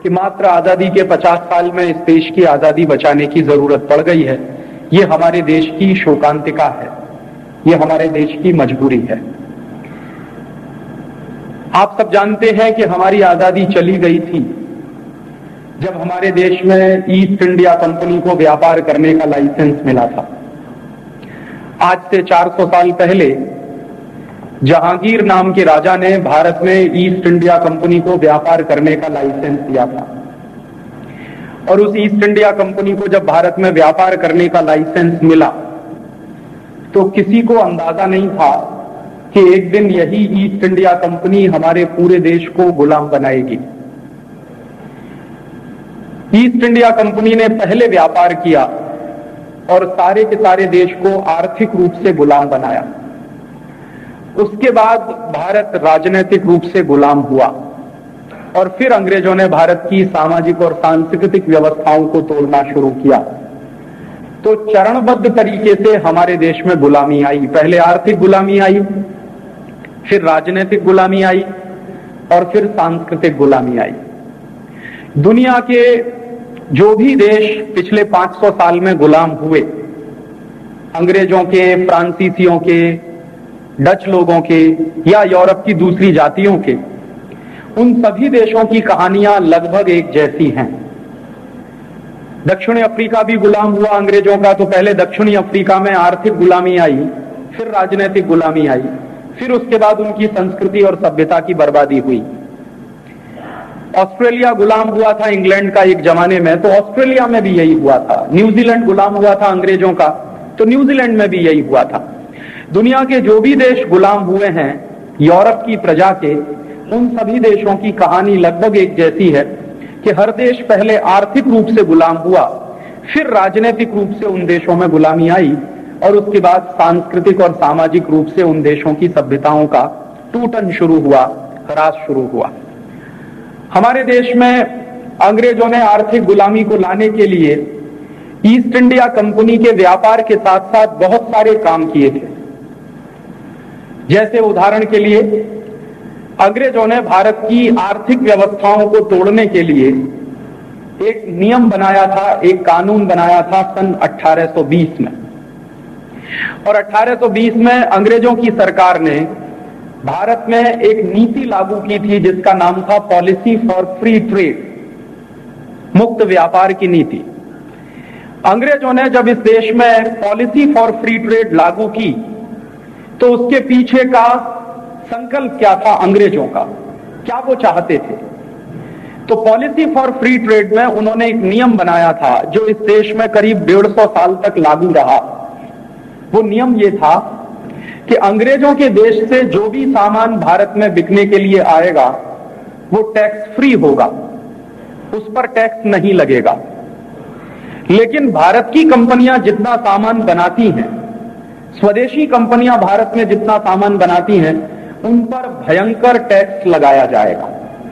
कि मात्र आजादी के 50 साल में इस देश की आजादी बचाने की जरूरत पड़ गई है। ये हमारे देश की शोकांतिका है, ये हमारे देश की मजबूरी है। आप सब जानते हैं कि हमारी आजादी चली गई थी जब हमारे देश में ईस्ट इंडिया कंपनी को व्यापार करने का लाइसेंस मिला था। आज से 400 साल पहले जहांगीर नाम के राजा ने भारत में ईस्ट इंडिया कंपनी को व्यापार करने का लाइसेंस दिया था, और उस ईस्ट इंडिया कंपनी को जब भारत में व्यापार करने का लाइसेंस मिला तो किसी को अंदाजा नहीं था कि एक दिन यही ईस्ट इंडिया कंपनी हमारे पूरे देश को गुलाम बनाएगी। ईस्ट इंडिया कंपनी ने पहले व्यापार किया और सारे के सारे देश को आर्थिक रूप से गुलाम बनाया। उसके बाद भारत राजनीतिक रूप से गुलाम हुआ और फिर अंग्रेजों ने भारत की सामाजिक और सांस्कृतिक व्यवस्थाओं को तोड़ना शुरू किया। तो चरणबद्ध तरीके से हमारे देश में गुलामी आई। पहले आर्थिक गुलामी आई, फिर राजनीतिक गुलामी आई और फिर सांस्कृतिक गुलामी आई। दुनिया के जो भी देश पिछले 500 साल में गुलाम हुए, अंग्रेजों के, फ्रांसीसियों के, डच लोगों के या यूरोप की दूसरी जातियों के, उन सभी देशों की कहानियां लगभग एक जैसी हैं। दक्षिणी अफ्रीका भी गुलाम हुआ अंग्रेजों का, तो पहले दक्षिणी अफ्रीका में आर्थिक गुलामी आई, फिर राजनीतिक गुलामी आई, फिर उसके बाद उनकी संस्कृति और सभ्यता की बर्बादी हुई। ऑस्ट्रेलिया गुलाम हुआ था इंग्लैंड का एक जमाने में, तो ऑस्ट्रेलिया में भी यही हुआ था। न्यूजीलैंड गुलाम हुआ था अंग्रेजों का, तो न्यूजीलैंड में भी यही हुआ था। दुनिया के जो भी देश गुलाम हुए हैं यूरोप की प्रजा के, उन सभी देशों की कहानी लगभग एक जैसी है कि हर देश पहले आर्थिक रूप से गुलाम हुआ, फिर राजनीतिक रूप से उन देशों में गुलामी आई और उसके बाद सांस्कृतिक और सामाजिक रूप से उन देशों की सभ्यताओं का टूटन शुरू हुआ, ह्रास शुरू हुआ। हमारे देश में अंग्रेजों ने आर्थिक गुलामी को लाने के लिए ईस्ट इंडिया कंपनी के व्यापार के साथ साथ बहुत सारे काम किए थे। जैसे उदाहरण के लिए अंग्रेजों ने भारत की आर्थिक व्यवस्थाओं को तोड़ने के लिए एक नियम बनाया था, एक कानून बनाया था सन 1820 में। और 1820 में अंग्रेजों की सरकार ने भारत में एक नीति लागू की थी जिसका नाम था पॉलिसी फॉर फ्री ट्रेड, मुक्त व्यापार की नीति। अंग्रेजों ने जब इस देश में पॉलिसी फॉर फ्री ट्रेड लागू की तो उसके पीछे का संकल्प क्या था अंग्रेजों का, क्या वो चाहते थे? तो पॉलिसी फॉर फ्री ट्रेड में उन्होंने एक नियम बनाया था जो इस देश में करीब 150 साल तक लागू रहा। वो नियम ये था कि अंग्रेजों के देश से जो भी सामान भारत में बिकने के लिए आएगा वो टैक्स फ्री होगा, उस पर टैक्स नहीं लगेगा। लेकिन भारत की कंपनियां जितना सामान बनाती हैं, स्वदेशी कंपनियां भारत में जितना सामान बनाती हैं, उन पर भयंकर टैक्स लगाया जाएगा।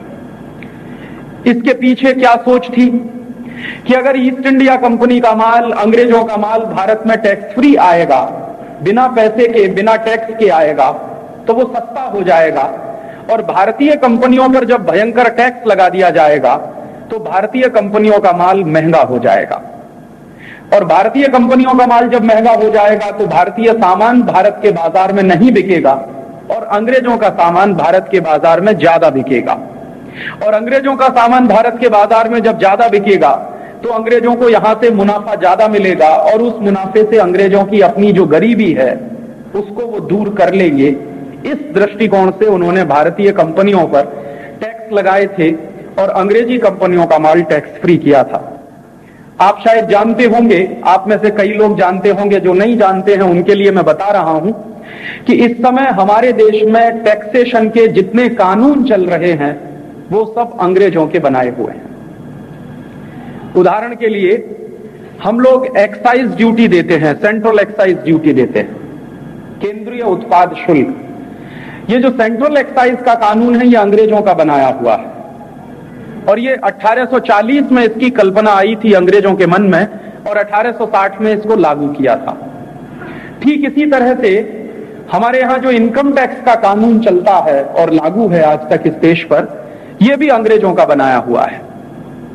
इसके पीछे क्या सोच थी कि अगर ईस्ट इंडिया कंपनी का माल, अंग्रेजों का माल भारत में टैक्स फ्री आएगा, बिना पैसे के, बिना टैक्स के आएगा, तो वो सस्ता हो जाएगा। और भारतीय कंपनियों पर जब भयंकर टैक्स लगा दिया जाएगा तो भारतीय कंपनियों का माल महंगा हो जाएगा। और भारतीय कंपनियों का माल जब महंगा हो जाएगा तो भारतीय सामान भारत के बाजार में नहीं बिकेगा और अंग्रेजों का सामान भारत के बाजार में ज्यादा बिकेगा। और अंग्रेजों का सामान भारत के बाजार में जब ज्यादा बिकेगा तो अंग्रेजों को यहां से मुनाफा ज्यादा मिलेगा और उस मुनाफे से अंग्रेजों की अपनी जो गरीबी है उसको वो दूर कर लेंगे। इस दृष्टिकोण से उन्होंने भारतीय कंपनियों पर टैक्स लगाए थे और अंग्रेजी कंपनियों का माल टैक्स फ्री किया था। आप शायद जानते होंगे, आप में से कई लोग जानते होंगे, जो नहीं जानते हैं उनके लिए मैं बता रहा हूं कि इस समय हमारे देश में टैक्सेशन के जितने कानून चल रहे हैं वो सब अंग्रेजों के बनाए हुए हैं। उदाहरण के लिए हम लोग एक्साइज ड्यूटी देते हैं, सेंट्रल एक्साइज ड्यूटी देते हैं, केंद्रीय उत्पाद शुल्क। ये जो सेंट्रल एक्साइज का कानून है ये अंग्रेजों का बनाया हुआ है और ये 1840 में इसकी कल्पना आई थी अंग्रेजों के मन में और 1860 में इसको लागू किया था। ठीक इसी तरह से हमारे यहां जो इनकम टैक्स का कानून चलता है और लागू है आज तक इस देश पर, यह भी अंग्रेजों का बनाया हुआ है।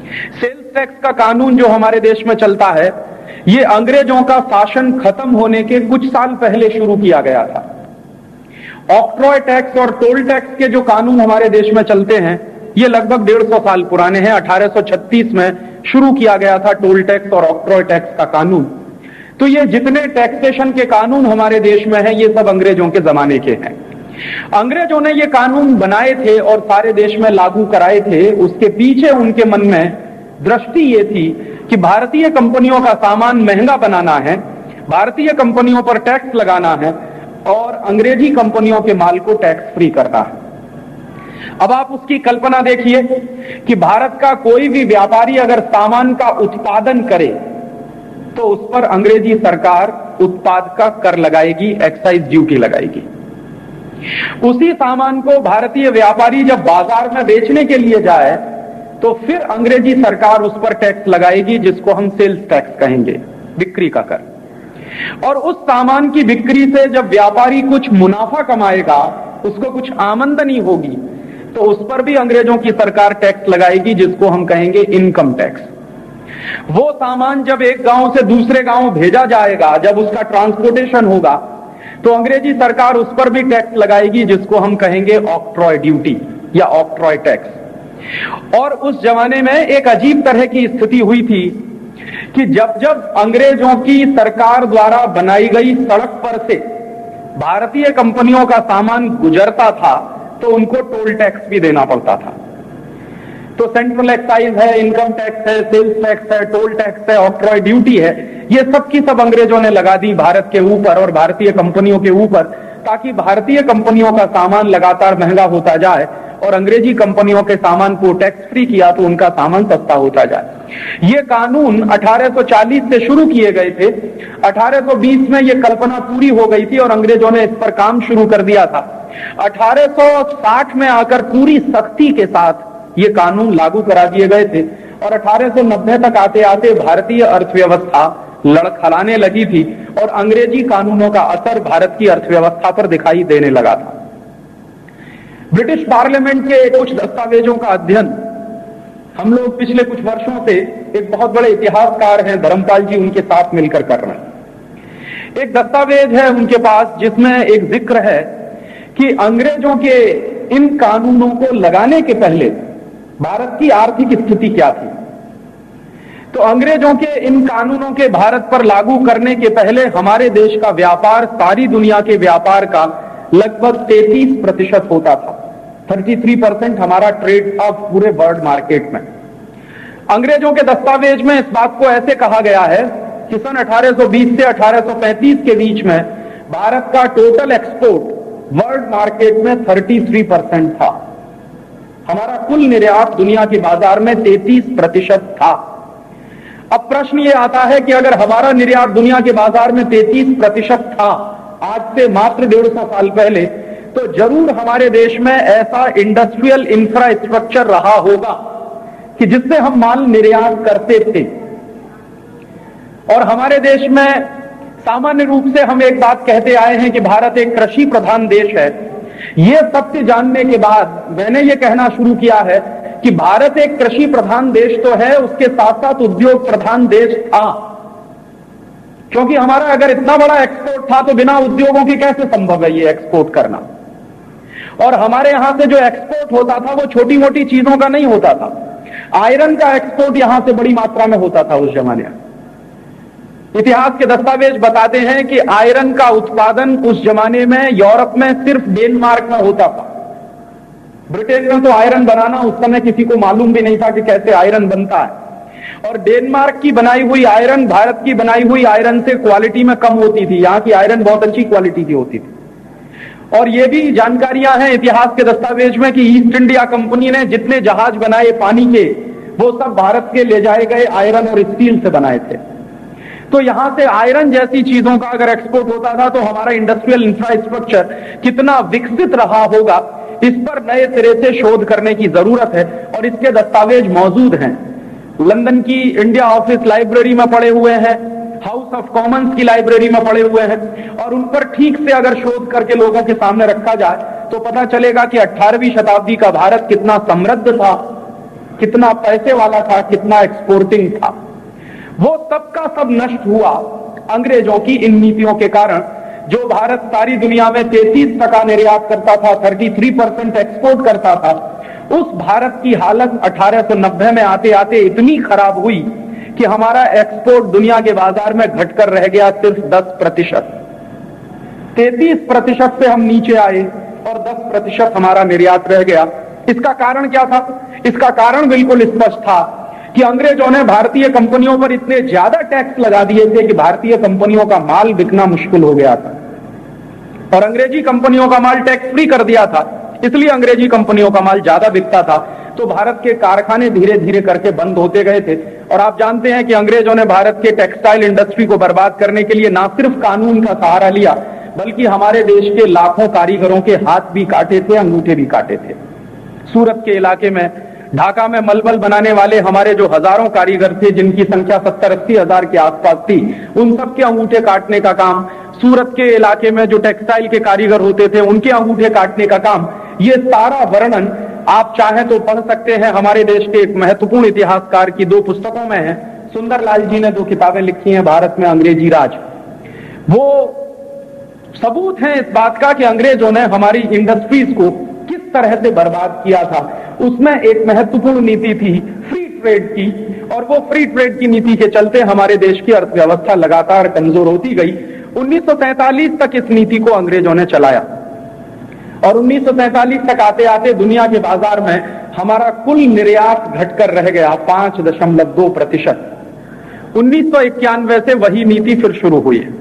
सेल्स टैक्स का कानून जो हमारे देश में चलता है, ये अंग्रेजों का शासन खत्म होने के कुछ साल पहले शुरू किया गया था। ऑक्ट्रॉय टैक्स और टोल टैक्स के जो कानून हमारे देश में चलते हैं, ये लगभग 150 साल पुराने हैं। 1836 में शुरू किया गया था टोल टैक्स और ऑक्ट्रॉय टैक्स का कानून। तो ये जितने टैक्सेशन के कानून हमारे देश में हैं, ये सब अंग्रेजों के जमाने के हैं। अंग्रेजों ने ये कानून बनाए थे और सारे देश में लागू कराए थे। उसके पीछे उनके मन में दृष्टि ये थी कि भारतीय कंपनियों का सामान महंगा बनाना है, भारतीय कंपनियों पर टैक्स लगाना है और अंग्रेजी कंपनियों के माल को टैक्स फ्री करना है। अब आप उसकी कल्पना देखिए कि भारत का कोई भी व्यापारी अगर सामान का उत्पादन करे तो उस पर अंग्रेजी सरकार उत्पाद का कर लगाएगी, एक्साइज ड्यूटी लगाएगी। उसी सामान को भारतीय व्यापारी जब बाजार में बेचने के लिए जाए तो फिर अंग्रेजी सरकार उस पर टैक्स लगाएगी, जिसको हम सेल्स टैक्स कहेंगे, बिक्री का कर। और उस सामान की बिक्री से जब व्यापारी कुछ मुनाफा कमाएगा, उसको कुछ आमदनी होगी, तो उस पर भी अंग्रेजों की सरकार टैक्स लगाएगी, जिसको हम कहेंगे इनकम टैक्स। वो सामान जब एक गांव से दूसरे गांव भेजा जाएगा, जब उसका ट्रांसपोर्टेशन होगा, तो अंग्रेजी सरकार उस पर भी टैक्स लगाएगी, जिसको हम कहेंगे ऑक्ट्रॉय ड्यूटी या ऑक्ट्रॉय टैक्स। और उस जमाने में एक अजीब तरह की स्थिति हुई थी कि जब जब अंग्रेजों की सरकार द्वारा बनाई गई सड़क पर से भारतीय कंपनियों का सामान गुजरता था, तो उनको टोल टैक्स भी देना पड़ता था। तो सेंट्रल एक्साइज है, इनकम टैक्स है, सेल्स टैक्स है, टोल टैक्स है, ऑक्ट्रॉय ड्यूटी है, ये सब की सब अंग्रेजों ने लगा दी भारत के ऊपर और भारतीय कंपनियों के ऊपर, ताकि भारतीय कंपनियों का सामान लगातार महंगा होता जाए और अंग्रेजी कंपनियों के सामान को टैक्स फ्री किया तो उनका सामान सस्ता होता जाए। ये कानून 1840 से शुरू किए गए थे। 1820 में ये कल्पना पूरी हो गई थी और अंग्रेजों ने इस पर काम शुरू कर दिया था। 1860 में आकर पूरी सख्ती के साथ ये कानून लागू करा दिए गए थे और 1890 तक आते आते भारतीय अर्थव्यवस्था लड़खड़ाने लगी थी और अंग्रेजी कानूनों का असर भारत की अर्थव्यवस्था पर दिखाई देने लगा था। ब्रिटिश पार्लियामेंट के कुछ दस्तावेजों का अध्ययन हम लोग पिछले कुछ वर्षों से एक बहुत बड़े इतिहासकार हैं धर्मपाल जी, उनके साथ मिलकर कर रहे हैं। एक दस्तावेज है उनके पास जिसमें एक जिक्र है कि अंग्रेजों के इन कानूनों को लगाने के पहले भारत की आर्थिक स्थिति क्या थी। तो अंग्रेजों के इन कानूनों के भारत पर लागू करने के पहले हमारे देश का व्यापार सारी दुनिया के व्यापार का लगभग 33% होता था। 33% हमारा ट्रेड था पूरे वर्ल्ड मार्केट में। अंग्रेजों के दस्तावेज में इस बात को ऐसे कहा गया है कि सन 1820 से 1835 के बीच में भारत का टोटल एक्सपोर्ट वर्ल्ड मार्केट में 33% था। हमारा कुल निर्यात दुनिया के बाजार में 33% था। अब प्रश्न ये आता है कि अगर हमारा निर्यात दुनिया के बाजार में 33% था आज से मात्र 150 साल पहले, तो जरूर हमारे देश में ऐसा इंडस्ट्रियल इंफ्रास्ट्रक्चर रहा होगा कि जिससे हम माल निर्यात करते थे। और हमारे देश में सामान्य रूप से हम एक बात कहते आए हैं कि भारत एक कृषि प्रधान देश है। यह सत्य जानने के बाद मैंने ये कहना शुरू किया है कि भारत एक कृषि प्रधान देश तो है, उसके साथ साथ उद्योग प्रधान देश था। क्योंकि हमारा अगर इतना बड़ा एक्सपोर्ट था तो बिना उद्योगों के कैसे संभव है ये एक्सपोर्ट करना। और हमारे यहां से जो एक्सपोर्ट होता था वो छोटी मोटी चीजों का नहीं होता था। आयरन का एक्सपोर्ट यहां से बड़ी मात्रा में होता था उस जमाने में। इतिहास के दस्तावेज बताते हैं कि आयरन का उत्पादन उस जमाने में यूरोप में सिर्फ डेनमार्क में होता था। ब्रिटेन में तो आयरन बनाना उस समय किसी को मालूम भी नहीं था कि कैसे आयरन बनता है। और डेनमार्क की बनाई हुई आयरन भारत की बनाई हुई आयरन से क्वालिटी में कम होती थी। यहां की आयरन बहुत अच्छी क्वालिटी की होती थी। और ये भी जानकारियां हैं इतिहास के दस्तावेज में कि ईस्ट इंडिया कंपनी ने जितने जहाज बनाए पानी के, वो सब भारत के ले जाए गए आयरन और स्टील से बनाए थे। तो यहां से आयरन जैसी चीजों का अगर एक्सपोर्ट होता था तो हमारा इंडस्ट्रियल इंफ्रास्ट्रक्चर कितना विकसित रहा होगा, इस पर नए सिरे से शोध करने की जरूरत है। और इसके दस्तावेज मौजूद हैं, लंदन की इंडिया ऑफिस लाइब्रेरी में पड़े हुए हैं, हाउस ऑफ कॉमन्स की लाइब्रेरी में पड़े हुए हैं। और उन पर ठीक से अगर शोध करके लोगों के सामने रखा जाए तो पता चलेगा कि 18वीं शताब्दी का भारत कितना समृद्ध था कितना पैसे वाला था, कितना एक्सपोर्टिंग था, वो सब का सब नष्ट हुआ अंग्रेजों की इन नीतियों के कारण। जो भारत सारी दुनिया में 33% निर्यात करता था, 33% एक्सपोर्ट करता था, उस भारत की हालत 1890 में आते आते इतनी खराब हुई कि हमारा एक्सपोर्ट दुनिया के बाजार में घटकर रह गया सिर्फ 10%। 33% से हम नीचे आए और 10% हमारा निर्यात रह गया। इसका कारण क्या था? इसका कारण बिल्कुल स्पष्ट था कि अंग्रेजों ने भारतीय कंपनियों पर इतने ज्यादा टैक्स लगा दिए थे कि भारतीय कंपनियों का माल बिकना मुश्किल हो गया था, और अंग्रेजी कंपनियों का माल टैक्स फ्री कर दिया था, इसलिए अंग्रेजी कंपनियों का माल ज्यादा बिकता था। तो भारत के कारखाने धीरे धीरे करके बंद होते गए थे। और आप जानते हैं कि अंग्रेजों ने भारत के टेक्सटाइल इंडस्ट्री को बर्बाद करने के लिए ना सिर्फ कानून का सहारा लिया, बल्कि हमारे देश के लाखों कारीगरों के हाथ भी काटे थे, अंगूठे भी काटे थे। सूरत के इलाके में, ढाका में मलमल बनाने वाले हमारे जो हजारों कारीगर थे, जिनकी संख्या 70-80 हजार के आसपास थी, उन सबके अंगूठे काटने का काम, सूरत के इलाके में जो टेक्सटाइल के कारीगर होते थे उनके अंगूठे काटने का काम, ये सारा वर्णन आप चाहें तो पढ़ सकते हैं। हमारे देश के एक महत्वपूर्ण इतिहासकार की 2 पुस्तकों में है। सुंदरलाल जी ने 2 किताबें लिखी हैं, भारत में अंग्रेजी राज। वो सबूत है इस बात का कि अंग्रेजों ने हमारी इंडस्ट्रीज को किस तरह से बर्बाद किया था। उसमें एक महत्वपूर्ण नीति थी फ्री ट्रेड की, और वो फ्री ट्रेड की नीति के चलते हमारे देश की अर्थव्यवस्था लगातार कमजोर होती गई। 1947 तक इस नीति को अंग्रेजों ने चलाया, और 1947 तक आते आते दुनिया के बाजार में हमारा कुल निर्यात घटकर रह गया 5.2%। 1991 से वही नीति फिर शुरू हुई है।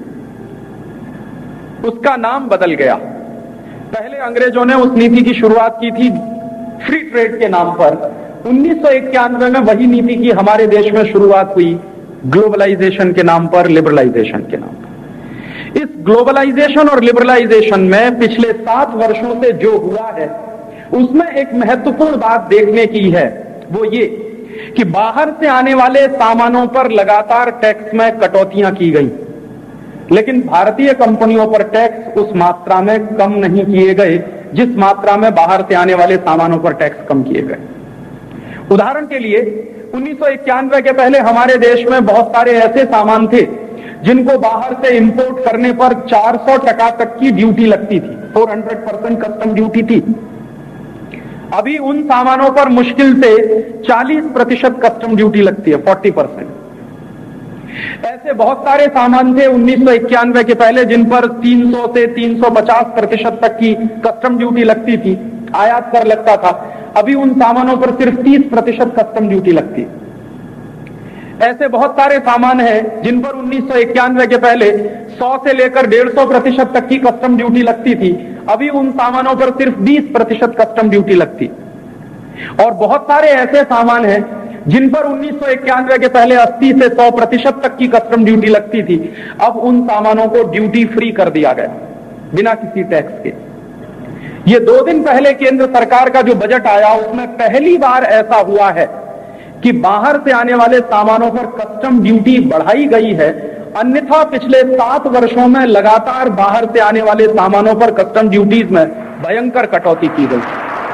उसका नाम बदल गया। पहले अंग्रेजों ने उस नीति की शुरुआत की थी फ्री ट्रेड के नाम पर। 1991 में वही नीति की हमारे देश में शुरुआत हुई ग्लोबलाइजेशन के नाम पर, लिबरलाइजेशन के नाम पर। इस ग्लोबलाइजेशन और लिबरलाइजेशन में पिछले 7 वर्षों से जो हुआ है, उसमें एक महत्वपूर्ण बात देखने की है, वो ये कि बाहर से आने वाले सामानों पर लगातार टैक्स में कटौतियां की गई, लेकिन भारतीय कंपनियों पर टैक्स उस मात्रा में कम नहीं किए गए जिस मात्रा में बाहर से आने वाले सामानों पर टैक्स कम किए गए। उदाहरण के लिए 1991 के पहले हमारे देश में बहुत सारे ऐसे सामान थे जिनको बाहर से इंपोर्ट करने पर 400% तक की ड्यूटी लगती थी, 400% कस्टम ड्यूटी थी। अभी उन सामानों पर मुश्किल से 40% कस्टम ड्यूटी लगती है, 40%। ऐसे बहुत सारे सामान थे 1991 के पहले जिन पर 300 से 350% तक की कस्टम ड्यूटी लगती थी, आयात कर लगता था। अभी उन सामानों पर सिर्फ 30% कस्टम ड्यूटी लगती है। ऐसे बहुत सारे सामान हैं जिन पर 1991 के पहले 100 से लेकर 150% तक की कस्टम ड्यूटी लगती थी, अभी उन सामानों पर सिर्फ 20% कस्टम ड्यूटी लगती। और बहुत सारे ऐसे सामान हैं जिन पर 1991 के पहले 80 से 100% तक की कस्टम ड्यूटी लगती थी, अब उन सामानों को ड्यूटी फ्री कर दिया गया बिना किसी टैक्स के। ये 2 दिन पहले केंद्र सरकार का जो बजट आया, उसमें पहली बार ऐसा हुआ है कि बाहर से आने वाले सामानों पर कस्टम ड्यूटी बढ़ाई गई है। अन्यथा पिछले 7 वर्षों में लगातार बाहर से आने वाले सामानों पर कस्टम ड्यूटीज में भयंकर कटौती की गई।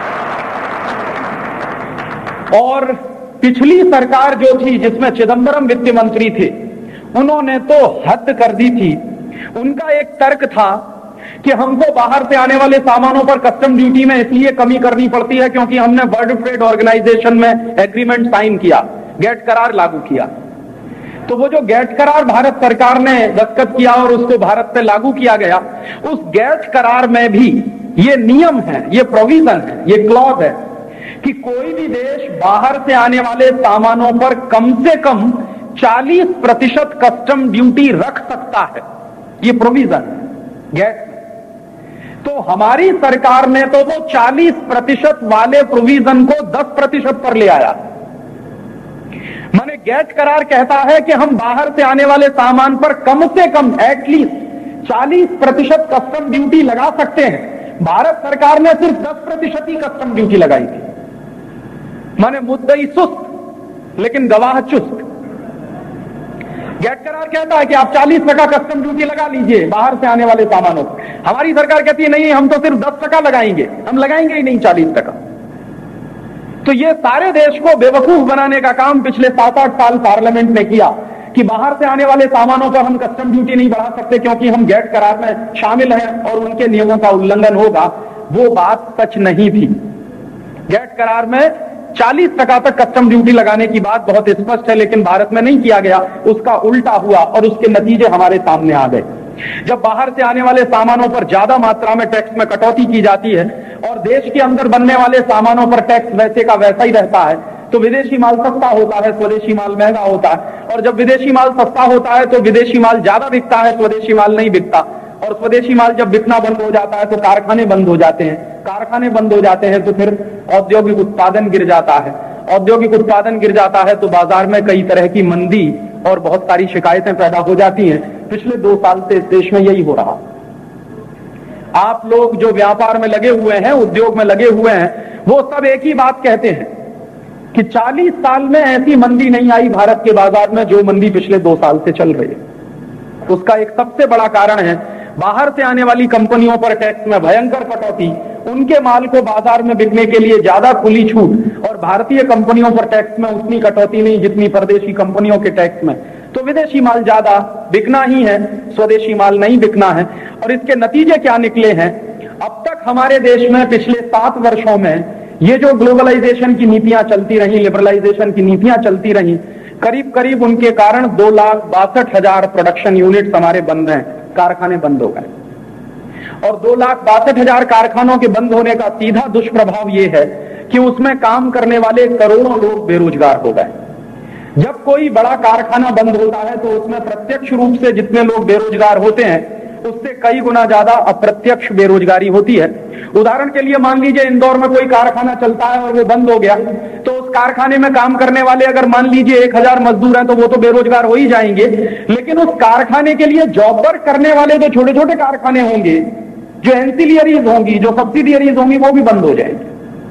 और पिछली सरकार जो थी, जिसमें चिदंबरम वित्त मंत्री थे, उन्होंने तो हद कर दी थी। उनका एक तर्क था कि हमको बाहर से आने वाले सामानों पर कस्टम ड्यूटी में इसलिए कमी करनी पड़ती है क्योंकि हमने वर्ल्ड ट्रेड ऑर्गेनाइजेशन में एग्रीमेंट साइन किया, गेट करार लागू किया। तो वो जो गेट करार भारत सरकार ने दस्तखत किया और उसको भारत पे लागू किया गया, उस गेट करार में भी ये नियम है, ये प्रोविजन है, ये क्लॉज है कि कोई भी देश बाहर से आने वाले सामानों पर कम से कम 40% कस्टम ड्यूटी रख सकता है। ये प्रोविजन गेट। तो हमारी सरकार ने तो वो 40% वाले प्रोविजन को 10% पर ले आया। माने गेट करार कहता है कि हम बाहर से आने वाले सामान पर कम से कम एटलीस्ट 40% कस्टम ड्यूटी लगा सकते हैं। भारत सरकार ने सिर्फ 10% ही कस्टम ड्यूटी लगाई थी। माने मुद्दई सुस्त लेकिन गवाह चुस्त। गेट करार कहता है कि आप 40% कस्टम ड्यूटी लगा लीजिए बाहर से आने वाले सामानों पर। हमारी सरकार कहती है नहीं, हम तो सिर्फ 10% लगाएंगे, हम लगाएंगे ही नहीं 40%। तो ये सारे देश को बेवकूफ बनाने का काम पिछले 7-8 साल पार्लियामेंट ने किया कि बाहर से आने वाले सामानों पर हम कस्टम ड्यूटी नहीं बढ़ा सकते क्योंकि हम गैट करार में शामिल हैं और उनके नियमों का उल्लंघन होगा। वो बात सच नहीं थी। गैट करार में 40% तक कस्टम ड्यूटी लगाने की बात बहुत स्पष्ट है, लेकिन भारत में नहीं किया गया, उसका उल्टा हुआ और उसके नतीजे हमारे सामने आ गए। जब बाहर से आने वाले सामानों पर ज्यादा मात्रा में टैक्स में कटौती की जाती है और देश के अंदर बनने वाले सामानों पर टैक्स वैसे का वैसा ही रहता है, तो विदेशी माल सस्ता होता है, स्वदेशी माल महंगा होता है। और जब विदेशी माल सस्ता होता है तो विदेशी माल ज्यादा बिकता है, स्वदेशी माल नहीं बिकता। और स्वदेशी माल जब बिकना बंद हो जाता है तो कारखाने बंद हो जाते हैं, कारखाने बंद हो जाते हैं तो फिर औद्योगिक उत्पादन गिर जाता है, औद्योगिक उत्पादन गिर जाता है तो बाजार में कई तरह की मंदी और बहुत सारी शिकायतें पैदा हो जाती हैं। पिछले 2 साल से इस देश में यही हो रहा। आप लोग जो व्यापार में लगे हुए हैं, उद्योग में लगे हुए हैं, वो सब एक ही बात कहते हैं कि 40 साल में ऐसी मंदी नहीं आई भारत के बाजार में जो मंदी पिछले 2 साल से चल रही है। उसका एक सबसे बड़ा कारण है बाहर से आने वाली कंपनियों पर टैक्स में भयंकर कटौती, उनके माल को बाजार में बिकने के लिए ज्यादा खुली छूट और भारतीय कंपनियों पर टैक्स में उतनी कटौती नहीं जितनी परदेशी कंपनियों के टैक्स में। तो विदेशी माल ज्यादा बिकना ही है, स्वदेशी माल नहीं बिकना है। और इसके नतीजे क्या निकले हैं? अब तक हमारे देश में पिछले 7 वर्षों में ये जो ग्लोबलाइजेशन की नीतियां चलती रही, लिबरलाइजेशन की नीतियां चलती रही, करीब करीब उनके कारण 2,62,000 प्रोडक्शन यूनिट्स हमारे बंद हैं, कारखाने बंद हो गए। और 2,62,000 कारखानों के बंद होने का सीधा दुष्प्रभाव यह है कि उसमें काम करने वाले करोड़ों लोग बेरोजगार हो गए। जब कोई बड़ा कारखाना बंद होता है तो उसमें प्रत्यक्ष रूप से जितने लोग बेरोजगार होते हैं उससे कई गुना ज्यादा अप्रत्यक्ष बेरोजगारी होती है। उदाहरण के लिए मान लीजिए इंदौर में कोई कारखाना चलता है और वो बंद हो गया, तो उस कारखाने में काम करने वाले अगर मान लीजिए 1,000 मजदूर हैं तो वो तो बेरोजगार हो ही जाएंगे, लेकिन उस कारखाने के लिए जॉब वर्क करने वाले जो छोटे छोटे कारखाने होंगे, जो एंसिलियरीज होंगी, जो सब्सिडियरीज होंगी, वो भी बंद हो जाएंगे।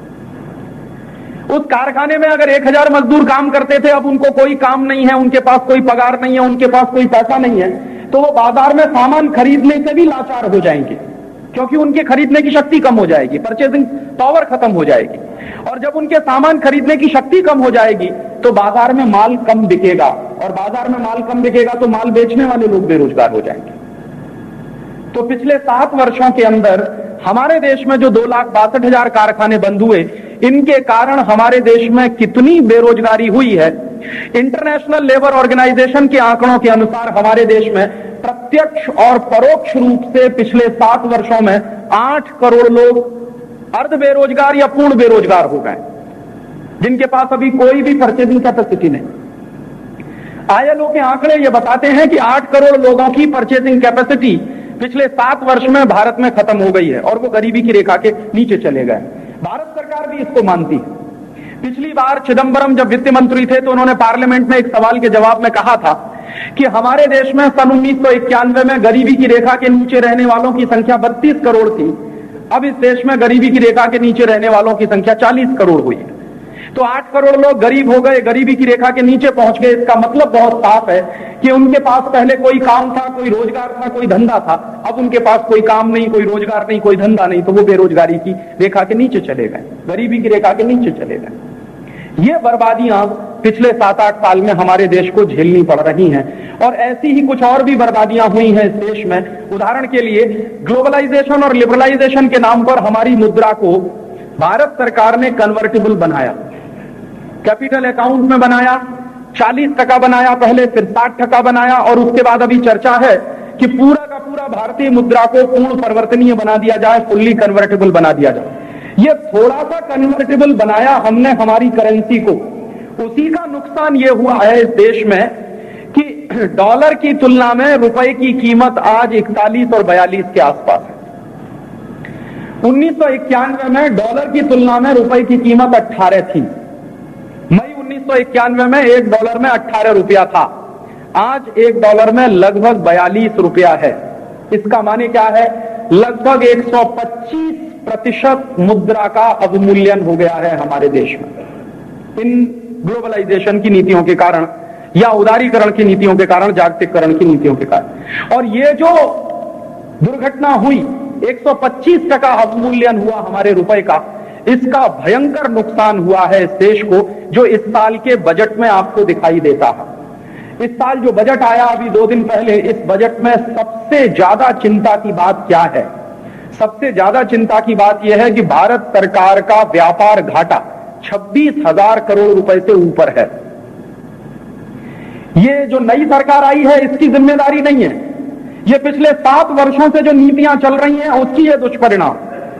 उस कारखाने में अगर 1,000 मजदूर काम करते थे, अब उनको कोई काम नहीं है, उनके पास कोई पगार नहीं है, उनके पास कोई पैसा नहीं है, तो वो बाजार में सामान खरीदने से भी लाचार हो जाएंगे क्योंकि उनके खरीदने की शक्ति कम हो जाएगी, परचेजिंग पावर खत्म हो जाएगी। और जब उनके सामान खरीदने की शक्ति कम हो जाएगी तो बाजार में माल कम बिकेगा, और बाजार में माल कम बिकेगा तो माल बेचने वाले लोग बेरोजगार हो जाएंगे। तो पिछले 7 वर्षों के अंदर हमारे देश में जो 2,62,000 कारखाने बंद हुए, इनके कारण हमारे देश में कितनी बेरोजगारी हुई है। इंटरनेशनल लेबर ऑर्गेनाइजेशन के आंकड़ों के अनुसार हमारे देश में प्रत्यक्ष और परोक्ष रूप से पिछले 7 वर्षों में 8 करोड़ लोग अर्ध बेरोजगार या पूर्ण बेरोजगार हो गए, जिनके पास अभी कोई भी परचेजिंग कैपेसिटी नहीं। आईएलओ के आंकड़े ये बताते हैं कि 8 करोड़ लोगों की परचेजिंग कैपेसिटी पिछले 7 वर्ष में भारत में खत्म हो गई है और वो गरीबी की रेखा के नीचे चले गए। भारत सरकार भी इसको मानती है। पिछली बार चिदंबरम जब वित्त मंत्री थे तो उन्होंने पार्लियामेंट में एक सवाल के जवाब में कहा था कि हमारे देश में सन 1991 में गरीबी की रेखा के नीचे रहने वालों की संख्या 32 करोड़ थी, अब इस देश में गरीबी की रेखा के नीचे रहने वालों की संख्या 40 करोड़ हुई है। तो 8 करोड़ लोग गरीब हो गए, गरीबी की रेखा के नीचे पहुंच गए। इसका मतलब बहुत साफ है कि उनके पास पहले कोई काम था, कोई रोजगार था, कोई धंधा था, अब उनके पास कोई काम नहीं, कोई रोजगार नहीं, कोई धंधा नहीं, तो वो बेरोजगारी की रेखा के नीचे चले गए, गरीबी की रेखा के नीचे चले गए। ये बर्बादियां पिछले 7-8 साल में हमारे देश को झेलनी पड़ रही हैं और ऐसी ही कुछ और भी बर्बादियां हुई हैं इस देश में। उदाहरण के लिए ग्लोबलाइजेशन और लिबरलाइजेशन के नाम पर हमारी मुद्रा को भारत सरकार ने कन्वर्टिबल बनाया, कैपिटल अकाउंट में बनाया, 40% बनाया पहले, फिर 60% बनाया और उसके बाद अभी चर्चा है कि पूरा का पूरा भारतीय मुद्रा को पूर्ण परिवर्तनीय बना दिया जाए, फुल्ली कन्वर्टेबल बना दिया जाए। ये थोड़ा सा कन्वर्टेबल बनाया हमने हमारी करेंसी को, उसी का नुकसान ये हुआ है इस देश में कि डॉलर की तुलना में रुपए की कीमत आज 41 और 42 के आसपास है। 1991 में डॉलर की तुलना में रुपए की कीमत 18 थी। मई 1991 में $1 में 18 रुपया था, आज $1 में लगभग 42 रुपया है। इसका माने क्या है? लगभग 125% मुद्रा का अवमूल्यन हो गया है हमारे देश में इन ग्लोबलाइजेशन की नीतियों के कारण या उदारीकरण की नीतियों के कारण, जागतिकरण की नीतियों के कारण। और ये जो दुर्घटना हुई, 125% अवमूल्यन हुआ हमारे रुपए का, इसका भयंकर नुकसान हुआ है इस देश को, जो इस साल के बजट में आपको दिखाई देता है। इस साल जो बजट आया अभी 2 दिन पहले, इस बजट में सबसे ज्यादा चिंता की बात क्या है? सबसे ज्यादा चिंता की बात यह है कि भारत सरकार का व्यापार घाटा 26,000 करोड़ रुपए से ऊपर है। ये जो नई सरकार आई है इसकी जिम्मेदारी नहीं है, ये पिछले 7 वर्षों से जो नीतियां चल रही हैं उसकी ये दुष्परिणाम।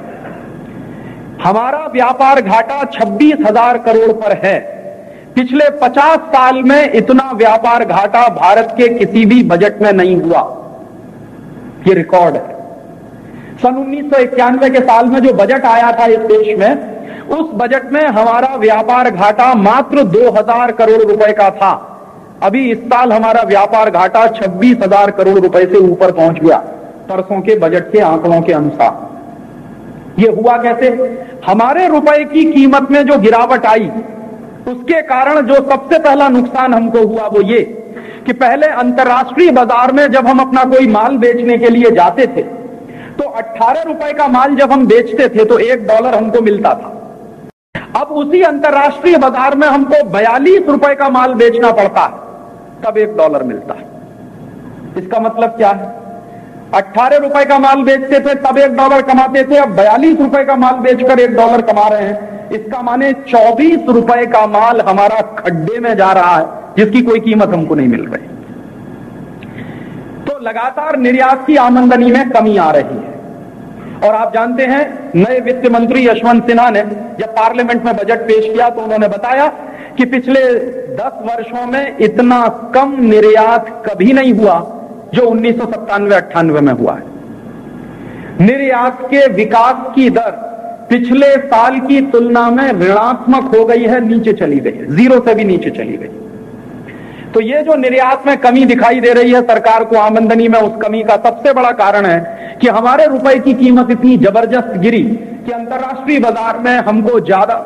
हमारा व्यापार घाटा 26,000 करोड़ पर है। पिछले 50 साल में इतना व्यापार घाटा भारत के किसी भी बजट में नहीं हुआ, ये रिकॉर्ड है। सन 1991 के साल में जो बजट आया था इस देश में, उस बजट में हमारा व्यापार घाटा मात्र 2,000 करोड़ रुपए का था। अभी इस साल हमारा व्यापार घाटा 26,000 करोड़ रुपए से ऊपर पहुंच गया, परसों के बजट के आंकड़ों के अनुसार। ये हुआ कैसे? हमारे रुपए की कीमत में जो गिरावट आई, उसके कारण जो सबसे पहला नुकसान हमको हुआ वो ये कि पहले अंतर्राष्ट्रीय बाजार में जब हम अपना कोई माल बेचने के लिए जाते थे तो 18 रुपए का माल जब हम बेचते थे तो $1 हमको मिलता था। अब उसी अंतर्राष्ट्रीय बाजार में हमको 42 रुपए का माल बेचना पड़ता है, तब $1 मिलता है। इसका मतलब क्या है? 18 रुपए का माल बेचते थे तब $1 कमाते थे, अब 42 रुपए का माल बेचकर $1 कमा रहे हैं। इसका माने 24 रुपए का माल हमारा खड्डे में जा रहा है, जिसकी कोई कीमत हमको नहीं मिल रही। तो लगातार निर्यात की आमदनी में कमी आ रही है। और आप जानते हैं, नए वित्त मंत्री यशवंत सिन्हा ने जब पार्लियामेंट में बजट पेश किया तो उन्होंने बताया कि पिछले 10 वर्षों में इतना कम निर्यात कभी नहीं हुआ जो 1997-98 में हुआ है। निर्यात के विकास की दर पिछले साल की तुलना में ऋणात्मक हो गई है, नीचे चली गई है, 0 से भी नीचे चली गई। तो ये जो निर्यात में कमी दिखाई दे रही है सरकार को आमदनी में, उस कमी का सबसे बड़ा कारण है कि हमारे रुपए की कीमत इतनी जबरदस्त गिरी कि अंतर्राष्ट्रीय बाजार में हमको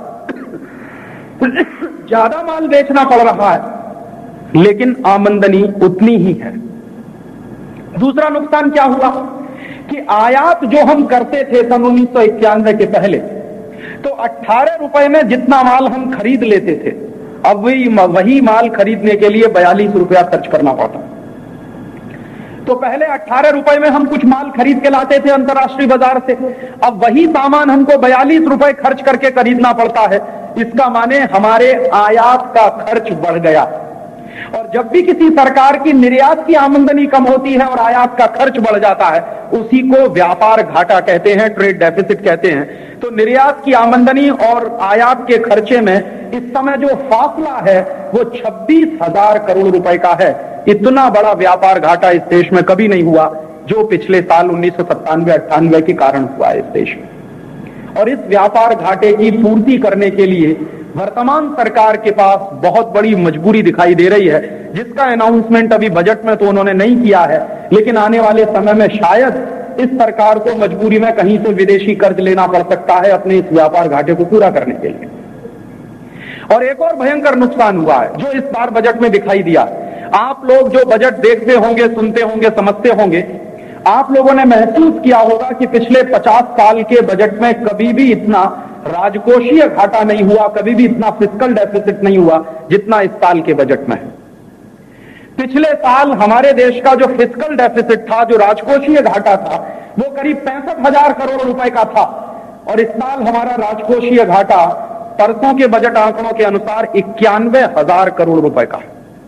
ज्यादा माल बेचना पड़ रहा है, लेकिन आमदनी उतनी ही है। दूसरा नुकसान क्या हुआ कि आयात जो हम करते थे सन 1991 के पहले, तो 18 रुपए में जितना माल हम खरीद लेते थे, अब वही माल खरीदने के लिए 42 रुपया खर्च करना पड़ता। तो पहले 18 रुपए में हम कुछ माल खरीद के लाते थे अंतर्राष्ट्रीय बाजार से, अब वही सामान हमको 42 रुपए खर्च करके खरीदना पड़ता है। इसका माने हमारे आयात का खर्च बढ़ गया। और जब भी किसी सरकार की निर्यात की आमदनी कम होती है और आयात का खर्च बढ़ जाता है, उसी को व्यापार घाटा कहते हैं, ट्रेड डेफिसिट कहते हैं। तो निर्यात की आमदनी और आयात के खर्चे में इस समय जो फासला है वो 26,000 करोड़ रुपए का है। इतना बड़ा व्यापार घाटा इस देश में कभी नहीं हुआ जो पिछले साल 1997-98 के कारण हुआ है इस देश में। और इस व्यापार घाटे की पूर्ति करने के लिए वर्तमान सरकार के पास बहुत बड़ी मजबूरी दिखाई दे रही है, जिसका अनाउंसमेंट अभी बजट में तो उन्होंने नहीं किया है, लेकिन आने वाले समय में शायद इस सरकार को मजबूरी में कहीं से विदेशी कर्ज लेना पड़ सकता है अपने इस व्यापार घाटे को पूरा करने के लिए। और एक और भयंकर नुकसान हुआ है जो इस बार बजट में दिखाई दिया। आप लोग जो बजट देखते होंगे, सुनते होंगे, समझते होंगे, आप लोगों ने महसूस किया होगा कि पिछले 50 साल के बजट में कभी भी इतना राजकोषीय घाटा नहीं हुआ, कभी भी इतना फिस्कल डेफिसिट नहीं हुआ जितना इस साल के बजट में है। पिछले साल हमारे देश का जो फिस्कल डेफिसिट था, जो राजकोषीय घाटा था, वो करीब 65,000 करोड़ रुपए का था। और इस साल हमारा राजकोषीय घाटा परसों के बजट आंकड़ों के अनुसार 91,000 करोड़ रुपए का है।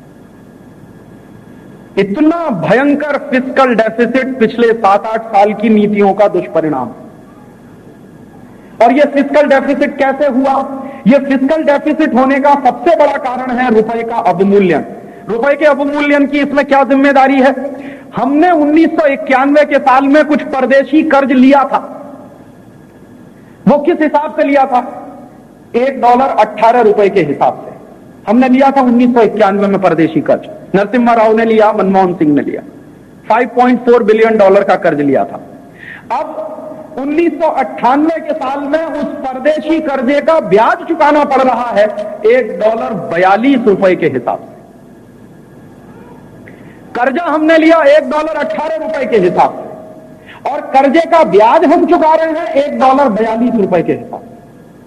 इतना भयंकर फिस्कल डेफिसिट पिछले 7-8 साल की नीतियों का दुष्परिणाम। और यह फिस्कल डेफिसिट कैसे हुआ? यह फिस्कल डेफिसिट होने का सबसे बड़ा कारण है रुपए का अवमूल्यन। रुपए के अवमूल्यन की इसमें क्या जिम्मेदारी है? हमने 1991 के साल में कुछ परदेशी कर्ज लिया था। वो किस हिसाब से लिया था? $1 18 रुपए के हिसाब से हमने लिया था 1991 में परदेशी कर्ज। नरसिम्हा राव ने लिया, मनमोहन सिंह ने लिया, $5.4 बिलियन का कर्ज लिया था। अब 1998 के साल में उस परदेशी कर्जे का ब्याज चुकाना पड़ रहा है $1 42 के हिसाब से। कर्जा हमने लिया $1 18 रुपए के हिसाब से, और कर्जे का ब्याज हम चुका रहे हैं $1 42 के हिसाब से।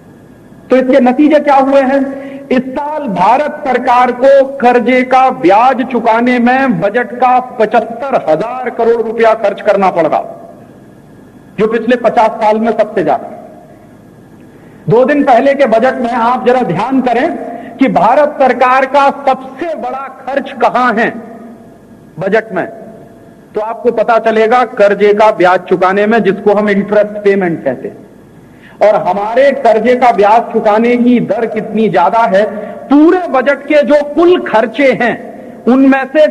तो इसके नतीजे क्या हुए हैं? इस साल भारत सरकार को कर्जे का ब्याज चुकाने में बजट का 75,000 करोड़ रुपया खर्च करना पड़ेगा, जो पिछले 50 साल में सबसे ज्यादा। 2 दिन पहले के बजट में आप जरा ध्यान करें कि भारत सरकार का सबसे बड़ा खर्च कहां है बजट में, तो आपको पता चलेगा कर्जे का ब्याज चुकाने में, जिसको हम इंटरेस्ट पेमेंट कहते हैं। और हमारे कर्जे का ब्याज चुकाने की दर कितनी ज्यादा है? पूरे बजट के जो कुल खर्चे हैं उनमें से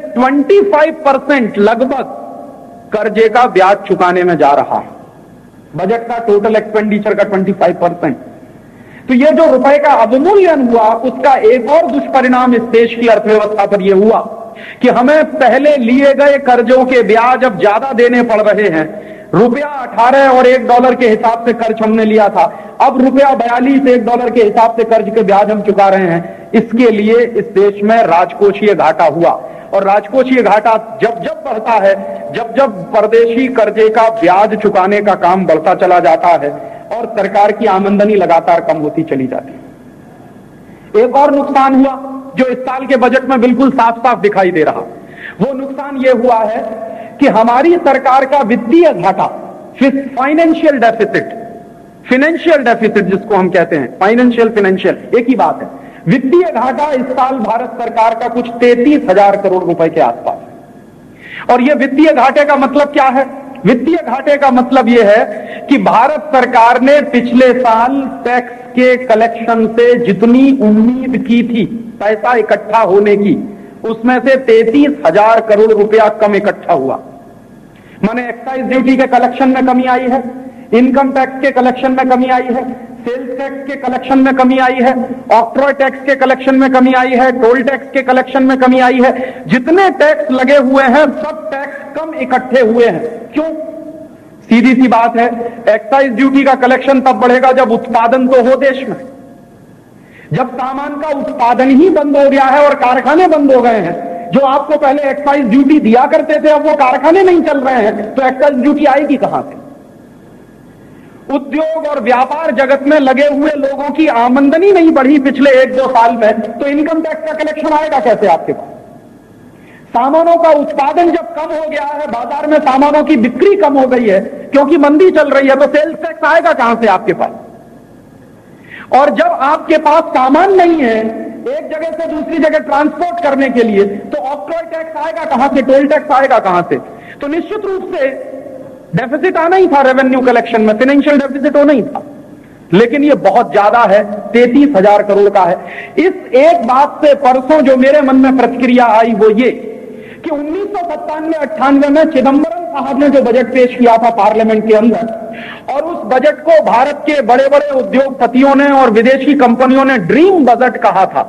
25% लगभग कर्जे का ब्याज चुकाने में जा रहा है। बजट का टोटल एक्सपेंडिचर का 25%। तो ये जो रुपए का अवमूल्यन हुआ, उसका एक और दुष्परिणाम इस देश की अर्थव्यवस्था पर यह हुआ कि हमें पहले लिए गए कर्जों के ब्याज अब ज्यादा देने पड़ रहे हैं। रुपया 18 और $1 के हिसाब से कर्ज हमने लिया था, अब रुपया 42 $1 के हिसाब से कर्ज के ब्याज हम चुका रहे हैं। इसके लिए इस देश में राजकोषीय घाटा हुआ, और राजकोषीय घाटा जब जब बढ़ता है, जब जब परदेशी कर्जे का ब्याज चुकाने का काम बढ़ता चला जाता है और सरकार की आमदनी लगातार कम होती चली जाती है। एक और नुकसान हुआ जो इस साल के बजट में बिल्कुल साफ साफ दिखाई दे रहा, वो नुकसान ये हुआ है कि हमारी सरकार का वित्तीय घाटा, फाइनेंशियल डेफिसिट जिसको हम कहते हैं, फाइनेंशियल एक ही बात है। वित्तीय घाटा इस साल भारत सरकार का कुछ 33,000 करोड़ रुपए के आसपास है। और यह वित्तीय घाटे का मतलब क्या है? वित्तीय घाटे का मतलब यह है कि भारत सरकार ने पिछले साल टैक्स के कलेक्शन से जितनी उम्मीद की थी पैसा इकट्ठा होने की, उसमें से 33,000 करोड़ रुपया कम इकट्ठा हुआ। माने एक्साइज ड्यूटी के कलेक्शन में कमी आई है, इनकम टैक्स के कलेक्शन में कमी आई है, सेल्स टैक्स के कलेक्शन में कमी आई है, ऑक्ट्रॉय टैक्स के कलेक्शन में कमी आई है, टोल टैक्स के कलेक्शन में कमी आई है। जितने टैक्स लगे हुए हैं सब टैक्स कम इकट्ठे हुए हैं। क्यों? सीधी सी बात है, एक्साइज ड्यूटी का कलेक्शन तब बढ़ेगा जब उत्पादन तो हो देश में। जब सामान का उत्पादन ही बंद हो गया है और कारखाने बंद हो गए हैं, जो आपको पहले एक्साइज ड्यूटी दिया करते थे अब वो कारखाने नहीं चल रहे हैं, तो एक्साइज ड्यूटी आएगी कहां से? उद्योग और व्यापार जगत में लगे हुए लोगों की आमदनी नहीं बढ़ी पिछले 1-2 साल में, तो इनकम टैक्स का कलेक्शन आएगा कैसे आपके पास? सामानों का उत्पादन जब कम हो गया है, बाजार में सामानों की बिक्री कम हो गई है क्योंकि मंदी चल रही है, तो सेल्स टैक्स आएगा कहां से आपके पास? और जब आपके पास सामान नहीं है एक जगह से दूसरी जगह ट्रांसपोर्ट करने के लिए, तो ऑक्ट्रॉय टैक्स आएगा कहां से? टोल टैक्स आएगा कहां से? तो निश्चित रूप से डेफिसिट आना ही था रेवेन्यू कलेक्शन में, फाइनेंशियल डेफिसिट होना ही था, लेकिन ये बहुत ज्यादा है, 33,000 करोड़ का है। इस एक बात से परसों जो मेरे मन में प्रतिक्रिया आई वो ये कि 1997-98 में चिदंबरम साहब ने जो बजट पेश किया था पार्लियामेंट के अंदर, और उस बजट को भारत के बड़े बड़े उद्योगपतियों ने और विदेशी कंपनियों ने ड्रीम बजट कहा था।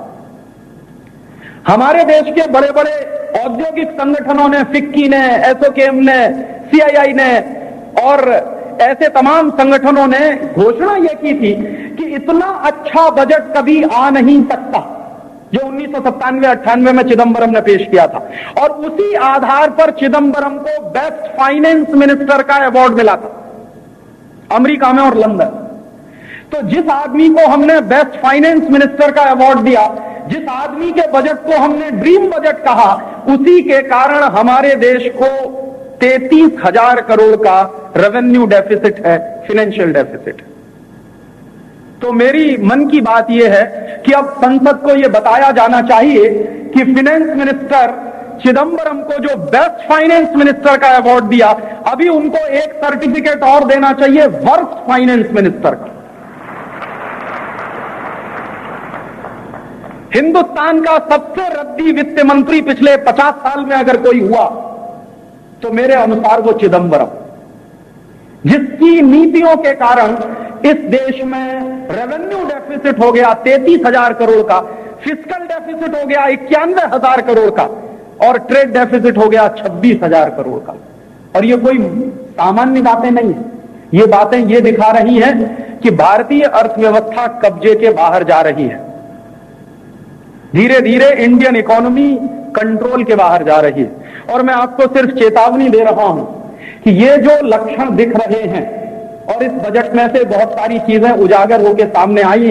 हमारे देश के बड़े बड़े औद्योगिक संगठनों ने, फिक्की ने, एसोकेम ने, सीआईआई ने और ऐसे तमाम संगठनों ने घोषणा यह की थी कि इतना अच्छा बजट कभी आ नहीं सकता जो 1997-98 में चिदंबरम ने पेश किया था। और उसी आधार पर चिदंबरम को बेस्ट फाइनेंस मिनिस्टर का अवार्ड मिला था अमेरिका में और लंदन। तो जिस आदमी को हमने बेस्ट फाइनेंस मिनिस्टर का अवार्ड दिया, जिस आदमी के बजट को हमने ड्रीम बजट कहा, उसी के कारण हमारे देश को 33,000 करोड़ का रेवेन्यू डेफिसिट है, फाइनेंशियल डेफिसिट। तो मेरी मन की बात यह है कि अब संसद को यह बताया जाना चाहिए कि फाइनेंस मिनिस्टर चिदंबरम को जो बेस्ट फाइनेंस मिनिस्टर का अवार्ड दिया, अभी उनको एक सर्टिफिकेट और देना चाहिए वर्स्ट फाइनेंस मिनिस्टर का। हिंदुस्तान का सबसे रद्दी वित्त मंत्री पिछले 50 साल में अगर कोई हुआ तो मेरे अनुसार वो चिदंबरम, जिसकी नीतियों के कारण इस देश में रेवेन्यू डेफिसिट हो गया 33,000 करोड़ का, फिस्कल डेफिसिट हो गया 91,000 करोड़ का, और ट्रेड डेफिसिट हो गया 26,000 करोड़ का। और ये कोई सामान्य बातें नहीं है, ये बातें ये दिखा रही हैं कि भारतीय अर्थव्यवस्था कब्जे के बाहर जा रही है। धीरे धीरे इंडियन इकोनॉमी कंट्रोल के बाहर जा रही है। और मैं आपको सिर्फ चेतावनी दे रहा हूं कि ये जो लक्षण दिख रहे हैं, और इस बजट में से बहुत सारी चीजें उजागर होकर सामने आई हैं,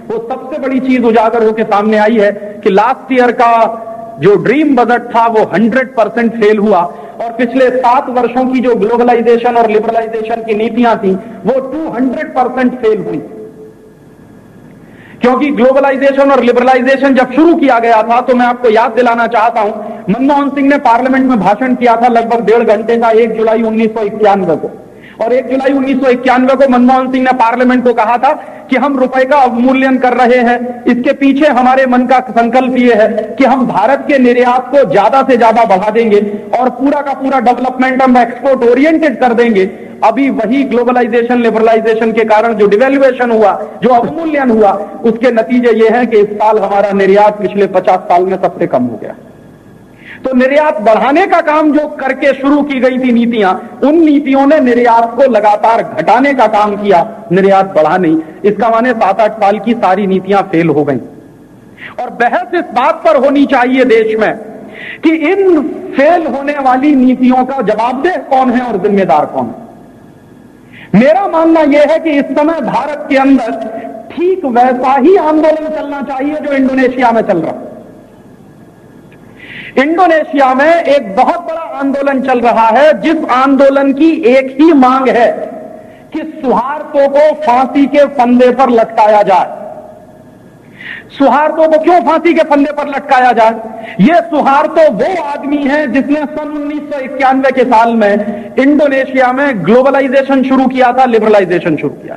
वो सबसे बड़ी चीज उजागर होकर सामने आई है कि लास्ट ईयर का जो ड्रीम बजट था वो 100% फेल हुआ और पिछले 7 वर्षों की जो ग्लोबलाइजेशन और लिबरलाइजेशन की नीतियां थी वो 200% फेल हुई। क्योंकि ग्लोबलाइजेशन और लिबरलाइजेशन जब शुरू किया गया था तो मैं आपको याद दिलाना चाहता हूं, मनमोहन सिंह ने पार्लियामेंट में भाषण किया था लगभग 1.5 घंटे का 1 जुलाई 1991 को, और 1 जुलाई 1991 को मनमोहन सिंह ने पार्लियामेंट को कहा था कि हम रुपए का अवमूल्यन कर रहे हैं। इसके पीछे हमारे मन का संकल्प ये है कि हम भारत के निर्यात को ज्यादा से ज्यादा बढ़ा देंगे और पूरा का पूरा डेवलपमेंट हम एक्सपोर्ट ओरिएंटेड कर देंगे। अभी वही ग्लोबलाइजेशन लिबरलाइजेशन के कारण जो डिवेल्युएशन हुआ, जो अवमूल्यन हुआ, उसके नतीजे ये हैं कि इस साल हमारा निर्यात पिछले 50 साल में सबसे कम हो गया। तो निर्यात बढ़ाने का काम जो करके शुरू की गई थी नीतियां, उन नीतियों ने निर्यात को लगातार घटाने का काम किया, निर्यात बढ़ा नहीं। इसका माने 7-8 साल की सारी नीतियां फेल हो गई। और बहस इस बात पर होनी चाहिए देश में कि इन फेल होने वाली नीतियों का जवाबदेह कौन है और जिम्मेदार कौन है। मेरा मानना यह है कि इस समय भारत के अंदर ठीक वैसा ही आंदोलन चलना चाहिए जो इंडोनेशिया में चल रहा है। इंडोनेशिया में एक बहुत बड़ा आंदोलन चल रहा है जिस आंदोलन की एक ही मांग है कि सुहार्तो को फांसी के फंदे पर लटकाया जाए। सुहार्तो को क्यों फांसी के फंदे पर लटकाया जाए? यह सुहार्तो वो आदमी है जिसने सन 1991 के साल में इंडोनेशिया में ग्लोबलाइजेशन शुरू किया था, लिबरलाइजेशन शुरू किया।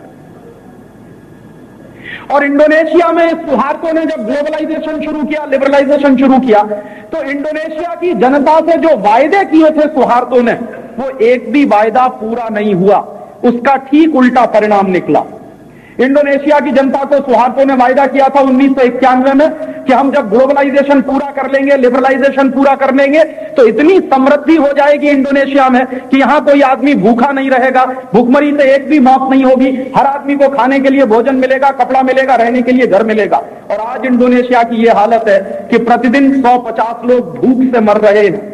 और इंडोनेशिया में सुहार्तो ने जब ग्लोबलाइजेशन शुरू किया, लिबरलाइजेशन शुरू किया, तो इंडोनेशिया की जनता से जो वायदे किए थे सुहार्तो ने, वो एक भी वायदा पूरा नहीं हुआ, उसका ठीक उल्टा परिणाम निकला। इंडोनेशिया की जनता को सुहार्तो ने वायदा किया था 1991 में कि हम जब ग्लोबलाइजेशन पूरा कर लेंगे, लिबरलाइजेशन पूरा कर लेंगे, तो इतनी समृद्धि हो जाएगी इंडोनेशिया में कि यहां कोई आदमी भूखा नहीं रहेगा, भूखमरी से एक भी मौत नहीं होगी, हर आदमी को खाने के लिए भोजन मिलेगा, कपड़ा मिलेगा, रहने के लिए घर मिलेगा। और आज इंडोनेशिया की यह हालत है कि प्रतिदिन 150 लोग भूख से मर रहे हैं।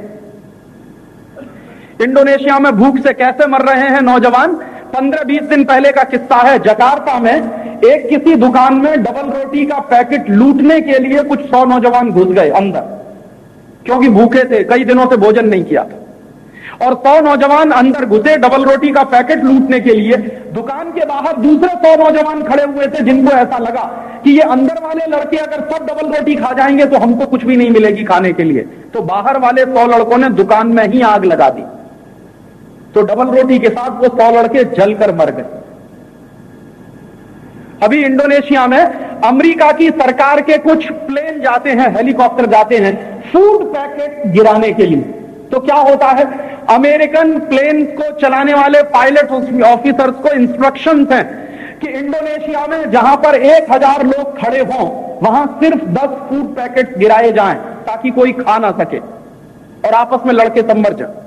इंडोनेशिया में भूख से कैसे मर रहे हैं नौजवान? 15-20 दिन पहले का किस्सा है। जकार्ता में एक किसी दुकान में डबल रोटी का पैकेट लूटने के लिए कुछ 100 नौजवान घुस गए अंदर, क्योंकि भूखे थे, कई दिनों से भोजन नहीं किया था। और 100 नौजवान अंदर घुसे डबल रोटी का पैकेट लूटने के लिए। दुकान के बाहर दूसरे 100 नौजवान खड़े हुए थे जिनको ऐसा लगा कि ये अंदर वाले लड़के अगर सब डबल रोटी खा जाएंगे तो हमको कुछ भी नहीं मिलेगी खाने के लिए। तो बाहर वाले 100 लड़कों ने दुकान में ही आग लगा दी, तो डबल रोटी के साथ वो 100 लड़के जलकर मर गए। अभी इंडोनेशिया में अमेरिका की सरकार के कुछ प्लेन जाते हैं, हेलीकॉप्टर जाते हैं फूड पैकेट गिराने के लिए। तो क्या होता है, अमेरिकन प्लेन को चलाने वाले पायलट ऑफिसर्स को इंस्ट्रक्शंस हैं कि इंडोनेशिया में जहां पर 1000 लोग खड़े हों वहां सिर्फ 10 फूड पैकेट गिराए जाएं ताकि कोई खा ना सके और आपस में लड़के सब मर जाए।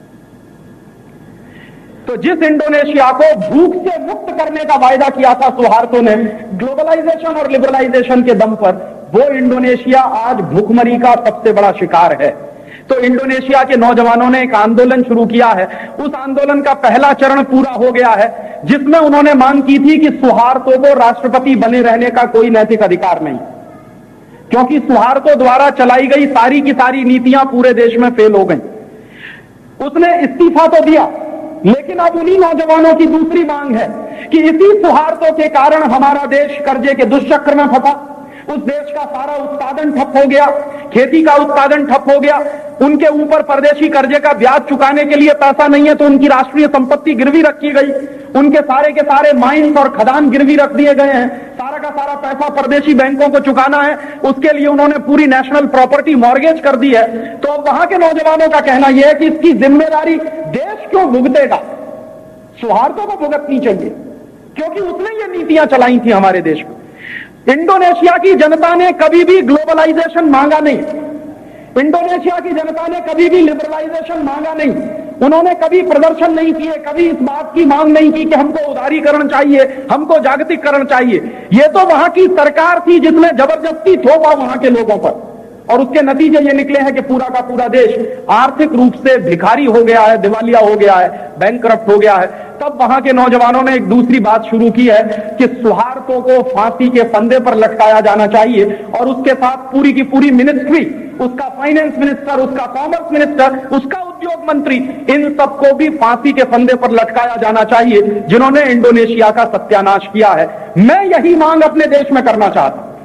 तो जिस इंडोनेशिया को भूख से मुक्त करने का वायदा किया था सुहार्तो ने ग्लोबलाइजेशन और लिबरलाइजेशन के दम पर, वो इंडोनेशिया आज भूखमरी का सबसे बड़ा शिकार है। तो इंडोनेशिया के नौजवानों ने एक आंदोलन शुरू किया है। उस आंदोलन का पहला चरण पूरा हो गया है, जिसमें उन्होंने मांग की थी कि सुहार्तो को राष्ट्रपति बने रहने का कोई नैतिक अधिकार नहीं, क्योंकि सुहार्तो द्वारा चलाई गई सारी की सारी नीतियां पूरे देश में फेल हो गई। उसने इस्तीफा तो दिया, लेकिन अब उन्हीं नौजवानों की दूसरी मांग है कि इसी सुहार्तो के कारण हमारा देश कर्जे के दुष्चक्र में फंसा। उस देश का सारा उत्पादन ठप हो गया, खेती का उत्पादन ठप हो गया, उनके ऊपर परदेशी कर्जे का ब्याज चुकाने के लिए पैसा नहीं है, तो उनकी राष्ट्रीय संपत्ति गिरवी रखी गई, उनके सारे के सारे माइंस और खदान गिरवी रख दिए गए हैं, सारा का सारा पैसा परदेशी बैंकों को चुकाना है, उसके लिए उन्होंने पूरी नेशनल प्रॉपर्टी मॉर्गेज कर दी है। तो अब वहां के नौजवानों का कहना यह है कि इसकी जिम्मेदारी देश क्यों भुगतेगा, सुहार्तो को भुगतनी चाहिए, क्योंकि उसने ये नीतियां चलाई थी हमारे देश में। इंडोनेशिया की जनता ने कभी भी ग्लोबलाइजेशन मांगा नहीं, इंडोनेशिया की जनता ने कभी भी लिबरलाइजेशन मांगा नहीं, उन्होंने कभी प्रदर्शन नहीं किए, कभी इस बात की मांग नहीं की कि हमको उदारीकरण चाहिए, हमको जागतिकरण चाहिए। यह तो वहां की सरकार थी जिसने जबरदस्ती थोपा वहां के लोगों पर। और उसके नतीजे ये निकले हैं कि पूरा का पूरा देश आर्थिक रूप से भिखारी हो गया है, दिवालिया हो गया है, बैंकरप्ट हो गया है। तब वहां के नौजवानों ने एक दूसरी बात शुरू की है कि सुहार्तों को फांसी के फंदे पर लटकाया जाना चाहिए और उसके साथ पूरी की पूरी मिनिस्ट्री, उसका फाइनेंस मिनिस्टर, उसका कॉमर्स मिनिस्टर, उसका उद्योग मंत्री, इन सबको भी फांसी के फंदे पर लटकाया जाना चाहिए जिन्होंने इंडोनेशिया का सत्यानाश किया है। मैं यही मांग अपने देश में करना चाहता हूं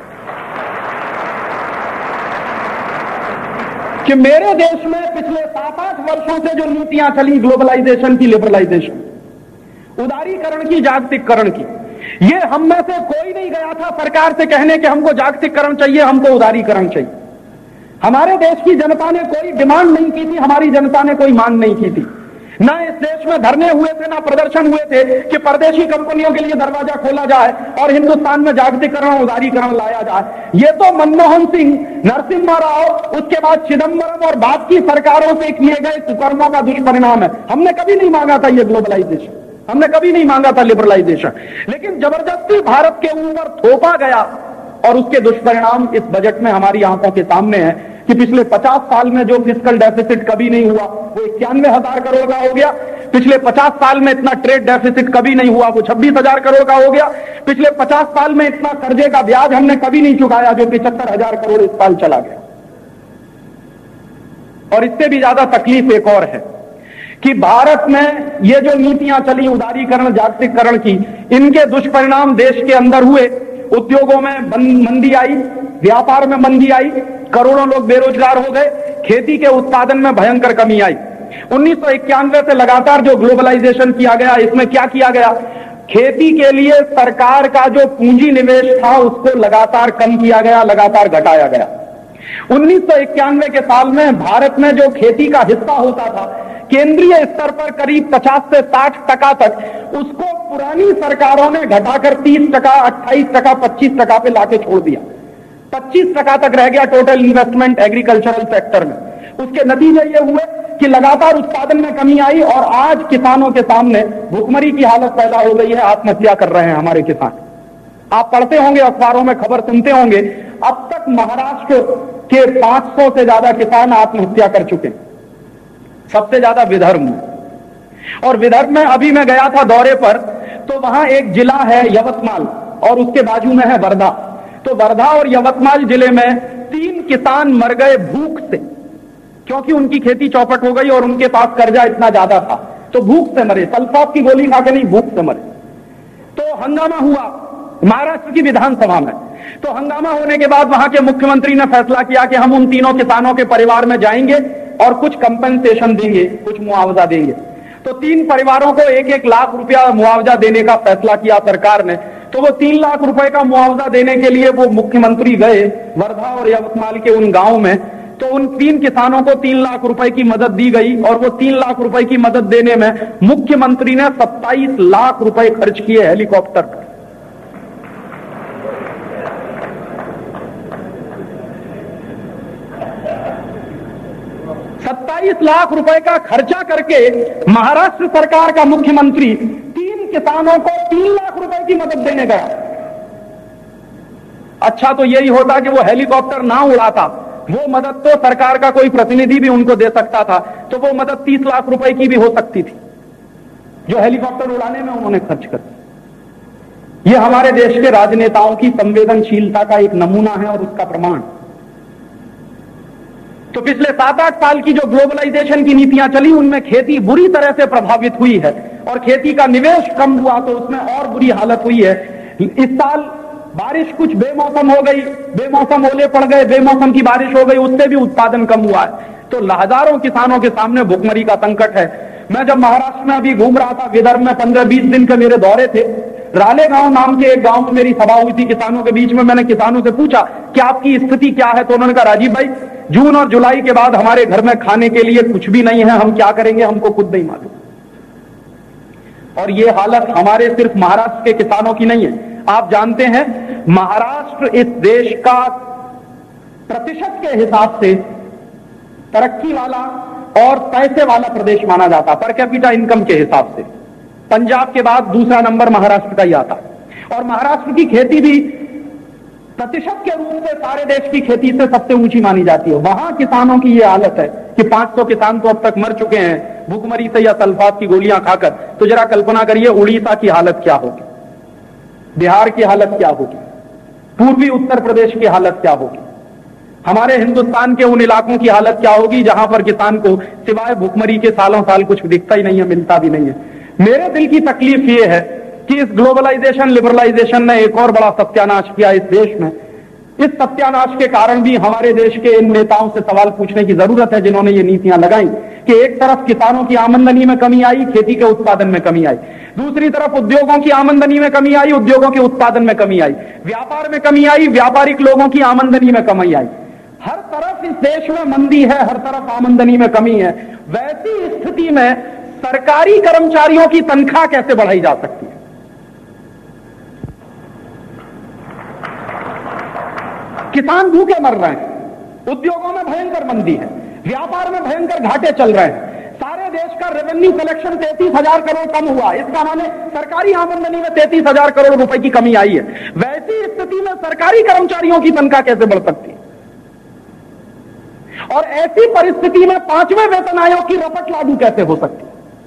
कि मेरे देश में पिछले 7-8 वर्षों से जो नीतियां चली, ग्लोबलाइजेशन की, लिबरलाइजेशन, उदारीकरण की, जागतिकरण की, ये हम में से कोई नहीं गया था सरकार से कहने कि हमको जागतिकरण चाहिए, हमको उदारीकरण चाहिए। हमारे देश की जनता ने कोई डिमांड नहीं की थी, हमारी जनता ने कोई मांग नहीं की थी। ना इस देश में धरने हुए थे, ना प्रदर्शन हुए थे कि परदेशी कंपनियों के लिए दरवाजा खोला जाए और हिंदुस्तान में जागतिकरण, उदारीकरण लाया जाए। ये तो मनमोहन सिंह, नरसिम्हा राव, उसके बाद चिदंबरम और बाद की सरकारों से किए गए कुकर्मों का दुष्परिणाम है। हमने कभी नहीं मांगा था ये ग्लोबलाइजेशन, हमने कभी नहीं मांगा था लिबरलाइजेशन, लेकिन जबरदस्ती भारत के ऊपर थोपा गया और उसके दुष्परिणाम इस बजट में हमारी आंखों के सामने है कि पिछले 50 साल में जो फिस्कल डेफिसिट कभी नहीं हुआ वो 91,000 करोड़ का हो गया। पिछले 50 साल में इतना ट्रेड डेफिसिट कभी नहीं हुआ, वो 26,000 करोड़ का हो गया। पिछले 50 साल में इतना कर्जे का ब्याज हमने कभी नहीं चुकाया जो 75,000 करोड़ इस साल चला गया। और इससे भी ज्यादा तकलीफ एक और है कि भारत में ये जो नीतियां चली उदारीकरण, जागतिकरण की, इनके दुष्परिणाम देश के अंदर हुए। उद्योगों में मंदी आई, व्यापार में मंदी आई, करोड़ों लोग बेरोजगार हो गए, खेती के उत्पादन में भयंकर कमी आई। 1991 से लगातार जो ग्लोबलाइजेशन किया गया, इसमें क्या किया गया? खेती के लिए सरकार का जो पूंजी निवेश था उसको लगातार कम किया गया, लगातार घटाया गया। 1991 के साल में भारत में जो खेती का हिस्सा होता था केंद्रीय स्तर पर करीब 50 से 60% तक, उसको पुरानी सरकारों ने घटाकर 30%, 28%, 25% पे लाके छोड़ दिया। 25% तक रह गया टोटल इन्वेस्टमेंट एग्रीकल्चरल सेक्टर में। उसके नतीजे ये हुए कि लगातार उत्पादन में कमी आई और आज किसानों के सामने भुखमरी की हालत पैदा हो गई है, आत्महत्या कर रहे हैं हमारे किसान। आप पढ़ते होंगे, अखबारों में खबर सुनते होंगे, अब तक महाराष्ट्र के 500 से ज्यादा किसान आत्महत्या कर चुके हैं, सबसे ज्यादा विदर्भ में। और विदर्भ में अभी मैं गया था दौरे पर, तो वहां एक जिला है यवतमाल और उसके बाजू में है वर्धा। तो वर्धा और यवतमाल जिले में 3 किसान मर गए भूख से, क्योंकि उनकी खेती चौपट हो गई और उनके पास कर्जा इतना ज्यादा था, तो भूख से मरे, सल्फाप की गोली खाकर नहीं, भूख से मरे। तो हंगामा हुआ महाराष्ट्र की विधानसभा में। तो हंगामा होने के बाद वहां के मुख्यमंत्री ने फैसला किया कि हम उन तीनों किसानों के परिवार में जाएंगे और कुछ कंपेंसेशन देंगे, कुछ मुआवजा देंगे। तो 3 परिवारों को 1-1 लाख रुपया मुआवजा देने का फैसला किया सरकार ने। तो वो 3 लाख रुपए का मुआवजा देने के लिए वो मुख्यमंत्री गए वर्धा और यवतमाल के उन गांव में। तो उन 3 किसानों को 3 लाख रुपए की मदद दी गई और वो 3 लाख रुपए की मदद देने में मुख्यमंत्री ने 27 लाख रुपए खर्च किए हेलीकॉप्टर पर। 27 लाख रुपए का खर्चा करके महाराष्ट्र सरकार का मुख्यमंत्री 3 किसानों को 3 लाख रुपए की मदद देने गया। अच्छा, तो यही होता कि वो हेलीकॉप्टर ना उड़ाता, वो मदद तो सरकार का कोई प्रतिनिधि भी उनको दे सकता था, तो वो मदद 30 लाख रुपए की भी हो सकती थी जो हेलीकॉप्टर उड़ाने में उन्होंने खर्च कर दिया। ये हमारे देश के राजनेताओं की संवेदनशीलता का एक नमूना है और उसका प्रमाण। तो पिछले 7-8 साल की जो ग्लोबलाइजेशन की नीतियां चली उनमें खेती बुरी तरह से प्रभावित हुई है और खेती का निवेश कम हुआ तो उसमें और बुरी हालत हुई है। इस साल बारिश कुछ बेमौसम हो गई, बेमौसम ओले पड़ गए, बेमौसम की बारिश हो गई, उससे भी उत्पादन कम हुआ है। तो हजारों किसानों के सामने भुखमरी का संकट है। मैं जब महाराष्ट्र में अभी घूम रहा था, विदर्भ में 15-20 दिन के मेरे दौरे थे, रालेगांव नाम के एक गांव में मेरी सभा हुई थी किसानों के बीच में। मैंने किसानों से पूछा कि आपकी स्थिति क्या है, तो उन्होंने कहा, राजीव भाई, जून और जुलाई के बाद हमारे घर में खाने के लिए कुछ भी नहीं है, हम क्या करेंगे हमको खुद नहीं मालूम। और ये हालत हमारे सिर्फ महाराष्ट्र के किसानों की नहीं है। आप जानते हैं महाराष्ट्र इस देश का प्रतिशत के हिसाब से तरक्की वाला और पैसे वाला प्रदेश माना जाता, पर कैपिटा इनकम के हिसाब से पंजाब के बाद दूसरा नंबर महाराष्ट्र का ही आता। और महाराष्ट्र की खेती भी प्रतिशत के रूप से सारे देश की खेती से सबसे ऊंची मानी जाती है। वहां किसानों की ये हालत है कि 500 किसान तो अब तक मर चुके हैं भूखमरी से या सल्फात की गोलियां खाकर। तो जरा कल्पना करिए उड़ीसा की हालत क्या होगी, बिहार की हालत क्या होगी, पूर्वी उत्तर प्रदेश की हालत क्या होगी, हमारे हिंदुस्तान के उन इलाकों की हालत क्या होगी जहां पर किसान को सिवाय भूखमरी के सालों साल कुछ दिखता ही नहीं है, मिलता भी नहीं है। मेरे दिल की तकलीफ ये है कि इस ग्लोबलाइजेशन लिबरलाइजेशन ने एक और बड़ा सत्यानाश किया इस देश में। इस सत्यानाश के कारण भी हमारे देश के इन नेताओं से सवाल पूछने की जरूरत है जिन्होंने ये नीतियां लगाई कि एक तरफ किसानों की आमदनी में कमी आई, खेती के उत्पादन में कमी आई, दूसरी तरफ उद्योगों की आमदनी में कमी आई, उद्योगों के उत्पादन में कमी आई, व्यापार में कमी आई, व्यापारिक लोगों की आमदनी में कमी आई। हर तरफ इस देश में मंदी है, हर तरफ आमदनी में कमी है। वैसी स्थिति में सरकारी कर्मचारियों की तनख्वाह कैसे बढ़ाई जा सकती है? किसान भूखे मर रहे हैं, उद्योगों में भयंकर मंदी है, व्यापार में भयंकर घाटे चल रहे हैं, सारे देश का रेवेन्यू कलेक्शन 33,000 करोड़ कम हुआ। इसका माने सरकारी आमदनी में 33,000 करोड़ रुपए की कमी आई है। वैसी स्थिति में सरकारी कर्मचारियों की तनख्वाह कैसे बढ़ सकती है? और ऐसी परिस्थिति में 5वें वेतन आयोग की रपट लागू कैसे हो सकती है?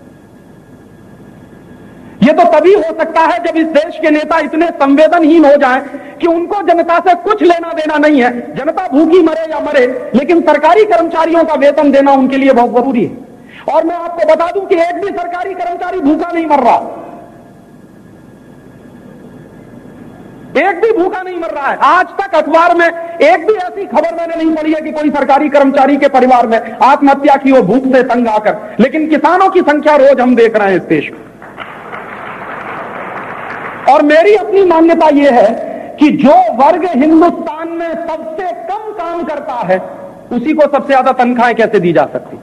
यह तो तभी हो सकता है जब इस देश के नेता इतने संवेदनहीन हो जाएं कि उनको जनता से कुछ लेना देना नहीं है, जनता भूखी मरे या मरे, लेकिन सरकारी कर्मचारियों का वेतन देना उनके लिए बहुत जरूरी है। और मैं आपको बता दूं कि एक भी सरकारी कर्मचारी भूखा नहीं मर रहा, एक भी भूखा नहीं मर रहा है। आज तक अखबार में एक भी ऐसी खबर मैंने नहीं पढ़ी है कि कोई सरकारी कर्मचारी के परिवार में आत्महत्या की हो भूख से तंग आकर। लेकिन किसानों की संख्या रोज हम देख रहे हैं इस देश में। और मेरी अपनी मान्यता यह है कि जो वर्ग हिंदुस्तान में सबसे कम काम करता है उसी को सबसे ज्यादा तनख्वाहें कैसे दी जा सकती?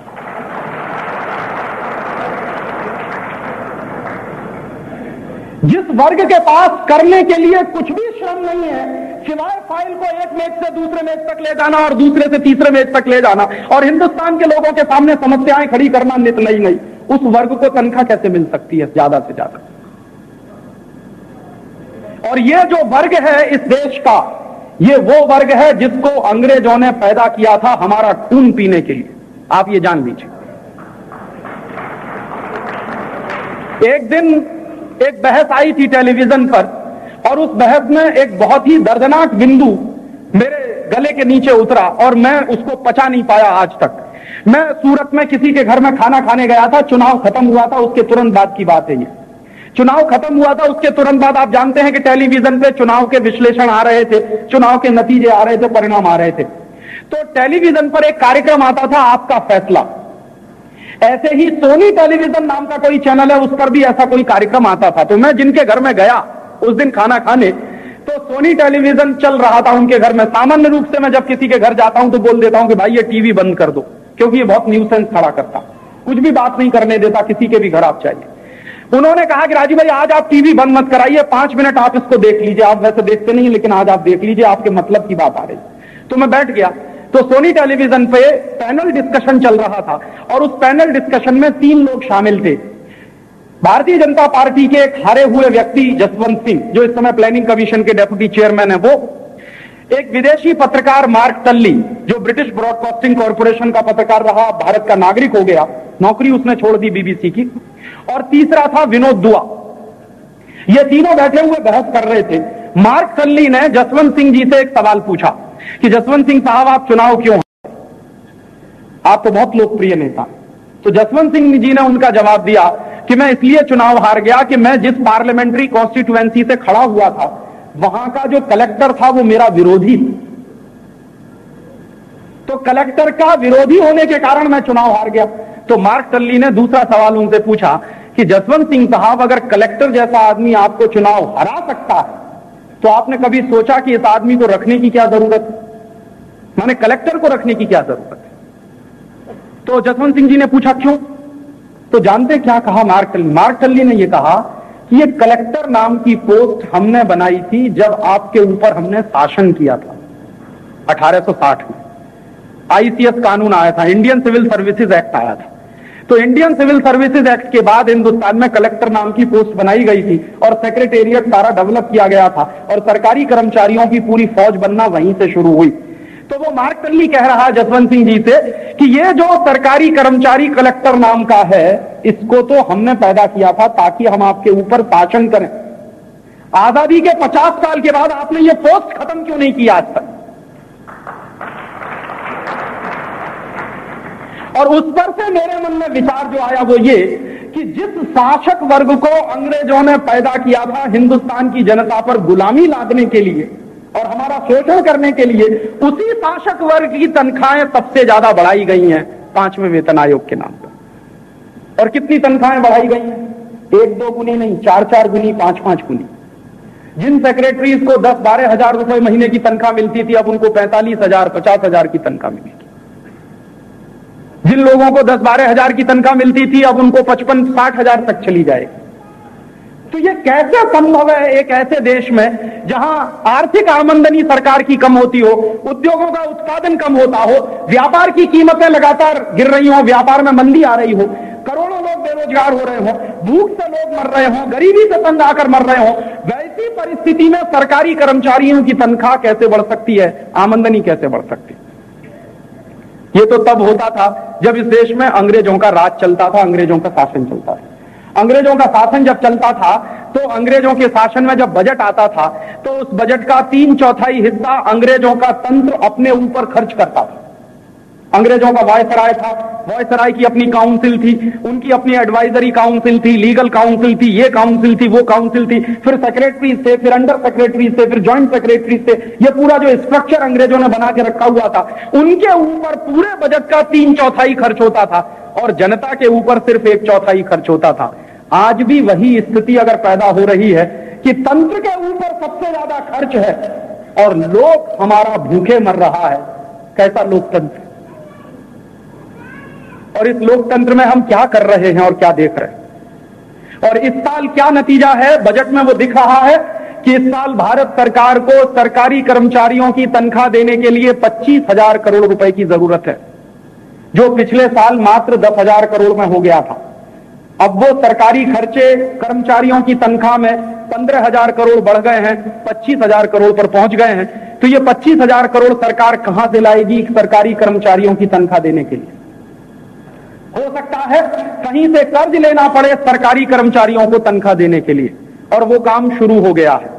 जिस वर्ग के पास करने के लिए कुछ भी श्रम नहीं है सिवाय फाइल को एक मेज से दूसरे मेज तक ले जाना और दूसरे से तीसरे मेज तक ले जाना और हिंदुस्तान के लोगों के सामने समस्याएं खड़ी करना नित नहीं, उस वर्ग को तनख्वाह कैसे मिल सकती है ज्यादा से ज्यादा? और ये जो वर्ग है इस देश का, ये वो वर्ग है जिसको अंग्रेजों ने पैदा किया था हमारा खून पीने के लिए। आप ये जान लीजिए। एक दिन एक बहस आई थी टेलीविजन पर और उस बहस में एक बहुत ही दर्दनाक बिंदु मेरे गले के नीचे उतरा और मैं उसको पचा नहीं पाया आज तक। मैं सूरत में किसी के घर में खाना खाने गया था, चुनाव खत्म हुआ था, उसके तुरंत बाद की बात है ये। चुनाव खत्म हुआ था, उसके तुरंत बाद आप जानते हैं कि टेलीविजन पे चुनाव के विश्लेषण आ रहे थे, चुनाव के नतीजे आ रहे थे, परिणाम आ रहे थे। तो टेलीविजन पर एक कार्यक्रम आता था आपका फैसला। ऐसे ही सोनी टेलीविजन नाम का कोई चैनल है, उस पर भी ऐसा कोई कार्यक्रम आता था। तो मैं जिनके घर में गया उस दिन खाना खाने, तो सोनी टेलीविजन चल रहा था उनके घर में। सामान्य रूप से मैं जब किसी के घर जाता हूं तो बोल देता हूं कि भाई ये टीवी बंद कर दो, क्योंकि ये बहुत न्यूसेंस खड़ा करता, कुछ भी बात नहीं करने देता, किसी के भी घर आप चाहिए। उन्होंने कहा कि राजीव भाई आज आप टीवी बंद मत कराइए, 5 मिनट आप इसको देख लीजिए, आप वैसे देखते नहीं लेकिन आज आप देख लीजिए, आपके मतलब की बात आ रही। तो मैं बैठ गया, तो सोनी टेलीविजन पे पैनल डिस्कशन चल रहा था और उस पैनल डिस्कशन में 3 लोग शामिल थे। भारतीय जनता पार्टी के एक हारे हुए व्यक्ति जसवंत सिंह, जो इस समय प्लानिंग कमीशन के डेप्यूटी चेयरमैन है, वो एक विदेशी पत्रकार मार्क टल्ली, जो ब्रिटिश ब्रॉडकास्टिंग कॉर्पोरेशन का पत्रकार रहा, भारत का नागरिक हो गया, नौकरी उसने छोड़ दी बीबीसी की, और तीसरा था विनोद दुआ। ये तीनों बैठे हुए बहस कर रहे थे। मार्क टल्ली ने जसवंत सिंह जी से एक सवाल पूछा कि जसवंत सिंह साहब आप चुनाव क्यों हारे? आप तो बहुत लोकप्रिय नेता। तो जसवंत सिंह जी ने उनका जवाब दिया कि मैं इसलिए चुनाव हार गया कि मैं जिस पार्लियामेंट्री कॉन्स्टिट्यूएंसी से खड़ा हुआ था वहां का जो कलेक्टर था वो मेरा विरोधी, तो कलेक्टर का विरोधी होने के कारण मैं चुनाव हार गया। तो मार्क टल्ली ने दूसरा सवाल उनसे पूछा कि जसवंत सिंह साहब अगर कलेक्टर जैसा आदमी आपको चुनाव हरा सकता है तो आपने कभी सोचा कि इस आदमी को रखने की क्या जरूरत है, माने कलेक्टर को रखने की क्या जरूरत है? तो जसवंत सिंह जी ने पूछा क्यों? तो जानते क्या कहा मार्क टल्ली ने यह कहा कि ये कलेक्टर नाम की पोस्ट हमने बनाई थी जब आपके ऊपर हमने शासन किया था 1860 में। आईसीएस कानून आया था, इंडियन सिविल सर्विसेज एक्ट आया था। तो इंडियन सिविल सर्विसेज एक्ट के बाद हिंदुस्तान में कलेक्टर नाम की पोस्ट बनाई गई थी और सेक्रेटेरिएट सारा डेवलप किया गया था और सरकारी कर्मचारियों की पूरी फौज बनना वहीं से शुरू हुई। तो वो मार्क टनली कह रहा है जसवंत सिंह जी से कि ये जो सरकारी कर्मचारी कलेक्टर नाम का है, इसको तो हमने पैदा किया था ताकि हम आपके ऊपर शासन करें। आजादी के 50 साल के बाद आपने ये पोस्ट खत्म क्यों नहीं किया आज तक? और उस पर से मेरे मन में विचार जो आया वो ये कि जिस शासक वर्ग को अंग्रेजों ने पैदा किया था हिंदुस्तान की जनता पर गुलामी लादने के लिए और हमारा शोषण करने के लिए, उसी शासक वर्ग की तनख्वाहें सबसे ज्यादा बढ़ाई गई हैं 5वें वेतन आयोग के नाम पर। और कितनी तनख्वाहें बढ़ाई गई हैं? 1-2 गुनी नहीं, 4-4 गुनी, 5-5 गुनी। जिन सेक्रेटरीज को 10-12 हजार रुपए महीने की तनख्वाह मिलती थी, अब उनको 45,000, 50,000 की तनख्वाह मिलेगी। जिन लोगों को 10-12 हजार की तनख्वाह मिलती थी, अब उनको 55-60 हजार तक चली जाएगी। तो ये कैसे संभव है एक ऐसे देश में जहां आर्थिक आमदनी सरकार की कम होती हो, उद्योगों का उत्पादन कम होता हो, व्यापार की कीमतें लगातार गिर रही हो, व्यापार में मंदी आ रही हो, करोड़ों लोग बेरोजगार हो रहे हो, भूख से लोग मर रहे हो, गरीबी से तंग आकर मर रहे हो। वैसी परिस्थिति में सरकारी कर्मचारियों की तनख्वाह कैसे बढ़ सकती है, आमदनी कैसे बढ़ सकती है? ये तो तब होता था जब इस देश में अंग्रेजों का राज चलता था, अंग्रेजों का शासन चलता था। अंग्रेजों का शासन जब चलता था तो अंग्रेजों के शासन में जब बजट आता था तो उस बजट का 3/4 हिस्सा अंग्रेजों का तंत्र अपने ऊपर खर्च करता था। अंग्रेजों का वायसराय था, वायसराय की अपनी काउंसिल थी, उनकी अपनी एडवाइजरी काउंसिल थी, लीगल काउंसिल थी, ये काउंसिल थी, वो काउंसिल थी, फिर सेक्रेटरीज थे, फिर अंडर सेक्रेटरीज थे, फिर ज्वाइंट सेक्रेटरीज थे। ये पूरा जो स्ट्रक्चर अंग्रेजों ने बना के रखा हुआ था, उनके ऊपर पूरे बजट का 3/4 खर्च होता था और जनता के ऊपर सिर्फ 1/4 खर्च होता था। आज भी वही स्थिति अगर पैदा हो रही है कि तंत्र के ऊपर सबसे ज्यादा खर्च है और लोग हमारा भूखे मर रहा है। कैसा लोकतंत्र? और इस लोकतंत्र में हम क्या कर रहे हैं और क्या देख रहे हैं? और इस साल क्या नतीजा है? बजट में वो दिख रहा है कि इस साल भारत सरकार को सरकारी कर्मचारियों की तनख्वाह देने के लिए 25,000 करोड़ रुपए की जरूरत है, जो पिछले साल मात्र 10,000 करोड़ में हो गया था। अब वो सरकारी खर्चे कर्मचारियों की तनख्वाह में 15,000 करोड़ बढ़ गए हैं, 25,000 करोड़ पर पहुंच गए हैं। तो ये 25,000 करोड़ सरकार कहां से लाएगी सरकारी कर्मचारियों की तनख्वाह देने के लिए? हो सकता है कहीं से कर्ज लेना पड़े सरकारी कर्मचारियों को तनख्वाह देने के लिए, और वो काम शुरू हो गया है।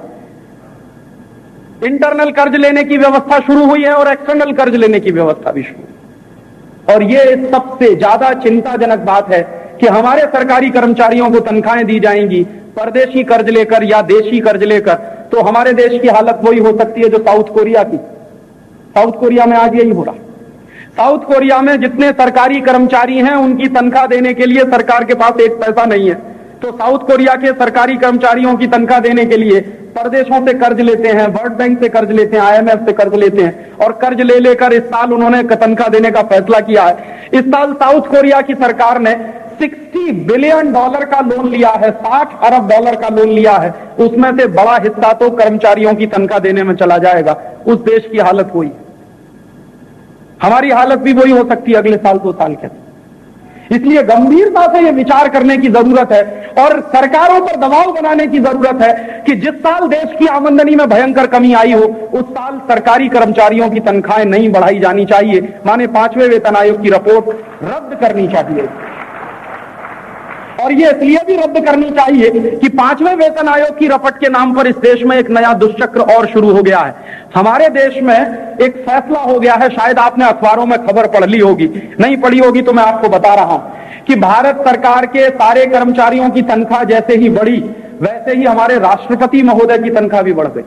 इंटरनल कर्ज लेने की व्यवस्था शुरू हुई है और एक्सटर्नल कर्ज लेने की व्यवस्था भी शुरू। और ये सबसे ज्यादा चिंताजनक बात है कि हमारे सरकारी कर्मचारियों को तनख्वाहें दी जाएंगी परदेशी कर्ज लेकर या देशी कर्ज लेकर, तो हमारे देश की हालत वही हो सकती है जो साउथ कोरिया की। साउथ कोरिया में आज यही हो रहा। साउथ कोरिया में जितने सरकारी कर्मचारी हैं उनकी तनख्वाह देने के लिए सरकार के पास एक पैसा नहीं है, तो साउथ कोरिया के सरकारी कर्मचारियों की तनख्वाह देने के लिए परदेशों से कर्ज लेते हैं, वर्ल्ड बैंक से कर्ज लेते हैं, IMF से कर्ज लेते हैं, और कर्ज ले लेकर इस साल उन्होंने तनख्वाह देने का फैसला किया है। इस साल साउथ कोरिया की सरकार ने $60 बिलियन का लोन लिया है, $60 अरब का लोन लिया है। उसमें से बड़ा हिस्सा तो कर्मचारियों की तनख्वाह देने में चला जाएगा। उस देश की हालत हुई, हमारी हालत भी वही हो सकती है अगले साल 2 साल के। इसलिए गंभीरता से यह विचार करने की जरूरत है और सरकारों पर दबाव बनाने की जरूरत है कि जिस साल देश की आमदनी में भयंकर कमी आई हो, उस साल सरकारी कर्मचारियों की तनख्वाहें नहीं बढ़ाई जानी चाहिए। माने 5वें वेतन आयोग की रिपोर्ट रद्द करनी चाहिए। और ये इसलिए भी रद्द करनी चाहिए कि 5वें वेतन आयोग की रपट के नाम पर इस देश में एक नया दुष्चक्र और शुरू हो गया है। हमारे देश में एक फैसला हो गया है, शायद आपने अखबारों में खबर पढ़ ली होगी, नहीं पढ़ी होगी तो मैं आपको बता रहा हूं कि भारत सरकार के सारे कर्मचारियों की तनख्वाह जैसे ही बढ़ी वैसे ही हमारे राष्ट्रपति महोदय की तनख्वाह भी बढ़ गई।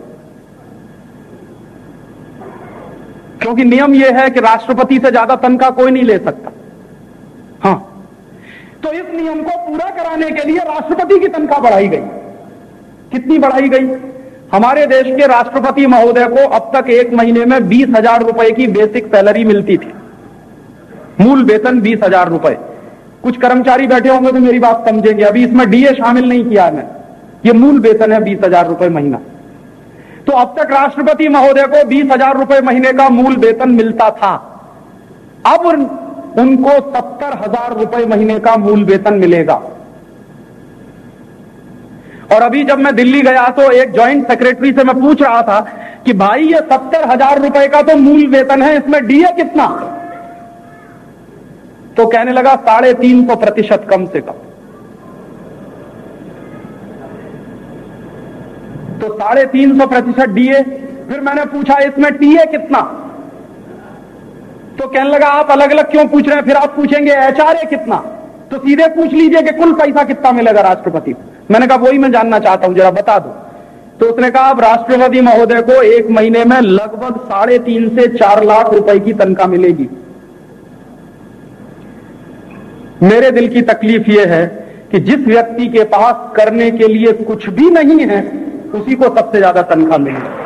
क्योंकि नियम यह है कि राष्ट्रपति से ज्यादा तनख्वाह कोई नहीं ले सकता। हाँ, तो इस नियम को पूरा कराने के लिए राष्ट्रपति की तनख्वाह बढ़ाई गई। कितनी बढ़ाई गई? हमारे देश के राष्ट्रपति महोदय को अब तक एक महीने में 20,000 रुपए की बेसिक सैलरी मिलती थी, मूल वेतन 20,000 रुपए। कुछ कर्मचारी बैठे होंगे तो मेरी बात समझेंगे, अभी इसमें डीए शामिल नहीं किया है, ये मूल वेतन है 20,000 रुपए महीना। तो अब तक राष्ट्रपति महोदय को 20,000 रुपए महीने का मूल वेतन मिलता था। अब उनको 70,000 रुपए महीने का मूल वेतन मिलेगा। और अभी जब मैं दिल्ली गया तो एक जॉइंट सेक्रेटरी से मैं पूछ रहा था कि भाई ये 70,000 रुपए का तो मूल वेतन है, इसमें डीए कितना? तो कहने लगा 350% कम से कम। तो 350% डीए। फिर मैंने पूछा इसमें टीए कितना? तो कहने लगा आप अलग अलग क्यों पूछ रहे हैं, फिर आप पूछेंगे एचआरए कितना? तो सीधे पूछ लीजिए कि कुल पैसा कितना मिलेगा राष्ट्रपति को। मैंने कहा वही मैं जानना चाहता हूं, जरा बता दो। तो उसने कहा अब राष्ट्रपति महोदय को एक महीने में लगभग 3.5 से 4 लाख रुपए की तनख्वाह मिलेगी। मेरे दिल की तकलीफ यह है कि जिस व्यक्ति के पास करने के लिए कुछ भी नहीं है उसी को सबसे ज्यादा तनख्वाह मिलेगी।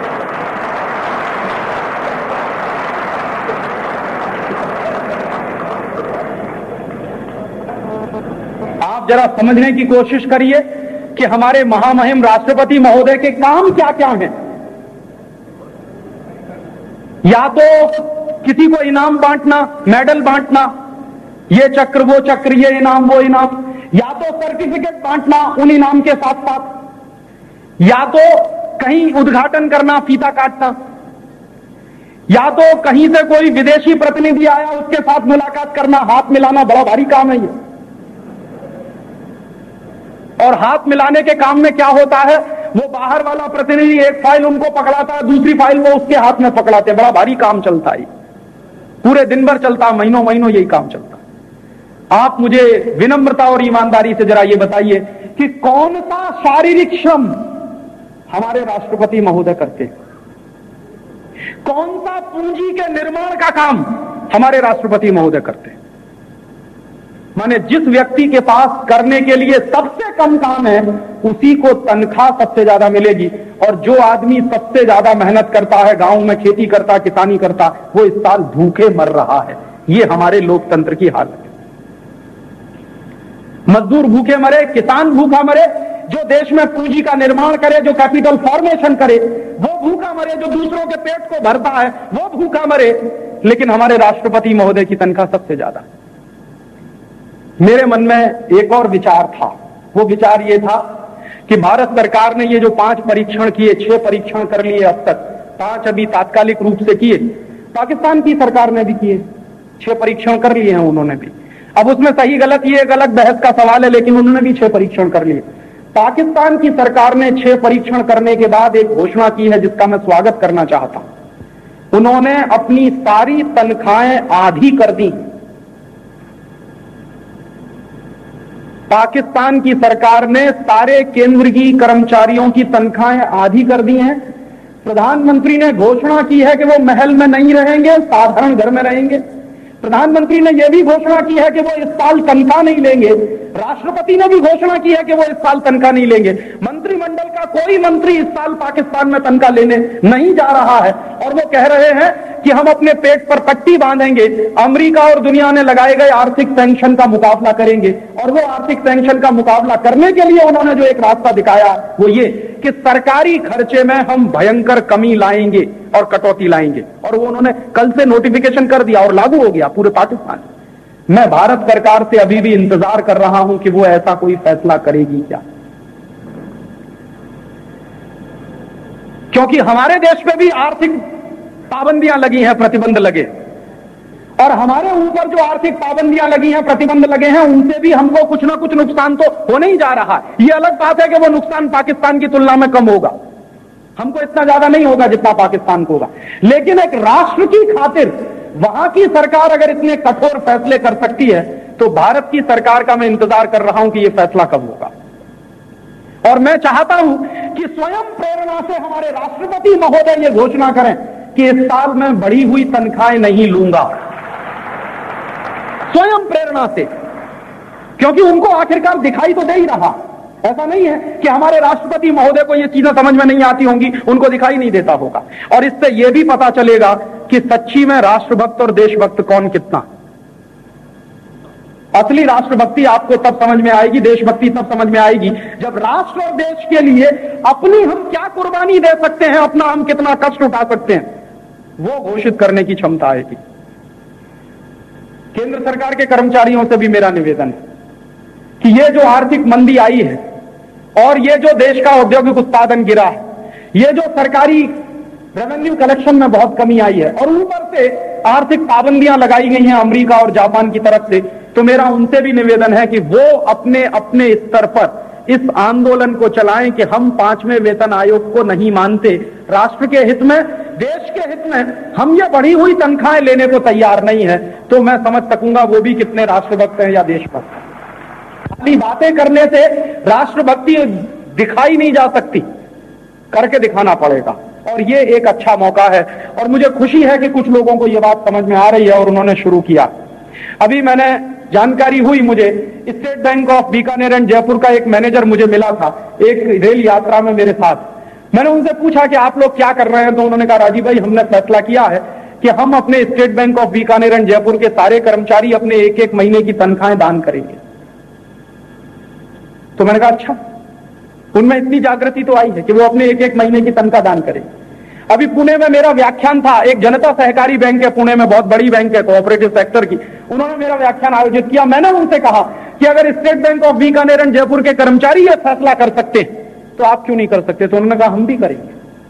आप जरा समझने की कोशिश करिए कि हमारे महामहिम राष्ट्रपति महोदय के काम क्या क्या हैं। या तो किसी को इनाम बांटना, मेडल बांटना, ये चक्र वो चक्र, ये इनाम वो इनाम, या तो सर्टिफिकेट बांटना उन इनाम के साथ साथ, या तो कहीं उद्घाटन करना, फीता काटना, या तो कहीं से कोई विदेशी प्रतिनिधि आया उसके साथ मुलाकात करना, हाथ मिलाना। बड़ा भारी काम है ये। और हाथ मिलाने के काम में क्या होता है, वो बाहर वाला प्रतिनिधि एक फाइल उनको पकड़ाता है, दूसरी फाइल वो उसके हाथ में पकड़ाते हैं। बड़ा भारी काम चलता है, पूरे दिन भर चलता है, महीनों महीनों यही काम चलता है। आप मुझे विनम्रता और ईमानदारी से जरा ये बताइए कि कौन सा शारीरिक श्रम हमारे राष्ट्रपति महोदय करते हैं? कौन सा पूंजी के निर्माण का काम हमारे राष्ट्रपति महोदय करते हैं? माने जिस व्यक्ति के पास करने के लिए सबसे कम काम है उसी को तनख्वाह सबसे ज्यादा मिलेगी। और जो आदमी सबसे ज्यादा मेहनत करता है, गांव में खेती करता, किसानी करता, वो इस साल भूखे मर रहा है। ये हमारे लोकतंत्र की हालत है। मजदूर भूखे मरे, किसान भूखा मरे, जो देश में पूंजी का निर्माण करे, जो कैपिटल फॉर्मेशन करे, वो भूखा मरे, जो दूसरों के पेट को भरता है वो भूखा मरे। लेकिन हमारे राष्ट्रपति महोदय की तनख्वाह सबसे ज्यादा। मेरे मन में एक और विचार था। वो विचार ये था कि भारत सरकार ने ये जो 5 परीक्षण किए, 6 परीक्षण कर लिए अब तक, 5 अभी तात्कालिक रूप से किए, पाकिस्तान की सरकार ने भी किए, 6 परीक्षण कर लिए हैं उन्होंने भी। अब उसमें सही गलत ये एक अलग बहस का सवाल है, लेकिन उन्होंने भी 6 परीक्षण कर लिए। पाकिस्तान की सरकार ने 6 परीक्षण करने के बाद एक घोषणा की है जिसका मैं स्वागत करना चाहता हूं। उन्होंने अपनी सारी तनख्वाहें आधी कर दी। पाकिस्तान की सरकार ने सारे केंद्र की कर्मचारियों की तनख्वाहें आधी कर दी हैं। प्रधानमंत्री ने घोषणा की है कि वो महल में नहीं रहेंगे, साधारण घर में रहेंगे। प्रधानमंत्री ने यह भी घोषणा की है कि वो इस साल तनख्वाह नहीं लेंगे। राष्ट्रपति ने भी घोषणा की है कि वो इस साल तनख्वाह नहीं लेंगे। मंत्रिमंडल का कोई मंत्री इस साल पाकिस्तान में तनख्वाह लेने नहीं जा रहा है। और वो कह रहे हैं कि हम अपने पेट पर पट्टी बांधेंगे, अमेरिका और दुनिया ने लगाए गए आर्थिक सैंक्शन का मुकाबला करेंगे। और वो आर्थिक सैंक्शन का मुकाबला करने के लिए उन्होंने जो एक रास्ता दिखाया वो ये कि सरकारी खर्चे में हम भयंकर कमी लाएंगे और कटौती लाएंगे। और वो उन्होंने कल से नोटिफिकेशन कर दिया और लागू हो गया पूरे पाकिस्तान। मैं भारत सरकार से अभी भी इंतजार कर रहा हूं कि वो ऐसा कोई फैसला करेगी क्या, क्योंकि हमारे देश पे भी आर्थिक पाबंदियां लगी हैं, प्रतिबंध लगे, और हमारे ऊपर जो आर्थिक पाबंदियां लगी हैं, प्रतिबंध लगे हैं, उनसे भी हमको कुछ ना कुछ नुकसान तो होने ही जा रहा है। ये अलग बात है कि वो नुकसान पाकिस्तान की तुलना में कम होगा, हमको इतना ज्यादा नहीं होगा जितना पाकिस्तान को होगा। लेकिन एक राष्ट्र की खातिर वहां की सरकार अगर इतने कठोर फैसले कर सकती है तो भारत की सरकार का मैं इंतजार कर रहा हूं कि यह फैसला कब होगा। और मैं चाहता हूं कि स्वयं प्रेरणा से हमारे राष्ट्रपति महोदय ये घोषणा करें कि इस साल मैं बढ़ी हुई तनख्वाहें नहीं लूंगा, स्वयं प्रेरणा से, क्योंकि उनको आखिरकार दिखाई तो दे ही रहा। ऐसा नहीं है कि हमारे राष्ट्रपति महोदय को ये चीजें समझ में नहीं आती होंगी, उनको दिखाई नहीं देता होगा। और इससे यह भी पता चलेगा कि सच्ची में राष्ट्रभक्त और देशभक्त कौन कितना। असली राष्ट्रभक्ति आपको तब समझ में आएगी, देशभक्ति तब समझ में आएगी जब राष्ट्र और देश के लिए अपनी हम क्या कुर्बानी दे सकते हैं, अपना हम कितना कष्ट उठा सकते हैं, वो घोषित करने की क्षमता आएगी। केंद्र सरकार के कर्मचारियों से भी मेरा निवेदन है कि ये जो आर्थिक मंदी आई है और ये जो देश का औद्योगिक उत्पादन गिरा है, ये जो सरकारी रेवेन्यू कलेक्शन में बहुत कमी आई है और ऊपर से आर्थिक पाबंदियां लगाई गई हैं अमेरिका और जापान की तरफ से, तो मेरा उनसे भी निवेदन है कि वो अपने अपने स्तर पर इस आंदोलन को चलाएं कि हम 5वें वेतन आयोग को नहीं मानते। राष्ट्र के हित में, देश के हित में हम ये बढ़ी हुई तनख्वाहें लेने को तैयार नहीं है, तो मैं समझ सकूंगा वो भी कितने राष्ट्रभक्त हैं या देशभक्त। खाली बातें करने से राष्ट्रभक्ति दिखाई नहीं जा सकती, करके दिखाना पड़ेगा। और ये एक अच्छा मौका है और मुझे खुशी है कि कुछ लोगों को ये बात समझ में आ रही है और उन्होंने शुरू किया। अभी मैंने जानकारी हुई, मुझे State Bank of Bikaner and Jaipur का एक मैनेजर मुझे मिला था एक रेल यात्रा में मेरे साथ। मैंने उनसे पूछा कि आप लोग क्या कर रहे हैं, तो उन्होंने कहा राजीव भाई हमने फैसला किया है कि हम अपने State Bank of Bikaner and Jaipur के सारे कर्मचारी अपने एक एक महीने की तनख्वाहें दान करेंगे। तो मैंने कहा अच्छा, उनमें इतनी जागृति तो आई है कि वो अपने एक एक महीने की तनख्वाह दान करेंगे। अभी पुणे में मेरा व्याख्यान था, एक जनता सहकारी बैंक है पुणे में, बहुत बड़ी बैंक है कोऑपरेटिव सेक्टर की, उन्होंने मेरा व्याख्यान आयोजित किया। मैंने उनसे कहा कि अगर State Bank of Bikaner and Jaipur के कर्मचारी ये फैसला कर सकते तो आप क्यों नहीं कर सकते? तो उन्होंने कहा हम भी करेंगे।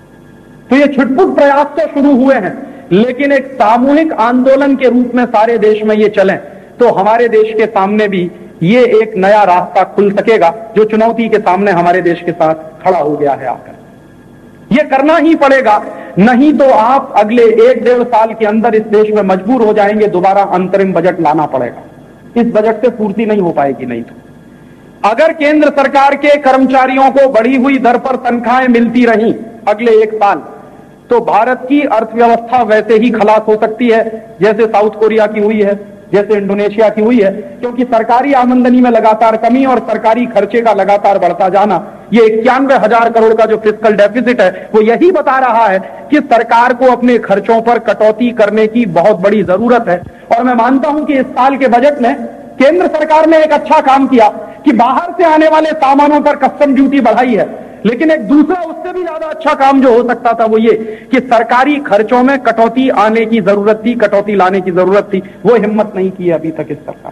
तो ये छुटपुट प्रयास तो शुरू हुए हैं, लेकिन एक सामूहिक आंदोलन के रूप में सारे देश में ये चलें तो हमारे देश के सामने भी ये एक नया रास्ता खुल सकेगा जो चुनौती के सामने हमारे देश के साथ खड़ा हो गया है आकर। ये करना ही पड़ेगा, नहीं तो आप अगले 1-1.5 साल के अंदर इस देश में मजबूर हो जाएंगे, दोबारा अंतरिम बजट लाना पड़ेगा। इस बजट से पूर्ति नहीं हो पाएगी। नहीं तो अगर केंद्र सरकार के कर्मचारियों को बढ़ी हुई दर पर तनख्वाहें मिलती रहीं अगले 1 साल, तो भारत की अर्थव्यवस्था वैसे ही खलास हो सकती है जैसे साउथ कोरिया की हुई है, जैसे इंडोनेशिया की हुई है, क्योंकि सरकारी आमदनी में लगातार कमी और सरकारी खर्चे का लगातार बढ़ता जाना, ये 91,000 करोड़ का जो फिस्कल डेफिसिट है वो यही बता रहा है कि सरकार को अपने खर्चों पर कटौती करने की बहुत बड़ी जरूरत है। और मैं मानता हूं कि इस साल के बजट में केंद्र सरकार ने एक अच्छा काम किया कि बाहर से आने वाले सामानों पर कस्टम ड्यूटी बढ़ाई है, लेकिन एक दूसरा उससे भी ज्यादा अच्छा काम जो हो सकता था वो ये कि सरकारी खर्चों में कटौती आने की जरूरत थी, कटौती लाने की जरूरत थी। वो हिम्मत नहीं की अभी तक इस सरकार,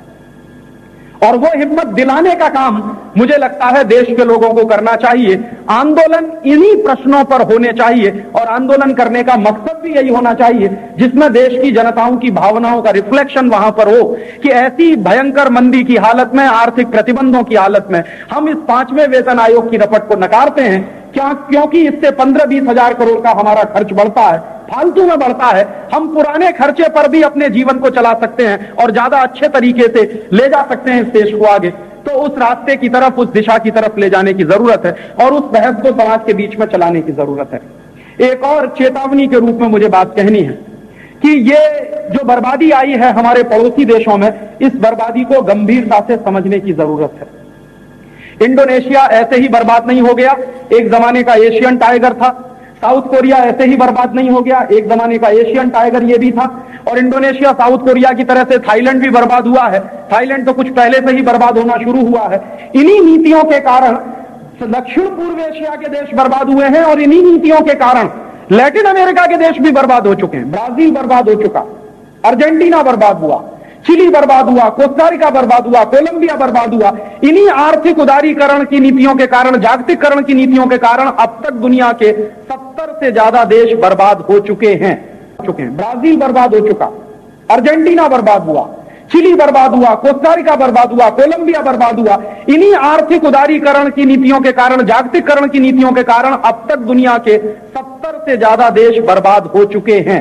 और वो हिम्मत दिलाने का काम मुझे लगता है देश के लोगों को करना चाहिए। आंदोलन इन्हीं प्रश्नों पर होने चाहिए और आंदोलन करने का मकसद भी यही होना चाहिए जिसमें देश की जनताओं की भावनाओं का रिफ्लेक्शन वहां पर हो कि ऐसी भयंकर मंदी की हालत में, आर्थिक प्रतिबंधों की हालत में हम इस 5वें वेतन आयोग की रपट को नकारते हैं क्या? क्योंकि इससे 15-20 हजार करोड़ का हमारा खर्च बढ़ता है, फालतू में बढ़ता है। हम पुराने खर्चे पर भी अपने जीवन को चला सकते हैं और ज्यादा अच्छे तरीके से ले जा सकते हैं इस देश को आगे। तो उस रास्ते की तरफ, उस दिशा की तरफ ले जाने की जरूरत है और उस बहस को समाज के बीच में चलाने की जरूरत है। एक और चेतावनी के रूप में मुझे बात कहनी है कि ये जो बर्बादी आई है हमारे पड़ोसी देशों में, इस बर्बादी को गंभीरता से समझने की जरूरत है। इंडोनेशिया ऐसे ही बर्बाद नहीं हो गया, एक जमाने का एशियन टाइगर था। साउथ कोरिया ऐसे ही बर्बाद नहीं हो गया, एक जमाने का एशियन टाइगर ये भी था। और इंडोनेशिया साउथ कोरिया की तरह से थाईलैंड भी बर्बाद हुआ है। थाईलैंड तो कुछ पहले से ही बर्बाद होना शुरू हुआ है। इन्हीं नीतियों के कारण दक्षिण पूर्व एशिया के देश बर्बाद हुए हैं और इन्हीं नीतियों के कारण लैटिन अमेरिका के देश भी बर्बाद हो चुके हैं। ब्राजील बर्बाद हो चुका, अर्जेंटीना बर्बाद हुआ, चिली बर्बाद हुआ, कोस्टारिका बर्बाद हुआ, कोलंबिया बर्बाद हुआ। इन्हीं आर्थिक उदारीकरण की नीतियों के कारण, जागतिकरण की नीतियों के कारण अब तक दुनिया के 70 से ज्यादा देश बर्बाद हो चुके हैं। ब्राजील बर्बाद हो चुका, अर्जेंटीना बर्बाद हुआ, चिली बर्बाद हुआ, कोस्टारिका बर्बाद हुआ, कोलंबिया बर्बाद हुआ। इन्हीं आर्थिक उदारीकरण की नीतियों के कारण, जागतिकरण की नीतियों के कारण अब तक दुनिया के 70 से ज्यादा देश बर्बाद हो चुके हैं।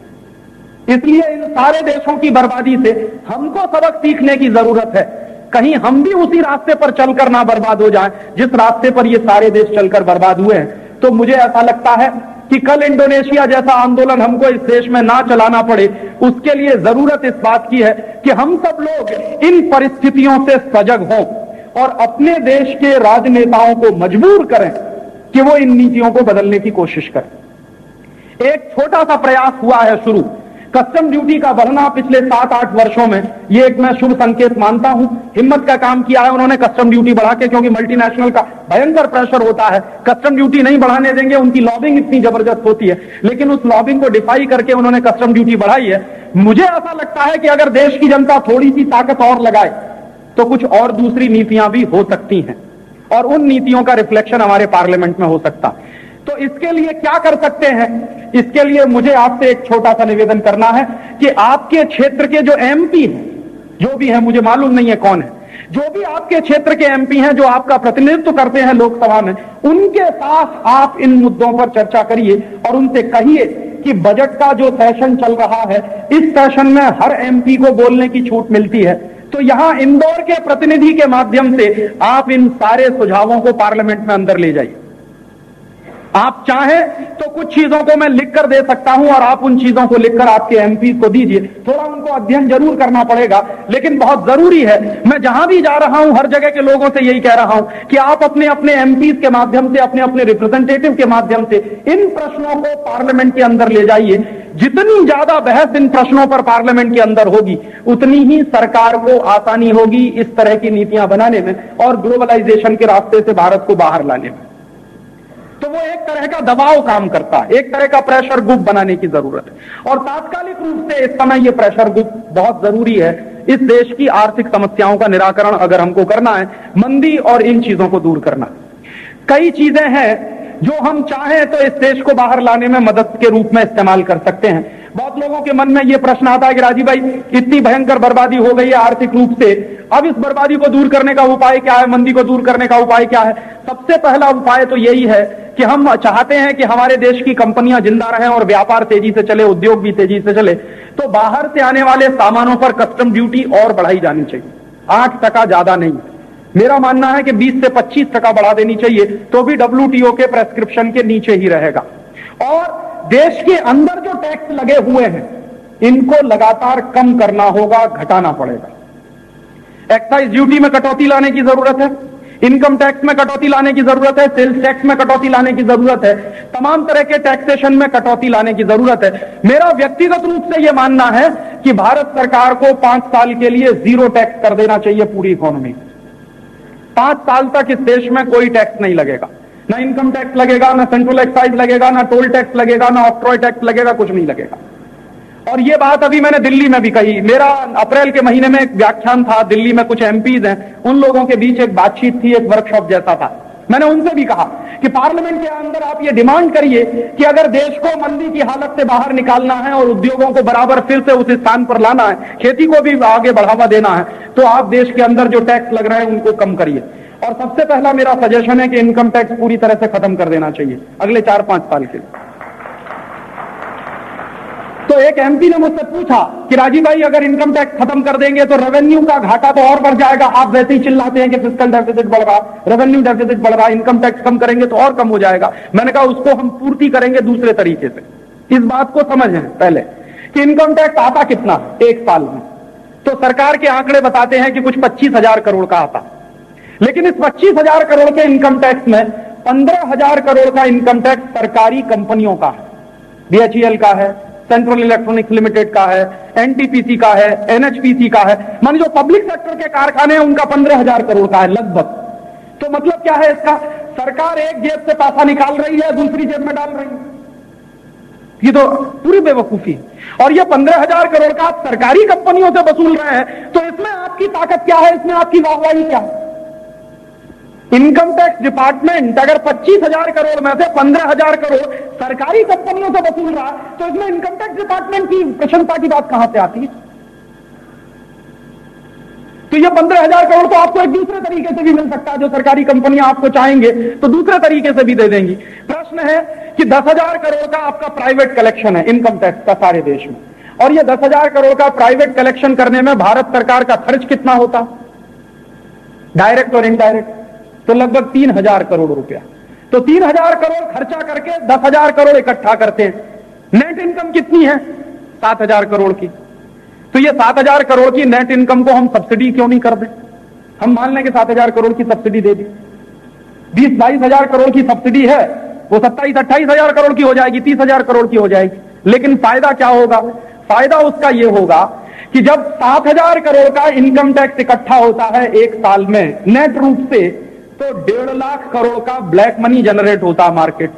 इसलिए इन सारे देशों की बर्बादी से हमको सबक सीखने की जरूरत है। कहीं हम भी उसी रास्ते पर चलकर ना बर्बाद हो जाएं जिस रास्ते पर ये सारे देश चलकर बर्बाद हुए हैं। तो मुझे ऐसा लगता है कि कल इंडोनेशिया जैसा आंदोलन हमको इस देश में ना चलाना पड़े, उसके लिए जरूरत इस बात की है कि हम सब लोग इन परिस्थितियों से सजग हों और अपने देश के राजनेताओं को मजबूर करें कि वो इन नीतियों को बदलने की कोशिश करें। एक छोटा सा प्रयास हुआ है शुरू, कस्टम ड्यूटी का बढ़ना पिछले 7-8 वर्षों में, ये एक मैं शुभ संकेत मानता हूं। हिम्मत का काम किया है उन्होंने कस्टम ड्यूटी बढ़ा के, क्योंकि मल्टीनेशनल का भयंकर प्रेशर होता है, कस्टम ड्यूटी नहीं बढ़ाने देंगे, उनकी लॉबिंग इतनी जबरदस्त होती है, लेकिन उस लॉबिंग को डिफाई करके उन्होंने कस्टम ड्यूटी बढ़ाई है। मुझे ऐसा लगता है कि अगर देश की जनता थोड़ी सी ताकत और लगाए तो कुछ और दूसरी नीतियां भी हो सकती हैं, और उन नीतियों का रिफ्लेक्शन हमारे पार्लियामेंट में हो सकता है। तो इसके लिए क्या कर सकते हैं? इसके लिए मुझे आपसे एक छोटा सा निवेदन करना है कि आपके क्षेत्र के जो एमपी हैं, जो भी है, मुझे मालूम नहीं है कौन है, जो भी आपके क्षेत्र के एमपी हैं, जो आपका प्रतिनिधित्व करते हैं लोकसभा में, उनके साथ आप इन मुद्दों पर चर्चा करिए और उनसे कहिए कि बजट का जो सेशन चल रहा है, इस सेशन में हर एमपी को बोलने की छूट मिलती है, तो यहां इंदौर के प्रतिनिधि के माध्यम से आप इन सारे सुझावों को पार्लियामेंट में अंदर ले जाइए। आप चाहें तो कुछ चीजों को मैं लिखकर दे सकता हूं और आप उन चीजों को लिखकर आपके एमपी को दीजिए। थोड़ा उनको अध्ययन जरूर करना पड़ेगा, लेकिन बहुत जरूरी है। मैं जहां भी जा रहा हूं, हर जगह के लोगों से यही कह रहा हूं कि आप अपने अपने एमपी के माध्यम से, अपने अपने रिप्रेजेंटेटिव के माध्यम से इन प्रश्नों को पार्लियामेंट के अंदर ले जाइए। जितनी ज्यादा बहस इन प्रश्नों पर पार्लियामेंट के अंदर होगी, उतनी ही सरकार को आसानी होगी इस तरह की नीतियां बनाने में और ग्लोबलाइजेशन के रास्ते से भारत को बाहर लाने में। तो वो एक तरह का दबाव काम करता है, एक तरह का प्रेशर ग्रुप बनाने की जरूरत है, और तात्कालिक रूप से इस समय ये प्रेशर ग्रुप बहुत जरूरी है। इस देश की आर्थिक समस्याओं का निराकरण अगर हमको करना है, मंदी और इन चीजों को दूर करना, कई चीजें हैं जो हम चाहें तो इस देश को बाहर लाने में मदद के रूप में इस्तेमाल कर सकते हैं। बहुत लोगों के मन में यह प्रश्न आता है कि राजीव भाई, इतनी भयंकर बर्बादी हो गई है आर्थिक रूप से, अब इस बर्बादी को दूर करने का उपाय क्या है, मंदी को दूर करने का उपाय क्या है? सबसे पहला उपाय तो यही है कि हम चाहते हैं कि हमारे देश की कंपनियां जिंदा रहें और व्यापार तेजी से चले, उद्योग भी तेजी से चले, तो बाहर से आने वाले सामानों पर कस्टम ड्यूटी और बढ़ाई जानी चाहिए। 8% ज्यादा नहीं, मेरा मानना है कि 20 से 25% बढ़ा देनी चाहिए, तो भी WTO के प्रेस्क्रिप्शन के नीचे ही रहेगा। और देश के अंदर जो टैक्स लगे हुए हैं, इनको लगातार कम करना होगा, घटाना पड़ेगा। एक्साइज ड्यूटी में कटौती लाने की जरूरत है, इनकम टैक्स में कटौती लाने की जरूरत है, सेल्स टैक्स में कटौती लाने की जरूरत है, तमाम तरह के टैक्सेशन में कटौती लाने की जरूरत है। मेरा व्यक्तिगत रूप से यह मानना है कि भारत सरकार को 5 साल के लिए 0 टैक्स कर देना चाहिए पूरी इकोनॉमी। 5 साल तक इस देश में कोई टैक्स नहीं लगेगा, ना इनकम टैक्स लगेगा, ना सेंट्रल एक्साइज लगेगा, ना टोल टैक्स लगेगा, ना ऑक्ट्रॉय टैक्स लगेगा, कुछ नहीं लगेगा। और ये बात अभी मैंने दिल्ली में भी कही। मेरा अप्रैल के महीने में एक व्याख्यान था, दिल्ली में कुछ एमपीज हैं, उन लोगों के बीच एक बातचीत थी, एक वर्कशॉप जैसा था। मैंने उनसे भी कहा कि पार्लियामेंट के अंदर आप ये डिमांड करिए कि अगर देश को मंदी की हालत से बाहर निकालना है और उद्योगों को बराबर फिर से उस स्थान पर लाना है, खेती को भी आगे बढ़ावा देना है, तो आप देश के अंदर जो टैक्स लग रहे हैं उनको कम करिए। और सबसे पहला मेरा सजेशन है कि इनकम टैक्स पूरी तरह से खत्म कर देना चाहिए अगले 4-5 साल के लिए। तो एक एमपी ने मुझसे पूछा कि राजीव भाई, अगर इनकम टैक्स खत्म कर देंगे तो रेवेन्यू का घाटा तो और बढ़ जाएगा, आप वैसे ही चिल्लाते हैं कि फिस्कल डेफिसिट बढ़ रहा, रेवेन्यू डेफिसिट बढ़ रहा, इनकम टैक्स कम करेंगे तो और कम हो जाएगा। मैंने कहा उसको हम पूर्ति करेंगे दूसरे तरीके से। इस बात को समझें पहले कि इनकम टैक्स आता कितना एक साल में, तो सरकार के आंकड़े बताते हैं कि कुछ 25,000 करोड़ का आता, लेकिन इस 25,000 करोड़ के इनकम टैक्स में 15,000 करोड़ का इनकम टैक्स सरकारी कंपनियों का है, BHEL का है, सेंट्रल इलेक्ट्रॉनिक्स लिमिटेड का है, NTPC का है, NHPC का है, मान जो पब्लिक सेक्टर के कारखाने हैं उनका 15,000 करोड़ का है लगभग। तो मतलब क्या है इसका? सरकार एक जेब से पैसा निकाल रही है, दूसरी जेब में डाल रही है। ये तो पूरी बेवकूफी है। और ये 15,000 करोड़ का आप सरकारी कंपनियों से वसूल रहे हैं, तो इसमें आपकी ताकत क्या है, इसमें आपकी वाहवाही क्या है? इनकम टैक्स डिपार्टमेंट अगर 25,000 करोड़ में से 15,000 करोड़ सरकारी कंपनियों से वसूल रहा है, तो इसमें इनकम टैक्स डिपार्टमेंट की प्रशंसा की बात कहां से आती है? तो ये 15,000 करोड़ तो आपको एक दूसरे तरीके से भी मिल सकता है, जो सरकारी कंपनियां आपको चाहेंगे तो दूसरे तरीके से भी दे देंगी। प्रश्न है कि 10,000 करोड़ का आपका प्राइवेट कलेक्शन है इनकम टैक्स का सारे देश में, और ये 10,000 करोड़ का प्राइवेट कलेक्शन करने में भारत सरकार का खर्च कितना होता, डायरेक्ट और इनडायरेक्ट? तो लगभग 3,000 करोड़ रुपया। तो 3,000 करोड़ खर्चा करके 10,000 करोड़ इकट्ठा करते हैं, नेट इनकम कितनी है? 7,000 करोड़ की। तो ये 7,000 करोड़ की नेट इनकम को हम सब्सिडी क्यों नहीं कर दें? हम मान लें कि 7,000 करोड़ की सब्सिडी दे दी, 20-22,000 करोड़ की सब्सिडी है, वो 27-28,000 करोड़ की हो जाएगी, 30,000 करोड़ की हो जाएगी। लेकिन फायदा क्या होगा? फायदा उसका यह होगा कि जब 7,000 करोड़ का इनकम टैक्स इकट्ठा होता है एक साल में नेट रूप से, तो 1.5 लाख करोड़ का ब्लैक मनी जनरेट होता मार्केट।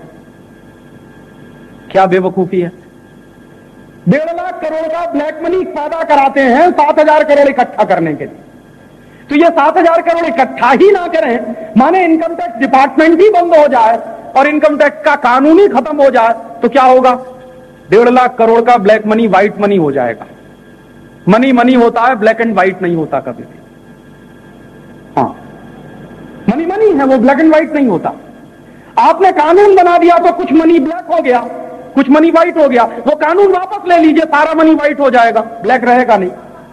क्या बेवकूफी है। 1.5 लाख करोड़ का ब्लैक मनी पैदा कराते हैं 7,000 करोड़ इकट्ठा करने के लिए। तो ये 7,000 करोड़ इकट्ठा ही ना करें, माने इनकम टैक्स डिपार्टमेंट ही बंद हो जाए और इनकम टैक्स का कानून ही खत्म हो जाए, तो क्या होगा? 1.5 लाख करोड़ का ब्लैक मनी व्हाइट मनी हो जाएगा। मनी मनी होता है, ब्लैक एंड व्हाइट नहीं होता कभी भी। हाँ, मनी मनी है, वो ब्लैक एंड व्हाइट नहीं होता। आपने कानून बना दिया तो कुछ मनी ब्लैक हो गया, कुछ मनी व्हाइट हो गया। वो कानून वापस ले लीजिए, सारा मनी व्हाइट हो जाएगा, ब्लैक रहेगा नहीं।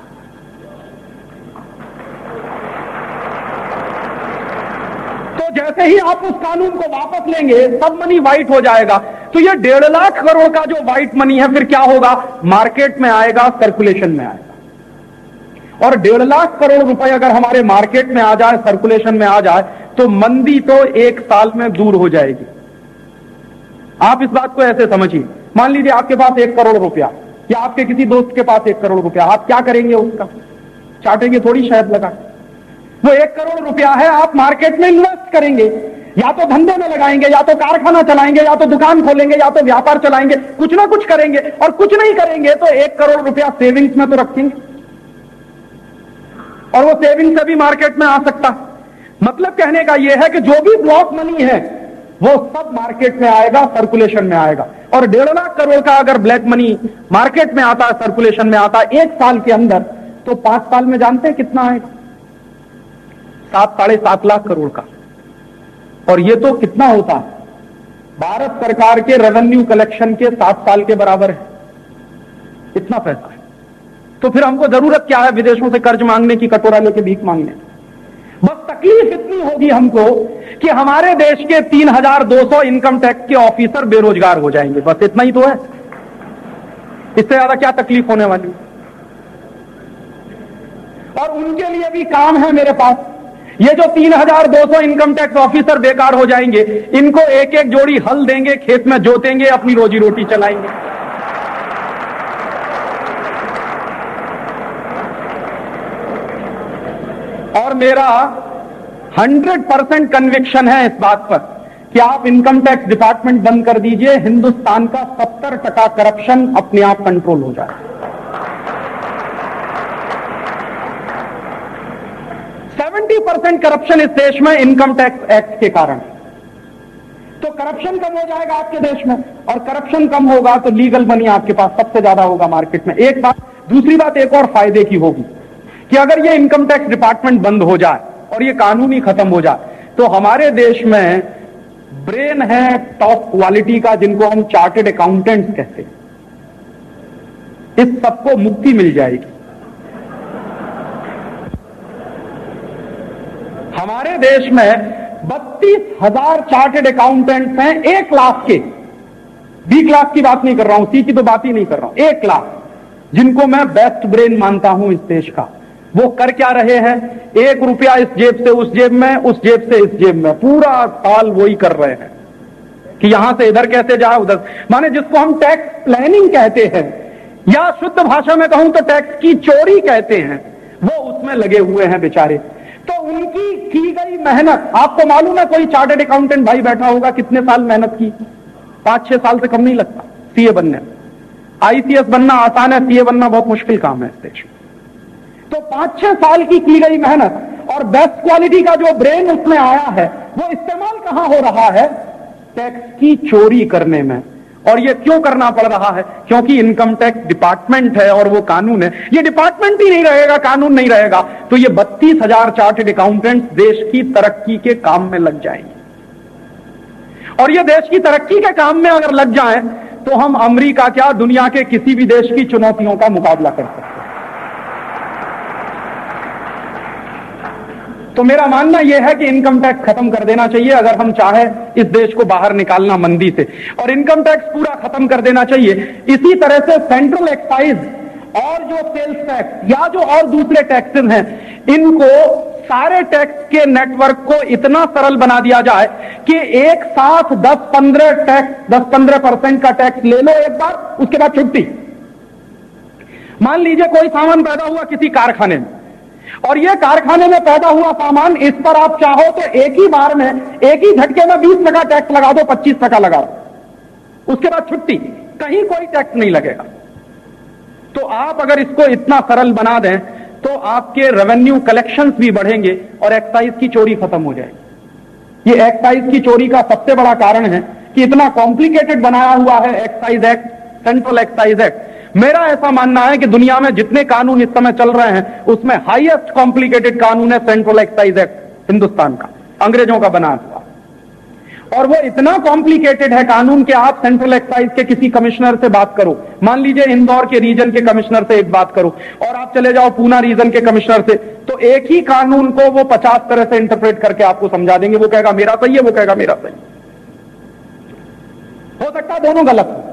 तो जैसे ही आप उस कानून को वापस लेंगे सब मनी व्हाइट हो जाएगा। तो ये 1.5 लाख करोड़ का जो व्हाइट मनी है फिर क्या होगा? मार्केट में आएगा, सर्कुलेशन में आएगा। और 1.5 लाख करोड़ रुपए अगर हमारे मार्केट में आ जाए, सर्कुलेशन में आ जाए, तो मंदी तो एक साल में दूर हो जाएगी। आप इस बात को ऐसे समझिए, मान लीजिए आपके पास 1 करोड़ रुपया या आपके किसी दोस्त के पास 1 करोड़ रुपया, आप क्या करेंगे? उसका चाटेंगे थोड़ी, शायद लगा। वो 1 करोड़ रुपया है, आप मार्केट में इन्वेस्ट करेंगे, या तो धंधे में लगाएंगे, या तो कारखाना चलाएंगे, या तो दुकान खोलेंगे, या तो व्यापार चलाएंगे, कुछ ना कुछ करेंगे। और कुछ नहीं करेंगे तो 1 करोड़ रुपया सेविंग्स में तो रखेंगे, और वो सेविंग से भी मार्केट में आ सकता। मतलब कहने का यह है कि जो भी ब्लॉक मनी है वो सब मार्केट में आएगा, सर्कुलेशन में आएगा। और 1.5 लाख करोड़ का अगर ब्लैक मनी मार्केट में आता है, सर्कुलेशन में आता है एक साल के अंदर, तो 5 साल में जानते हैं कितना आएगा? 7-7.5 लाख करोड़ का। और ये तो कितना होता है? भारत सरकार के रेवेन्यू कलेक्शन के 7 साल के बराबर है, इतना पैसा है। तो फिर हमको जरूरत क्या है विदेशों से कर्ज मांगने की, कटोरा लेके भीख मांगने? बस तकलीफ इतनी होगी हमको कि हमारे देश के 3,200 इनकम टैक्स के ऑफिसर बेरोजगार हो जाएंगे, बस इतना ही तो है। इससे ज्यादा क्या तकलीफ होने वाली? और उनके लिए भी काम है मेरे पास। ये जो 3,200 इनकम टैक्स ऑफिसर बेकार हो जाएंगे, इनको एक एक जोड़ी हल देंगे, खेत में जोतेंगे, अपनी रोजी रोटी चलाएंगे। और मेरा 100% कन्विक्शन है इस बात पर कि आप इनकम टैक्स डिपार्टमेंट बंद कर दीजिए, हिंदुस्तान का 70% करप्शन अपने आप कंट्रोल हो जाए। 70% करप्शन इस देश में इनकम टैक्स एक्ट के कारण। तो करप्शन कम हो जाएगा आपके देश में, और करप्शन कम होगा तो लीगल मनी आपके पास सबसे ज्यादा होगा मार्केट में। एक बात। दूसरी बात एक और फायदे की होगी कि अगर ये इनकम टैक्स डिपार्टमेंट बंद हो जाए और ये कानून ही खत्म हो जाए, तो हमारे देश में ब्रेन है टॉप क्वालिटी का, जिनको हम चार्टर्ड अकाउंटेंट्स कहते हैं, इस सबको मुक्ति मिल जाएगी। हमारे देश में 32,000 चार्टर्ड अकाउंटेंट्स हैं, 1 लाख के। बी क्लास की बात नहीं कर रहा हूं, सी की तो बात ही नहीं कर रहा हूं, 1 लाख, जिनको मैं बेस्ट ब्रेन मानता हूं इस देश का। वो कर क्या रहे हैं? 1 रुपया इस जेब से उस जेब में, उस जेब से इस जेब में, पूरा साल वही कर रहे हैं कि यहां से इधर कैसे जाए, उधर। माने जिसको हम टैक्स प्लानिंग कहते हैं, या शुद्ध भाषा में कहूं तो टैक्स की चोरी कहते हैं, वो उसमें लगे हुए हैं बेचारे। तो उनकी की गई मेहनत, आपको मालूम है कोई चार्टर्ड अकाउंटेंट भाई बैठा होगा कितने साल मेहनत की? 5-6 साल से कम नहीं लगता सीए बनने। आईसीएस बनना आसान है, सीए बनना बहुत मुश्किल काम है इस देश में। तो 5-6 साल की गई मेहनत और बेस्ट क्वालिटी का जो ब्रेन उसमें आया है, वो इस्तेमाल कहां हो रहा है? टैक्स की चोरी करने में। और ये क्यों करना पड़ रहा है? क्योंकि इनकम टैक्स डिपार्टमेंट है और वो कानून है। ये डिपार्टमेंट ही नहीं रहेगा, कानून नहीं रहेगा, तो ये 32,000 चार्टर्ड अकाउंटेंट्स देश की तरक्की के काम में लग जाएंगे। और ये देश की तरक्की के काम में अगर लग जाएं, तो हम अमेरिका क्या, दुनिया के किसी भी देश की चुनौतियों का मुकाबला कर सकते हैं। तो मेरा मानना यह है कि इनकम टैक्स खत्म कर देना चाहिए अगर हम चाहें इस देश को बाहर निकालना मंदी से, और इनकम टैक्स पूरा खत्म कर देना चाहिए। इसी तरह से सेंट्रल एक्साइज और जो सेल्स टैक्स या जो और दूसरे टैक्सेस हैं, इनको सारे टैक्स के नेटवर्क को इतना सरल बना दिया जाए कि एक साथ 10-15% का टैक्स ले लो एक बार, उसके बाद छुट्टी। मान लीजिए कोई सामान पैदा हुआ किसी कारखाने में, और ये कारखाने में पैदा हुआ सामान, इस पर आप चाहो तो एक ही बार में, एक ही झटके में 20% टैक्स लगा दो, 25% लगा दो, उसके बाद छुट्टी, कहीं कोई टैक्स नहीं लगेगा। तो आप अगर इसको इतना सरल बना दें तो आपके रेवेन्यू कलेक्शंस भी बढ़ेंगे और एक्साइज की चोरी खत्म हो जाएगी। ये एक्साइज की चोरी का सबसे बड़ा कारण है कि इतना कॉम्प्लिकेटेड बनाया हुआ है excise act, central excise act. मेरा ऐसा मानना है कि दुनिया में जितने कानून इस समय चल रहे हैं उसमें हाईएस्ट कॉम्प्लिकेटेड कानून है सेंट्रल एक्साइज एक्ट, हिंदुस्तान का, अंग्रेजों का बनाया हुआ। और वो इतना कॉम्प्लिकेटेड है कानून कि आप सेंट्रल एक्साइज के किसी कमिश्नर से बात करो, मान लीजिए इंदौर के रीजन के कमिश्नर से एक बात करो, और आप चले जाओ पूना रीजन के कमिश्नर से, तो एक ही कानून को वो 50 तरह से इंटरप्रेट करके आपको समझा देंगे। वो कहेगा मेरा सही है, वो कहेगा मेरा सही। हो सकता है दोनों गलत हो,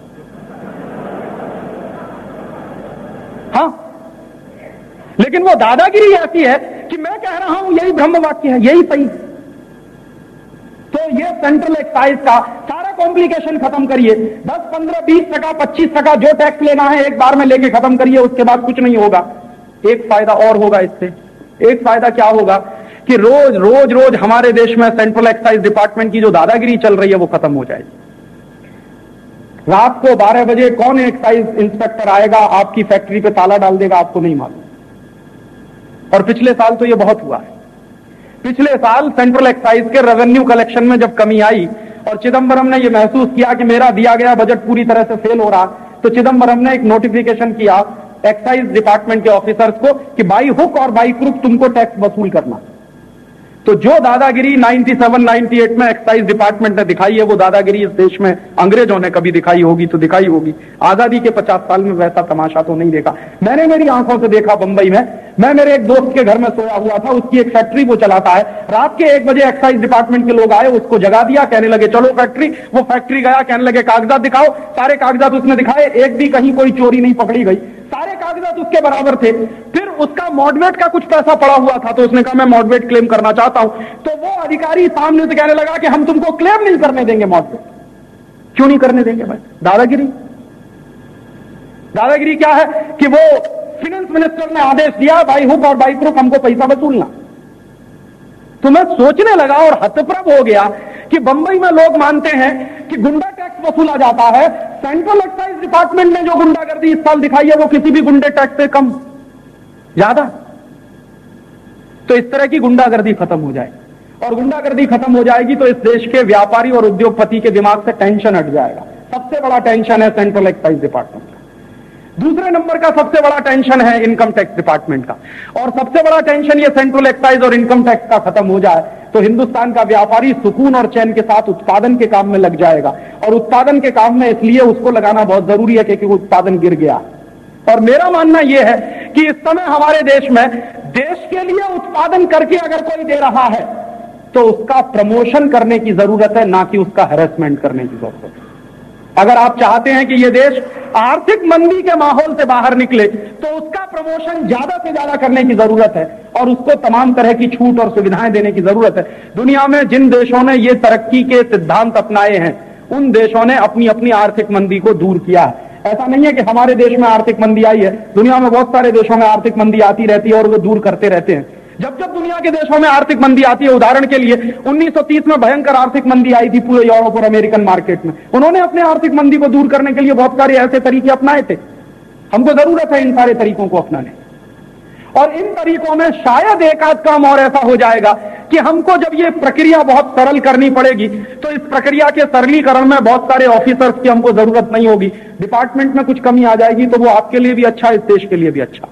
हाँ, लेकिन वो दादागिरी ऐसी है कि मैं कह रहा हूं यही ब्रह्म वाक्य है, यही सही। तो ये सेंट्रल एक्साइज का सारा कॉम्प्लिकेशन खत्म करिए, 10, 15, 20%, 25% जो टैक्स लेना है एक बार में लेके खत्म करिए, उसके बाद कुछ नहीं होगा। एक फायदा और होगा इससे, एक फायदा क्या होगा कि रोज रोज रोज हमारे देश में सेंट्रल एक्साइज डिपार्टमेंट की जो दादागिरी चल रही है वो खत्म हो जाएगी। रात को 12 बजे कौन एक्साइज इंस्पेक्टर आएगा, आपकी फैक्ट्री पे ताला डाल देगा, आपको नहीं मालूम। और पिछले साल तो ये बहुत हुआ है। पिछले साल सेंट्रल एक्साइज के रेवेन्यू कलेक्शन में जब कमी आई और चिदंबरम ने यह महसूस किया कि मेरा दिया गया बजट पूरी तरह से फेल हो रहा, तो चिदंबरम ने एक नोटिफिकेशन किया एक्साइज डिपार्टमेंट के ऑफिसर्स को कि बाई हुक और बाई क्रुक तुमको टैक्स वसूल करना। तो जो दादागिरी 97, 98 में एक्साइज डिपार्टमेंट ने दिखाई है, वो दादागिरी इस देश में अंग्रेजों ने कभी दिखाई होगी तो दिखाई होगी। आजादी के 50 साल में वैसा तमाशा तो नहीं देखा। मैंने मेरी आंखों से देखा बंबई में, मैं मेरे एक दोस्त के घर में सोया हुआ था, उसकी एक फैक्ट्री वो चलाता है। रात के 1 बजे एक्साइज डिपार्टमेंट के लोग आए, उसको जगा दिया, कहने लगे चलो फैक्ट्री। वो फैक्ट्री गया, कहने लगे कागजात दिखाओ। सारे कागजात उसने दिखाए, एक भी कहीं कोई चोरी नहीं पकड़ी गई, सारे कागजात उसके बराबर थे। फिर उसका मॉडरेट का कुछ पैसा पड़ा हुआ था, तो उसने कहा मैं मॉडरेट क्लेम करना चाहता हूं। तो वो अधिकारी सामने से कहने लगा कि हम तुमको क्लेम नहीं करने देंगे मॉडरेट। क्यों नहीं करने देंगे भाई? दादागिरी। दादागिरी क्या है कि वो फाइनेंस मिनिस्टर ने आदेश दिया बाई हुक और बाई क्रुक हमको पैसा वसूलना। तो मैं सोचने लगा और हतप्रभ हो गया कि बंबई में लोग मानते हैं कि गुंडा टैक्स वसूला जाता है। सेंट्रल एक्साइज डिपार्टमेंट ने जो गुंडागर्दी इस साल दिखाई है वो किसी भी गुंडे टैक्स से कम, ज्यादा। तो इस तरह की गुंडागर्दी खत्म हो जाए, और गुंडागर्दी खत्म हो जाएगी तो इस देश के व्यापारी और उद्योगपति के दिमाग से टेंशन हट जाएगा। सबसे बड़ा टेंशन है सेंट्रल एक्साइज डिपार्टमेंट का। दूसरे नंबर का सबसे बड़ा टेंशन है इनकम टैक्स डिपार्टमेंट का, और सबसे बड़ा टेंशन ये सेंट्रल एक्साइज और इनकम टैक्स का खत्म हो जाए तो हिंदुस्तान का व्यापारी सुकून और चैन के साथ उत्पादन के काम में लग जाएगा। और उत्पादन के काम में इसलिए उसको लगाना बहुत जरूरी है क्योंकि उत्पादन गिर गया। और मेरा मानना यह है कि इस समय हमारे देश में देश के लिए उत्पादन करके अगर कोई दे रहा है तो उसका प्रमोशन करने की जरूरत है, ना कि उसका हैरेसमेंट करने की जरूरत है। अगर आप चाहते हैं कि यह देश आर्थिक मंदी के माहौल से बाहर निकले तो उसका प्रमोशन ज्यादा से ज्यादा करने की जरूरत है और उसको तमाम तरह की छूट और सुविधाएं देने की जरूरत है। दुनिया में जिन देशों ने ये तरक्की के सिद्धांत अपनाए हैं उन देशों ने अपनी अपनी आर्थिक मंदी को दूर किया है। ऐसा नहीं है कि हमारे देश में आर्थिक मंदी आई है, दुनिया में बहुत सारे देशों में आर्थिक मंदी आती रहती है और वो दूर करते रहते हैं। जब जब दुनिया के देशों में आर्थिक मंदी आती है, उदाहरण के लिए 1930 में भयंकर आर्थिक मंदी आई थी पूरे यूरोप और अमेरिकन मार्केट में, उन्होंने अपने आर्थिक मंदी को दूर करने के लिए बहुत सारे ऐसे तरीके अपनाए थे। हमको जरूरत है इन सारे तरीकों को अपनाने, और इन तरीकों में शायद एक आध काम और ऐसा हो जाएगा कि हमको जब ये प्रक्रिया बहुत सरल करनी पड़ेगी तो इस प्रक्रिया के सरलीकरण में बहुत सारे ऑफिसर्स की हमको जरूरत नहीं होगी। डिपार्टमेंट में कुछ कमी आ जाएगी तो वो आपके लिए भी अच्छा, इस देश के लिए भी अच्छा,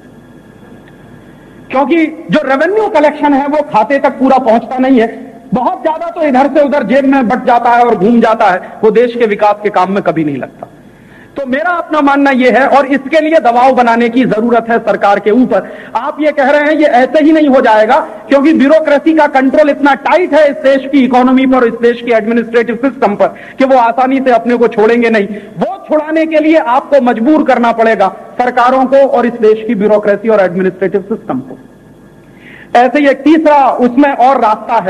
क्योंकि जो रेवेन्यू कलेक्शन है वो खाते तक पूरा पहुंचता नहीं है, बहुत ज्यादा तो इधर से उधर जेब में बट जाता है और घूम जाता है, वो देश के विकास के काम में कभी नहीं लगता। तो मेरा अपना मानना यह है, और इसके लिए दबाव बनाने की जरूरत है सरकार के ऊपर। आप ये कह रहे हैं ये ऐसे ही नहीं हो जाएगा क्योंकि ब्यूरोक्रेसी का कंट्रोल इतना टाइट है इस देश की इकोनॉमी पर, इस देश की एडमिनिस्ट्रेटिव सिस्टम पर, कि वो आसानी से अपने को छोड़ेंगे नहीं। वो छुड़ाने के लिए आपको मजबूर करना पड़ेगा सरकारों को और इस देश की ब्यूरोक्रेसी और एडमिनिस्ट्रेटिव सिस्टम को। ऐसे ही एक तीसरा उसमें और रास्ता है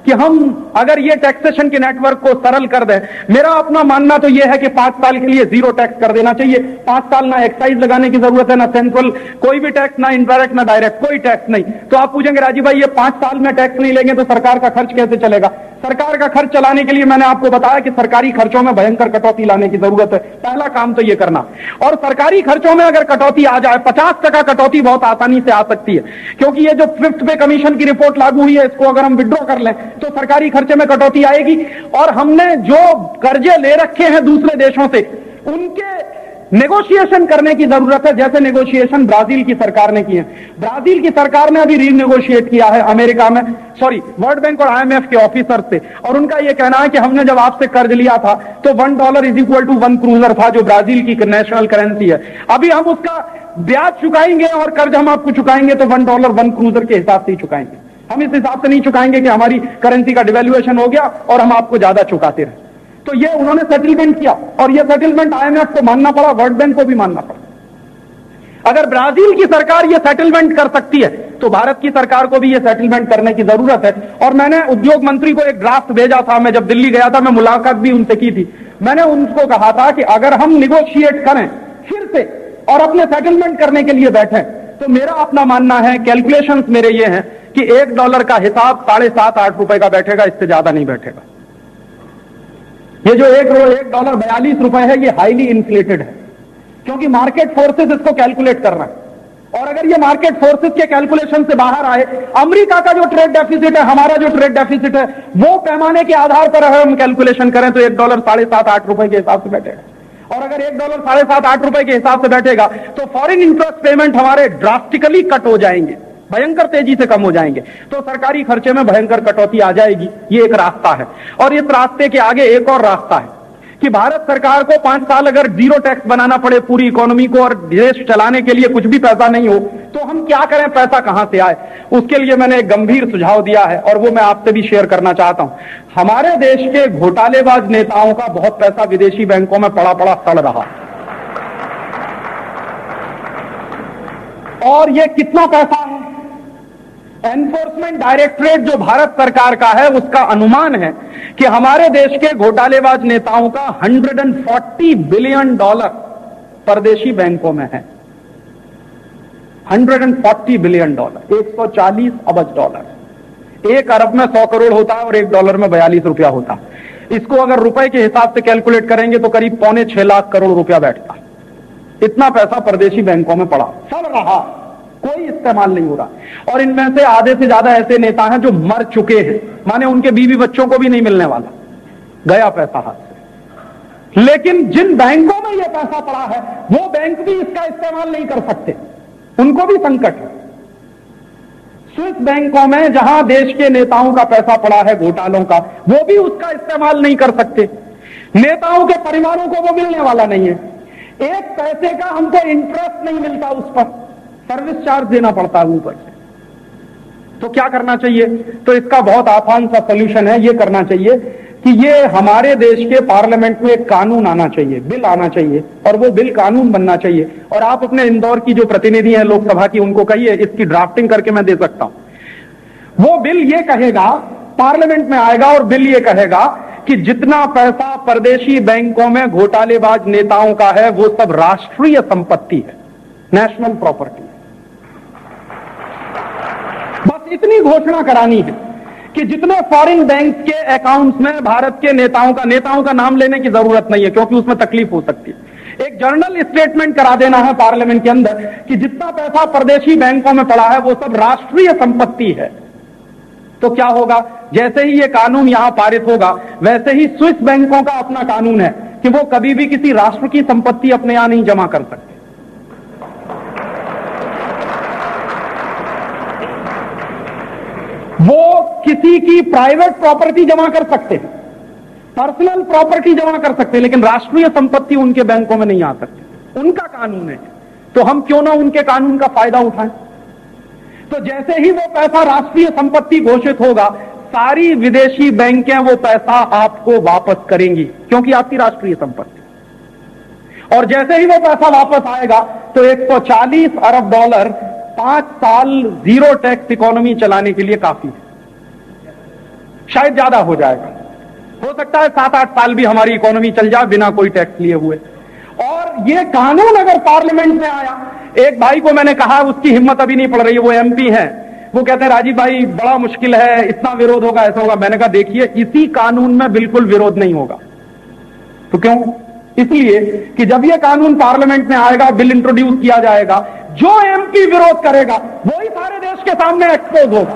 कि हम अगर ये टैक्सेशन के नेटवर्क को सरल कर दें। मेरा अपना मानना तो यह है कि 5 साल के लिए जीरो टैक्स कर देना चाहिए। 5 साल ना एक्साइज लगाने की जरूरत है, ना सेंट्रल कोई भी टैक्स, ना इनडायरेक्ट ना डायरेक्ट कोई टैक्स नहीं। तो आप पूछेंगे राजीव भाई ये 5 साल में टैक्स नहीं लेंगे तो सरकार का खर्च कैसे चलेगा? सरकार का खर्च चलाने के लिए मैंने आपको बताया कि सरकारी खर्चों में भयंकर कटौती लाने की जरूरत है। पहला काम तो यह करना। और सरकारी खर्चों में अगर कटौती आ जाए, 50% कटौती बहुत आसानी से आ सकती है, क्योंकि ये जो 5th पे कमीशन की रिपोर्ट लागू हुई है, इसको अगर हम विड्रॉ कर लें तो सरकारी खर्चे में कटौती आएगी। और हमने जो कर्जे ले रखे हैं दूसरे देशों से, उनके नेगोशिएशन करने की जरूरत है, जैसे नेगोशिएशन ब्राजील की सरकार ने किए। ब्राजील की सरकार ने अभी रीनेगोशिएट किया है अमेरिका में, वर्ल्ड बैंक और IMF के ऑफिसर से, और उनका यह कहना है कि हमने जब आपसे कर्ज लिया था तो $1 = 1 क्रूजर था, जो ब्राजील की नेशनल करेंसी है। अभी हम उसका ब्याज चुकाएंगे और कर्ज हम आपको चुकाएंगे तो $1 1 क्रूजर के हिसाब से ही चुकाएंगे। हम इस हिसाब से नहीं चुकाएंगे कि हमारी करेंसी का डिवैल्यूएशन हो गया और हम आपको ज्यादा चुकाते रहे। तो ये उन्होंने सेटलमेंट किया, और ये सेटलमेंट IMF को मानना पड़ा, वर्ल्ड बैंक को भी मानना पड़ा। अगर ब्राजील की सरकार ये सेटलमेंट कर सकती है तो भारत की सरकार को भी ये सेटलमेंट करने की जरूरत है। और मैंने उद्योग मंत्री को एक ड्राफ्ट भेजा था, मैं जब दिल्ली गया था, मैं मुलाकात भी उनसे की थी। मैंने उनको कहा था कि अगर हम निगोशिएट करें फिर से और अपने सेटलमेंट करने के लिए बैठे, तो मेरा अपना मानना है, कैलकुलेशंस मेरे ये हैं कि $1 का हिसाब 7.5-8 रुपए का बैठेगा, इससे ज्यादा नहीं बैठेगा। ये जो $1 42 रुपए है, ये हाईली इन्फ्लेटेड है, क्योंकि मार्केट फोर्सेस इसको कैलकुलेट कर रहा है। और अगर ये मार्केट फोर्सेस के कैलकुलेशन से बाहर आए, अमेरिका का जो ट्रेड डेफिसिट है, हमारा जो ट्रेड डेफिसिट है, वो पैमाने के आधार पर अगर हम कैलकुलेशन करें तो $1 7.5-8 रुपए के हिसाब से बैठेगा। और अगर $1 7.5-8 रुपए के हिसाब से बैठेगा तो फॉरेन इंटरेस्ट पेमेंट हमारे ड्रास्टिकली कट हो जाएंगे, भयंकर तेजी से कम हो जाएंगे, तो सरकारी खर्चे में भयंकर कटौती आ जाएगी। ये एक रास्ता है। और इस रास्ते के आगे एक और रास्ता है कि भारत सरकार को 5 साल अगर जीरो टैक्स बनाना पड़े पूरी इकोनॉमी को और देश चलाने के लिए कुछ भी पैसा नहीं हो, तो हम क्या करें, पैसा कहां से आए? उसके लिए मैंने एक गंभीर सुझाव दिया है और वो मैं आपसे भी शेयर करना चाहता हूं। हमारे देश के घोटालेबाज नेताओं का बहुत पैसा विदेशी बैंकों में पड़ा पड़ा सड़ रहा, और ये कितना पैसा है? एनफोर्समेंट डायरेक्टरेट जो भारत सरकार का है, उसका अनुमान है कि हमारे देश के घोटालेबाज नेताओं का $140 बिलियन परदेशी बैंकों में है। $140 बिलियन, $140 अरब। 1 अरब में 100 करोड़ होता है और $1 में 42 रुपया होता है। इसको अगर रुपए के हिसाब से कैलकुलेट करेंगे तो करीब 5.25 लाख करोड़ रुपया बैठता। इतना पैसा परदेशी बैंकों में पड़ा, चल रहा, कोई इस्तेमाल नहीं हो रहा। और इनमें से आधे से ज्यादा ऐसे नेता हैं जो मर चुके हैं, माने उनके बीवी बच्चों को भी नहीं मिलने वाला, गया पैसा हाथ से। लेकिन जिन बैंकों में यह पैसा पड़ा है, वो बैंक भी इसका इस्तेमाल नहीं कर सकते, उनको भी संकट है। स्विस बैंकों में जहां देश के नेताओं का पैसा पड़ा है घोटालों का, वो भी उसका इस्तेमाल नहीं कर सकते। नेताओं के परिवारों को वो मिलने वाला नहीं है। एक पैसे का हमको इंटरेस्ट नहीं मिलता, उस पर सर्विस चार्ज देना पड़ता है ऊपर से। तो क्या करना चाहिए? तो इसका बहुत आसान सा सोल्यूशन है, ये करना चाहिए कि ये हमारे देश के पार्लियामेंट में एक कानून आना चाहिए, बिल आना चाहिए, और वो बिल कानून बनना चाहिए। और आप अपने इंदौर की जो प्रतिनिधि हैं लोकसभा की, उनको कहिए इसकी ड्राफ्टिंग करके मैं दे सकता हूं। वो बिल ये कहेगा, पार्लियामेंट में आएगा और बिल ये कहेगा कि जितना पैसा परदेशी बैंकों में घोटालेबाज नेताओं का है वो सब राष्ट्रीय संपत्ति है, नेशनल प्रॉपर्टी। बस इतनी घोषणा करानी है कि जितने फॉरेन बैंक के अकाउंट्स में भारत के नेताओं का नाम लेने की जरूरत नहीं है, क्योंकि उसमें तकलीफ हो सकती है। एक जर्नल स्टेटमेंट करा देना है पार्लियामेंट के अंदर कि जितना पैसा परदेशी बैंकों में पड़ा है वो सब राष्ट्रीय संपत्ति है। तो क्या होगा, जैसे ही ये कानून यहां पारित होगा, वैसे ही स्विस बैंकों का अपना कानून है कि वो कभी भी किसी राष्ट्र की संपत्ति अपने यहां नहीं जमा कर सकते। वो किसी की प्राइवेट प्रॉपर्टी जमा कर सकते हैं, पर्सनल प्रॉपर्टी जमा कर सकते हैं, लेकिन राष्ट्रीय संपत्ति उनके बैंकों में नहीं आ सकती। उनका कानून है, तो हम क्यों ना उनके कानून का फायदा उठाएं। तो जैसे ही वो पैसा राष्ट्रीय संपत्ति घोषित होगा, सारी विदेशी बैंकें वो पैसा आपको वापस करेंगी, क्योंकि आपकी राष्ट्रीय संपत्ति। और जैसे ही वो पैसा वापस आएगा तो $140 अरब 5 साल जीरो टैक्स इकोनॉमी चलाने के लिए काफी है। शायद ज्यादा हो जाएगा। हो सकता है 7-8 साल भी हमारी इकोनॉमी चल जाए बिना कोई टैक्स लिए हुए। और ये कानून अगर पार्लियामेंट में आया, एक भाई को मैंने कहा, उसकी हिम्मत अभी नहीं पड़ रही है, वो एमपी है, वो कहते हैं राजीव भाई बड़ा मुश्किल है, इतना विरोध होगा, ऐसा होगा। मैंने कहा देखिए, इसी कानून में बिल्कुल विरोध नहीं होगा। तो क्यों? इसलिए कि जब ये कानून पार्लियामेंट में आएगा, बिल इंट्रोड्यूस किया जाएगा, जो एमपी विरोध करेगा वही सारे देश के सामने एक्सपोज होगा।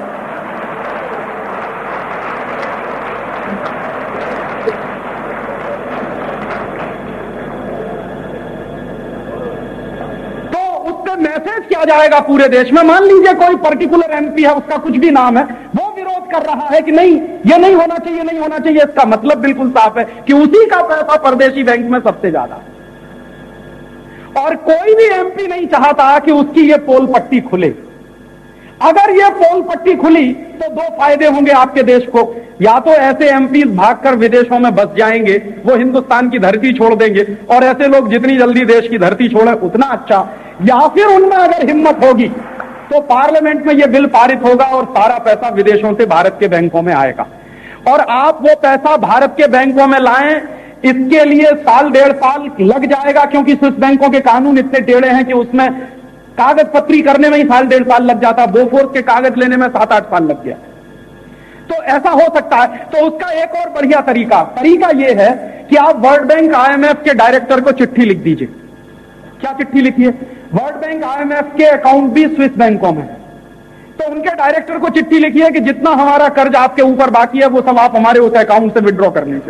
मैसेज किया जाएगा पूरे देश में। मान लीजिए कोई पर्टिकुलर एमपी है, उसका कुछ भी नाम है, वो विरोध कर रहा है कि नहीं ये नहीं होना चाहिए, नहीं होना चाहिए, इसका मतलब बिल्कुल साफ है कि उसी का पैसा परदेशी बैंक में सबसे ज्यादा है। और कोई भी एमपी नहीं चाहता कि उसकी ये पोल पट्टी खुले। अगर ये पोल पट्टी खुली तो दो फायदे होंगे आपके देश को। या तो ऐसे एमपी भागकर विदेशों में बस जाएंगे, वो हिंदुस्तान की धरती छोड़ देंगे, और ऐसे लोग जितनी जल्दी देश की धरती छोड़े उतना अच्छा। या फिर उनमें अगर हिम्मत होगी तो पार्लियामेंट में ये बिल पारित होगा और सारा पैसा विदेशों से भारत के बैंकों में आएगा। और आप वो पैसा भारत के बैंकों में लाएं, इसके लिए 1-1.5 साल लग जाएगा, क्योंकि स्विस बैंकों के कानून इतने टेढ़े हैं कि उसमें कागज पत्री करने में ही 1.5 साल लग जाता। बोफोर्स के कागज लेने में 7-8 साल लग गया। तो ऐसा हो सकता है। तो उसका एक और बढ़िया तरीका यह है कि आप वर्ल्ड बैंक IMF के डायरेक्टर को चिट्ठी लिख दीजिए। क्या चिट्ठी लिखिए? वर्ल्ड बैंक IMF के अकाउंट भी स्विस बैंकों में, तो उनके डायरेक्टर को चिट्ठी लिखिए कि जितना हमारा कर्ज आपके ऊपर बाकी है वो सब आप हमारे उस अकाउंट से विड्रॉ कर लीजिए,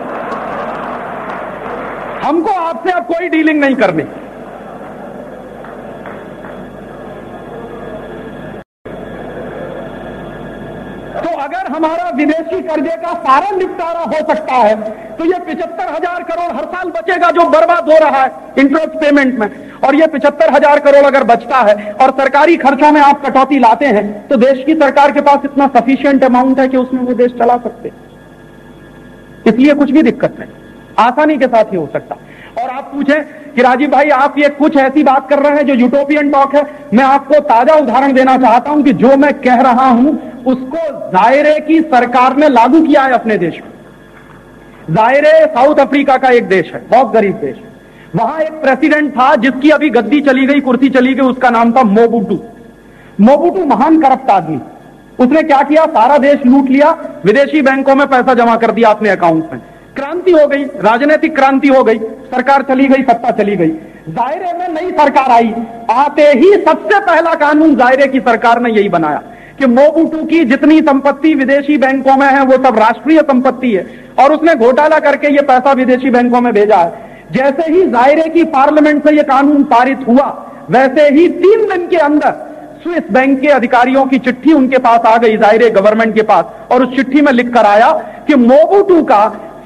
हमको आपसे अब कोई डीलिंग नहीं करनी। तो अगर हमारा विदेशी कर्जे का सारा निपटारा हो सकता है तो ये 75,000 करोड़ हर साल बचेगा जो बर्बाद हो रहा है इंटरेस्ट पेमेंट में। और ये 75,000 करोड़ अगर बचता है और सरकारी खर्चों में आप कटौती लाते हैं तो देश की सरकार के पास इतना सफिशिएंट अमाउंट है कि उसमें वो देश चला सकते। इसलिए कुछ भी दिक्कत नहीं, आसानी के साथ ही हो सकता। और आप पूछें कि राजीव भाई आप ये कुछ ऐसी बात कर रहे हैं जो यूटोपियन टॉक है, मैं आपको ताजा उदाहरण देना चाहता हूं कि जो मैं कह रहा हूं उसको जायरे की सरकार ने लागू किया है अपने देश में। जायरे साउथ अफ्रीका का एक देश है, बहुत गरीब देश है। वहां एक प्रेसिडेंट था जिसकी अभी गद्दी चली गई, कुर्सी चली गई, उसका नाम था मोबुटू। मोबुटू महान करप्ट आदमी। उसने क्या किया? सारा देश लूट लिया, विदेशी बैंकों में पैसा जमा कर दिया अपने अकाउंट में। क्रांति हो गई, राजनीतिक क्रांति हो गई, सरकार चली गई, सत्ता चली गई। जायरे में नई सरकार आई, आते ही सबसे पहला कानून जायरे की सरकार ने यही बनाया कि मोबुटू की जितनी संपत्ति विदेशी बैंकों में है वो सब राष्ट्रीय संपत्ति है, और उसने घोटाला करके ये पैसा विदेशी बैंकों में भेजा है। जैसे ही जायरे की पार्लियामेंट से ये कानून पारित हुआ, वैसे ही 3 दिन के अंदर स्विस बैंक के अधिकारियों की चिट्ठी उनके पास आ गई, जायरे गवर्नमेंट के पास, और उस चिट्ठी में लिख कर आया कि मोबुटू का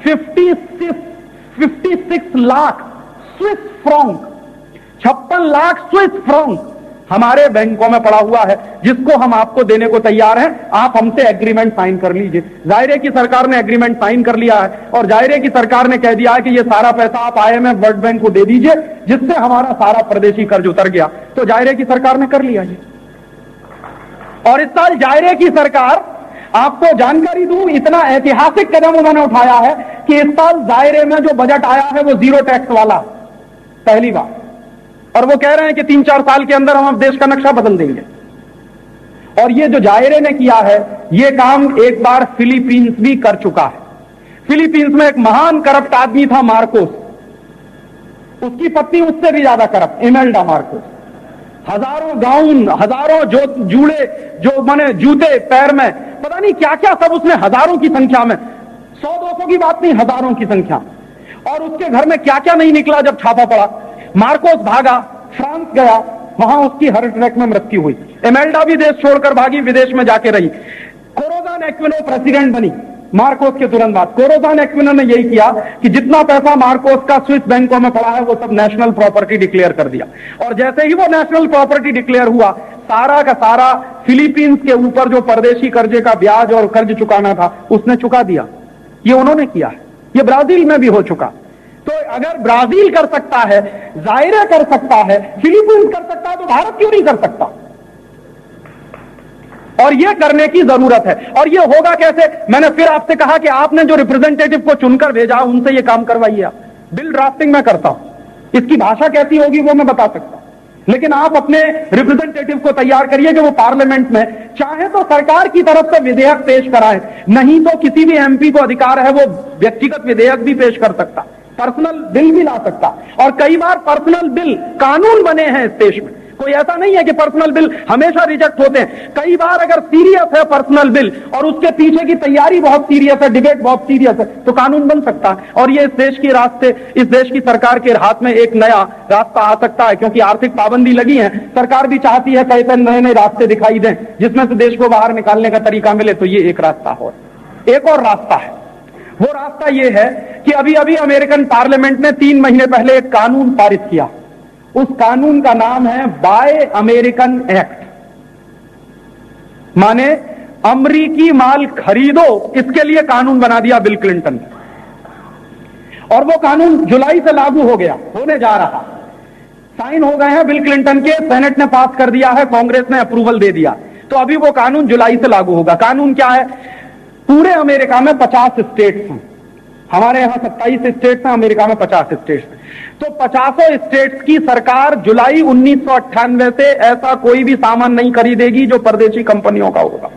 56 lakh Swiss franc, 56 lakh Swiss franc हमारे बैंकों में पड़ा हुआ है, जिसको हम आपको देने को तैयार हैं, आप हमसे एग्रीमेंट साइन कर लीजिए। जायरे की सरकार ने एग्रीमेंट साइन कर लिया है, और जायरे की सरकार ने कह दिया है कि ये सारा पैसा आप IMF वर्ल्ड बैंक को दे दीजिए, जिससे हमारा सारा परदेशी कर्ज उतर गया। तो जायरे की सरकार ने कर लिया ये। और इस साल जायरे की सरकार, आपको जानकारी दूं, इतना ऐतिहासिक कदम उन्होंने उठाया है कि इस साल जायरे में जो बजट आया है वो 0 टैक्स वाला, पहली बार। और वो कह रहे हैं कि 3-4 साल के अंदर हम अब देश का नक्शा बदल देंगे। और ये जो जायरे ने किया है, ये काम एक बार फिलीपींस भी कर चुका है। फिलीपींस में एक महान करप्ट आदमी था मार्कोस, उसकी पत्नी उससे भी ज्यादा करप्ट, इमेल्डा मार्कोस। हजारों गाउन, हजारों जो माने जूते पैर में, पता नहीं क्या क्या सब उसने, हजारों की संख्या में, 100-200 की बात नहीं, हजारों की संख्या। और उसके घर में क्या क्या नहीं निकला जब छापा पड़ा। मार्कोस भागा, फ्रांस गया, वहां उसकी हार्ट अटैक में मृत्यु हुई। इमेल्डा भी देश छोड़कर भागी, विदेश में जाके रही। कोरोजान एक्विनो प्रेसिडेंट बनी मार्कोस के तुरंत बाद। कोरोजान एक्विनो ने यही किया कि जितना पैसा मार्कोस का स्विस बैंकों में पड़ा है वो सब नेशनल प्रॉपर्टी डिक्लेयर कर दिया। और जैसे ही वो नेशनल प्रॉपर्टी डिक्लेयर हुआ, सारा का सारा फिलीपींस के ऊपर जो परदेशी कर्जे का ब्याज और कर्ज चुकाना था उसने चुका दिया। ये उन्होंने किया है। ये ब्राजील में भी हो चुका। तो अगर ब्राजील कर सकता है, जायरे कर सकता है, फिलीपींस कर सकता है, तो भारत क्यों नहीं कर सकता? और यह करने की जरूरत है। और यह होगा कैसे? मैंने फिर आपसे कहा कि आपने जो रिप्रेजेंटेटिव को चुनकर भेजा उनसे यह काम करवाइए। आप बिल ड्राफ्टिंग मैं करता हूं, इसकी भाषा कैसी होगी वो मैं बता सकता हूं, लेकिन आप अपने रिप्रेजेंटेटिव को तैयार करिए कि वो पार्लियामेंट में चाहे तो सरकार की तरफ से विधेयक पेश कराए, नहीं तो किसी भी एमपी को अधिकार है वो व्यक्तिगत विधेयक भी पेश कर सकता, पर्सनल बिल भी ला सकता। और कई बार पर्सनल बिल कानून बने हैं इस देश में। कोई ऐसा नहीं है कि पर्सनल बिल हमेशा रिजेक्ट होते हैं। कई बार अगर सीरियस है पर्सनल बिल और उसके पीछे की तैयारी बहुत सीरियस है, डिबेट बहुत सीरियस है, तो कानून बन सकता है। और ये इस देश की सरकार के हाथ में एक नया रास्ता आ सकता है, क्योंकि आर्थिक पाबंदी लगी है। सरकार भी चाहती है कैसे नए नए रास्ते दिखाई दें जिसमें से देश को बाहर निकालने का तरीका मिले। तो ये एक रास्ता हो। एक और रास्ता है, वो रास्ता ये है कि अभी अभी अमेरिकन पार्लियामेंट ने 3 महीने पहले एक कानून पारित किया। उस कानून का नाम है बाय अमेरिकन एक्ट, माने अमरीकी माल खरीदो, इसके लिए कानून बना दिया बिल क्लिंटन ने। और वो कानून जुलाई से लागू हो गया, होने जा रहा, साइन हो गए हैं बिल क्लिंटन के, सेनेट ने पास कर दिया है, कांग्रेस ने अप्रूवल दे दिया। तो अभी वो कानून जुलाई से लागू होगा। कानून क्या है? पूरे अमेरिका में 50 स्टेट्स हैं, हमारे यहां 27 स्टेट्स हैं, अमेरिका में 50 स्टेट्स हैं। तो 50 स्टेट्स की सरकार जुलाई 1998 से ऐसा कोई भी सामान नहीं खरीदेगी जो परदेशी कंपनियों का होगा।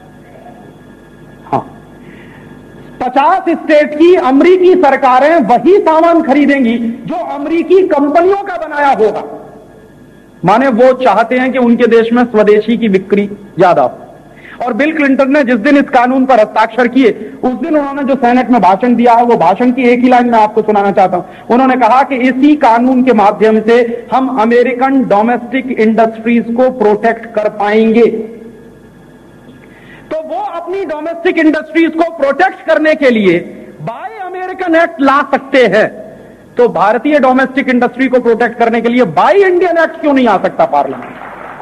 हाँ, 50 स्टेट की अमरीकी सरकारें वही सामान खरीदेंगी जो अमरीकी कंपनियों का बनाया होगा। माने वो चाहते हैं कि उनके देश में स्वदेशी की बिक्री ज्यादा हो। और बिल क्लिंटन ने जिस दिन इस कानून पर हस्ताक्षर किए उस दिन उन्होंने जो सेनेट में भाषण दिया है, वो भाषण की एक ही लाइन में आपको सुनाना चाहता हूं। उन्होंने कहा कि इसी कानून के माध्यम से हम अमेरिकन डोमेस्टिक इंडस्ट्रीज को प्रोटेक्ट कर पाएंगे। तो वो अपनी डोमेस्टिक इंडस्ट्रीज को प्रोटेक्ट करने के लिए बाय अमेरिकन एक्ट ला सकते हैं। तो भारतीय डोमेस्टिक इंडस्ट्री को प्रोटेक्ट करने के लिए बाय इंडियन एक्ट क्यों नहीं आ सकता पार्लियामेंट?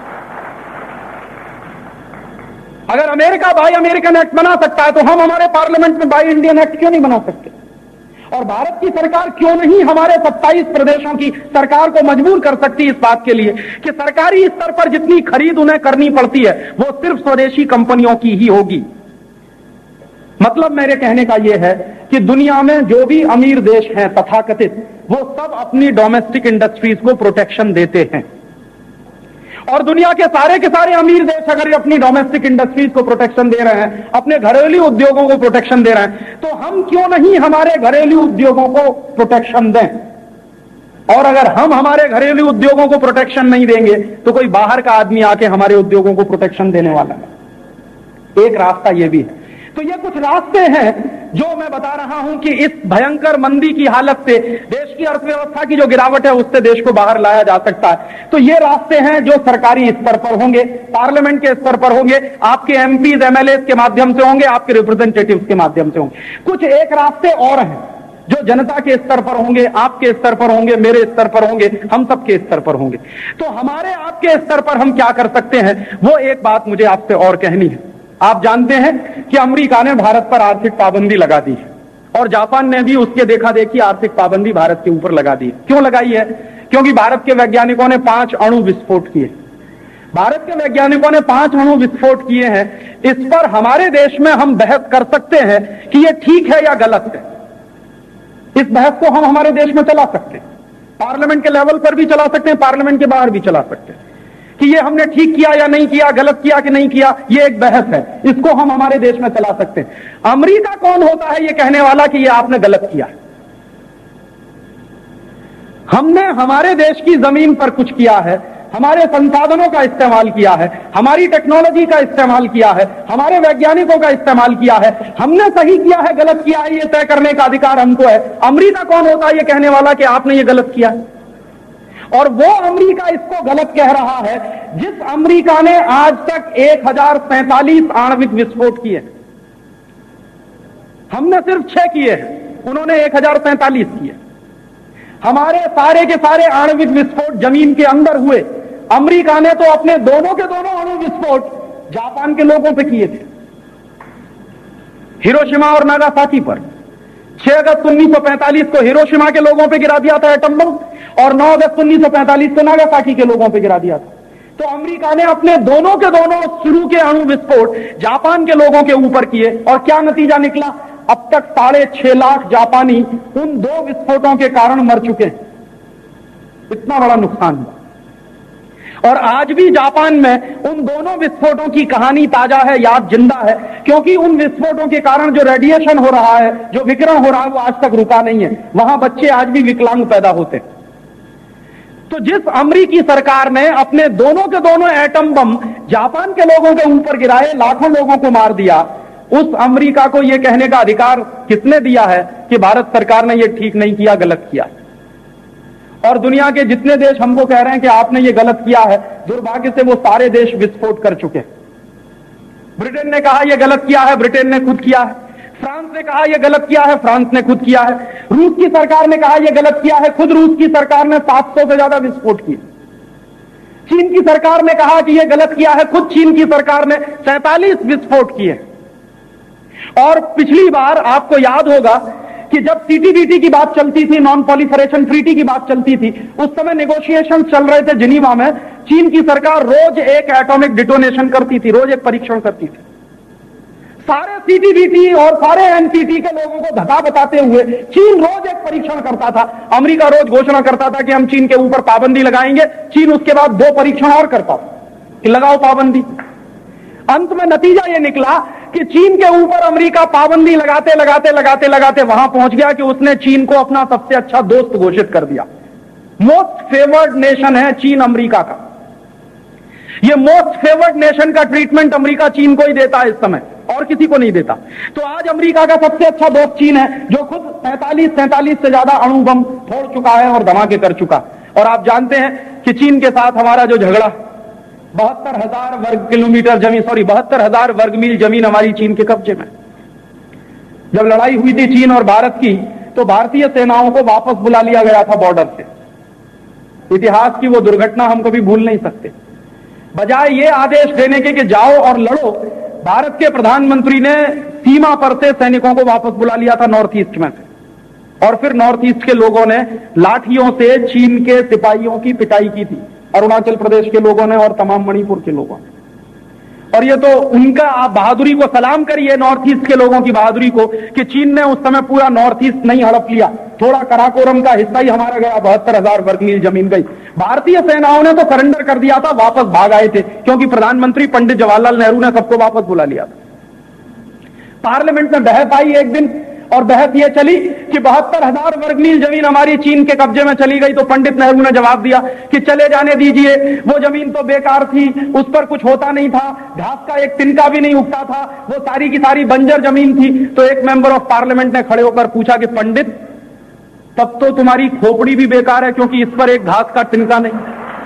अगर अमेरिका बाय अमेरिकन एक्ट बना सकता है तो हम हमारे पार्लियामेंट में बाय इंडियन एक्ट क्यों नहीं बना सकते? और भारत की सरकार क्यों नहीं हमारे 27 प्रदेशों की सरकार को मजबूर कर सकती इस बात के लिए कि सरकारी स्तर पर जितनी खरीद उन्हें करनी पड़ती है वो सिर्फ स्वदेशी कंपनियों की ही होगी। मतलब मेरे कहने का यह है कि दुनिया में जो भी अमीर देश हैं तथाकथित, वो सब अपनी डोमेस्टिक इंडस्ट्रीज को प्रोटेक्शन देते हैं। और दुनिया के सारे अमीर देश अगर अपनी डोमेस्टिक इंडस्ट्रीज को प्रोटेक्शन दे रहे हैं, अपने घरेलू उद्योगों को प्रोटेक्शन दे रहे हैं, तो हम क्यों नहीं हमारे घरेलू उद्योगों को प्रोटेक्शन दें? और अगर हम हमारे घरेलू उद्योगों को प्रोटेक्शन नहीं देंगे तो कोई बाहर का आदमी आके हमारे उद्योगों को प्रोटेक्शन देने वाला है। एक रास्ता यह भी है। तो ये कुछ रास्ते हैं जो मैं बता रहा हूं कि इस भयंकर मंदी की हालत से, देश की अर्थव्यवस्था की जो गिरावट है उससे देश को बाहर लाया जा सकता है। तो ये रास्ते हैं जो सरकारी स्तर पर होंगे, पार्लियामेंट के स्तर पर होंगे, आपके एमपीज एमएलए के माध्यम से होंगे, आपके रिप्रेजेंटेटिव्स के माध्यम से होंगे। कुछ एक रास्ते और हैं जो जनता के स्तर पर होंगे, आपके स्तर पर होंगे, मेरे स्तर पर होंगे, हम सबके स्तर पर होंगे। तो हमारे आपके स्तर पर हम क्या कर सकते हैं, वो एक बात मुझे आपसे और कहनी है। आप जानते हैं कि अमेरिका ने भारत पर आर्थिक पाबंदी लगा दी है और जापान ने भी उसके देखा देखी आर्थिक पाबंदी भारत के ऊपर लगा दी है। क्यों लगाई है? क्योंकि भारत के वैज्ञानिकों ने 5 अणु विस्फोट किए। भारत के वैज्ञानिकों ने 5 अणु विस्फोट किए हैं। इस पर हमारे देश में हम बहस कर सकते हैं कि यह ठीक है या गलत है। इस बहस को हम हमारे देश में चला सकते हैं, पार्लियामेंट के लेवल पर भी चला सकते हैं, पार्लियामेंट के बाहर भी चला सकते हैं कि ये हमने ठीक किया या नहीं किया, गलत किया कि नहीं किया। ये एक बहस है, इसको हम हमारे देश में चला सकते हैं। अमेरिका कौन होता है ये कहने वाला कि ये आपने गलत किया? हमने हमारे देश की जमीन पर कुछ किया है, हमारे संसाधनों का इस्तेमाल किया है, हमारी टेक्नोलॉजी का इस्तेमाल किया है, हमारे वैज्ञानिकों का इस्तेमाल किया है। हमने सही किया है गलत किया है ये तय करने का अधिकार हमको है। अमेरिका कौन होता है ये कहने वाला कि आपने ये गलत किया? और वो अमेरिका इसको गलत कह रहा है जिस अमेरिका ने आज तक 1047 आणविक विस्फोट किए। हमने सिर्फ 6 किए हैं, उन्होंने 1047 किए। हमारे सारे के सारे आणविक विस्फोट जमीन के अंदर हुए। अमेरिका ने तो अपने दोनों के दोनों अणु विस्फोट जापान के लोगों पे किए थे, हिरोशिमा और नागासाकी पर। 6 अगस्त 1945 को हिरोशिमा के लोगों पे गिरा दिया था एटम बम और 9 अगस्त 1945 को नागासाकी के लोगों पे गिरा दिया था। तो अमेरिका ने अपने दोनों के दोनों शुरू के के अणु विस्फोट जापान के लोगों के ऊपर किए, और क्या नतीजा निकला? अब तक 6.5 लाख जापानी उन 2 विस्फोटों के कारण मर चुके हैं। इतना बड़ा नुकसान हुआ। और आज भी जापान में उन दोनों विस्फोटों की कहानी ताजा है, याद जिंदा है, क्योंकि उन विस्फोटों के कारण जो रेडिएशन हो रहा है, जो विकिरण हो रहा है, वो आज तक रुका नहीं है। वहां बच्चे आज भी विकलांग पैदा होते हैं। तो जिस अमेरिकी सरकार ने अपने दोनों के दोनों एटम बम जापान के लोगों के ऊपर गिराए, लाखों लोगों को मार दिया, उस अमेरिका को यह कहने का अधिकार किसने दिया है कि भारत सरकार ने यह ठीक नहीं किया, गलत किया? और दुनिया के जितने देश हमको कह रहे हैं कि आपने ये गलत किया है, दुर्भाग्य से वो सारे देश विस्फोट कर चुके हैं। ब्रिटेन ने कहा यह गलत किया है, ब्रिटेन ने खुद किया है। फ्रांस ने कहा यह गलत किया है, फ्रांस ने खुद किया है। रूस की सरकार ने कहा यह गलत किया है, खुद रूस की सरकार ने 700 से ज्यादा विस्फोट किए। चीन की सरकार ने कहा कि यह गलत किया है, खुद चीन की सरकार ने 47 विस्फोट किए। और पिछली बार आपको याद होगा कि जब सीटीबीटी की बात चलती थी, नॉन पॉलिफरेशन ट्रीटी की बात चलती थी, उस समय नेगोशिएशन चल रहे थे जिनीवा में। चीन की सरकार रोज एक एटॉमिक डिटोनेशन करती थी, रोज एक परीक्षण करती थी। सारे सीटीबीटी और सारे एनपीटी के लोगों को धक्का बताते हुए चीन रोज एक परीक्षण करता था। अमेरिका रोज घोषणा करता था कि हम चीन के ऊपर पाबंदी लगाएंगे। चीन उसके बाद 2 परीक्षण और करता था कि लगाओ पाबंदी। अंत में नतीजा यह निकला कि चीन के ऊपर अमेरिका पाबंदी लगाते लगाते लगाते लगाते वहां पहुंच गया कि उसने चीन को अपना सबसे अच्छा दोस्त घोषित कर दिया। मोस्ट फेवर्ड नेशन है चीन अमेरिका का। यह मोस्ट फेवर्ड नेशन का ट्रीटमेंट अमेरिका चीन को ही देता है इस समय, और किसी को नहीं देता। तो आज अमेरिका का सबसे अच्छा दोस्त चीन है, जो खुद 47 से ज्यादा अणु बम फोड़ चुका है और धमाके कर चुका। और आप जानते हैं कि चीन के साथ हमारा जो झगड़ा, 72,000 वर्ग किलोमीटर जमीन, 72,000 वर्ग मील जमीन हमारी चीन के कब्जे में। जब लड़ाई हुई थी चीन और भारत की, तो भारतीय सेनाओं को वापस बुला लिया गया था बॉर्डर से। इतिहास की वो दुर्घटना हम कभी भूल नहीं सकते। बजाय ये आदेश देने के कि जाओ और लड़ो, भारत के प्रधानमंत्री ने सीमा पर से सैनिकों को वापस बुला लिया था नॉर्थ ईस्ट में से। और फिर नॉर्थ ईस्ट के लोगों ने लाठियों से चीन के सिपाहियों की पिटाई की थी, अरुणाचल प्रदेश के लोगों ने और तमाम मणिपुर के लोगों ने। और ये तो उनका, आप बहादुरी को सलाम करिए, नॉर्थ ईस्ट के लोगों की बहादुरी को, कि चीन ने उस समय पूरा नॉर्थ ईस्ट नहीं हड़प लिया, थोड़ा कराकोरम का हिस्सा ही हमारा गया, 72,000 वर्ग मील जमीन गई। भारतीय सेनाओं ने तो सरेंडर कर दिया था, वापस भाग आए थे, क्योंकि प्रधानमंत्री पंडित जवाहरलाल नेहरू ने सबको वापस बुला लिया था। पार्लियामेंट में बहस आई एक दिन, और बहस ये चली कि 72,000 वर्ग मील जमीन हमारी चीन के कब्जे में चली गई। तो पंडित नेहरू ने जवाब दिया कि चले जाने दीजिए, वो जमीन तो बेकार थी, उस पर कुछ होता नहीं था, घास का एक तिनका भी नहीं उगता था, वो सारी की सारी बंजर जमीन थी। तो एक मेंबर ऑफ पार्लियामेंट ने खड़े होकर पूछा कि पंडित, तब तो तुम्हारी खोपड़ी भी बेकार है, क्योंकि इस पर एक घास का तिनका नहीं।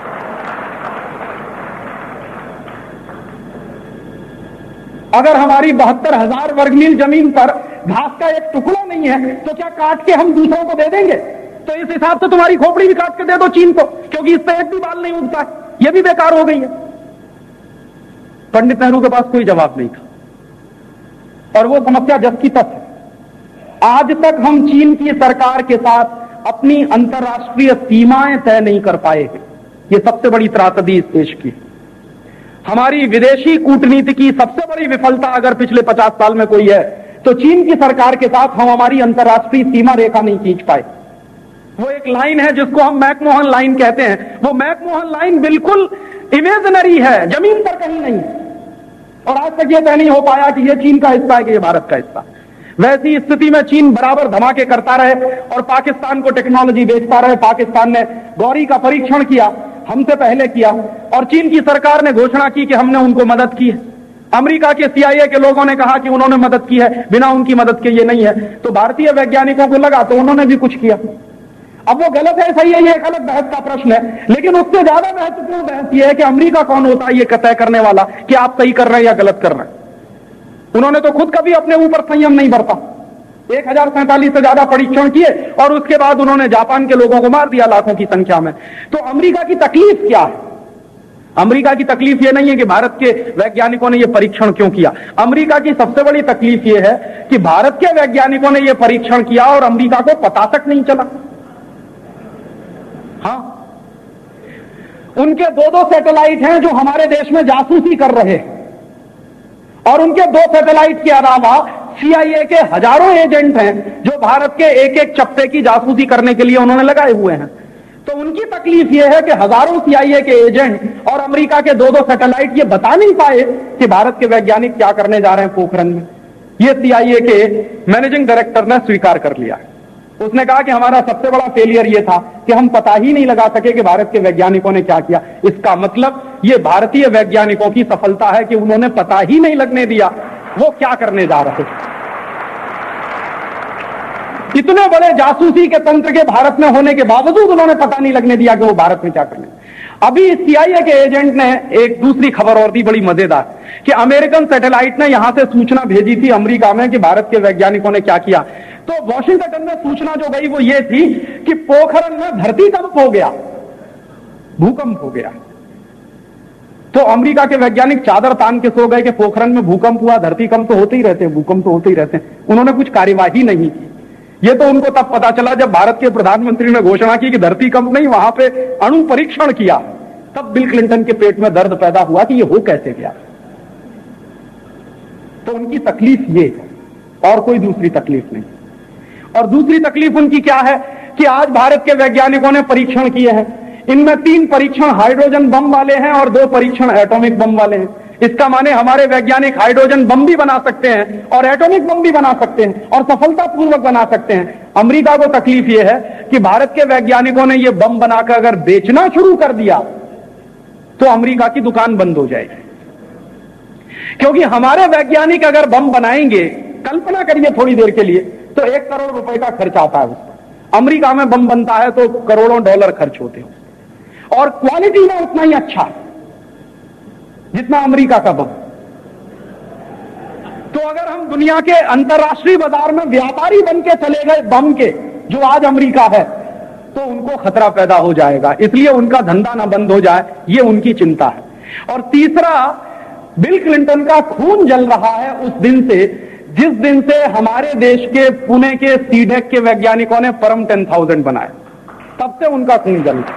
अगर हमारी 72,000 वर्ग मील जमीन पर घास का एक टुकड़ा नहीं है, तो क्या काट के हम दूसरों को दे देंगे? तो इस हिसाब से तुम्हारी खोपड़ी भी काट के दे दो चीन को, क्योंकि इस पे एक भी बाल नहीं उगता है, यह भी बेकार हो गई है। पंडित नेहरू के पास कोई जवाब नहीं था, और वो समस्या जस की तस है। आज तक हम चीन की सरकार के साथ अपनी अंतर्राष्ट्रीय सीमाएं तय नहीं कर पाए हैं। यह सबसे बड़ी त्रासदी इस देश की। हमारी विदेशी कूटनीति की सबसे बड़ी विफलता अगर पिछले 50 साल में कोई है, तो चीन की सरकार के साथ हम हमारी अंतर्राष्ट्रीय सीमा रेखा नहीं खींच पाए। वो एक लाइन है जिसको हम मैकमोहन लाइन कहते हैं। वो मैकमोहन लाइन बिल्कुल इमेजिनरी है, जमीन पर कहीं नहीं, और आज तक ये तय नहीं हो पाया कि ये चीन का हिस्सा है कि ये भारत का हिस्सा। वैसी स्थिति में चीन बराबर धमाके करता रहे और पाकिस्तान को टेक्नोलॉजी बेचता रहे। पाकिस्तान ने गौरी का परीक्षण किया, हमसे पहले किया, और चीन की सरकार ने घोषणा की कि हमने उनको मदद की है। अमेरिका के CIA के लोगों ने कहा कि उन्होंने मदद की है, बिना उनकी मदद के ये नहीं है। तो भारतीय वैज्ञानिकों को लगा तो उन्होंने भी कुछ किया। अब वो गलत है सही है, ये एक अलग बहस का प्रश्न है, लेकिन उससे ज्यादा महत्वपूर्ण बहस ये है कि अमेरिका कौन होता है ये तय करने वाला कि आप सही कर रहे हैं या गलत कर रहे हैं। उन्होंने तो खुद कभी अपने ऊपर संयम नहीं बरता। 1047 से ज्यादा परीक्षण किए और उसके बाद उन्होंने जापान के लोगों को मार दिया लाखों की संख्या में। तो अमेरिका की तकलीफ क्या है? अमेरिका की तकलीफ यह नहीं है कि भारत के वैज्ञानिकों ने यह परीक्षण क्यों किया। अमेरिका की सबसे बड़ी तकलीफ यह है कि भारत के वैज्ञानिकों ने यह परीक्षण किया और अमेरिका को पता तक नहीं चला। हाँ, उनके 2-2 सैटेलाइट हैं जो हमारे देश में जासूसी कर रहे हैं। और उनके 2 सैटेलाइट के अलावा CIA के हजारों एजेंट हैं जो भारत के एक एक चप्पे की जासूसी करने के लिए उन्होंने लगाए हुए हैं। तो उनकी तकलीफ यह है कि हजारों CIA के एजेंट और अमेरिका के 2-2 सैटेलाइट ये बता नहीं पाए कि भारत के वैज्ञानिक क्या करने जा रहे हैं पोखरण में। ये CIA के मैनेजिंग डायरेक्टर ने स्वीकार कर लिया। उसने कहा कि हमारा सबसे बड़ा फेलियर यह था कि हम पता ही नहीं लगा सके कि भारत के वैज्ञानिकों ने क्या किया। इसका मतलब यह भारतीय वैज्ञानिकों की सफलता है कि उन्होंने पता ही नहीं लगने दिया वो क्या करने जा रहे थे। इतने बड़े जासूसी के तंत्र के भारत में होने के बावजूद उन्होंने पता नहीं लगने दिया कि वो भारत में क्या करने। अभी CIA के एजेंट ने एक दूसरी खबर और दी बड़ी मजेदार कि अमेरिकन सैटेलाइट ने यहां से सूचना भेजी थी अमेरिका में कि भारत के वैज्ञानिकों ने क्या किया। तो वॉशिंगटन में सूचना जो गई वो ये थी कि पोखरण में धरतीकंप हो गया, भूकंप हो गया। तो अमेरिका के वैज्ञानिक चादर तान के सो गए कि पोखरण में भूकंप हुआ, धरतीकंप तो होते ही रहते हैं, भूकंप तो होते ही रहते हैं। उन्होंने कुछ कार्यवाही नहीं की। ये तो उनको तब पता चला जब भारत के प्रधानमंत्री ने घोषणा की कि धरतीकंप नहीं, वहां पे अणु परीक्षण किया। तब बिल क्लिंटन के पेट में दर्द पैदा हुआ कि ये हो कैसे गया। तो उनकी तकलीफ ये है और कोई दूसरी तकलीफ नहीं। और दूसरी तकलीफ उनकी क्या है कि आज भारत के वैज्ञानिकों ने परीक्षण किए हैं। इनमें 3 परीक्षण हाइड्रोजन बम वाले हैं और 2 परीक्षण एटॉमिक बम वाले हैं। इसका माने हमारे वैज्ञानिक हाइड्रोजन बम भी बना सकते हैं और एटॉमिक बम भी बना सकते हैं और सफलतापूर्वक बना सकते हैं। अमेरिका को तकलीफ यह है कि भारत के वैज्ञानिकों ने यह बम बनाकर अगर बेचना शुरू कर दिया तो अमेरिका की दुकान बंद हो जाएगी। क्योंकि हमारे वैज्ञानिक अगर बम बनाएंगे, कल्पना करिए थोड़ी देर के लिए, तो 1 करोड़ रुपए का खर्च आता है उसका। अमेरिका में बम बनता है तो करोड़ों डॉलर खर्च होते हैं और क्वालिटी में उतना ही अच्छा है जितना अमेरिका का बम। तो अगर हम दुनिया के अंतरराष्ट्रीय बाजार में व्यापारी बन के चले गए बम के, जो आज अमेरिका है, तो उनको खतरा पैदा हो जाएगा। इसलिए उनका धंधा ना बंद हो जाए, ये उनकी चिंता है। और तीसरा, बिल क्लिंटन का खून जल रहा है उस दिन से जिस दिन से हमारे देश के पुणे के सीडेक के वैज्ञानिकों ने परम 10,000 बनाए, तब से उनका खून जल रहा है।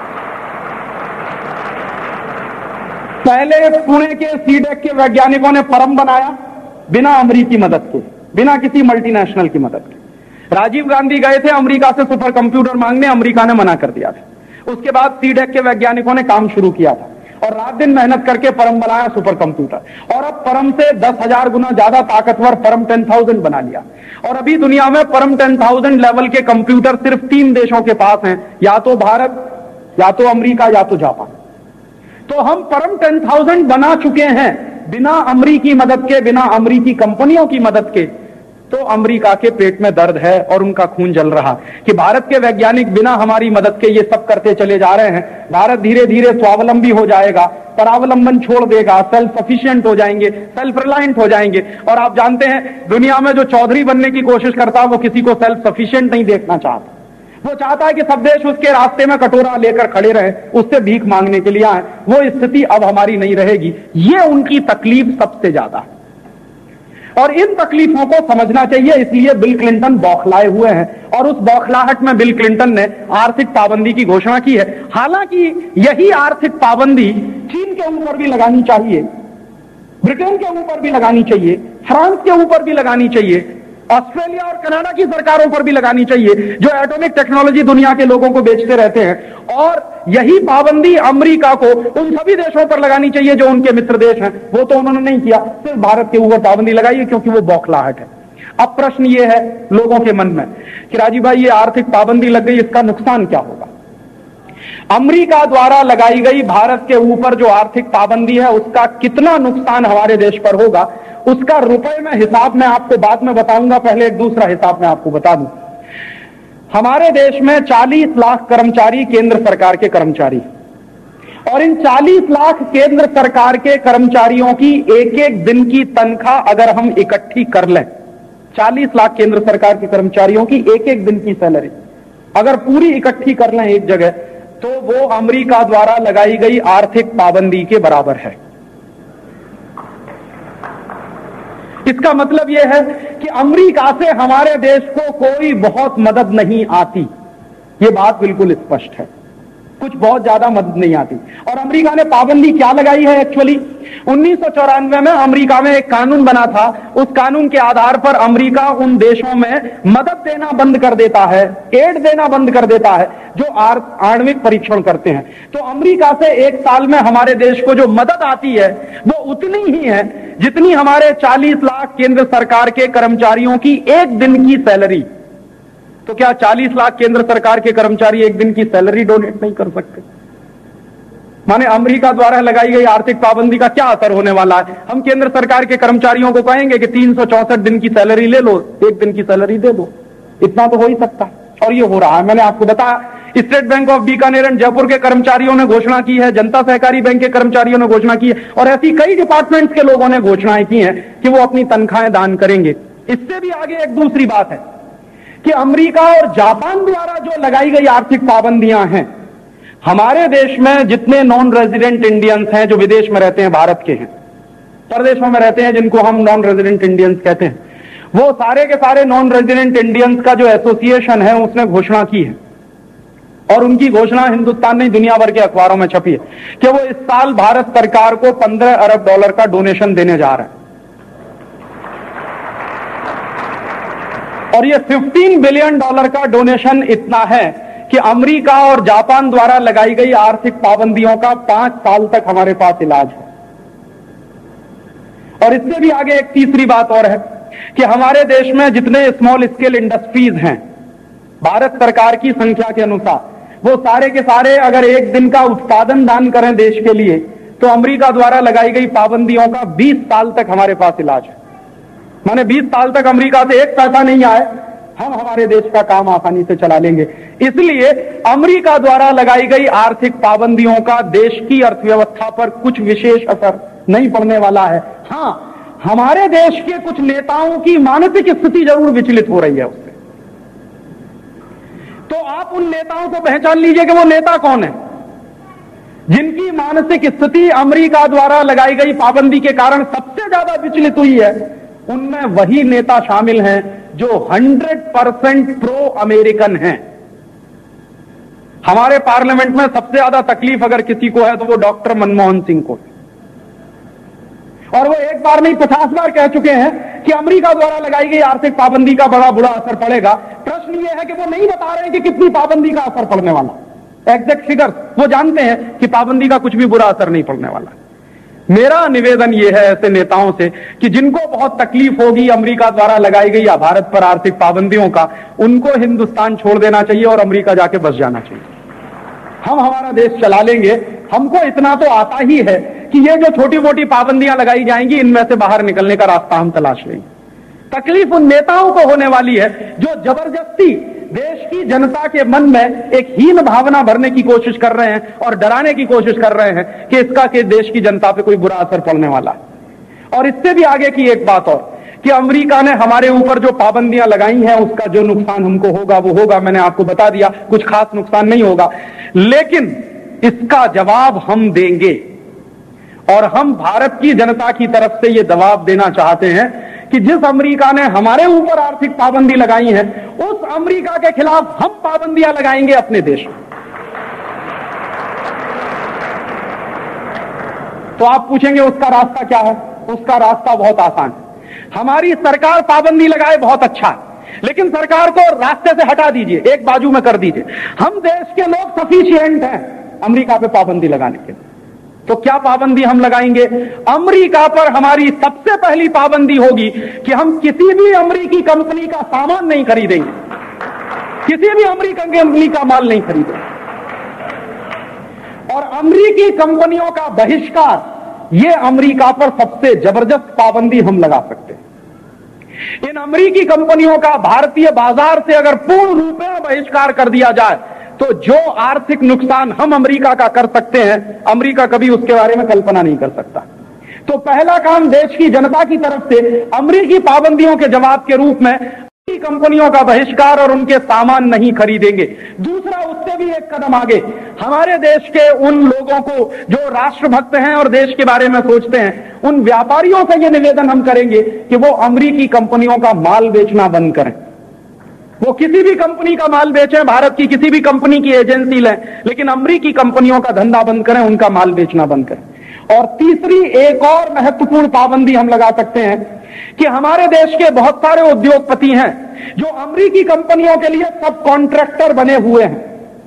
पहले पुणे के सीडेक के वैज्ञानिकों ने परम बनाया बिना अमेरिकी मदद के, बिना किसी मल्टीनेशनल की मदद के। राजीव गांधी गए थे अमेरिका से सुपर कंप्यूटर मांगने, अमेरिका ने मना कर दिया था। उसके बाद सीडेक के वैज्ञानिकों ने काम शुरू किया था और रात दिन मेहनत करके परम बनाया सुपर कंप्यूटर। और अब परम से 10,000 गुना ज्यादा ताकतवर परम 10,000 बना लिया। और अभी दुनिया में परम 10,000 लेवल के कंप्यूटर सिर्फ 3 देशों के पास हैं, या तो भारत, या तो अमेरिका, या तो जापान। तो हम परम 10,000 बना चुके हैं बिना अमेरिकी मदद के, बिना अमेरिकी कंपनियों की मदद के। तो अमेरिका के पेट में दर्द है और उनका खून जल रहा कि भारत के वैज्ञानिक बिना हमारी मदद के ये सब करते चले जा रहे हैं। भारत धीरे धीरे स्वावलंबी हो जाएगा, परावलंबन छोड़ देगा, सेल्फ सफिशिएंट हो जाएंगे, सेल्फ रिलायंट हो जाएंगे। और आप जानते हैं दुनिया में जो चौधरी बनने की कोशिश करता है वो किसी को सेल्फ सफिशिएंट नहीं देखना चाहता। वो चाहता है कि सब देश उसके रास्ते में कटोरा लेकर खड़े रहे, उससे भीख मांगने के लिए आए। वो स्थिति अब हमारी नहीं रहेगी। ये उनकी तकलीफ सबसे ज्यादा है और इन तकलीफों को समझना चाहिए। इसलिए बिल क्लिंटन बौखलाए हुए हैं और उस बौखलाहट में बिल क्लिंटन ने आर्थिक पाबंदी की घोषणा की है। हालांकि यही आर्थिक पाबंदी चीन के ऊपर भी लगानी चाहिए, ब्रिटेन के ऊपर भी लगानी चाहिए, फ्रांस के ऊपर भी लगानी चाहिए, ऑस्ट्रेलिया और कनाडा की सरकारों पर भी लगानी चाहिए जो एटॉमिक टेक्नोलॉजी दुनिया के लोगों को बेचते रहते हैं। और यही पाबंदी अमेरिका को उन सभी देशों पर लगानी चाहिए जो उनके मित्र देश हैं। वो तो उन्होंने नहीं किया, सिर्फ भारत के ऊपर पाबंदी लगाई है क्योंकि वो बौखलाहट है। अब प्रश्न ये है लोगों के मन में कि राजीव भाई ये आर्थिक पाबंदी लग गई, इसका नुकसान क्या होगा? अमेरिका द्वारा लगाई गई भारत के ऊपर जो आर्थिक पाबंदी है उसका कितना नुकसान हमारे देश पर होगा, उसका रुपए में हिसाब मैं आपको बाद में बताऊंगा। पहले एक दूसरा हिसाब मैं आपको बता दूं। हमारे देश में 40 लाख कर्मचारी केंद्र सरकार के कर्मचारी, और इन 40 लाख केंद्र सरकार के कर्मचारियों की एक एक दिन की तनख्वाह अगर हम इकट्ठी कर लें, 40 लाख केंद्र सरकार के कर्मचारियों की एक एक दिन की सैलरी अगर पूरी इकट्ठी कर लें एक जगह, तो वो अमेरिका द्वारा लगाई गई आर्थिक पाबंदी के बराबर है। इसका मतलब यह है कि अमेरिका से हमारे देश को कोई बहुत मदद नहीं आती। यह बात बिल्कुल स्पष्ट है, कुछ बहुत ज्यादा मदद नहीं आती। और अमेरिका ने पाबंदी क्या लगाई है? एक्चुअली 1994 में अमेरिका में एक कानून बना था। उस कानून के आधार पर अमेरिका उन देशों में मदद देना बंद कर देता है, एड देना बंद कर देता है जो आणविक परीक्षण करते हैं। तो अमेरिका से एक साल में हमारे देश को जो मदद आती है वो उतनी ही है जितनी हमारे 40 लाख केंद्र सरकार के कर्मचारियों की एक दिन की सैलरी। तो क्या 40 लाख केंद्र सरकार के कर्मचारी एक दिन की सैलरी डोनेट नहीं कर सकते? माने अमेरिका द्वारा लगाई गई आर्थिक पाबंदी का क्या असर होने वाला है? हम केंद्र सरकार के कर्मचारियों को कहेंगे कि 364 दिन की सैलरी ले लो, एक दिन की सैलरी दे दो। इतना तो हो ही सकता है, और ये हो रहा है। मैंने आपको बताया, State Bank of Bikaner and Jaipur के कर्मचारियों ने घोषणा की है, जनता सहकारी बैंक के कर्मचारियों ने घोषणा की है, और ऐसी कई डिपार्टमेंट्स के लोगों ने घोषणाएं की हैं कि वो अपनी तनख्वाहें दान करेंगे। इससे भी आगे एक दूसरी बात है कि अमेरिका और जापान द्वारा जो लगाई गई आर्थिक पाबंदियां हैं, हमारे देश में जितने नॉन रेजिडेंट इंडियंस हैं जो विदेश में रहते हैं, भारत के हैं, परदेशों में रहते हैं, जिनको हम नॉन रेजिडेंट इंडियंस कहते हैं, वो सारे के सारे नॉन रेजिडेंट इंडियंस का जो एसोसिएशन है उसने घोषणा की है, और उनकी घोषणा हिंदुस्तान नहीं दुनिया भर के अखबारों में छपी है कि वो इस साल भारत सरकार को $15 अरब का डोनेशन देने जा रहे हैं। और ये $15 बिलियन का डोनेशन इतना है कि अमेरिका और जापान द्वारा लगाई गई आर्थिक पाबंदियों का 5 साल तक हमारे पास इलाज है। और इससे भी आगे एक तीसरी बात और है कि हमारे देश में जितने स्मॉल स्केल इंडस्ट्रीज हैं, भारत सरकार की संख्या के अनुसार, वो सारे के सारे अगर एक दिन का उत्पादन दान करें देश के लिए, तो अमेरिका द्वारा लगाई गई पाबंदियों का 20 साल तक हमारे पास इलाज है। माने 20 साल तक अमेरिका से एक पैसा नहीं आए, हम हमारे देश का काम आसानी से चला लेंगे। इसलिए अमेरिका द्वारा लगाई गई आर्थिक पाबंदियों का देश की अर्थव्यवस्था पर कुछ विशेष असर नहीं पड़ने वाला है। हां, हमारे देश के कुछ नेताओं की मानसिक स्थिति जरूर विचलित हो रही है उससे। तो आप उन नेताओं को पहचान लीजिए कि वो नेता कौन है जिनकी मानसिक स्थिति अमेरिका द्वारा लगाई गई पाबंदी के कारण सबसे ज्यादा विचलित हुई है। उनमें वही नेता शामिल हैं जो 100% प्रो अमेरिकन हैं। हमारे पार्लियामेंट में सबसे ज्यादा तकलीफ अगर किसी को है तो वो डॉक्टर मनमोहन सिंह को, और वो एक बार नहीं 50 बार कह चुके हैं कि अमेरिका द्वारा लगाई गई आर्थिक पाबंदी का बड़ा बुरा असर पड़ेगा। प्रश्न ये है कि वो नहीं बता रहे हैं कि कितनी पाबंदी का असर पड़ने वाला। एग्जैक्ट फिगर वो जानते हैं कि पाबंदी का कुछ भी बुरा असर नहीं पड़ने वाला। मेरा निवेदन यह है ऐसे नेताओं से कि जिनको बहुत तकलीफ होगी अमेरिका द्वारा लगाई गई या भारत पर आर्थिक पाबंदियों का, उनको हिंदुस्तान छोड़ देना चाहिए और अमेरिका जाके बस जाना चाहिए। हम हमारा देश चला लेंगे। हमको इतना तो आता ही है कि ये जो छोटी मोटी पाबंदियां लगाई जाएंगी, इनमें से बाहर निकलने का रास्ता हम तलाश लेंगे। तकलीफ उन नेताओं को होने वाली है जो जबरदस्ती देश की जनता के मन में एक हीन भावना भरने की कोशिश कर रहे हैं और डराने की कोशिश कर रहे हैं कि इसका के देश की जनता पे कोई बुरा असर पड़ने वाला है। और इससे भी आगे की एक बात और कि अमेरिका ने हमारे ऊपर जो पाबंदियां लगाई हैं उसका जो नुकसान हमको होगा वो होगा। मैंने आपको बता दिया, कुछ खास नुकसान नहीं होगा, लेकिन इसका जवाब हम देंगे। और हम भारत की जनता की तरफ से ये दबाव देना चाहते हैं कि जिस अमेरिका ने हमारे ऊपर आर्थिक पाबंदी लगाई है, उस अमेरिका के खिलाफ हम पाबंदियां लगाएंगे अपने देश में। तो आप पूछेंगे उसका रास्ता क्या है? उसका रास्ता बहुत आसान है। हमारी सरकार पाबंदी लगाए बहुत अच्छा है, लेकिन सरकार को रास्ते से हटा दीजिए, एक बाजू में कर दीजिए। हम देश के लोग सफिशिएंट हैं अमेरिका पे पाबंदी लगाने के लिए। तो क्या पाबंदी हम लगाएंगे? अमेरिका पर हमारी सबसे पहली पाबंदी होगी कि हम किसी भी अमेरिकी कंपनी का सामान नहीं खरीदेंगे, किसी भी अमेरिकन कंपनी का माल नहीं खरीदेंगे। और अमेरिकी कंपनियों का बहिष्कार, ये अमेरिका पर सबसे जबरदस्त पाबंदी हम लगा सकते हैं। इन अमेरिकी कंपनियों का भारतीय बाजार से अगर पूर्ण रूप में बहिष्कार कर दिया जाए तो जो आर्थिक नुकसान हम अमेरिका का कर सकते हैं, अमेरिका कभी उसके बारे में कल्पना नहीं कर सकता। तो पहला काम देश की जनता की तरफ से अमेरिकी पाबंदियों के जवाब के रूप में कंपनियों का बहिष्कार और उनके सामान नहीं खरीदेंगे। दूसरा, उससे भी एक कदम आगे, हमारे देश के उन लोगों को जो राष्ट्रभक्त हैं और देश के बारे में सोचते हैं, उन व्यापारियों से यह निवेदन हम करेंगे कि वो अमेरिकी कंपनियों का माल बेचना बंद करें। वो किसी भी कंपनी का माल बेचें, भारत की किसी भी कंपनी की एजेंसी लें, लेकिन अमेरिकी कंपनियों का धंधा बंद करें, उनका माल बेचना बंद करें। और तीसरी एक और महत्वपूर्ण पाबंदी हम लगा सकते हैं कि हमारे देश के बहुत सारे उद्योगपति हैं जो अमेरिकी कंपनियों के लिए सब कॉन्ट्रैक्टर बने हुए हैं।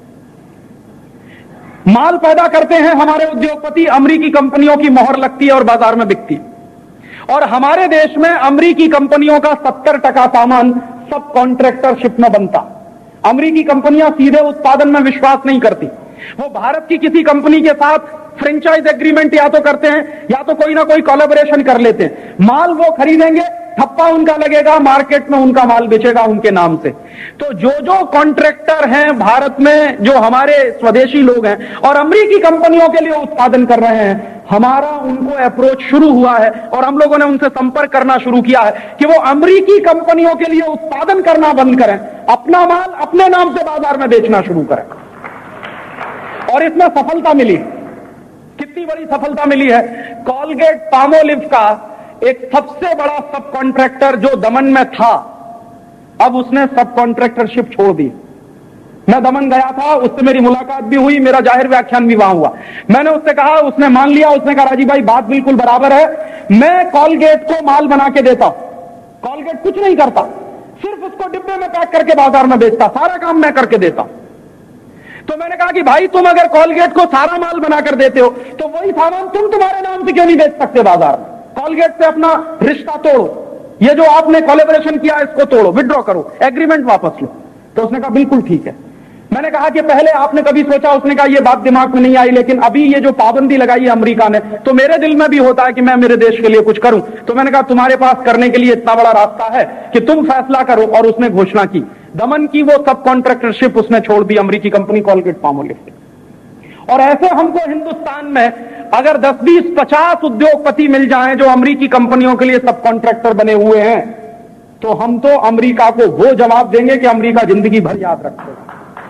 माल पैदा करते हैं हमारे उद्योगपति, अमेरिकी कंपनियों की मोहर लगती है और बाजार में बिकती है। और हमारे देश में अमेरिकी कंपनियों का 70% सामान सब कॉन्ट्रैक्टरशिप में बनता। अमेरिकी कंपनियां सीधे उत्पादन में विश्वास नहीं करती, वो भारत की किसी कंपनी के साथ फ्रेंचाइज एग्रीमेंट या तो करते हैं या तो कोई ना कोई कोलैबोरेशन कर लेते हैं। माल वो खरीदेंगे, ठप्पा उनका लगेगा, मार्केट में उनका माल बेचेगा उनके नाम से। तो जो जो कॉन्ट्रैक्टर हैं भारत में, जो हमारे स्वदेशी लोग हैं और अमेरिकी कंपनियों के लिए उत्पादन कर रहे हैं, हमारा उनको अप्रोच शुरू हुआ है और हम लोगों ने उनसे संपर्क करना शुरू किया है कि वो अमेरिकी कंपनियों के लिए उत्पादन करना बंद करें, अपना माल अपने नाम से बाजार में बेचना शुरू करें। और इसमें सफलता मिली। कितनी बड़ी सफलता मिली है। कोलगेट पामोलिव का एक सबसे बड़ा सब कॉन्ट्रैक्टर जो दमन में था, अब उसने सब कॉन्ट्रैक्टरशिप छोड़ दी। मैं दमन गया था, उससे मेरी मुलाकात भी हुई, मेरा जाहिर व्याख्यान भी वहां हुआ। मैंने उससे कहा, उसने मान लिया। उसने कहा राजीव भाई बात बिल्कुल बराबर है, मैं कोलगेट को माल बना के देता हूं। कोलगेट कुछ नहीं करता, सिर्फ उसको डिब्बे में पैक करके बाजार में बेचता, सारा काम मैं करके देता। तो मैंने कहा कि भाई तुम अगर कोलगेट को सारा माल बनाकर देते हो तो वही सामान तुम तुम्हारे नाम से क्यों नहीं बेच सकते बाजार में? कोलगेट से अपना रिश्ता तोड़ो, ये जो आपने कोलैबोरेशन किया इसको तोड़ो, विड्रॉ करो, एग्रीमेंट वापस लो। तो उसने कहा बिल्कुल ठीक है। मैंने कहा कि पहले आपने कभी सोचा? उसने कहा ये बात दिमाग में नहीं आई, लेकिन अभी ये जो पाबंदी लगाई है अमेरिका ने, तो मेरे दिल में भी होता है कि मैं मेरे देश के लिए कुछ करूं। तो मैंने कहा तुम्हारे पास करने के लिए इतना बड़ा रास्ता है कि तुम फैसला करो। और उसने घोषणा की, दमन की वो सब कॉन्ट्रैक्टरशिप उसने छोड़ दी अमेरिकी कंपनी कोलगेट पामोलिव की। और ऐसे हमको हिंदुस्तान में अगर 10, 20, 50 उद्योगपति मिल जाएं जो अमेरिकी कंपनियों के लिए सब कॉन्ट्रैक्टर बने हुए हैं, तो हम तो अमेरिका को वो जवाब देंगे कि अमेरिका जिंदगी भर याद रखेगा।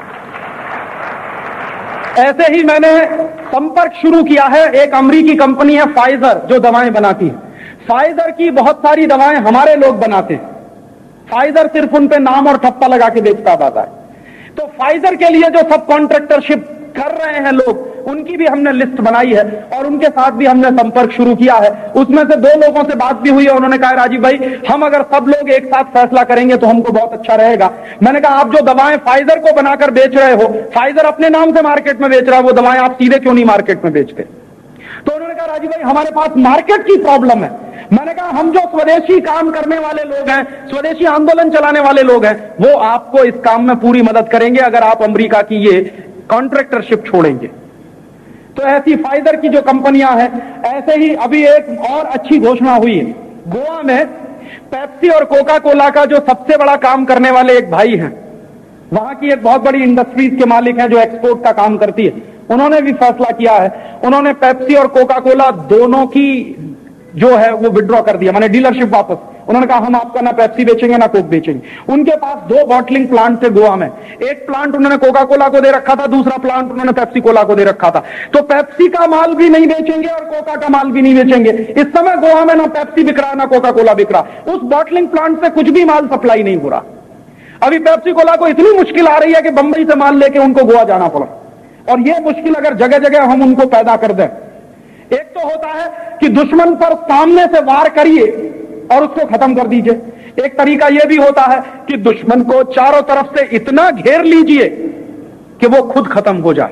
ऐसे ही मैंने संपर्क शुरू किया है। एक अमेरिकी कंपनी है फाइजर जो दवाएं बनाती है। फाइजर की बहुत सारी दवाएं हमारे लोग बनाते हैं। फाइजर सिर्फ उन पे नाम और ठप्पा लगा के बेचता आता है। तो फाइजर के लिए जो सब कॉन्ट्रैक्टरशिप कर रहे हैं लोग, उनकी भी हमने लिस्ट बनाई है और उनके साथ भी हमने संपर्क शुरू किया है। उसमें से 2 लोगों से बात भी हुई है। उन्होंने कहा राजीव भाई हम अगर सब लोग एक साथ फैसला करेंगे तो हमको बहुत अच्छा रहेगा। मैंने कहा आप जो दवाएं फाइजर को बनाकर बेच रहे हो, फाइजर अपने नाम से मार्केट में बेच रहा है, वो दवाएं आप सीधे क्यों नहीं मार्केट में बेचते? तो उन्होंने कहा राजीव भाई हमारे पास मार्केट की प्रॉब्लम है। मैंने कहा हम जो स्वदेशी काम करने वाले लोग हैं, स्वदेशी आंदोलन चलाने वाले लोग हैं, वो आपको इस काम में पूरी मदद करेंगे अगर आप अमेरिका की ये कॉन्ट्रैक्टरशिप छोड़ेंगे। तो ऐसी फाइजर की जो कंपनियां हैं, ऐसे ही अभी एक और अच्छी घोषणा हुई है। गोवा में पेप्सी और कोका कोला का जो सबसे बड़ा काम करने वाले एक भाई हैं, वहां की एक बहुत बड़ी इंडस्ट्रीज के मालिक हैं जो एक्सपोर्ट का काम करती है, उन्होंने भी फैसला किया है। उन्होंने पेप्सी और कोका कोला दोनों की जो है वो विड्रॉ कर दिया, माने डीलरशिप वापस। उन्होंने कहा हम आपका ना पेप्सी बेचेंगे ना कोक बेचेंगे। उनके पास 2 बॉटलिंग प्लांट थे गोवा में। एक प्लांट उन्होंने कोका कोला को दे रखा था, दूसरा प्लांट उन्होंने पेप्सी कोला को दे रखा था। तो पेप्सी का माल भी नहीं बेचेंगे और कोका का माल भी नहीं बेचेंगे। इस समय गोवा में ना पेप्सी बिक रहा ना कोका कोला बिक रहा। उस बॉटलिंग प्लांट से कुछ भी माल सप्लाई नहीं हो रहा। अभी पेप्सी कोला को इतनी मुश्किल आ रही है कि बंबई से माल लेके उनको गोवा जाना पड़ा। और यह मुश्किल अगर जगह जगह हम उनको पैदा कर दें, एक तो होता है कि दुश्मन पर सामने से वार करिए और उसको खत्म कर दीजिए। एक तरीका यह भी होता है कि दुश्मन को चारों तरफ से इतना घेर लीजिए कि वो खुद खत्म हो जाए।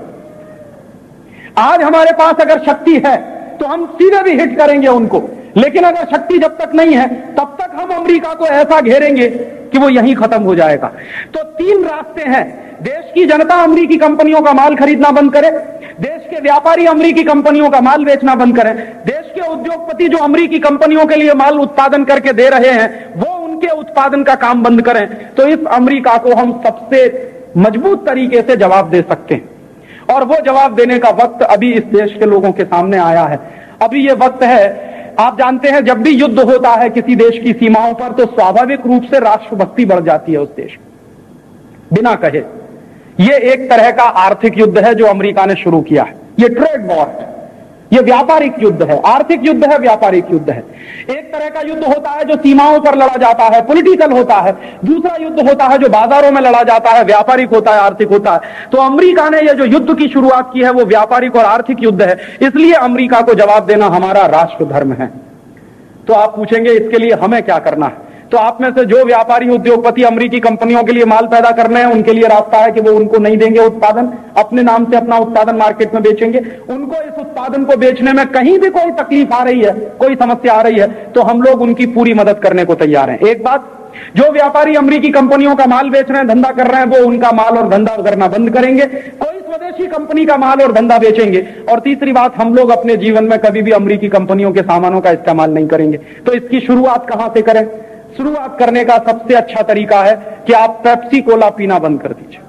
आज हमारे पास अगर शक्ति है तो हम सीधे भी हिट करेंगे उनको, लेकिन अगर शक्ति जब तक नहीं है तब तक हम अमेरिका को ऐसा घेरेंगे कि वो यहीं खत्म हो जाएगा। तो 3 रास्ते हैं। देश की जनता अमेरिकी कंपनियों का माल खरीदना बंद करे, देश के व्यापारी अमेरिकी कंपनियों का माल बेचना बंद करें, देश के उद्योगपति जो अमेरिकी कंपनियों के लिए माल उत्पादन करके दे रहे हैं वो उनके उत्पादन का काम बंद करें। तो इस अमेरिका को हम सबसे मजबूत तरीके से जवाब दे सकते हैं। और वो जवाब देने का वक्त अभी इस देश के लोगों के सामने आया है। अभी ये वक्त है, आप जानते हैं जब भी युद्ध होता है किसी देश की सीमाओं पर तो स्वाभाविक रूप से राष्ट्रभक्ति बढ़ जाती है उस देश बिना कहे। ये एक तरह का आर्थिक युद्ध है जो अमेरिका ने शुरू किया है, ये ट्रेड वॉर है। यह व्यापारिक युद्ध है, आर्थिक युद्ध है, व्यापारिक युद्ध है। एक तरह का युद्ध होता है जो सीमाओं पर लड़ा जाता है, पॉलिटिकल होता है। दूसरा युद्ध होता है जो बाजारों में लड़ा जाता है, व्यापारिक होता है, आर्थिक होता है। तो अमेरिका ने यह जो युद्ध की शुरुआत की है वो व्यापारिक और आर्थिक युद्ध है, इसलिए अमेरिका को जवाब देना हमारा राष्ट्र धर्म है। तो आप पूछेंगे इसके लिए हमें क्या करना है? तो आप में से जो व्यापारी उद्योगपति अमेरिकी कंपनियों के लिए माल पैदा करने हैं, उनके लिए रास्ता है कि वो उनको नहीं देंगे उत्पादन, अपने नाम से अपना उत्पादन मार्केट में बेचेंगे। उनको इस उत्पादन को बेचने में कहीं भी कोई तकलीफ आ रही है, कोई समस्या आ रही है, तो हम लोग उनकी पूरी मदद करने को तैयार हैं। एक बात, जो व्यापारी अमेरिकी कंपनियों का माल बेच रहे हैं, धंधा कर रहे हैं, वो उनका माल और धंधा करना बंद करेंगे, कोई स्वदेशी कंपनी का माल और धंधा बेचेंगे। और तीसरी बात, हम लोग अपने जीवन में कभी भी अमेरिकी कंपनियों के सामानों का इस्तेमाल नहीं करेंगे। तो इसकी शुरुआत कहां से करें? शुरुआत करने का सबसे अच्छा तरीका है कि आप पेप्सी कोला पीना बंद कर दीजिए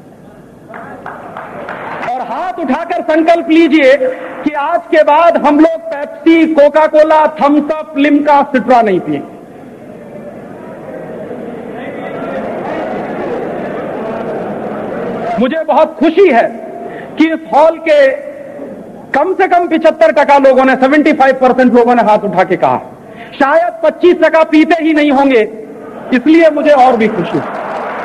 और हाथ उठाकर संकल्प लीजिए कि आज के बाद हम लोग Pepsi, Coca Cola, Thums Up, Limca, Citra नहीं पिएंगे। मुझे बहुत खुशी है कि इस हॉल के कम से कम 75% लोगों ने, 75% लोगों ने हाथ उठा के कहा। शायद 25% पीते ही नहीं होंगे, इसलिए मुझे और भी खुशी है।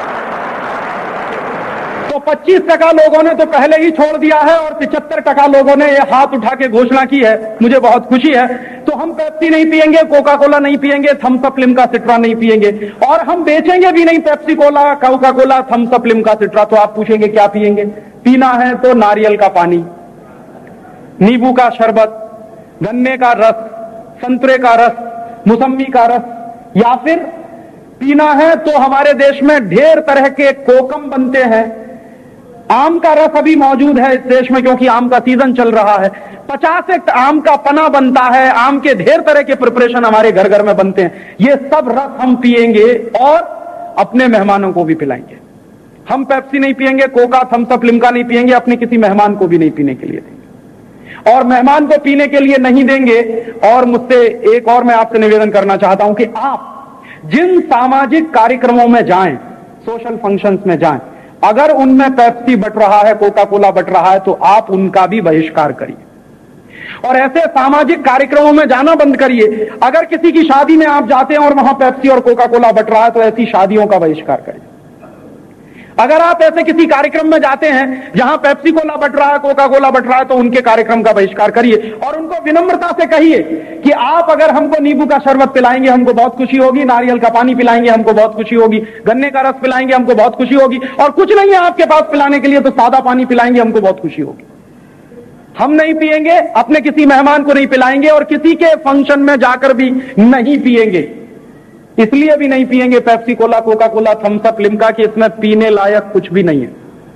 तो 25% लोगों ने तो पहले ही छोड़ दिया है और 75% लोगों ने यह हाथ उठा के घोषणा की है, मुझे बहुत खुशी है। तो हम पेप्सी नहीं पिएंगे, कोका कोला नहीं पिएंगे, थम्स अप, लिम्का, सिट्रा नहीं पिएंगे और हम बेचेंगे भी नहीं Pepsi Cola, Coca Cola, Thums Up, Limca, Citra. तो आप पूछेंगे क्या पिएंगे? पीना है तो नारियल का पानी, नींबू का शरबत, गन्ने का रस, संतरे का रस, मौसम्मी का रस, या फिर पीना है तो हमारे देश में ढेर तरह के कोकम बनते हैं। आम का रस अभी मौजूद है इस देश में क्योंकि आम का सीजन चल रहा है। 50 एक आम का पना बनता है, आम के ढेर तरह के प्रिपरेशन हमारे घर घर में बनते हैं। ये सब रस हम पिएंगे और अपने मेहमानों को भी पिलाएंगे। हम पेप्सी नहीं पिएंगे, कोका, थम्स अप, लिम्का नहीं पिएंगे, अपने किसी मेहमान को भी नहीं पीने के लिए देंगे और मेहमान को पीने के लिए नहीं देंगे। और मुझसे एक और मैं आपसे निवेदन करना चाहता हूं कि आप जिन सामाजिक कार्यक्रमों में जाएं, सोशल फंक्शंस में जाएं, अगर उनमें पेप्सी बट रहा है, कोका कोला बट रहा है, तो आप उनका भी बहिष्कार करिए और ऐसे सामाजिक कार्यक्रमों में जाना बंद करिए। अगर किसी की शादी में आप जाते हैं और वहां पेप्सी और कोका कोला बट रहा है, तो ऐसी शादियों का बहिष्कार करिए। अगर आप ऐसे किसी कार्यक्रम में जाते हैं जहां पेप्सी कोला बट रहा है, कोका कोला बट रहा है, तो उनके कार्यक्रम का बहिष्कार करिए और उनको विनम्रता से कहिए कि आप अगर हमको नींबू का शरबत पिलाएंगे हमको बहुत खुशी होगी, नारियल का पानी पिलाएंगे हमको बहुत खुशी होगी, गन्ने का रस पिलाएंगे हमको बहुत खुशी होगी, और कुछ नहीं है आपके पास पिलाने के लिए तो सादा पानी पिलाएंगे हमको बहुत खुशी होगी। हम नहीं पिएंगे, अपने किसी मेहमान को नहीं पिलाएंगे और किसी के फंक्शन में जाकर भी नहीं पिएंगे। इसलिए भी नहीं पिएंगे Pepsi Cola, Coca Cola, Thums Up, Limca कि इसमें पीने लायक कुछ भी नहीं है।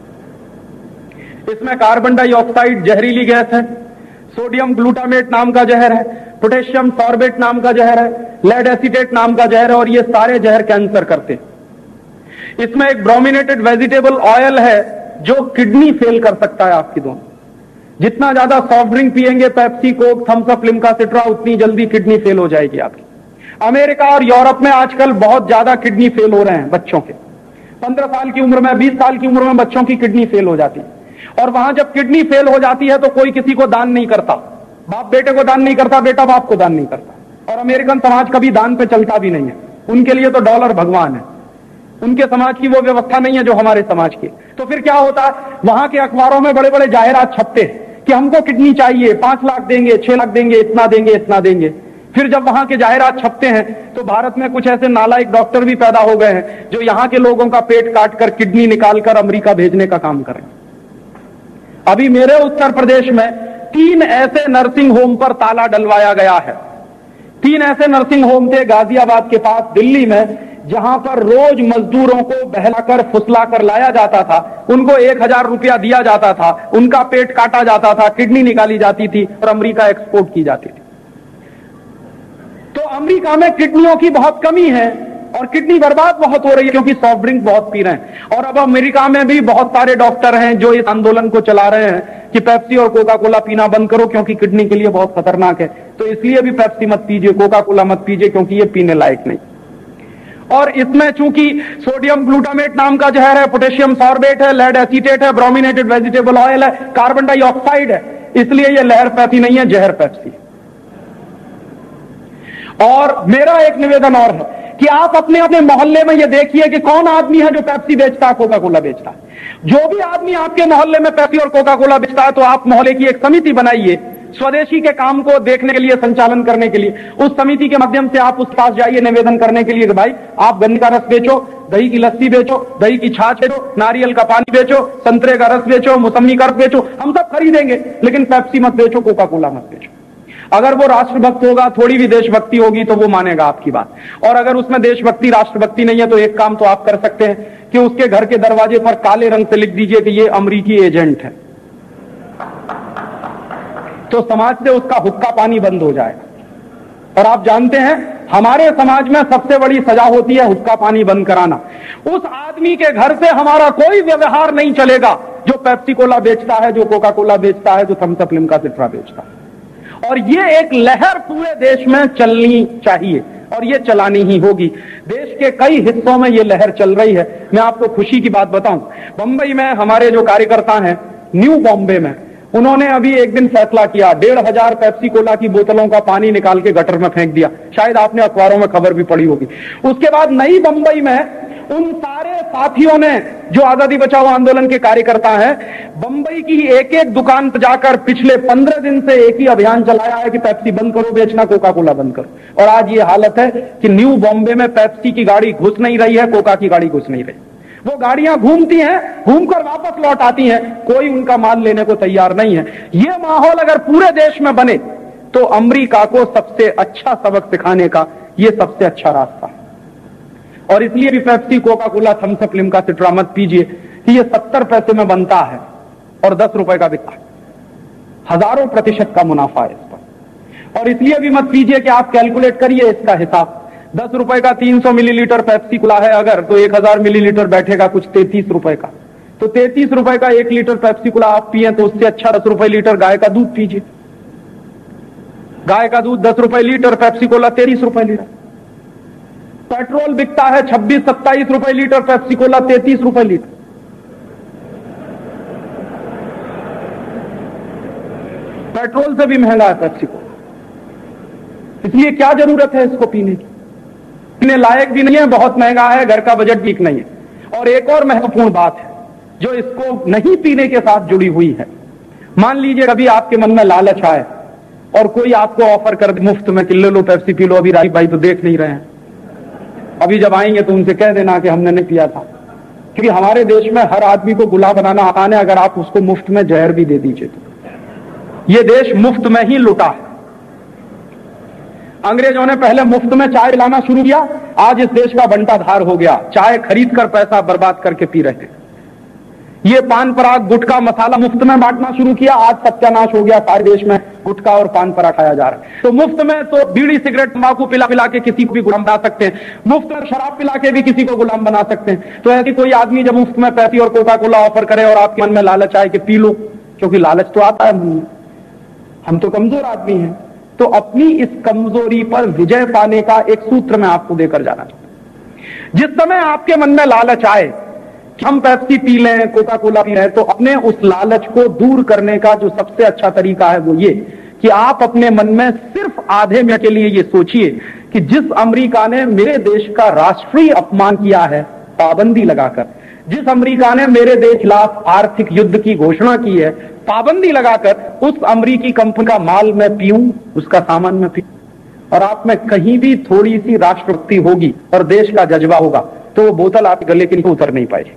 इसमें कार्बन डाइऑक्साइड जहरीली गैस है, सोडियम ग्लूटामेट नाम का जहर है, पोटेशियम सॉर्बेट नाम का जहर है, लेड एसीटेट नाम का जहर है और ये सारे जहर कैंसर करते हैं। इसमें एक ब्रोमिनेटेड वेजिटेबल ऑयल है जो किडनी फेल कर सकता है आपकी दोनों। जितना ज्यादा सॉफ्ट ड्रिंक पिएंगे, Pepsi, Coke, Thums Up, Limca, Citra, उतनी जल्दी किडनी फेल हो जाएगी आपकी। अमेरिका और यूरोप में आजकल बहुत ज्यादा किडनी फेल हो रहे हैं बच्चों के। 15 साल की उम्र में, 20 साल की उम्र में बच्चों की किडनी फेल हो जाती है और वहां जब किडनी फेल हो जाती है तो कोई किसी को दान नहीं करता। बाप बेटे को दान नहीं करता, बेटा बाप को दान नहीं करता। और अमेरिकन समाज कभी दान पे चलता भी नहीं है, उनके लिए तो डॉलर भगवान है। उनके समाज की वो व्यवस्था नहीं है जो हमारे समाज की। तो फिर क्या होता है, वहां के अखबारों में बड़े बड़े जाहिरात छपते हैं कि हमको किडनी चाहिए, 5 लाख देंगे, 6 लाख देंगे, इतना देंगे, इतना देंगे। फिर जब वहां के जाहिरात छपते हैं तो भारत में कुछ ऐसे नालायक डॉक्टर भी पैदा हो गए हैं जो यहां के लोगों का पेट काटकर किडनी निकालकर अमेरिका भेजने का काम करें। अभी मेरे उत्तर प्रदेश में 3 ऐसे नर्सिंग होम पर ताला डलवाया गया है। 3 ऐसे नर्सिंग होम थे गाजियाबाद के पास दिल्ली में, जहां पर रोज मजदूरों को बहलाकर फुसलाकर लाया जाता था, उनको 1000 रुपया दिया जाता था, उनका पेट काटा जाता था, किडनी निकाली जाती थी और अमेरिका एक्सपोर्ट की जाती थी। तो अमेरिका में किडनियों की बहुत कमी है और किडनी बर्बाद बहुत हो रही है क्योंकि सॉफ्ट ड्रिंक बहुत पी रहे हैं। और अब अमेरिका में भी बहुत सारे डॉक्टर हैं जो इस आंदोलन को चला रहे हैं कि पेप्सी और कोका कोला पीना बंद करो क्योंकि किडनी के लिए बहुत खतरनाक है। तो इसलिए भी पेप्सी मत पीजिए, कोका कोला मत पीजिए क्योंकि ये पीने लायक नहीं। और इसमें चूंकि सोडियम ग्लूटामेट नाम का जहर है, पोटेशियम सॉर्बेट है, लेड एसीटेट है, ब्रोमिनेटेड वेजिटेबल ऑयल है, कार्बन डाइऑक्साइड है, इसलिए ये लहर पेप्सी नहीं है, जहर पेप्सी। और मेरा एक निवेदन और है कि आप अपने अपने मोहल्ले में ये देखिए कि कौन आदमी है जो पेप्सी बेचता है, कोका कोला बेचता है। जो भी आदमी आपके मोहल्ले में पेप्सी और कोका कोला बेचता है, तो आप मोहल्ले की एक समिति बनाइए स्वदेशी के काम को देखने के लिए, संचालन करने के लिए। उस समिति के माध्यम से आप उस पास जाइए निवेदन करने के लिए कि भाई आप गन्ने का रस बेचो, दही की लस्सी बेचो, दही की छाछ बेचो, नारियल का पानी बेचो, संतरे का रस बेचो, मौसमी का रस बेचो, हम सब खरीदेंगे, लेकिन पेप्सी मत बेचो, कोका कोला मत बेचो। अगर वो राष्ट्रभक्त होगा, थोड़ी भी देशभक्ति होगी, तो वो मानेगा आपकी बात। और अगर उसमें देशभक्ति, राष्ट्रभक्ति नहीं है, तो एक काम तो आप कर सकते हैं कि उसके घर के दरवाजे पर काले रंग से लिख दीजिए कि ये अमेरिकी एजेंट है, तो समाज से उसका हुक्का पानी बंद हो जाएगा। और आप जानते हैं हमारे समाज में सबसे बड़ी सजा होती है हुक्का पानी बंद कराना। उस आदमी के घर से हमारा कोई व्यवहार नहीं चलेगा जो पेप्सी कोला बेचता है, जो कोका कोला बेचता है, जो थम्स अप लिम्का सिट्रा बेचता है। और ये एक लहर पूरे देश में चलनी चाहिए और ये चलानी ही होगी। देश के कई हिस्सों में ये लहर चल रही है। मैं आपको खुशी की बात बताऊं, बंबई में हमारे जो कार्यकर्ता हैं, न्यू बॉम्बे में, उन्होंने अभी एक दिन फैसला किया, 1500 पेप्सी कोला की बोतलों का पानी निकाल के गटर में फेंक दिया। शायद आपने अखबारों में खबर भी पड़ी होगी। उसके बाद नई बंबई में उन सारे साथियों ने जो आजादी बचाओ आंदोलन के कार्यकर्ता हैं, बंबई की एक एक दुकान पर जाकर पिछले 15 दिन से एक ही अभियान चलाया है कि पेप्सी बंद करो बेचना, कोका कोला बंद करो। और आज ये हालत है कि न्यू बॉम्बे में पेप्सी की गाड़ी घुस नहीं रही है, कोका की गाड़ी घुस नहीं रही। वो गाड़ियां घूमती हैं, घूमकर वापस लौट आती हैं, कोई उनका माल लेने को तैयार नहीं है। ये माहौल अगर पूरे देश में बने तो अमेरिका को सबसे अच्छा सबक सिखाने का ये सबसे अच्छा रास्ता है। और इसलिए भी Pepsi, Coca Cola, Thums Up Limca Citra मत पीजिए कि ये 70 पैसे में बनता है और 10 रुपए का बिकता है। हजारों % का मुनाफा है इस पर। और इसलिए भी मत पीजिए कि आप कैलकुलेट करिए इसका हिसाब। 10 रुपए का 300 मिलीलीटर पेप्सी कोला है अगर, तो 1000 मिलीलीटर बैठेगा कुछ 33 रुपए का। तो 33 रुपए का 1 लीटर पेप्सी कोला आप पिए तो उससे अच्छा 10 रुपए लीटर गाय का दूध पीजिए। गाय का दूध 10 रुपए लीटर, पेप्सी कोला 33 रुपए लीटर। पेट्रोल बिकता है 26-27 रुपए लीटर, पेप्सी कोला 33 रुपए लीटर। पेट्रोल से भी महंगा है पेप्सी कोला। इसलिए क्या जरूरत है इसको पीने की? पीने लायक भी नहीं है, बहुत महंगा है, घर का बजट ठीक नहीं है। और एक और महत्वपूर्ण बात है जो इसको नहीं पीने के साथ जुड़ी हुई है। मान लीजिए कभी आपके मन में लालच आए और कोई आपको ऑफर कर दे मुफ्त में कि ले लो पेप्सी पी लो, अभी राजीव भाई तो देख नहीं रहे हैं, अभी जब आएंगे तो उनसे कह देना कि हमने नहीं पिया था। क्योंकि हमारे देश में हर आदमी को गुलाम बनाना आसान है, अगर आप उसको मुफ्त में जहर भी दे दीजिए तो। ये देश मुफ्त में ही लुटा है। अंग्रेजों ने पहले मुफ्त में चाय पिलाना शुरू किया, आज इस देश का बंटाधार हो गया, चाय खरीद कर पैसा बर्बाद करके पी रहे थे। ये पान पराग, गुटखा, मसाला मुफ्त में बांटना शुरू किया, आज सत्यानाश हो गया, सारे देश में गुटखा और पान पराग खाया जा रहा है। तो मुफ्त में तो बीड़ी सिगरेट तंबाकू पिला पिला के किसी को भी गुलाम बना सकते हैं, मुफ्त में शराब पिला के भी किसी को गुलाम बना सकते हैं। तो ऐसी कोई आदमी जब मुफ्त में पेप्सी और कोका कोला ऑफर करे और आपके मन में लालच आए कि पी लो, क्योंकि लालच तो आता है मन में, हम तो कमजोर आदमी हैं, तो अपनी इस कमजोरी पर विजय पाने का एक सूत्र मैं आपको देकर जाना चाहता हूं। जिस समय आपके मन में लालच आए कि हम पेप्सी पी लें, कोका कोला पी लें, तो अपने उस लालच को दूर करने का जो सबसे अच्छा तरीका है वो ये कि आप अपने मन में सिर्फ आधे मिनट के लिए ये सोचिए कि जिस अमेरिका ने मेरे देश का राष्ट्रीय अपमान किया है पाबंदी लगाकर, जिस अमेरिका ने मेरे देश के खिलाफ आर्थिक युद्ध की घोषणा की है पाबंदी लगाकर, उस अमेरिकी कंपनी का माल मैं पीऊं, उसका सामान मैं पीऊं। और आप में कहीं भी थोड़ी सी राष्ट्रभक्ति होगी और देश का जज्बा होगा तो वो बोतल आपके गले के नीचे उतर नहीं पाएगी।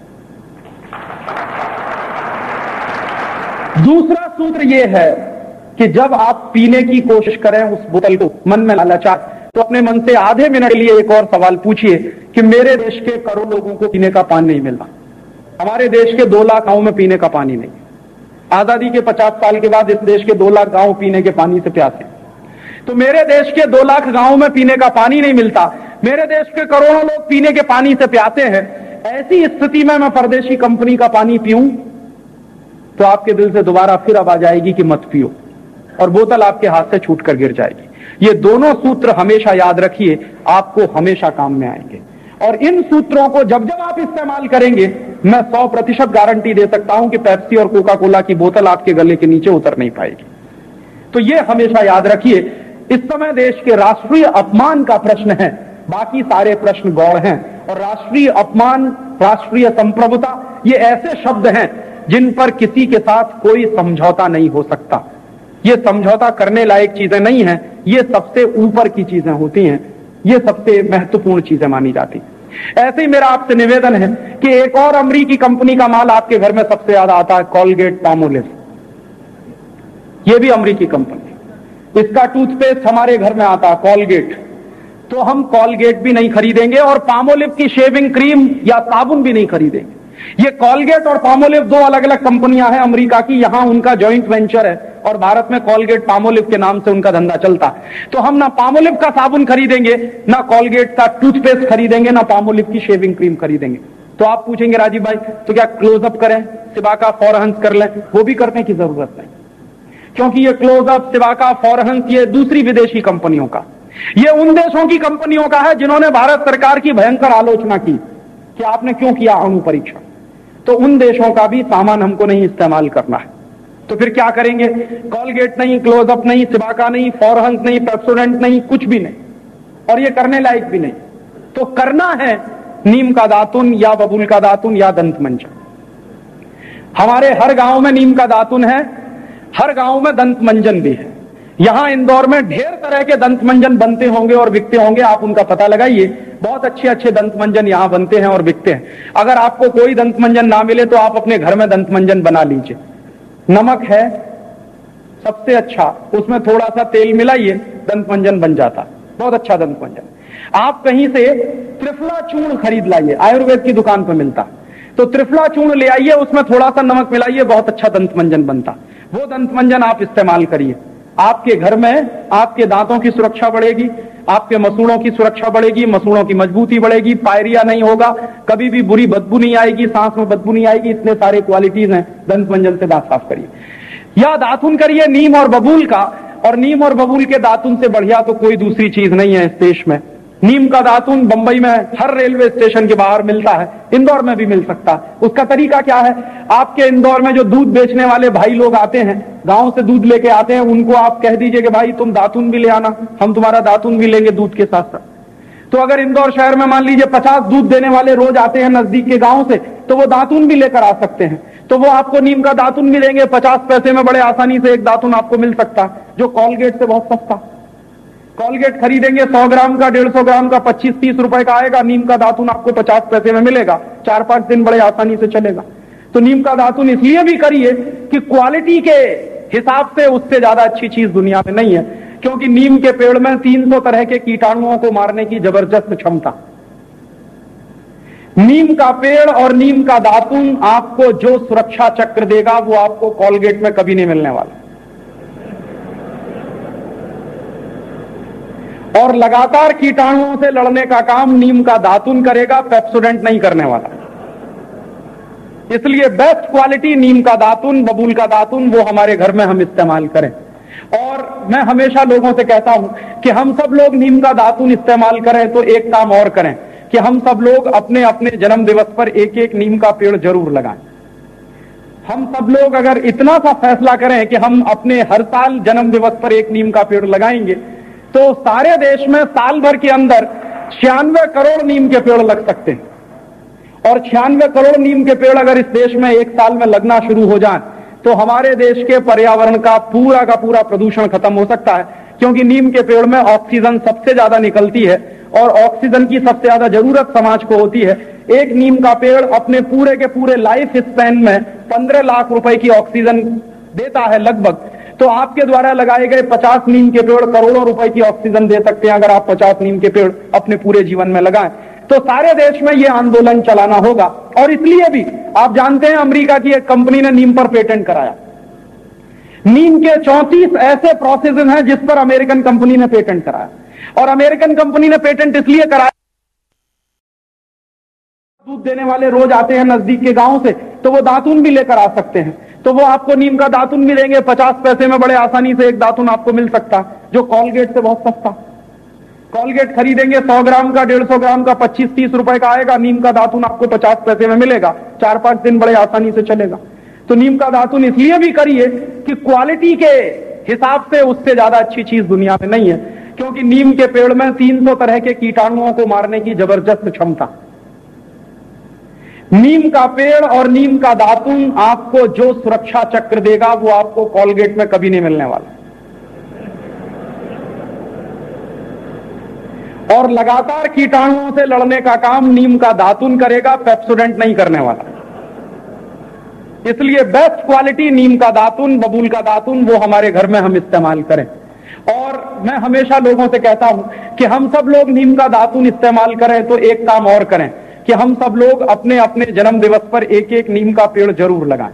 दूसरा सूत्र यह है कि जब आप पीने की कोशिश करें उस बोतल को, मन में लालच आए, तो अपने मन से आधे मिनट के लिए एक और सवाल पूछिए कि मेरे देश के करोड़ों लोगों को पीने का पानी नहीं मिल रहा, हमारे देश के 2 लाख गांव में पीने का पानी नहीं। आजादी के 50 साल के बाद इस देश के 2 लाख गांव पीने के पानी से प्यासे। तो मेरे देश के 2 लाख गांव में पीने का पानी नहीं मिलता, मेरे देश के करोड़ों लोग पीने के पानी से प्यासे हैं। ऐसी स्थिति में मैं परदेशी कंपनी का पानी पीऊं तो आपके दिल से दोबारा फिर अब आ जाएगी कि मत पियो, और बोतल आपके हाथ से छूट कर गिर जाएगी। ये दोनों सूत्र हमेशा याद रखिए, आपको हमेशा काम में आएंगे। और इन सूत्रों को जब जब आप इस्तेमाल करेंगे मैं 100% गारंटी दे सकता हूं कि पेप्सी और कोका कोला की बोतल आपके गले के नीचे उतर नहीं पाएगी। तो ये हमेशा याद रखिए, इस समय देश के राष्ट्रीय अपमान का प्रश्न है, बाकी सारे प्रश्न गौण हैं। और राष्ट्रीय अपमान, राष्ट्रीय संप्रभुता, ये ऐसे शब्द हैं जिन पर किसी के साथ कोई समझौता नहीं हो सकता। ये समझौता करने लायक चीजें नहीं हैं, ये सबसे ऊपर की चीजें होती हैं, ये सबसे महत्वपूर्ण चीजें मानी जाती। ऐसे ही मेरा आपसे निवेदन है कि एक और अमेरिकी कंपनी का माल आपके घर में सबसे ज्यादा आता है, कॉलगेट पामोलिव। ये भी अमेरिकी कंपनी, इसका टूथपेस्ट हमारे घर में आता है कॉलगेट, तो हम कॉलगेट भी नहीं खरीदेंगे और पामोलिव की शेविंग क्रीम या साबुन भी नहीं खरीदेंगे। ये कॉलगेट और पामोलिव दो अलग अलग कंपनियां हैं अमेरिका की, यहां उनका जॉइंट वेंचर है और भारत में कॉलगेट पामोलिव के नाम से उनका धंधा चलता है। तो हम ना पामोलिव का साबुन खरीदेंगे, ना कॉलगेट का टूथपेस्ट खरीदेंगे, ना पामोलिव की शेविंग क्रीम खरीदेंगे। तो आप पूछेंगे राजीव भाई तो क्या क्लोजअप करें, सिबाका, फॉरहंस कर लें? वो भी करने की जरूरत नहीं, क्योंकि ये क्लोजअप, सिबाका, फॉरहंस ये दूसरी विदेशी कंपनियों का, ये उन देशों की कंपनियों का है जिन्होंने भारत सरकार की भयंकर आलोचना की कि आपने क्यों किया अणु परीक्षण। तो उन देशों का भी सामान हमको नहीं इस्तेमाल करना है। तो फिर क्या करेंगे? कॉलगेट नहीं, क्लोजअप नहीं, सिबाका नहीं, फॉरहंस नहीं, पेप्सोडेंट नहीं, कुछ भी नहीं, और ये करने लायक भी नहीं। तो करना है नीम का दातुन या बबूल का दातुन या दंत मंजन। हमारे हर गांव में नीम का दातुन है, हर गांव में दंत मंजन भी है। यहां इंदौर में ढेर तरह के दंत मंजन बनते होंगे और बिकते होंगे, आप उनका पता लगाइए। बहुत अच्छे अच्छे दंत मंजन यहां बनते हैं और बिकते हैं। अगर आपको कोई दंत मंजन ना मिले तो आप अपने घर में दंत मंजन बना लीजिए। नमक है सबसे अच्छा, उसमें थोड़ा सा तेल मिलाइए, दंत मंजन बन जाता, बहुत अच्छा दंत मंजन। आप कहीं से त्रिफला चूर्ण खरीद लाइए, आयुर्वेद की दुकान पर मिलता, तो त्रिफला चूर्ण ले आइए, उसमें थोड़ा सा नमक मिलाइए, बहुत अच्छा दंत मंजन बनता। वो दंत मंजन आप इस्तेमाल करिए, आपके घर में आपके दांतों की सुरक्षा बढ़ेगी, आपके मसूड़ों की सुरक्षा बढ़ेगी, मसूड़ों की मजबूती बढ़ेगी, पायरिया नहीं होगा, कभी भी बुरी बदबू नहीं आएगी, सांस में बदबू नहीं आएगी। इतने सारे क्वालिटीज हैं, दंत मंजन से दांत साफ करिए या दातुन करिए नीम और बबूल का। और नीम और बबूल के दातुन से बढ़िया तो कोई दूसरी चीज नहीं है इस देश में। नीम का दातुन बंबई में हर रेलवे स्टेशन के बाहर मिलता है, इंदौर में भी मिल सकता है। उसका तरीका क्या है? आपके इंदौर में जो दूध बेचने वाले भाई लोग आते हैं, गांव से दूध लेके आते हैं, उनको आप कह दीजिए कि भाई तुम दातुन भी ले आना, हम तुम्हारा दातुन भी लेंगे दूध के साथ साथ। तो अगर इंदौर शहर में मान लीजिए 50 दूध देने वाले रोज आते हैं नजदीक के गांव से, तो वो दातुन भी लेकर आ सकते हैं। तो वो आपको नीम का दातुन भी देंगे, 50 पैसे में बड़े आसानी से एक दातुन आपको मिल सकता है, जो कॉलगेट से बहुत सस्ता। कॉलगेट खरीदेंगे 100 ग्राम का, 150 ग्राम का 25-30 रुपए का आएगा, नीम का दातुन आपको 50 पैसे में मिलेगा, 4-5 दिन बड़े आसानी से चलेगा। तो नीम का दातुन इसलिए भी करिए कि क्वालिटी के हिसाब से उससे ज्यादा अच्छी चीज दुनिया में नहीं है, क्योंकि नीम के पेड़ में 300 तरह के कीटाणुओं को मारने की जबरदस्त क्षमता। नीम का पेड़ और नीम का दातुन आपको जो सुरक्षा चक्र देगा वो आपको कॉलगेट में कभी नहीं मिलने वाला। और लगातार कीटाणुओं से लड़ने का काम नीम का दातुन करेगा, पेप्सोडेंट नहीं करने वाला। इसलिए बेस्ट क्वालिटी नीम का दातुन, बबूल का दातुन, वो हमारे घर में हम इस्तेमाल करें। और मैं हमेशा लोगों से कहता हूं कि हम सब लोग नीम का दातुन इस्तेमाल करें, तो एक काम और करें कि हम सब लोग अपने अपने जन्म दिवस पर एक एक नीम का पेड़ जरूर लगाएं। हम सब लोग अगर इतना सा फैसला करें कि हम अपने हर साल जन्म दिवस पर एक नीम का पेड़ लगाएंगे, तो सारे देश में साल भर के अंदर 96 करोड़ नीम के पेड़ लग सकते हैं। और 96 करोड़ नीम के पेड़ अगर इस देश में एक साल में लगना शुरू हो जाए, तो हमारे देश के पर्यावरण का पूरा प्रदूषण खत्म हो सकता है। क्योंकि नीम के पेड़ में ऑक्सीजन सबसे ज्यादा निकलती है और ऑक्सीजन की सबसे ज्यादा जरूरत समाज को होती है। एक नीम का पेड़ अपने पूरे के पूरे लाइफ स्पैन में 15 लाख रुपए की ऑक्सीजन देता है लगभग। तो आपके द्वारा लगाए गए 50 नीम के पेड़ करोड़ों रुपए की ऑक्सीजन दे सकते हैं अगर आप 50 नीम के पेड़ अपने पूरे जीवन में लगाएं। तो सारे देश में यह आंदोलन चलाना होगा। और इसलिए भी आप जानते हैं अमेरिका की एक कंपनी ने नीम पर पेटेंट कराया। नीम के 34 ऐसे प्रोसेसेस हैं जिस पर अमेरिकन कंपनी ने पेटेंट कराया। और अमेरिकन कंपनी ने पेटेंट इसलिए कराया, दूध देने वाले रोज आते हैं नजदीक के गांव से, तो वो दातुन भी लेकर आ सकते हैं। तो वो आपको नीम का दातुन भी देंगे, 50 पैसे में बड़े आसानी से एक दातुन आपको मिल सकता, जो कॉलगेट से बहुत सस्ता। कॉलगेट खरीदेंगे 100 ग्राम का, 150 ग्राम का 25-30 रुपए का आएगा। नीम का दातुन आपको 50 पैसे में मिलेगा, 4-5 दिन बड़े आसानी से चलेगा। तो नीम का दातुन इसलिए भी करिए कि क्वालिटी के हिसाब से उससे ज्यादा अच्छी चीज दुनिया में नहीं है, क्योंकि नीम के पेड़ में 300 तरह के कीटाणुओं को मारने की जबरदस्त क्षमता। नीम का पेड़ और नीम का दातुन आपको जो सुरक्षा चक्र देगा वो आपको कॉलगेट में कभी नहीं मिलने वाला। और लगातार कीटाणुओं से लड़ने का काम नीम का दातुन करेगा, पेप्सोडेंट नहीं करने वाला। इसलिए बेस्ट क्वालिटी नीम का दातुन, बबूल का दातुन, वो हमारे घर में हम इस्तेमाल करें। और मैं हमेशा लोगों से कहता हूं कि हम सब लोग नीम का दातुन इस्तेमाल करें तो एक काम और करें कि हम सब लोग अपने अपने जन्म दिवस पर एक एक नीम का पेड़ जरूर लगाएं।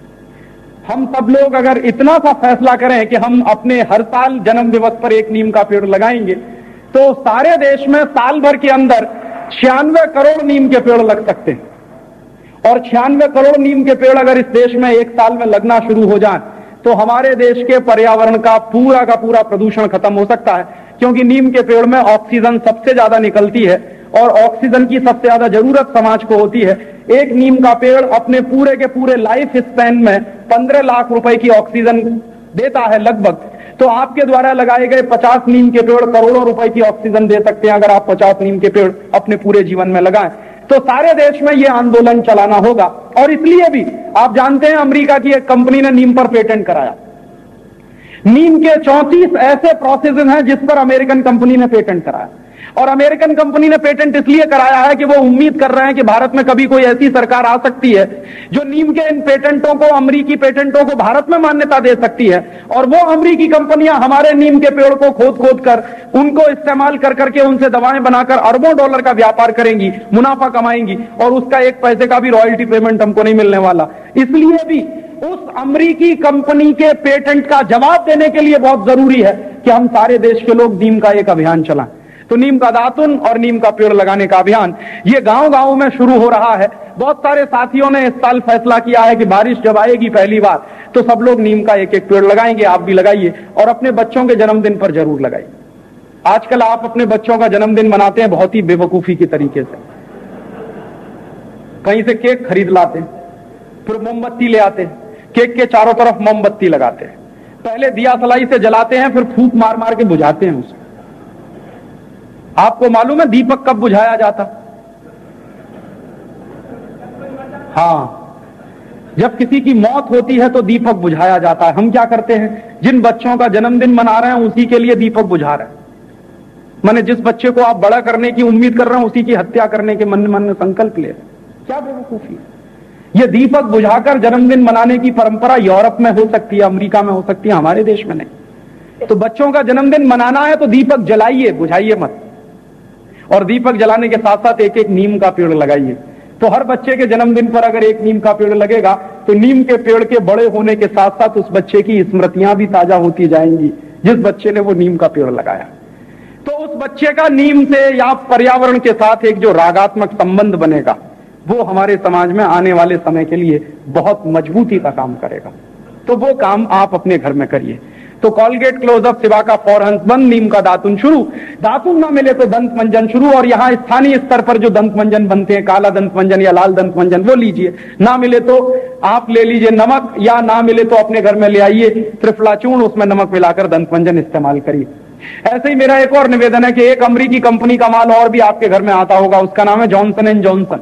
हम सब लोग अगर इतना सा फैसला करें कि हम अपने हर साल जन्म दिवस पर एक नीम का पेड़ लगाएंगे तो सारे देश में साल भर के अंदर 96 करोड़ नीम के पेड़ लग सकते हैं। और 96 करोड़ नीम के पेड़ अगर इस देश में एक साल में लगना शुरू हो जाए तो हमारे देश के पर्यावरण का पूरा प्रदूषण खत्म हो सकता है, क्योंकि नीम के पेड़ में ऑक्सीजन सबसे ज्यादा निकलती है और ऑक्सीजन की सबसे ज्यादा जरूरत समाज को होती है। एक नीम का पेड़ अपने पूरे के पूरे लाइफ स्पैन में 15 लाख रुपए की ऑक्सीजन देता है लगभग। तो आपके द्वारा लगाए गए 50 नीम के पेड़ करोड़ों रुपए की ऑक्सीजन दे सकते हैं अगर आप 50 नीम के पेड़ अपने पूरे जीवन में लगाएं। तो सारे देश में यह आंदोलन चलाना होगा। और इसलिए भी आप जानते हैं अमेरिका की एक कंपनी ने नीम पर पेटेंट कराया। नीम के 34 ऐसे प्रोसेस हैं जिस पर अमेरिकन कंपनी ने पेटेंट कराया। और अमेरिकन कंपनी ने पेटेंट इसलिए कराया है कि वो उम्मीद कर रहे हैं कि भारत में कभी कोई ऐसी सरकार आ सकती है जो नीम के इन पेटेंटों को, अमेरिकी पेटेंटों को भारत में मान्यता दे सकती है। और वो अमेरिकी कंपनियां हमारे नीम के पेड़ को खोद खोद कर उनको इस्तेमाल कर करके उनसे दवाएं बनाकर अरबों डॉलर का व्यापार करेंगी, मुनाफा कमाएंगी, और उसका एक पैसे का भी रॉयल्टी पेमेंट हमको नहीं मिलने वाला। इसलिए भी उस अमेरिकी कंपनी के पेटेंट का जवाब देने के लिए बहुत जरूरी है कि हम सारे देश के लोग नीम का एक अभियान चलाएं। तो नीम का दातुन और नीम का पेड़ लगाने का अभियान ये गांव-गांव में शुरू हो रहा है। बहुत सारे साथियों ने इस साल फैसला किया है कि बारिश जब आएगी पहली बार तो सब लोग नीम का एक एक पेड़ लगाएंगे। आप भी लगाइए और अपने बच्चों के जन्मदिन पर जरूर लगाइए। आजकल आप अपने बच्चों का जन्मदिन मनाते हैं बहुत ही बेवकूफी की तरीके से। कहीं से केक खरीद लाते हैं, फिर मोमबत्ती ले आते हैं, केक के चारों तरफ मोमबत्ती लगाते हैं, पहले दिया सलाई से जलाते हैं, फिर फूंक मार मार के बुझाते हैं उसे। आपको मालूम है दीपक कब बुझाया जाता? हाँ, जब किसी की मौत होती है तो दीपक बुझाया जाता है। हम क्या करते हैं, जिन बच्चों का जन्मदिन मना रहे हैं उसी के लिए दीपक बुझा रहे हैं। माने जिस बच्चे को आप बड़ा करने की उम्मीद कर रहे हैं उसी की हत्या करने के मन में संकल्प ले रहे हैं। क्या बेवकूफी है। यह दीपक बुझाकर जन्मदिन मनाने की परंपरा यूरोप में हो सकती है, अमेरिका में हो सकती है, हमारे देश में नहीं। तो बच्चों का जन्मदिन मनाना है तो दीपक जलाइए, बुझाइए मत। और दीपक जलाने के साथ साथ एक एक नीम का पेड़ लगाइए। तो हर बच्चे के जन्मदिन पर अगर एक नीम का पेड़ लगेगा तो नीम के पेड़ के बड़े होने के साथ साथ उस बच्चे की स्मृतियां भी ताजा होती जाएंगी जिस बच्चे ने वो नीम का पेड़ लगाया। तो उस बच्चे का नीम से या पर्यावरण के साथ एक जो रागात्मक संबंध बनेगा वो हमारे समाज में आने वाले समय के लिए बहुत मजबूती का काम करेगा। तो वो काम आप अपने घर में करिए। तो कॉलगेट क्लोजअप सिवा का फॉरहंस बंद, नीम का दातुन शुरू, दातुन ना मिले तो दंत मंजन शुरू। और यहाँ स्थानीय स्तर पर जो दंत मंजन बनते हैं, काला दंत मंजन या लाल दंत मंजन, वो लीजिए। ना मिले तो आप ले लीजिए नमक, या ना मिले तो अपने घर में ले आइए त्रिफला चूर्ण, उसमें नमक मिलाकर दंत मंजन इस्तेमाल करिए। ऐसे ही मेरा एक और निवेदन है कि एक अमेरिकी कंपनी का माल और भी आपके घर में आता होगा, उसका नाम है जॉनसन एंड जॉनसन,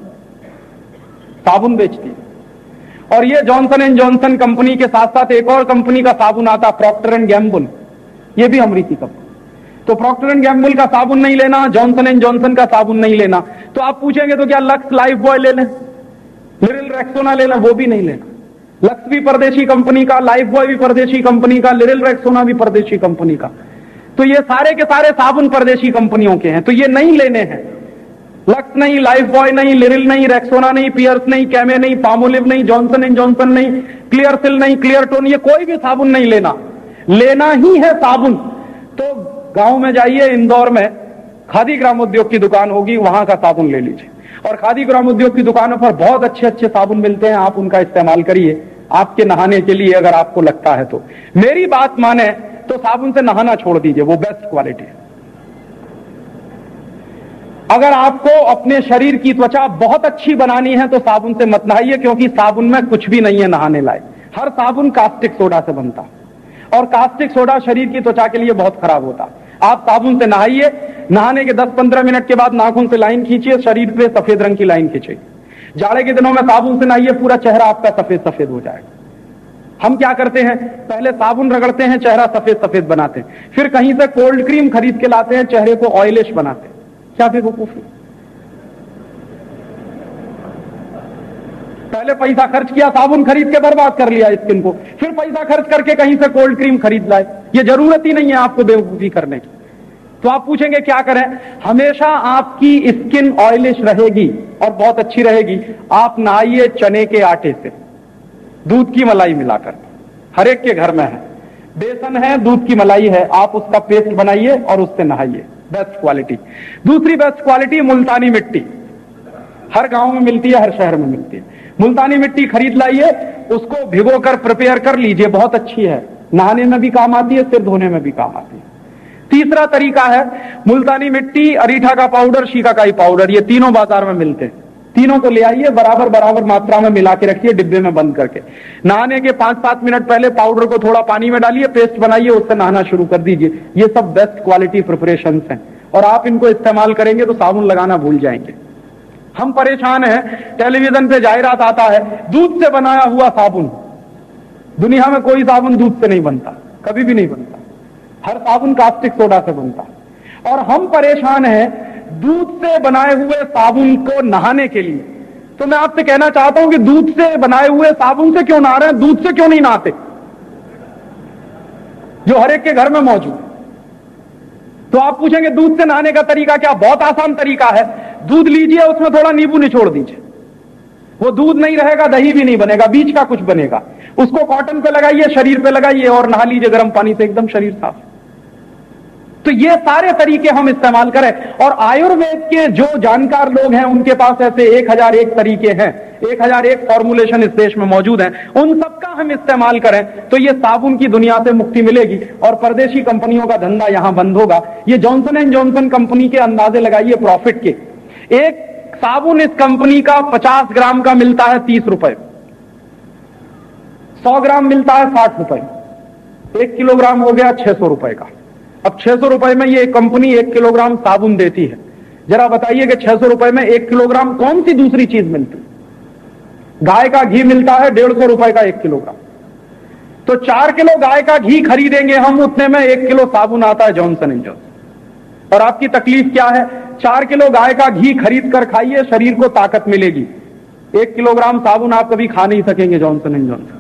साबुन बेचती है। और ये जॉनसन एंड जॉनसन कंपनी के साथ साथ एक और कंपनी का साबुन आता, प्रॉक्टर एंड गैम्बल, ये भी अमेरिकी कंपनी। तो प्रॉक्टर एंड गैम्बल का साबुन नहीं लेना, जॉनसन एंड जॉनसन का साबुन नहीं लेना। तो आप पूछेंगे तो क्या लक्स लाइफ बॉय ले लें, लिरिल रेक्सोना ले लें? वो भी नहीं लेना। लक्स भी परदेशी कंपनी का, लाइफ बॉय भी परदेशी कंपनी का, लिरिल रेक्सोना भी परदेशी कंपनी का। तो ये सारे के सारे साबुन परदेशी कंपनियों के हैं, तो ये नहीं लेने हैं। लक्स नहीं, लाइफ बॉय नहीं, लिरिल नहीं, रेक्सोना नहीं, पियर्स नहीं, कैमे नहीं, पामोलिव नहीं, जॉनसन एंड जॉनसन नहीं, क्लियर सिल नहीं, क्लियर टोन, ये कोई भी साबुन नहीं लेना। लेना ही है साबुन तो गांव में जाइए, इंदौर में खादी ग्रामोद्योग की दुकान होगी, वहां का साबुन ले लीजिए। और खादी ग्रामोद्योग की दुकानों पर बहुत अच्छे अच्छे साबुन मिलते हैं, आप उनका इस्तेमाल करिए आपके नहाने के लिए अगर आपको लगता है तो। मेरी बात माने तो साबुन से नहाना छोड़ दीजिए, वो बेस्ट क्वालिटी है। अगर आपको अपने शरीर की त्वचा बहुत अच्छी बनानी है तो साबुन से मत नहाइए, क्योंकि साबुन में कुछ भी नहीं है नहाने लायक। हर साबुन कास्टिक सोडा से बनता है और कास्टिक सोडा शरीर की त्वचा के लिए बहुत खराब होता है। आप साबुन से नहाइए, नहाने के 10-15 मिनट के बाद नाखून से लाइन खींचिए, शरीर पे सफेद रंग की लाइन खींचिए। जाड़े के दिनों में साबुन से नहाइए, पूरा चेहरा आपका सफेद सफेद हो जाएगा। हम क्या करते हैं, पहले साबुन रगड़ते हैं, चेहरा सफेद सफेद बनाते हैं, फिर कहीं से कोल्ड क्रीम खरीद के लाते हैं, चेहरे को ऑयलिश बनाते हैं। क्या बेवकूफी। पहले पैसा खर्च किया, साबुन खरीद के बर्बाद कर लिया स्किन को, फिर पैसा खर्च करके कहीं से कोल्ड क्रीम खरीद लाए। ये जरूरत ही नहीं है आपको बेवकूफी करने की। तो आप पूछेंगे क्या करें? हमेशा आपकी स्किन ऑयलिश रहेगी और बहुत अच्छी रहेगी। आप नहाइए चने के आटे से, दूध की मलाई मिलाकर। हर एक के घर में है, बेसन है, दूध की मलाई है, आप उसका पेस्ट बनाइए और उससे नहाइए, बेस्ट क्वालिटी। दूसरी बेस्ट क्वालिटी मुल्तानी मिट्टी, हर गांव में मिलती है, हर शहर में मिलती है। मुल्तानी मिट्टी खरीद लाइए, उसको भिगोकर प्रिपेयर कर लीजिए, बहुत अच्छी है, नहाने में भी काम आती है, सिर धोने में भी काम आती है। तीसरा तरीका है मुल्तानी मिट्टी, अरीठा का पाउडर, शिकाकाई पाउडर, ये तीनों बाजार में मिलते हैं। तीनों को ले आइए, बराबर बराबर मात्रा में मिला के रखिए, डिब्बे में बंद करके। नहाने के 5-7 मिनट पहले पाउडर को थोड़ा पानी में डालिए, पेस्ट बनाइए, उससे नहाना शुरू कर दीजिए। ये सब बेस्ट क्वालिटी प्रिपरेशंस हैं और आप इनको इस्तेमाल करेंगे तो साबुन लगाना भूल जाएंगे। हम परेशान हैं, टेलीविजन पे जाहिरात आता है दूध से बनाया हुआ साबुन। दुनिया में कोई साबुन दूध से नहीं बनता, कभी भी नहीं बनता। हर साबुन कास्टिक सोडा से बनता। और हम परेशान हैं दूध से बनाए हुए साबुन को नहाने के लिए। तो मैं आपसे कहना चाहता हूं कि दूध से बनाए हुए साबुन से क्यों नहा रहे हैं, दूध से क्यों नहीं नहाते, जो हर एक के घर में मौजूद है। तो आप पूछेंगे दूध से नहाने का तरीका क्या? बहुत आसान तरीका है। दूध लीजिए, उसमें थोड़ा नींबू निचोड़ दीजिए, वो दूध नहीं रहेगा, दही भी नहीं बनेगा, बीच का कुछ बनेगा। उसको कॉटन पे लगाइए, शरीर पे लगाइए और नहा लीजिए गर्म पानी से, एकदम शरीर साफ। तो ये सारे तरीके हम इस्तेमाल करें। और आयुर्वेद के जो जानकार लोग हैं उनके पास ऐसे 1001 तरीके हैं, 1001 फॉर्मुलेशन इस देश में मौजूद हैं, उन सबका हम इस्तेमाल करें तो ये साबुन की दुनिया से मुक्ति मिलेगी और परदेशी कंपनियों का धंधा यहां बंद होगा। ये जॉनसन एंड जॉनसन कंपनी के अंदाजे लगाइए प्रॉफिट के। एक साबुन इस कंपनी का 50 ग्राम का मिलता है 30 रुपए, 100 ग्राम मिलता है 60 रुपए, 1 किलोग्राम हो गया 600 रुपए का। अब 600 रुपए में ये कंपनी 1 किलोग्राम साबुन देती है। जरा बताइए कि 600 रुपए में 1 किलोग्राम कौन सी दूसरी चीज मिलती? गाय का घी मिलता है 150 रुपए का 1 किलोग्राम। तो 4 किलो गाय का घी खरीदेंगे हम, उतने में 1 किलो साबुन आता है जॉनसन एंड जॉनसन। और आपकी तकलीफ क्या है? 4 किलो गाय का घी खरीद कर खाइए, शरीर को ताकत मिलेगी। 1 किलोग्राम साबुन आप कभी खा नहीं सकेंगे जॉनसन एंड जॉनसन।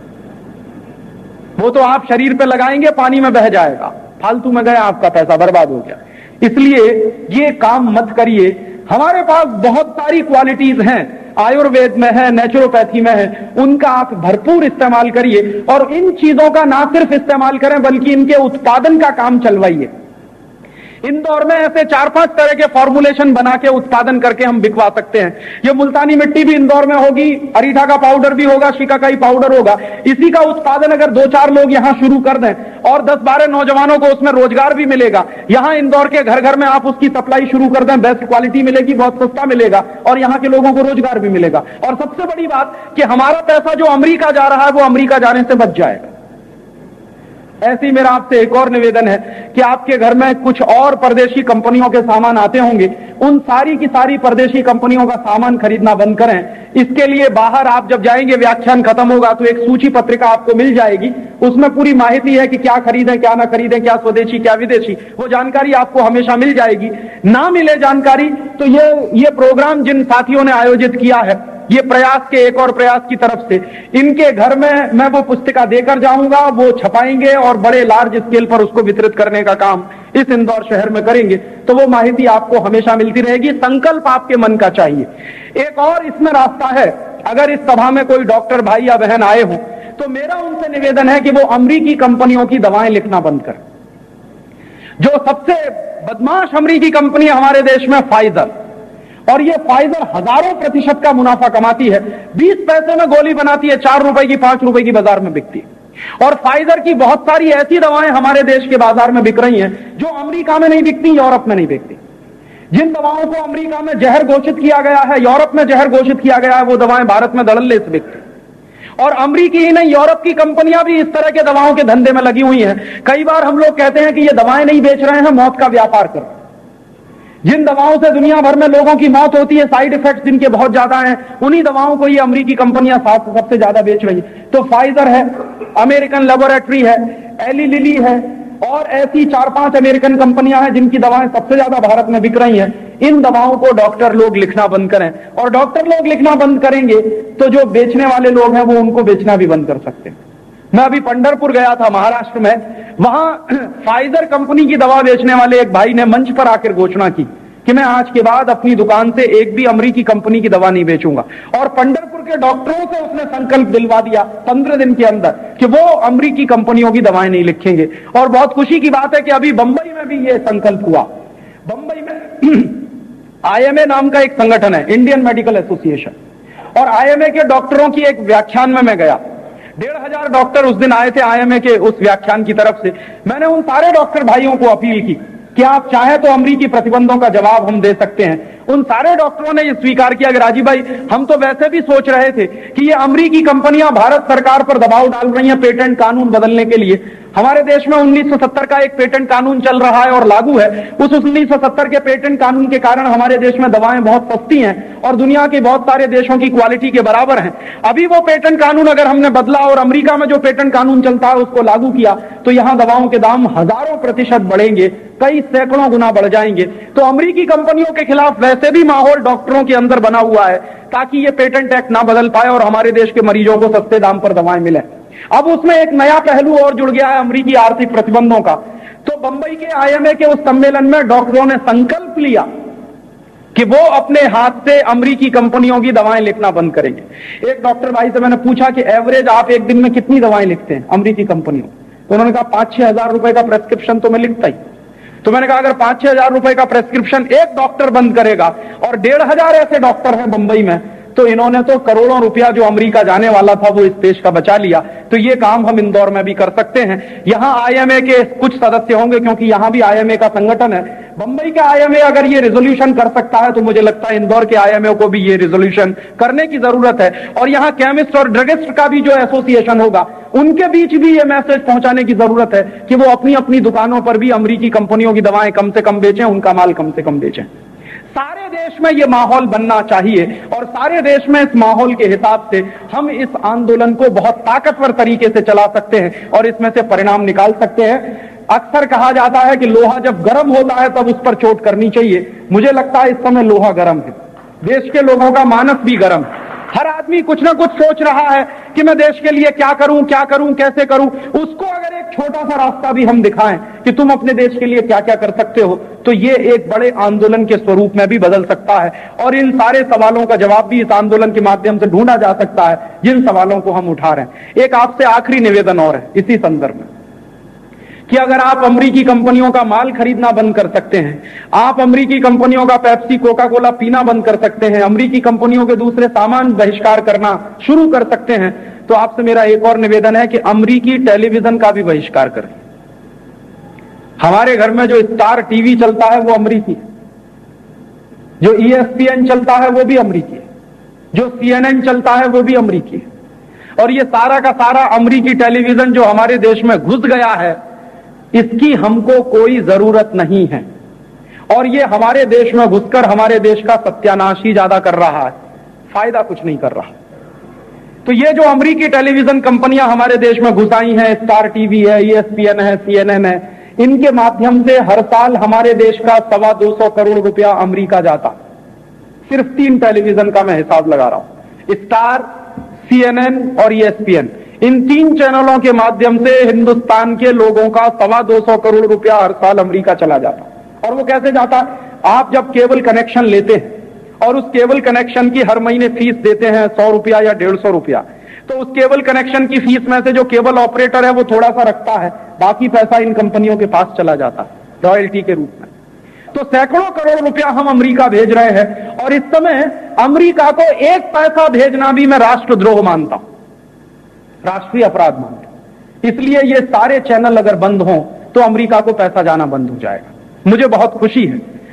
वो तो आप शरीर पे लगाएंगे, पानी में बह जाएगा, फालतू में गया आपका पैसा, बर्बाद हो गया। इसलिए ये काम मत करिए। हमारे पास बहुत सारी क्वालिटीज हैं, आयुर्वेद में है, नेचुरोपैथी में है, उनका आप भरपूर इस्तेमाल करिए। और इन चीजों का ना सिर्फ इस्तेमाल करें बल्कि इनके उत्पादन का काम चलवाइए। इंदौर में ऐसे 4-5 तरह के फॉर्मुलेशन बना के उत्पादन करके हम बिकवा सकते हैं। ये मुल्तानी मिट्टी भी इंदौर में होगी, अरीठा का पाउडर भी होगा, शिकाकाई पाउडर होगा। इसी का उत्पादन अगर 2-4 लोग यहां शुरू कर दें और 10-12 नौजवानों को उसमें रोजगार भी मिलेगा। यहां इंदौर के घर घर में आप उसकी सप्लाई शुरू कर दें, बेस्ट क्वालिटी मिलेगी, बहुत सस्ता मिलेगा और यहां के लोगों को रोजगार भी मिलेगा। और सबसे बड़ी बात कि हमारा पैसा जो अमेरिका जा रहा है वो अमेरिका जाने से बच जाएगा। ऐसे ही मेरा आपसे एक और निवेदन है कि आपके घर में कुछ और परदेशी कंपनियों के सामान आते होंगे, उन सारी की सारी परदेशी कंपनियों का सामान खरीदना बंद करें। इसके लिए बाहर आप जब जाएंगे, व्याख्यान खत्म होगा तो एक सूची पत्रिका आपको मिल जाएगी, उसमें पूरी माहिती है कि क्या खरीदें क्या ना खरीदें, क्या स्वदेशी क्या विदेशी, वो जानकारी आपको हमेशा मिल जाएगी। ना मिले जानकारी तो ये प्रोग्राम जिन साथियों ने आयोजित किया है, ये प्रयास के एक और प्रयास की तरफ से, इनके घर में मैं वो पुस्तिका देकर जाऊंगा, वो छपाएंगे और बड़े लार्ज स्केल पर उसको वितरित करने का काम इस इंदौर शहर में करेंगे। तो वो माहिती आपको हमेशा मिलती रहेगी। संकल्प आपके मन का चाहिए। एक और इसमें रास्ता है, अगर इस सभा में कोई डॉक्टर भाई या बहन आए हो तो मेरा उनसे निवेदन है कि वो अमरीकी कंपनियों की दवाएं लिखना बंद करें। जो सबसे बदमाश अमरीकी कंपनी है हमारे देश में, फाइजर, और ये फाइजर हजारों % का मुनाफा कमाती है। 20 पैसे में गोली बनाती है, 4 रुपए की 5 रुपए की बाजार में बिकती है। और फाइजर की बहुत सारी ऐसी दवाएं हमारे देश के बाजार में बिक रही हैं जो अमेरिका में नहीं बिकती, यूरोप में नहीं बिकती। जिन दवाओं को अमेरिका में जहर घोषित किया गया है, यूरोप में जहर घोषित किया गया है, वो दवाएं भारत में धड़ल्ले से बिकती। और अमेरिकी ही नहीं, यूरोप की कंपनियां भी इस तरह के दवाओं के धंधे में लगी हुई हैं। कई बार हम लोग कहते हैं कि ये दवाएं नहीं बेच रहे हैं, मौत का व्यापार कर रहे हैं। जिन दवाओं से दुनिया भर में लोगों की मौत होती है, साइड इफेक्ट्स जिनके बहुत ज्यादा हैं, उन्हीं दवाओं को ये अमेरिकी कंपनियां सबसे ज्यादा बेच रही है। तो फाइजर है, अमेरिकन लेबोरेटरी है, एली लिली है, और ऐसी 4-5 अमेरिकन कंपनियां हैं जिनकी दवाएं सबसे ज्यादा भारत में बिक रही हैं। इन दवाओं को डॉक्टर लोग लिखना बंद करें, और डॉक्टर लोग लिखना बंद करेंगे तो जो बेचने वाले लोग हैं वो उनको बेचना भी बंद कर सकते हैं। मैं अभी पंढरपुर गया था महाराष्ट्र में, वहां फाइजर कंपनी की दवा बेचने वाले एक भाई ने मंच पर आकर घोषणा की कि मैं आज के बाद अपनी दुकान से एक भी अमेरिकी कंपनी की दवा नहीं बेचूंगा। और पंढरपुर के डॉक्टरों से उसने संकल्प दिलवा दिया 15 दिन के अंदर कि वो अमेरिकी कंपनियों की दवाएं नहीं लिखेंगे। और बहुत खुशी की बात है कि अभी बंबई में भी ये संकल्प हुआ। बंबई में IMA नाम का एक संगठन है, इंडियन मेडिकल एसोसिएशन, और IMA के डॉक्टरों की एक व्याख्यान में मैं गया। 1500 डॉक्टर उस दिन आए थे IMA के उस व्याख्यान की तरफ से। मैंने उन सारे डॉक्टर भाइयों को अपील की कि आप चाहे तो अमेरिकी प्रतिबंधों का जवाब हम दे सकते हैं। उन सारे डॉक्टरों ने यह स्वीकार किया कि राजीव भाई, हम तो वैसे भी सोच रहे थे कि ये अमेरिकी कंपनियां भारत सरकार पर दबाव डाल रही हैं पेटेंट कानून बदलने के लिए। हमारे देश में 1970 का एक पेटेंट कानून चल रहा है और लागू है। उस 1970 के पेटेंट कानून के कारण हमारे देश में दवाएं बहुत सस्ती हैं और दुनिया के बहुत सारे देशों की क्वालिटी के बराबर हैं। अभी वो पेटेंट कानून अगर हमने बदला और अमेरिका में जो पेटेंट कानून चलता है उसको लागू किया तो यहां दवाओं के दाम हजारों प्रतिशत बढ़ेंगे, कई सैकड़ों गुना बढ़ जाएंगे। तो अमेरिकी कंपनियों के खिलाफ वैसे भी माहौल डॉक्टरों के अंदर बना हुआ है ताकि ये पेटेंट एक्ट ना बदल पाए और हमारे देश के मरीजों को सस्ते दाम पर दवाएं मिले। अब उसमें एक नया पहलू और जुड़ गया है अमेरिकी आर्थिक प्रतिबंधों का। तो बंबई के IMA के उस सम्मेलन में डॉक्टरों ने संकल्प लिया कि वो अपने हाथ से अमेरिकी कंपनियों की दवाएं लिखना बंद करेंगे। एक डॉक्टर भाई से मैंने पूछा कि एवरेज आप एक दिन में कितनी दवाएं लिखते हैं अमेरिकी कंपनियों? तो उन्होंने कहा 5-6 हजार रुपए का प्रेस्क्रिप्शन तो मैं लिखता ही। तो मैंने कहा अगर 5-6 हजार रुपए का प्रेस्क्रिप्शन एक डॉक्टर बंद करेगा और 1500 ऐसे डॉक्टर हैं बंबई में, तो इन्होंने तो करोड़ों रुपया जो अमेरिका जाने वाला था वो इस देश का बचा लिया। तो ये काम हम इंदौर में भी कर सकते हैं। यहां IMA के कुछ सदस्य होंगे क्योंकि यहां भी IMA का संगठन है। बंबई का IMA अगर ये रिजोल्यूशन कर सकता है तो मुझे लगता है इंदौर के IMA को भी ये रिजोल्यूशन करने की जरूरत है। और यहां केमिस्ट और ड्रगिस्ट का भी जो एसोसिएशन होगा उनके बीच भी ये मैसेज पहुंचाने की जरूरत है कि वो अपनी अपनी दुकानों पर भी अमेरिकी कंपनियों की दवाएं कम से कम बेचें, उनका माल कम से कम बेचें। सारे देश में ये माहौल बनना चाहिए और सारे देश में इस माहौल के हिसाब से हम इस आंदोलन को बहुत ताकतवर तरीके से चला सकते हैं और इसमें से परिणाम निकाल सकते हैं। अक्सर कहा जाता है कि लोहा जब गर्म होता है तब उस पर चोट करनी चाहिए। मुझे लगता है इस समय लोहा गर्म है, देश के लोगों का मानस भी गर्म है। हर आदमी कुछ ना कुछ सोच रहा है कि मैं देश के लिए क्या करूं, कैसे करूं। उसको अगर एक छोटा सा रास्ता भी हम दिखाएं कि तुम अपने देश के लिए क्या क्या कर सकते हो, तो ये एक बड़े आंदोलन के स्वरूप में भी बदल सकता है। और इन सारे सवालों का जवाब भी इस आंदोलन के माध्यम से ढूंढा जा सकता है जिन सवालों को हम उठा रहे हैं। एक आपसे आखिरी निवेदन और है इसी संदर्भ में कि अगर आप अमेरिकी कंपनियों का माल खरीदना बंद कर सकते हैं, आप अमेरिकी कंपनियों का पेप्सी, कोका कोला पीना बंद कर सकते हैं, अमेरिकी कंपनियों के दूसरे सामान बहिष्कार करना शुरू कर सकते हैं, तो आपसे मेरा एक और निवेदन है कि अमेरिकी टेलीविजन का भी बहिष्कार करें। हमारे घर में जो स्टार टीवी चलता है वो अमेरिकी है, जो ESPN चलता है वो भी अमेरिकी है, जो CNN चलता है वो भी अमेरिकी है। और ये सारा का सारा अमेरिकी टेलीविजन जो हमारे देश में घुस गया है, इसकी हमको कोई जरूरत नहीं है। और ये हमारे देश में घुसकर हमारे देश का सत्यानाश ही ज्यादा कर रहा है, फायदा कुछ नहीं कर रहा। तो ये जो अमेरिकी टेलीविजन कंपनियां हमारे देश में घुस आई हैं, स्टार टीवी है, ESPN है, CNN है, इनके माध्यम से हर साल हमारे देश का 225 करोड़ रुपया अमेरिका जाता। सिर्फ 3 टेलीविजन का मैं हिसाब लगा रहा हूं, स्टार, CNN और ESPN। इन 3 चैनलों के माध्यम से हिंदुस्तान के लोगों का 225 करोड़ रुपया हर साल अमेरिका चला जाता। और वो कैसे जाता? आप जब केबल कनेक्शन लेते हैं और उस केबल कनेक्शन की हर महीने फीस देते हैं 100 रुपया या 150 रुपया, तो उस केबल कनेक्शन की फीस में से जो केबल ऑपरेटर है वो थोड़ा सा रखता है, बाकी पैसा इन कंपनियों के पास चला जाता है रॉयल्टी के रूप में। तो सैकड़ों करोड़ रुपया हम अमेरिका भेज रहे हैं और इस समय अमेरिका को 1 पैसा भेजना भी मैं राष्ट्रद्रोह मानता हूं, राष्ट्रीय अपराध मानता हूं। इसलिए ये सारे चैनल अगर बंद हों तो अमेरिका को पैसा जाना बंद हो जाएगा। मुझे बहुत खुशी है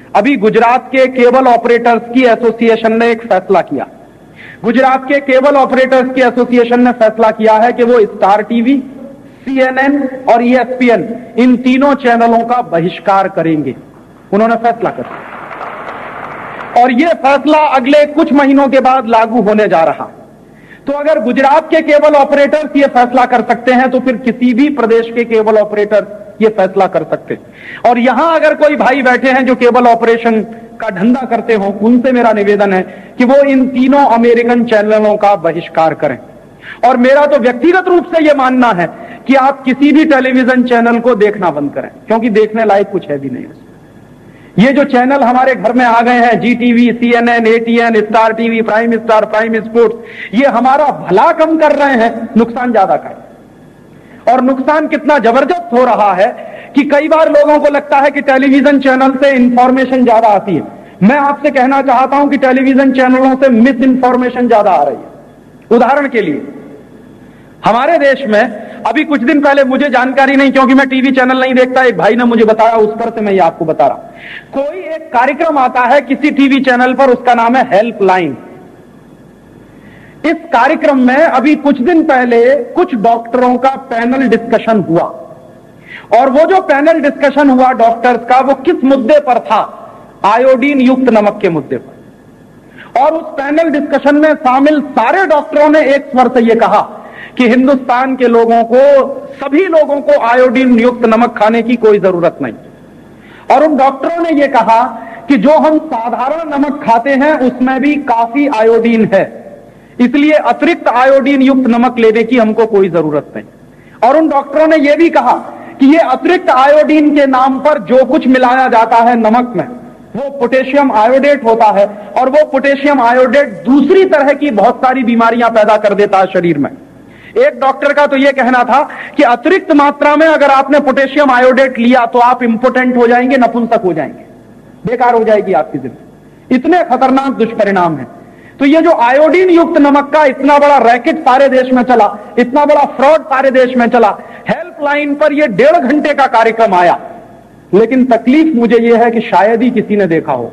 अभी गुजरात के केबल ऑपरेटर्स की एसोसिएशन ने एक फैसला किया। गुजरात के केबल ऑपरेटर्स की एसोसिएशन ने फैसला किया है कि वो स्टार टीवी, CNN और ESPN इन तीनों चैनलों का बहिष्कार करेंगे। उन्होंने फैसला कर दिया और यह फैसला अगले कुछ महीनों के बाद लागू होने जा रहा। तो अगर गुजरात के केबल ऑपरेटर्स ये फैसला कर सकते हैं तो फिर किसी भी प्रदेश के केबल ऑपरेटर ये फैसला कर सकते हैं। और यहां अगर कोई भाई बैठे हैं जो केबल ऑपरेशन का धंधा करते हो, उनसे मेरा निवेदन है कि वो इन तीनों अमेरिकन चैनलों का बहिष्कार करें। और मेरा तो व्यक्तिगत रूप से यह मानना है कि आप किसी भी टेलीविजन चैनल को देखना बंद करें, क्योंकि देखने लायक कुछ है भी नहीं उसमें। ये जो चैनल हमारे घर में आ गए हैं, GTV, CNN, ATN, Star TV, Prime Star, Prime Sports, ये हमारा भला कम कर रहे हैं, नुकसान ज्यादा कर रहे हैं। और नुकसान कितना जबरदस्त हो रहा है कि कई बार लोगों को लगता है कि टेलीविजन चैनल से इंफॉर्मेशन ज्यादा आती है। मैं आपसे कहना चाहता हूं कि टेलीविजन चैनलों से मिस इंफॉर्मेशन ज्यादा आ रही है। उदाहरण के लिए हमारे देश में अभी कुछ दिन पहले, मुझे जानकारी नहीं क्योंकि मैं टीवी चैनल नहीं देखता, एक भाई ने मुझे बताया, उस पर से मैं ये आपको बता रहा हूं। कोई एक कार्यक्रम आता है किसी टीवी चैनल पर, उसका नाम है हेल्पलाइन। इस कार्यक्रम में अभी कुछ दिन पहले कुछ डॉक्टरों का पैनल डिस्कशन हुआ और वो जो पैनल डिस्कशन हुआ डॉक्टर्स का, वो किस मुद्दे पर था? आयोडीन युक्त नमक के मुद्दे पर। और उस पैनल डिस्कशन में शामिल सारे डॉक्टरों ने एक स्वर से यह कहा कि हिंदुस्तान के लोगों को, सभी लोगों को आयोडीन युक्त नमक खाने की कोई जरूरत नहीं। और उन डॉक्टरों ने यह कहा कि जो हम साधारण नमक खाते हैं उसमें भी काफी आयोडीन है, इसलिए अतिरिक्त आयोडीन युक्त नमक लेने की हमको कोई जरूरत नहीं। और उन डॉक्टरों ने यह भी कहा कि यह अतिरिक्त आयोडीन के नाम पर जो कुछ मिलाया जाता है नमक में, वो पोटेशियम आयोडेट होता है और वो पोटेशियम आयोडेट दूसरी तरह की बहुत सारी बीमारियां पैदा कर देता है शरीर में। एक डॉक्टर का तो यह कहना था कि अतिरिक्त मात्रा में अगर आपने पोटेशियम आयोडेट लिया तो आप इंपोटेंट हो जाएंगे, नपुंसक हो जाएंगे, बेकार हो जाएगी आपकी जिंदगी। इतने खतरनाक दुष्परिणाम हैं। तो ये जो आयोडीन युक्त नमक का इतना बड़ा रैकेट सारे देश में चला, इतना बड़ा फ्रॉड सारे देश में चला, हेल्पलाइन पर यह 1.5 घंटे का कार्यक्रम आया। लेकिन तकलीफ मुझे यह है कि शायद ही किसी ने देखा होगा,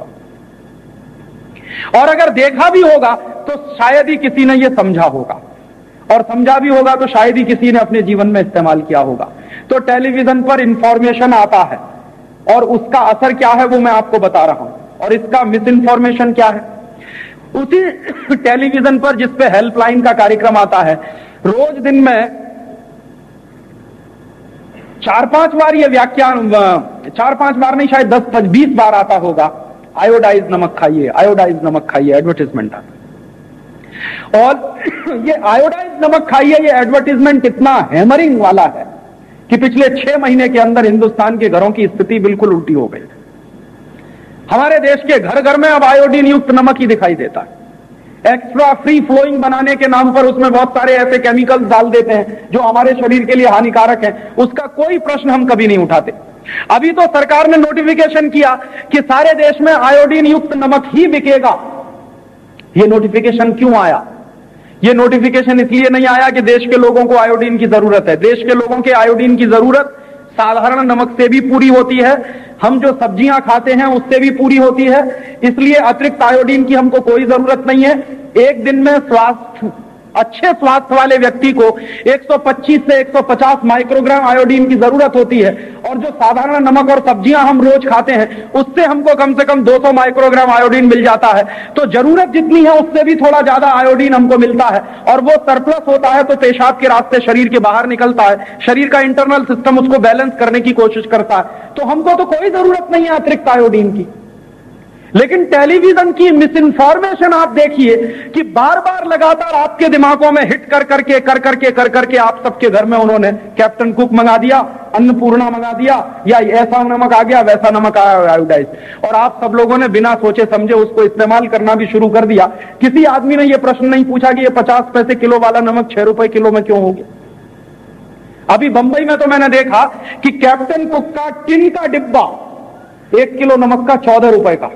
और अगर देखा भी होगा तो शायद ही किसी ने यह समझा होगा, और समझा भी होगा तो शायद ही किसी ने अपने जीवन में इस्तेमाल किया होगा। तो टेलीविजन पर इंफॉर्मेशन आता है और उसका असर क्या है वो मैं आपको बता रहा हूं, और इसका मिस इंफॉर्मेशन क्या है। उसी टेलीविजन पर जिस पे हेल्पलाइन का कार्यक्रम आता है, रोज दिन में 4-5 बार ये व्याख्यान, 4-5 बार नहीं, शायद 10-20 बार आता होगा, आयोडाइज नमक खाइए, आयोडाइज नमक खाइए, एडवर्टीजमेंट आता है। और ये आयोडाइज नमक खाइए, ये एडवर्टीजमेंट इतना हैमरिंग वाला है कि पिछले 6 महीने के अंदर हिंदुस्तान के घरों की स्थिति बिल्कुल उल्टी हो गई। हमारे देश के घर घर में अब आयोडीन युक्त नमक ही दिखाई देता है। एक्स्ट्रा फ्री फ्लोइंग बनाने के नाम पर उसमें बहुत सारे ऐसे केमिकल्स डाल देते हैं जो हमारे शरीर के लिए हानिकारक हैं, उसका कोई प्रश्न हम कभी नहीं उठाते। अभी तो सरकार ने नोटिफिकेशन किया कि सारे देश में आयोडीन युक्त नमक ही बिकेगा। यह नोटिफिकेशन क्यों आया? यह नोटिफिकेशन इसलिए नहीं आया कि देश के लोगों को आयोडीन की जरूरत है। देश के लोगों के आयोडीन की जरूरत साधारण नमक से भी पूरी होती है, हम जो सब्जियां खाते हैं उससे भी पूरी होती है, इसलिए अतिरिक्त आयोडीन की हमको कोई जरूरत नहीं है। एक दिन में अच्छे स्वास्थ्य वाले व्यक्ति को 125 से 150 माइक्रोग्राम आयोडीन की जरूरत होती है, और जो साधारण नमक और सब्जियां हम रोज खाते हैं उससे हमको कम से कम 200 माइक्रोग्राम आयोडीन मिल जाता है। तो जरूरत जितनी है उससे भी थोड़ा ज्यादा आयोडीन हमको मिलता है, और वो सरप्लस होता है तो पेशाब के रास्ते शरीर के बाहर निकलता है, शरीर का इंटरनल सिस्टम उसको बैलेंस करने की कोशिश करता है। तो हमको तो कोई जरूरत नहीं है अतिरिक्त आयोडीन की। लेकिन टेलीविजन की मिस इन्फॉर्मेशन आप देखिए कि बार बार लगातार आपके दिमागों में हिट कर करके आप सबके घर में उन्होंने कैप्टन कुक मंगा दिया, अन्नपूर्णा मंगा दिया, या ऐसा नमक आ गया, वैसा नमक आया आयोडाइज, और आप सब लोगों ने बिना सोचे समझे उसको इस्तेमाल करना भी शुरू कर दिया। किसी आदमी ने यह प्रश्न नहीं पूछा कि यह 50 पैसे किलो वाला नमक 6 रुपए किलो में क्यों हो गया। अभी बंबई में तो मैंने देखा कि कैप्टन कुक का टिन का डिब्बा 1 किलो नमक का 14 रुपए का,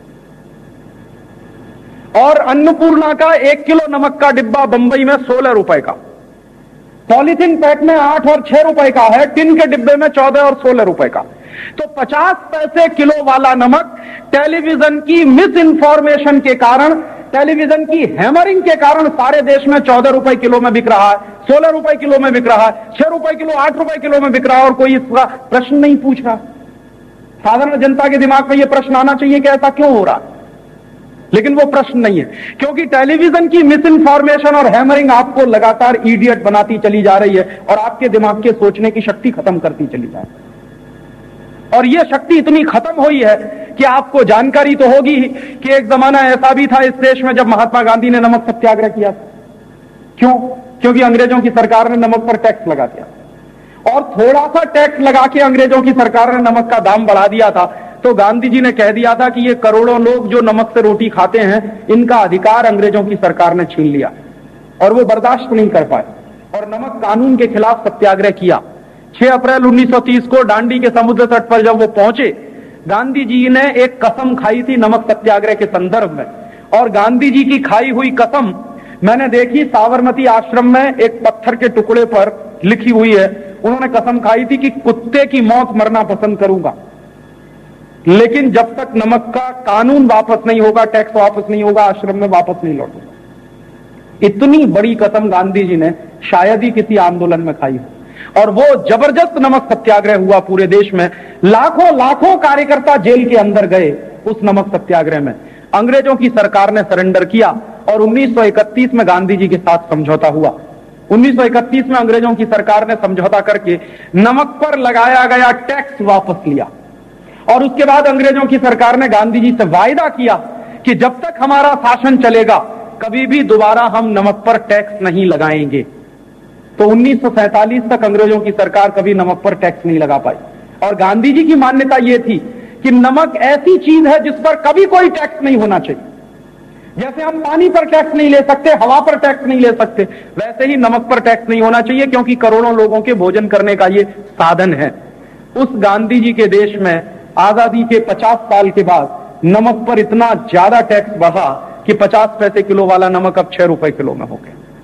और अन्नपूर्णा का 1 किलो नमक का डिब्बा बंबई में 16 रुपए का। पॉलीथीन पैक में 8 और 6 रुपए का है, टिन के डिब्बे में 14 और 16 रुपए का। तो 50 पैसे किलो वाला नमक टेलीविजन की मिस इन्फॉर्मेशन के कारण, टेलीविजन की हैमरिंग के कारण सारे देश में 14 रुपए किलो में बिक रहा है, 16 रुपए किलो में बिक रहा है, 6 रुपए किलो, 8 रुपए किलो में बिक रहा है, और कोई इसका प्रश्न नहीं पूछ रहा। साधारण जनता के दिमाग में यह प्रश्न आना चाहिए कि ऐसा क्यों हो रहा है, लेकिन वो प्रश्न नहीं है, क्योंकि टेलीविजन की मिस इन्फॉर्मेशन और हैमरिंग आपको लगातार इडियट बनाती चली जा रही है और आपके दिमाग के सोचने की शक्ति खत्म करती चली जा रही है। और यह शक्ति इतनी खत्म हुई है कि आपको जानकारी तो होगी कि एक जमाना ऐसा भी था इस देश में जब महात्मा गांधी ने नमक सत्याग्रह किया था। क्यों? क्योंकि अंग्रेजों की सरकार ने नमक पर टैक्स लगा दिया, और थोड़ा सा टैक्स लगा के अंग्रेजों की सरकार ने नमक का दाम बढ़ा दिया था। तो गांधी जी ने कह दिया था कि ये करोड़ों लोग जो नमक से रोटी खाते हैं, इनका अधिकार अंग्रेजों की सरकार ने छीन लिया, और वो बर्दाश्त नहीं कर पाए और नमक कानून के खिलाफ सत्याग्रह किया। 6 अप्रैल 1930 को दांडी के समुद्र तट पर जब वो पहुंचे, गांधी जी ने एक कसम खाई थी नमक सत्याग्रह के संदर्भ में, और गांधी जी की खाई हुई कसम मैंने देखी साबरमती आश्रम में एक पत्थर के टुकड़े पर लिखी हुई है। उन्होंने कसम खाई थी कि कुत्ते की मौत मरना पसंद करूंगा, लेकिन जब तक नमक का कानून वापस नहीं होगा, टैक्स वापस नहीं होगा, आश्रम में वापस नहीं लौटूंगा। इतनी बड़ी कसम गांधी जी ने शायद ही किसी आंदोलन में खाई हो, और वो जबरदस्त नमक सत्याग्रह हुआ पूरे देश में। लाखों लाखों कार्यकर्ता जेल के अंदर गए उस नमक सत्याग्रह में। अंग्रेजों की सरकार ने सरेंडर किया और 1931 में गांधी जी के साथ समझौता हुआ। 1931 में अंग्रेजों की सरकार ने समझौता करके नमक पर लगाया गया टैक्स वापस लिया, और उसके बाद अंग्रेजों की सरकार ने गांधी जी से वायदा किया कि जब तक हमारा शासन चलेगा कभी भी दोबारा हम नमक पर टैक्स नहीं लगाएंगे। तो 1947 तक अंग्रेजों की सरकार कभी नमक पर टैक्स नहीं लगा पाई, और गांधी जी की मान्यता यह थी कि नमक ऐसी चीज है जिस पर कभी कोई टैक्स नहीं होना चाहिए। जैसे हम पानी पर टैक्स नहीं ले सकते, हवा पर टैक्स नहीं ले सकते, वैसे ही नमक पर टैक्स नहीं होना चाहिए, क्योंकि करोड़ों लोगों के भोजन करने का यह साधन है। उस गांधी जी के देश में आजादी के 50 साल के बाद नमक पर इतना ज्यादा टैक्स बढ़ा कि 50 पैसे किलो वाला नमक अब 6 रुपए किलो में हो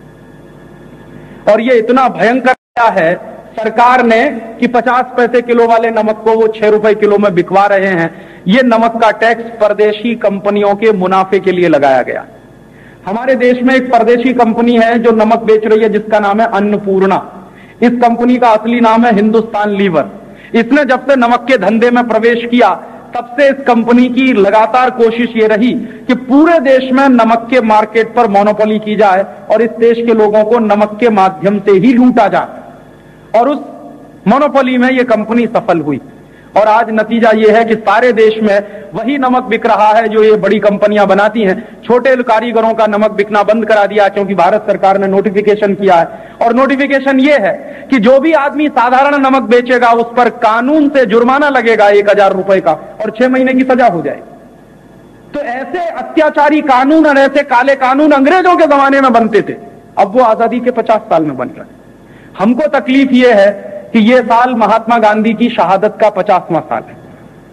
गया। और यह इतना भयंकर है सरकार ने कि 50 पैसे किलो वाले नमक को वो 6 रुपए किलो में बिकवा रहे हैं। यह नमक का टैक्स परदेशी कंपनियों के मुनाफे के लिए लगाया गया। हमारे देश में एक परदेशी कंपनी है जो नमक बेच रही है, जिसका नाम है अन्नपूर्णा। इस कंपनी का असली नाम है हिंदुस्तान लीवर। इसने जब से नमक के धंधे में प्रवेश किया, तब से इस कंपनी की लगातार कोशिश ये रही कि पूरे देश में नमक के मार्केट पर मोनोपोली की जाए और इस देश के लोगों को नमक के माध्यम से ही लूटा जाए, और उस मोनोपोली में यह कंपनी सफल हुई। और आज नतीजा यह है कि सारे देश में वही नमक बिक रहा है जो ये बड़ी कंपनियां बनाती हैं। छोटे कारीगरों का नमक बिकना बंद करा दिया, क्योंकि भारत सरकार ने नोटिफिकेशन किया है, और नोटिफिकेशन ये है कि जो भी आदमी साधारण नमक बेचेगा उस पर कानून से जुर्माना लगेगा 1000 रुपए का, और 6 महीने की सजा हो जाएगी। तो ऐसे अत्याचारी कानून और ऐसे काले कानून अंग्रेजों के जमाने में बनते थे, अब वो आजादी के 50 साल में बन रहे हैं। हमको तकलीफ यह है कि यह साल महात्मा गांधी की शहादत का 50वां साल है।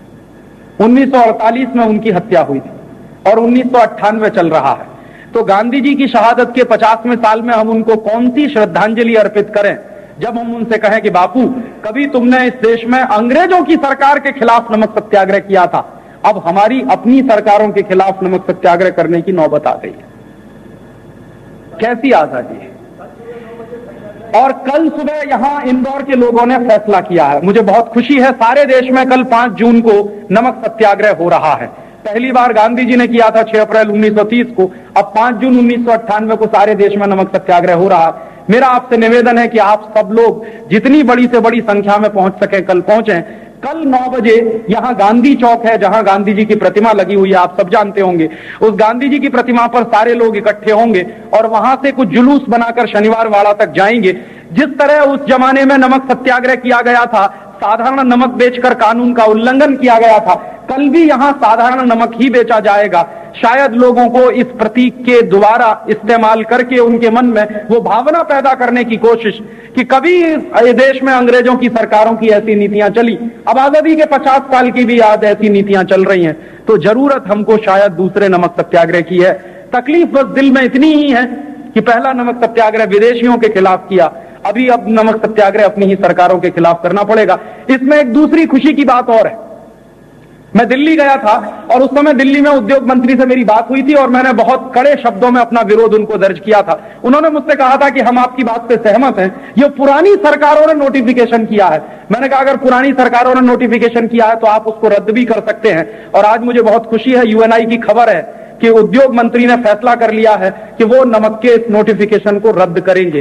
1948 में उनकी हत्या हुई थी और 1998 चल रहा है। तो गांधी जी की शहादत के 50वें साल में हम उनको कौन सी श्रद्धांजलि अर्पित करें, जब हम उनसे कहें कि बापू, कभी तुमने इस देश में अंग्रेजों की सरकार के खिलाफ नमक सत्याग्रह किया था, अब हमारी अपनी सरकारों के खिलाफ नमक सत्याग्रह करने की नौबत आ गई है। कैसी आजादी है। और कल सुबह यहां इंदौर के लोगों ने फैसला किया है, मुझे बहुत खुशी है। सारे देश में कल 5 जून को नमक सत्याग्रह हो रहा है। पहली बार गांधी जी ने किया था 6 अप्रैल 1930 को, अब 5 जून 1998 को सारे देश में नमक सत्याग्रह हो रहा है। मेरा आपसे निवेदन है कि आप सब लोग जितनी बड़ी से बड़ी संख्या में पहुंच सके कल पहुंचें। कल 9 बजे यहां गांधी चौक है, जहां गांधी जी की प्रतिमा लगी हुई है, आप सब जानते होंगे। उस गांधी जी की प्रतिमा पर सारे लोग इकट्ठे होंगे और वहां से कुछ जुलूस बनाकर शनिवार वाड़ा तक जाएंगे। जिस तरह उस जमाने में नमक सत्याग्रह किया गया था, साधारण नमक बेचकर कानून का उल्लंघन किया गया था, कल भी यहां साधारण नमक ही बेचा जाएगा। शायद लोगों को इस प्रतीक के द्वारा इस्तेमाल करके उनके मन में वो भावना पैदा करने की कोशिश कि कभी देश में अंग्रेजों की सरकारों की ऐसी नीतियां चली, अब आजादी के 50 साल की भी आज ऐसी नीतियां चल रही हैं, तो जरूरत हमको शायद दूसरे नमक सत्याग्रह की है। तकलीफ बस दिल में इतनी ही है कि पहला नमक सत्याग्रह विदेशियों के खिलाफ किया, अभी अब नमक सत्याग्रह अपनी ही सरकारों के खिलाफ करना पड़ेगा। इसमें एक दूसरी खुशी की बात और है। मैं दिल्ली गया था और उस समय दिल्ली में उद्योग मंत्री से मेरी बात हुई थी और मैंने बहुत कड़े शब्दों में अपना विरोध उनको दर्ज किया था। उन्होंने मुझसे कहा था कि हम आपकी बात से सहमत हैं, ये पुरानी सरकारों ने नोटिफिकेशन किया है। मैंने कहा अगर पुरानी सरकारों ने नोटिफिकेशन किया है तो आप उसको रद्द भी कर सकते हैं। और आज मुझे बहुत खुशी है, यूएनआई की खबर है कि उद्योग मंत्री ने फैसला कर लिया है कि वो नमक के इस नोटिफिकेशन को रद्द करेंगे।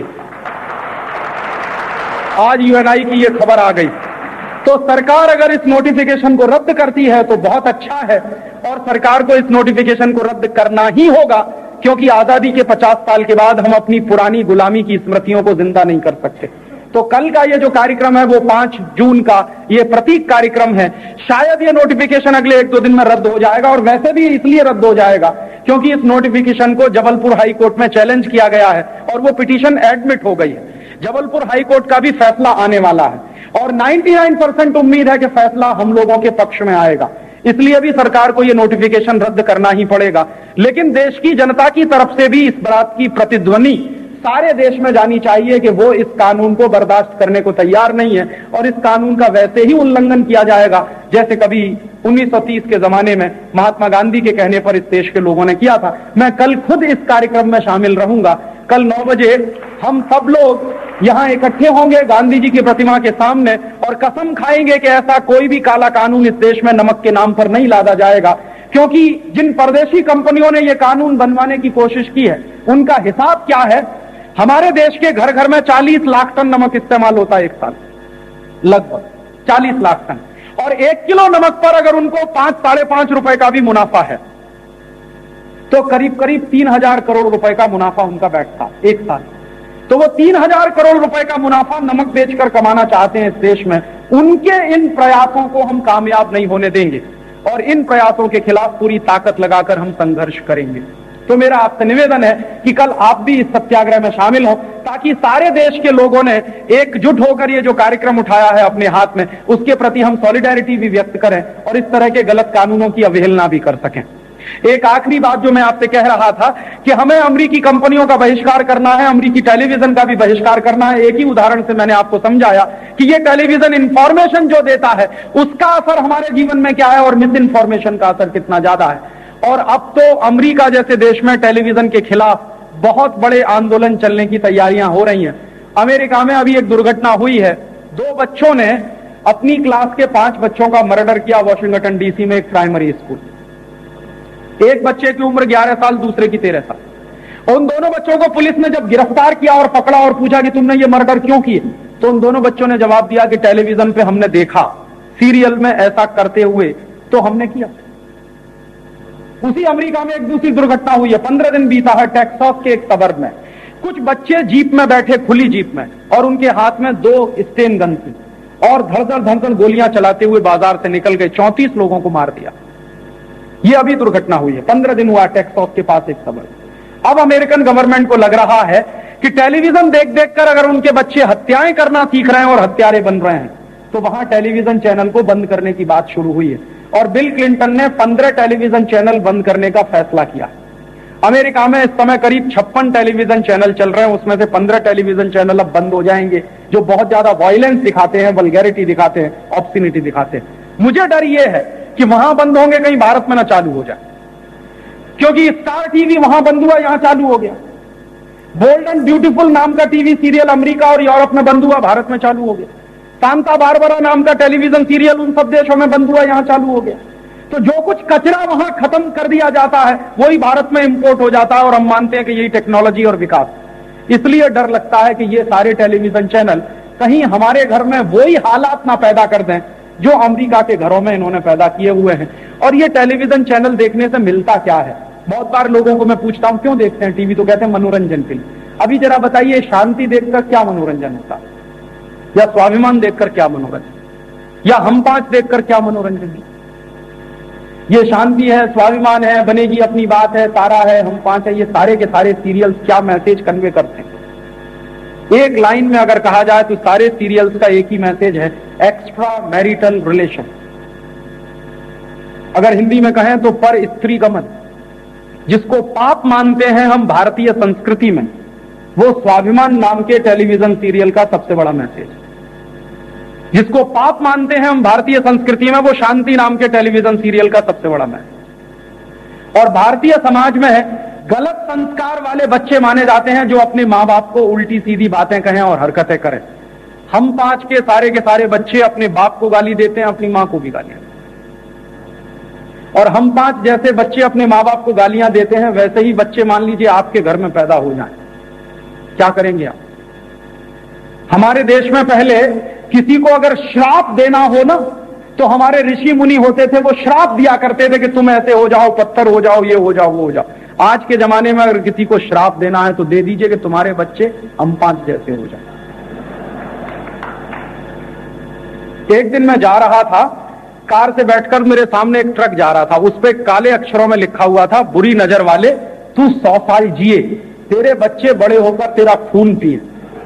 आज यूएनआई की ये खबर आ गई। तो सरकार अगर इस नोटिफिकेशन को रद्द करती है तो बहुत अच्छा है, और सरकार को इस नोटिफिकेशन को रद्द करना ही होगा, क्योंकि आजादी के 50 साल के बाद हम अपनी पुरानी गुलामी की स्मृतियों को जिंदा नहीं कर सकते। तो कल का ये जो कार्यक्रम है वो 5 जून का ये प्रतीक कार्यक्रम है। शायद ये नोटिफिकेशन अगले 1-2 दिन में रद्द हो जाएगा, और वैसे भी इसलिए रद्द हो जाएगा क्योंकि इस नोटिफिकेशन को जबलपुर हाई कोर्ट में चैलेंज किया गया है और वो पिटीशन एडमिट हो गई है। जबलपुर हाई कोर्ट का भी फैसला आने वाला है और 99% उम्मीद है कि फैसला हम लोगों के पक्ष में आएगा। इसलिए भी सरकार को यह नोटिफिकेशन रद्द करना ही पड़ेगा। लेकिन देश की जनता की तरफ से भी इस बात की प्रतिध्वनि सारे देश में जानी चाहिए कि वो इस कानून को बर्दाश्त करने को तैयार नहीं है, और इस कानून का वैसे ही उल्लंघन किया जाएगा जैसे कभी 1930 के जमाने में महात्मा गांधी के कहने पर इस देश के लोगों ने किया था। मैं कल खुद इस कार्यक्रम में शामिल रहूंगा। कल 9 बजे हम सब लोग यहां इकट्ठे होंगे गांधी जी की प्रतिमा के सामने और कसम खाएंगे कि ऐसा कोई भी काला कानून इस देश में नमक के नाम पर नहीं लादा जाएगा, क्योंकि जिन परदेशी कंपनियों ने यह कानून बनवाने की कोशिश की है उनका हिसाब क्या है। हमारे देश के घर घर में 40 लाख टन नमक इस्तेमाल होता है एक साल, लगभग 40 लाख टन, और 1 किलो नमक पर अगर उनको 5-5.5 रुपए का भी मुनाफा है तो करीब करीब 3,000 करोड़ रुपए का मुनाफा उनका बैठता एक साल। तो वो 3,000 करोड़ रुपए का मुनाफा नमक बेचकर कमाना चाहते हैं इस देश में। उनके इन प्रयासों को हम कामयाब नहीं होने देंगे और इन प्रयासों के खिलाफ पूरी ताकत लगाकर हम संघर्ष करेंगे। तो मेरा आपसे निवेदन है कि कल आप भी इस सत्याग्रह में शामिल हो, ताकि सारे देश के लोगों ने एकजुट होकर ये जो कार्यक्रम उठाया है अपने हाथ में, उसके प्रति हम सॉलिडेरिटी भी व्यक्त करें और इस तरह के गलत कानूनों की अवहेलना भी कर सकें। एक आखिरी बात जो मैं आपसे कह रहा था कि हमें अमेरिकी कंपनियों का बहिष्कार करना है, अमेरिकी टेलीविजन का भी बहिष्कार करना है। एक ही उदाहरण से मैंने आपको समझाया कि ये टेलीविजन इंफॉर्मेशन जो देता है उसका असर हमारे जीवन में क्या है और मिस इन्फॉर्मेशन का असर कितना ज्यादा है। और अब तो अमेरिका जैसे देश में टेलीविजन के खिलाफ बहुत बड़े आंदोलन चलने की तैयारियां हो रही हैं। अमेरिका में अभी एक दुर्घटना हुई है, 2 बच्चों ने अपनी क्लास के 5 बच्चों का मर्डर किया वाशिंगटन डीसी में एक प्राइमरी स्कूल। एक बच्चे की उम्र 11 साल, दूसरे की 13 साल। उन दोनों बच्चों को पुलिस ने जब गिरफ्तार किया और पकड़ा और पूछा कि तुमने ये मर्डर क्यों किए, तो उन दोनों बच्चों ने जवाब दिया कि टेलीविजन पे हमने देखा, सीरियल में ऐसा करते हुए तो हमने किया। उसी अमेरिका में एक दूसरी दुर्घटना हुई है, 15 दिन बीता है टेक्सास के एक सबर्ब में। कुछ बच्चे जीप में बैठे, खुली जीप में, और उनके हाथ में 2 स्टेन गन थी और धड़धड़ गोलियां चलाते हुए बाजार से निकल गए, 34 लोगों को मार दिया। ये अभी दुर्घटना हुई है, 15 दिन हुआ टेक्सास के पास एक सबर्ब। अब अमेरिकन गवर्नमेंट को लग रहा है कि टेलीविजन देख देखकर अगर उनके बच्चे हत्याएं करना सीख रहे हैं और हत्यारे बन रहे हैं तो वहां टेलीविजन चैनल को बंद करने की बात शुरू हुई है। और बिल क्लिंटन ने 15 टेलीविजन चैनल बंद करने का फैसला किया। अमेरिका में इस समय करीब 56 टेलीविजन चैनल चल रहे हैं, उसमें से 15 टेलीविजन चैनल अब बंद हो जाएंगे जो बहुत ज्यादा वायलेंस दिखाते हैं, वल्गैरिटी दिखाते हैं, ऑब्स्टिनिटी दिखाते हैं। मुझे डर यह है कि वहां बंद होंगे, कहीं भारत में ना चालू हो जाए, क्योंकि स्टार टीवी वहां बंद हुआ, यहां चालू हो गया। बोल्ड एंड ब्यूटीफुल नाम का टीवी सीरियल अमेरिका और यूरोप में बंद हुआ, भारत में चालू हो गया। सांता बारबरा नाम का टेलीविजन सीरियल उन सब देशों में बंद हुआ, यहां चालू हो गया। तो जो कुछ कचरा वहां खत्म कर दिया जाता है वही भारत में इंपोर्ट हो जाता है, और हम मानते हैं कि यही टेक्नोलॉजी और विकास। इसलिए डर लगता है कि ये सारे टेलीविजन चैनल कहीं हमारे घर में वही हालात ना पैदा कर दें जो अमेरिका के घरों में इन्होंने पैदा किए हुए हैं। और ये टेलीविजन चैनल देखने से मिलता क्या है? बहुत बार लोगों को मैं पूछता हूं क्यों देखते हैं टीवी, तो कहते हैं मनोरंजन के लिए। अभी जरा बताइए, शांति देखकर क्या मनोरंजन होता है, या स्वाभिमान देखकर क्या मनोरंजन, या हम 5 देखकर क्या मनोरंजन है? ये शांति है, स्वाभिमान है, बनेगी अपनी बात है, तारा है, हम 5 है, ये सारे के सारे सीरियल्स क्या मैसेज कन्वे करते हैं? एक लाइन में अगर कहा जाए तो सारे सीरियल्स का एक ही मैसेज है, एक्स्ट्रा मैरिटल रिलेशन। अगर हिंदी में कहें तो पर स्त्री गमन, जिसको पाप मानते हैं हम भारतीय संस्कृति में, वो स्वाभिमान नाम के टेलीविजन सीरियल का सबसे बड़ा मैसेज। जिसको पाप मानते हैं हम भारतीय संस्कृति में, वो शांति नाम के टेलीविजन सीरियल का सबसे बड़ा मैसेज। और भारतीय समाज में गलत संस्कार वाले बच्चे माने जाते हैं जो अपने मां बाप को उल्टी सीधी बातें कहें और हरकतें करें। हम 5 के सारे बच्चे अपने बाप को गाली देते हैं, अपनी मां को भी गालियां देते हैं। और हम 5 जैसे बच्चे अपने मां बाप को गालियां देते हैं, वैसे ही बच्चे मान लीजिए आपके घर में पैदा हो जाएं, क्या करेंगे आप? हमारे देश में पहले किसी को अगर श्राप देना हो ना, तो हमारे ऋषि मुनि होते थे, वो श्राप दिया करते थे कि तुम ऐसे हो जाओ, पत्थर हो जाओ, ये हो जाओ, वो हो जाओ। आज के जमाने में अगर किसी को श्राप देना है तो दे दीजिए कि तुम्हारे बच्चे हम 5 जैसे हो जाए। एक दिन मैं जा रहा था, कार से बैठकर मेरे सामने एक ट्रक जा रहा था, उस पे काले अक्षरों में लिखा हुआ था, बुरी नजर वाले तू 100 साल जिए, तेरे बच्चे बड़े होकर तेरा खून पिए।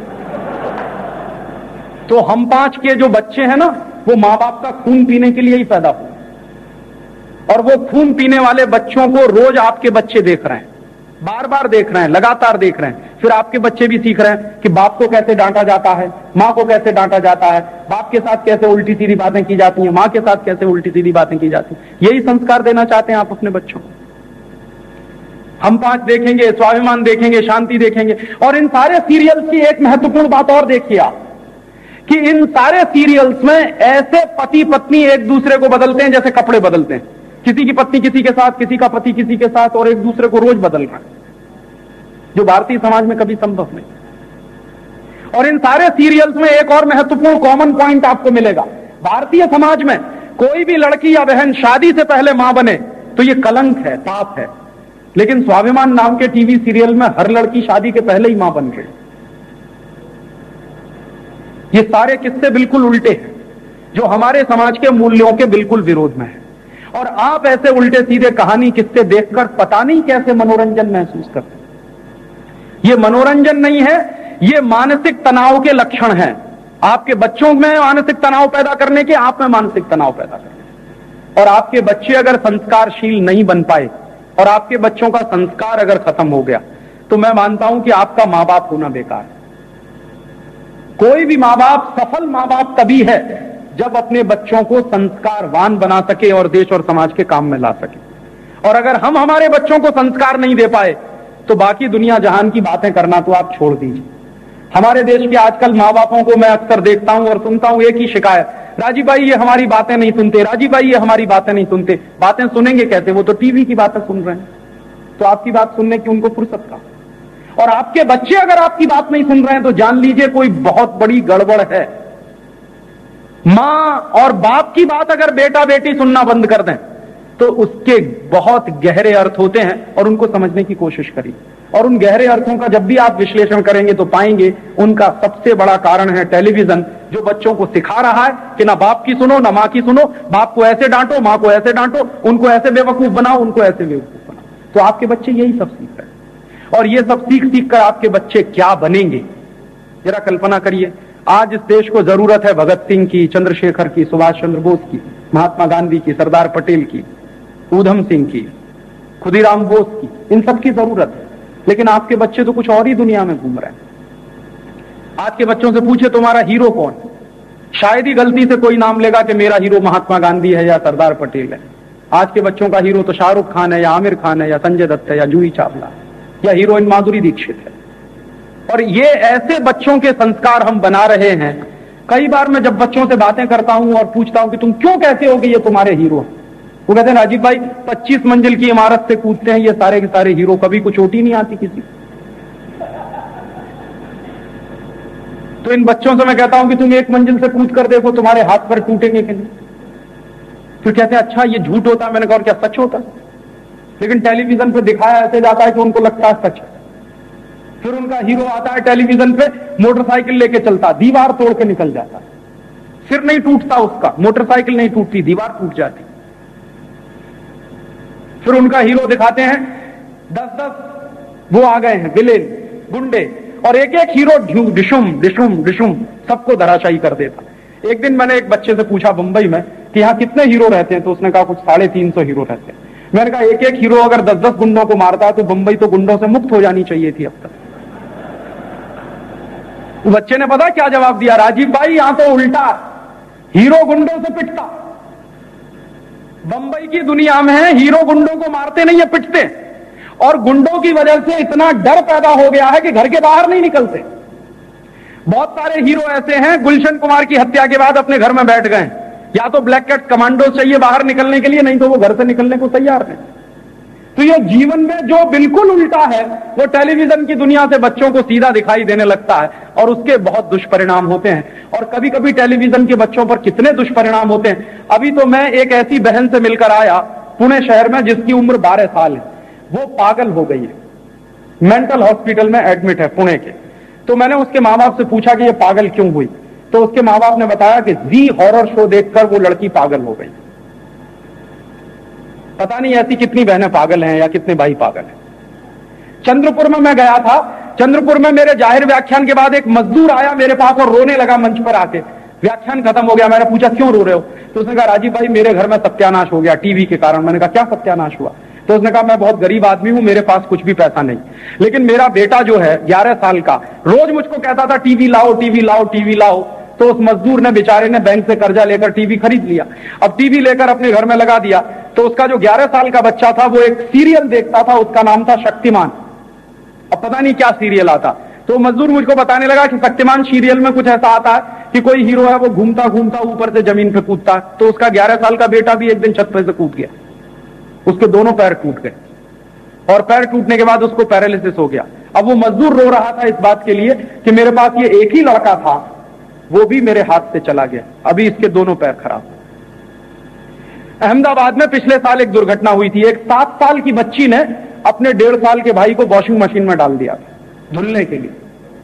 तो हम 5 के जो बच्चे हैं ना, वो मां बाप का खून पीने के लिए ही पैदा हुए, और वो खून पीने वाले बच्चों को रोज आपके बच्चे देख रहे हैं, बार बार देख रहे हैं, लगातार देख रहे हैं। फिर आपके बच्चे भी सीख रहे हैं कि बाप को कैसे डांटा जाता है, मां को कैसे डांटा जाता है, बाप के साथ कैसे उल्टी सीधी बातें की जाती हैं, मां के साथ कैसे उल्टी सीधी बातें की जाती हैं। यही संस्कार देना चाहते हैं आप अपने बच्चों को। हम 5 देखेंगे, स्वाभिमान देखेंगे, शांति देखेंगे। और इन सारे सीरियल्स की एक महत्वपूर्ण बात और देखिए आप, कि इन सारे सीरियल्स में ऐसे पति पत्नी एक दूसरे को बदलते हैं जैसे कपड़े बदलते हैं। किसी की पत्नी किसी के साथ, किसी का पति किसी के साथ, और एक दूसरे को रोज बदल रहा है, जो भारतीय समाज में कभी संभव नहीं। और इन सारे सीरियल्स में एक और महत्वपूर्ण कॉमन पॉइंट आपको मिलेगा। भारतीय समाज में कोई भी लड़की या बहन शादी से पहले मां बने तो यह कलंक है, पाप है। लेकिन स्वाभिमान नाम के टीवी सीरियल में हर लड़की शादी के पहले ही मां बन गई। ये सारे किस्से बिल्कुल उल्टे हैं, जो हमारे समाज के मूल्यों के बिल्कुल विरोध में है। और आप ऐसे उल्टे सीधे कहानी किस्से देखकर पता नहीं कैसे मनोरंजन महसूस करते हैं। ये मनोरंजन नहीं है, ये मानसिक तनाव के लक्षण हैं। आपके बच्चों में मानसिक तनाव पैदा करने के, आप में मानसिक तनाव पैदा करने। और आपके बच्चे अगर संस्कारशील नहीं बन पाए और आपके बच्चों का संस्कार अगर खत्म हो गया, तो मैं मानता हूं कि आपका मां बाप होना बेकार है। कोई भी मां बाप सफल मां बाप तभी है जब अपने बच्चों को संस्कारवान बना सके और देश और समाज के काम में ला सके। और अगर हम हमारे बच्चों को संस्कार नहीं दे पाए तो बाकी दुनिया जहान की बातें करना तो आप छोड़ दीजिए। हमारे देश के आजकल मां बापों को मैं अक्सर देखता हूं और सुनता हूं एक ही शिकायत, राजीव भाई ये हमारी बातें नहीं सुनते, राजीव भाई ये हमारी बातें नहीं सुनते। बातें सुनेंगे कैसे? वो तो टीवी की बातें सुन रहे हैं, तो आपकी बात सुनने की उनको फुर्सत कहां? और आपके बच्चे अगर आपकी बात नहीं सुन रहे हैं तो जान लीजिए कोई बहुत बड़ी गड़बड़ है। मां और बाप की बात अगर बेटा बेटी सुनना बंद कर दें तो उसके बहुत गहरे अर्थ होते हैं, और उनको समझने की कोशिश करिए। और उन गहरे अर्थों का जब भी आप विश्लेषण करेंगे तो पाएंगे उनका सबसे बड़ा कारण है टेलीविजन, जो बच्चों को सिखा रहा है कि ना बाप की सुनो ना मां की सुनो, बाप को ऐसे डांटो, मां को ऐसे डांटो, उनको ऐसे बेवकूफ बनाओ, उनको ऐसे बेवकूफ बनाओ। तो आपके बच्चे यही सब सीख रहे हैं, और ये सब सीख सीख कर आपके बच्चे क्या बनेंगे जरा कल्पना करिए। आज इस देश को जरूरत है भगत सिंह की, चंद्रशेखर की, सुभाष चंद्र बोस की, महात्मा गांधी की, सरदार पटेल की, ऊधम सिंह की, खुदीराम बोस की, इन सब की जरूरत है। लेकिन आपके बच्चे तो कुछ और ही दुनिया में घूम रहे हैं। आज के बच्चों से पूछे तुम्हारा हीरो कौन? शायद ही गलती से कोई नाम लेगा कि मेरा हीरो महात्मा गांधी है या सरदार पटेल है। आज के बच्चों का हीरो तो शाहरुख खान है या आमिर खान है या संजय दत्त है या जूही चावला या हीरोइन माधुरी दीक्षित है। और ये ऐसे बच्चों के संस्कार हम बना रहे हैं। कई बार मैं जब बच्चों से बातें करता हूं और पूछता हूं कि तुम क्यों कहते हो कि ये तुम्हारे हीरो हैं, वो कहते हैं राजीव भाई 25 मंजिल की इमारत से कूदते हैं ये सारे के सारे हीरो, कभी कुछ चोट ही नहीं आती किसी। तो इन बच्चों से मैं कहता हूं कि तुम 1 मंजिल से कूद कर देखो तुम्हारे हाथ पर टूटेंगे कि नहीं। फिर कहते हैं अच्छा ये झूठ होता है। मैंने कहा क्या सच होता? लेकिन टेलीविजन पे दिखाया ऐसे जाता है कि उनको लगता है सच है। फिर उनका हीरो आता है टेलीविजन पे, मोटरसाइकिल लेके चलता, दीवार तोड़ के निकल जाता, सिर नहीं टूटता उसका, मोटरसाइकिल नहीं टूटती, दीवार टूट जाती। फिर उनका हीरो दिखाते हैं 10-10 वो आ गए हैं विलेन, गुंडे, और एक एक हीरो डिशुम डिशुम डिशुम सबको धराशायी कर देता। एक दिन मैंने एक बच्चे से पूछा मुंबई में कि यहाँ कितने हीरो रहते हैं, तो उसने कहा कुछ 350 हीरो रहते हैं। मैंने कहा एक एक हीरो अगर 10-10 गुंडों को मारता है तो मुंबई तो गुंडों से मुक्त हो जानी चाहिए थी अब तक। बच्चे ने पता क्या जवाब दिया, राजीव भाई यहां तो उल्टा, हीरो गुंडों से पिटता। बंबई की दुनिया में है, हीरो गुंडों को मारते नहीं है, पिटते। और गुंडों की वजह से इतना डर पैदा हो गया है कि घर के बाहर नहीं निकलते। बहुत सारे हीरो ऐसे हैं, गुलशन कुमार की हत्या के बाद अपने घर में बैठ गए, या तो ब्लैक कैट कमांडो चाहिए बाहर निकलने के लिए, नहीं तो वो घर से निकलने को तैयार नहीं। तो ये जीवन में जो बिल्कुल उल्टा है वो टेलीविजन की दुनिया से बच्चों को सीधा दिखाई देने लगता है और उसके बहुत दुष्परिणाम होते हैं। और कभी कभी टेलीविजन के बच्चों पर कितने दुष्परिणाम होते हैं। अभी तो मैं एक ऐसी बहन से मिलकर आया पुणे शहर में जिसकी उम्र 12 साल है, वो पागल हो गई है, मेंटल हॉस्पिटल में एडमिट है पुणे के। तो मैंने उसके माँ बाप से पूछा कि ये पागल क्यों हुई, तो उसके माँ बाप ने बताया कि जी हॉरर शो देखकर वो लड़की पागल हो गई। पता नहीं ऐसी कितनी बहनें पागल हैं या कितने भाई पागल हैं। चंद्रपुर में मैं गया था, चंद्रपुर में मेरे जाहिर व्याख्यान के बाद एक मजदूर आया मेरे पास और रोने लगा मंच पर आके। व्याख्यान खत्म हो गया, मैंने पूछा क्यों रो रहे हो, तो उसने कहा राजीव भाई मेरे घर में सत्यानाश हो गया टीवी के कारण। मैंने कहा क्या सत्यानाश हुआ, तो उसने कहा मैं बहुत गरीब आदमी हूं, मेरे पास कुछ भी पैसा नहीं, लेकिन मेरा बेटा जो है 11 साल का रोज मुझको कहता था टीवी लाओ टीवी लाओ टीवी लाओ। तो उस मजदूर ने बेचारे ने बैंक से कर्जा लेकर टीवी खरीद लिया। अब टीवी लेकर अपने घर में लगा दिया, तो उसका जो 11 साल का बच्चा था वो एक सीरियल देखता था, उसका नाम था शक्तिमान। अब पता नहीं क्या सीरियल आता, तो मजदूर मुझको बताने लगा कि शक्तिमान सीरियल में कुछ ऐसा आता है कि कोई हीरो है वो घूमता घूमता ऊपर से जमीन पे कूदता है। तो उसका 11 साल का बेटा भी एक दिन छत पे से कूद गया, उसके दोनों पैर टूट गए और पैर टूटने के बाद उसको पैरालिसिस हो गया। अब वो मजदूर रो रहा था इस बात के लिए कि मेरे पास ये एक ही लड़का था, वो भी मेरे हाथ से चला गया, अभी इसके दोनों पैर खराब। अहमदाबाद में पिछले साल एक दुर्घटना हुई थी। एक 7 साल की बच्ची ने अपने 1.5 साल के भाई को वॉशिंग मशीन में डाल दिया धुलने के लिए,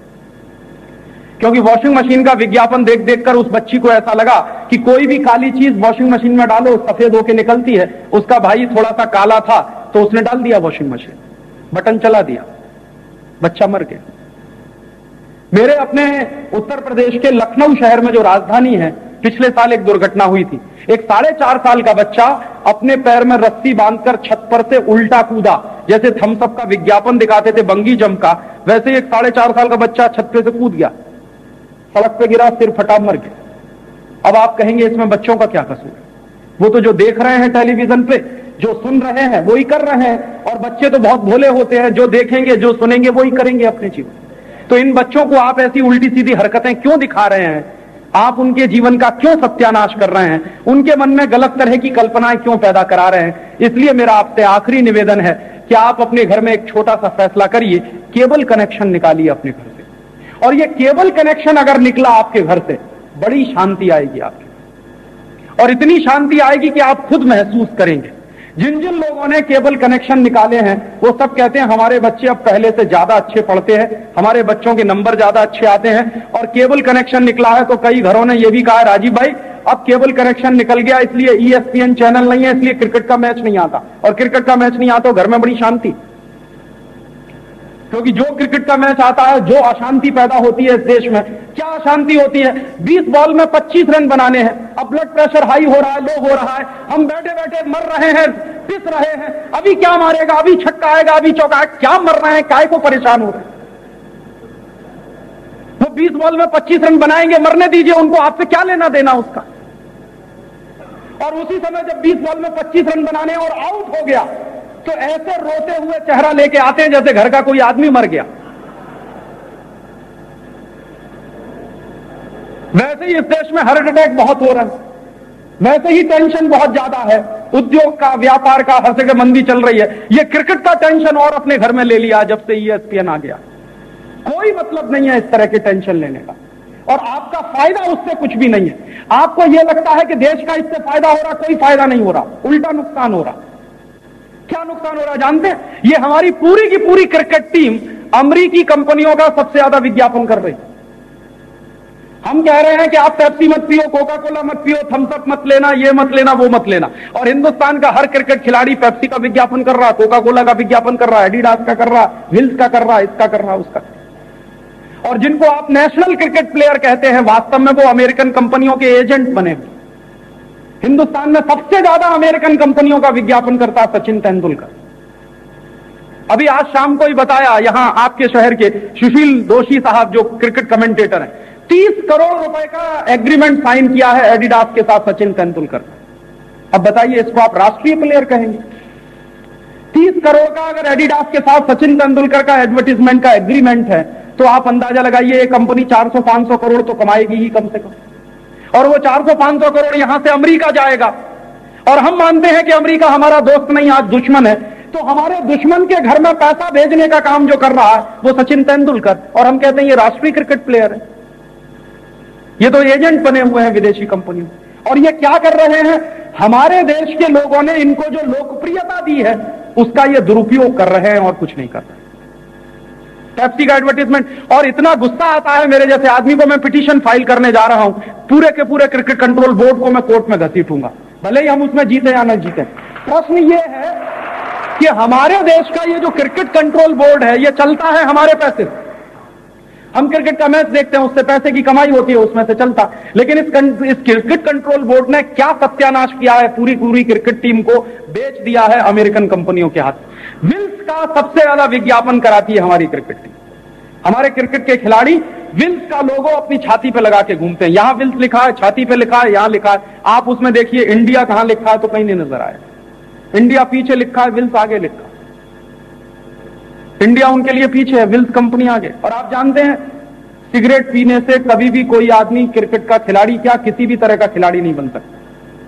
क्योंकि वॉशिंग मशीन का विज्ञापन देख देखकर उस बच्ची को ऐसा लगा कि कोई भी काली चीज वॉशिंग मशीन में डालो सफेद होके निकलती है। उसका भाई थोड़ा सा काला था तो उसने डाल दिया वॉशिंग मशीन, बटन चला दिया, बच्चा मर गया। मेरे अपने उत्तर प्रदेश के लखनऊ शहर में जो राजधानी है, पिछले साल एक दुर्घटना हुई थी। एक 4.5 साल का बच्चा अपने पैर में रस्सी बांधकर छत पर से उल्टा कूदा, जैसे थम्सअप का विज्ञापन दिखाते थे बंगी जंप का, वैसे एक 4.5 साल का बच्चा छत पे से कूद गया, सड़क पे गिरा, सिर फटा, मर गया। अब आप कहेंगे इसमें बच्चों का क्या कसूर है, वो तो जो देख रहे हैं टेलीविजन पे, जो सुन रहे हैं वही कर रहे हैं। और बच्चे तो बहुत भोले होते हैं, जो देखेंगे जो सुनेंगे वही करेंगे अपने जीवन। तो इन बच्चों को आप ऐसी उल्टी सीधी हरकतें क्यों दिखा रहे हैं, आप उनके जीवन का क्यों सत्यानाश कर रहे हैं, उनके मन में गलत तरह की कल्पनाएं क्यों पैदा करा रहे हैं। इसलिए मेरा आपसे आखिरी निवेदन है कि आप अपने घर में एक छोटा सा फैसला करिए, केबल कनेक्शन निकालिए अपने घर से। और ये केबल कनेक्शन अगर निकला आपके घर से, बड़ी शांति आएगी आपके, और इतनी शांति आएगी कि आप खुद महसूस करेंगे। जिन जिन लोगों ने केबल कनेक्शन निकाले हैं वो सब कहते हैं हमारे बच्चे अब पहले से ज्यादा अच्छे पढ़ते हैं, हमारे बच्चों के नंबर ज्यादा अच्छे आते हैं। और केबल कनेक्शन निकला है तो कई घरों ने यह भी कहा राजीव भाई अब केबल कनेक्शन निकल गया इसलिए ESPN चैनल नहीं है, इसलिए क्रिकेट का मैच नहीं आता, और क्रिकेट का मैच नहीं आता तो घर में बड़ी शांति, क्योंकि जो क्रिकेट का मैच आता है जो अशांति पैदा होती है इस देश में, क्या अशांति होती है। 20 बॉल में 25 रन बनाने हैं, अब ब्लड प्रेशर हाई हो रहा है, लो हो रहा है, हम बैठे बैठे मर रहे हैं, पिस रहे हैं, अभी क्या मारेगा, अभी छक्का आएगा, अभी चौका, क्या मर रहे हैं, काय को परेशान हो रहे हैं। वो 20 बॉल में 25 रन बनाएंगे, मरने दीजिए उनको, आपसे क्या लेना देना उसका। और उसी समय जब 20 बॉल में 25 रन बनाने और आउट हो गया तो ऐसे रोते हुए चेहरा लेके आते हैं जैसे घर का कोई आदमी मर गया। वैसे ही इस देश में हार्ट अटैक बहुत हो रहा है, वैसे ही टेंशन बहुत ज्यादा है, उद्योग का, व्यापार का, हर जगह मंदी चल रही है। ये क्रिकेट का टेंशन और अपने घर में ले लिया जब से ESPN आ गया। कोई मतलब नहीं है इस तरह के टेंशन लेने का, और आपका फायदा उससे कुछ भी नहीं है। आपको यह लगता है कि देश का इससे फायदा हो रहा, कोई फायदा नहीं हो रहा, उल्टा नुकसान हो रहा। क्या नुकसान हो रहा जानते हैं? ये हमारी पूरी की पूरी क्रिकेट टीम अमेरिकी कंपनियों का सबसे ज्यादा विज्ञापन कर रही है। हम कह रहे हैं कि आप पेप्सी मत पियो, कोका कोला मत पियो, थम्स अप मत लेना, ये मत लेना, वो मत लेना, और हिंदुस्तान का हर क्रिकेट खिलाड़ी पेप्सी का विज्ञापन कर रहा है, कोका कोला का विज्ञापन कर रहा है, एडिडास का कर रहा है, विल्स का कर रहा है, इसका कर रहा है, उसका। और जिनको आप नेशनल क्रिकेट प्लेयर कहते हैं, वास्तव में वो अमेरिकन कंपनियों के एजेंट बने हुए। हिंदुस्तान में सबसे ज्यादा अमेरिकन कंपनियों का विज्ञापन करता है सचिन तेंदुलकर। अभी आज शाम को ही बताया यहां आपके शहर के सुशील दोषी साहब जो क्रिकेट कमेंटेटर हैं, 30 करोड़ रुपए का एग्रीमेंट साइन किया है एडिडास के साथ सचिन तेंदुलकर। अब बताइए इसको आप राष्ट्रीय प्लेयर कहेंगे? 30 करोड़ का अगर एडिडास के साथ सचिन तेंदुलकर का एडवर्टीजमेंट का एग्रीमेंट है तो आप अंदाजा लगाइए ये कंपनी 400-500 करोड़ तो कमाएगी ही कम से कम। और वो 400-500 करोड़ यहां से अमेरिका जाएगा। और हम मानते हैं कि अमेरिका हमारा दोस्त नहीं आज दुश्मन है, तो हमारे दुश्मन के घर में पैसा भेजने का काम जो कर रहा है वो सचिन तेंदुलकर, और हम कहते हैं ये राष्ट्रीय क्रिकेट प्लेयर है। ये तो एजेंट बने हुए हैं विदेशी कंपनियों। और ये क्या कर रहे हैं? हमारे देश के लोगों ने इनको जो लोकप्रियता दी है उसका ये दुरुपयोग कर रहे हैं और कुछ नहीं कर रहे। पेप्सी का एडवर्टीजमेंट, और इतना गुस्सा आता है मेरे जैसे आदमी को, मैं पिटीशन फाइल करने जा रहा हूं, पूरे के पूरे क्रिकेट कंट्रोल बोर्ड को मैं कोर्ट में घसीटूंगा, भले ही हम उसमें जीते या न जीते। प्रश्न ये है कि हमारे देश का ये जो क्रिकेट कंट्रोल बोर्ड है ये चलता है हमारे पैसे से। हम क्रिकेट का मैच देखते हैं, उससे पैसे की कमाई होती है, उसमें से चलता। लेकिन इस क्रिकेट कंट्रोल बोर्ड ने क्या सत्यानाश किया है? पूरी क्रिकेट टीम को बेच दिया है अमेरिकन कंपनियों के हाथ। विल्स का सबसे ज्यादा विज्ञापन कराती है हमारी क्रिकेट टीम। हमारे क्रिकेट के खिलाड़ी विल्स का लोगो अपनी छाती पे लगा के घूमते हैं। यहां विल्स लिखा है, छाती पे लिखा है, यहां लिखा है। आप उसमें देखिए इंडिया कहां लिखा है तो कहीं नहीं नजर आया। इंडिया पीछे लिखा है, विल्स आगे लिखा। इंडिया उनके लिए पीछे है, विल्स कंपनी आगे। और आप जानते हैं सिगरेट पीने से कभी भी कोई आदमी क्रिकेट का खिलाड़ी क्या किसी भी तरह का खिलाड़ी नहीं बन सकता।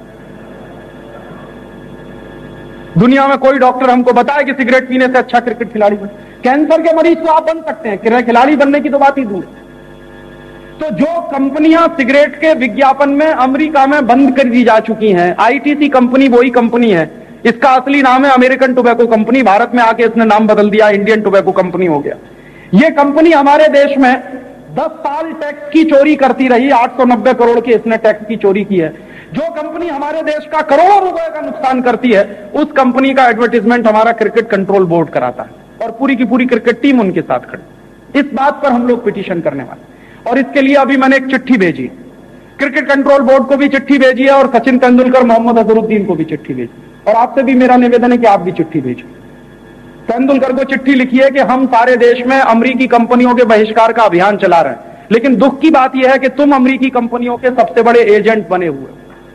दुनिया में कोई डॉक्टर हमको बताए कि सिगरेट पीने से अच्छा क्रिकेट खिलाड़ी बन। कैंसर के मरीज तो आप बन सकते हैं, खिलाड़ी बनने की तो बात ही दूर है। तो जो कंपनियां सिगरेट के विज्ञापन में अमेरिका में बंद कर दी जा चुकी हैं, आईटीसी कंपनी वही कंपनी है, इसका असली नाम है अमेरिकन टोबैको कंपनी, भारत में आके इसने नाम बदल दिया, इंडियन टोबैको कंपनी हो गया। यह कंपनी हमारे देश में 10 साल टैक्स की चोरी करती रही, 890 करोड़ की इसने टैक्स की चोरी की है। जो कंपनी हमारे देश का करोड़ों रुपए का नुकसान करती है उस कंपनी का एडवर्टीजमेंट हमारा क्रिकेट कंट्रोल बोर्ड कराता है, और पूरी की पूरी क्रिकेट टीम उनके साथ खड़ी। इस बात पर हम लोग पिटीशन करने वाले, और इसके लिए अभी मैंने एक चिट्ठी भेजी, क्रिकेट कंट्रोल बोर्ड को भी चिट्ठी भेजी है, और सचिन तेंदुलकर, मोहम्मद अजहरुद्दीन को भी चिट्ठी भेजी। और आपसे भी मेरा निवेदन है कि आप भी चिट्ठी भेजिए। तेंदुलकर को चिट्ठी लिखी है कि हम सारे देश में अमेरिकी कंपनियों के बहिष्कार का अभियान चला रहे हैं, लेकिन दुख की बात यह है कि तुम अमेरिकी कंपनियों के सबसे बड़े एजेंट बने हुए।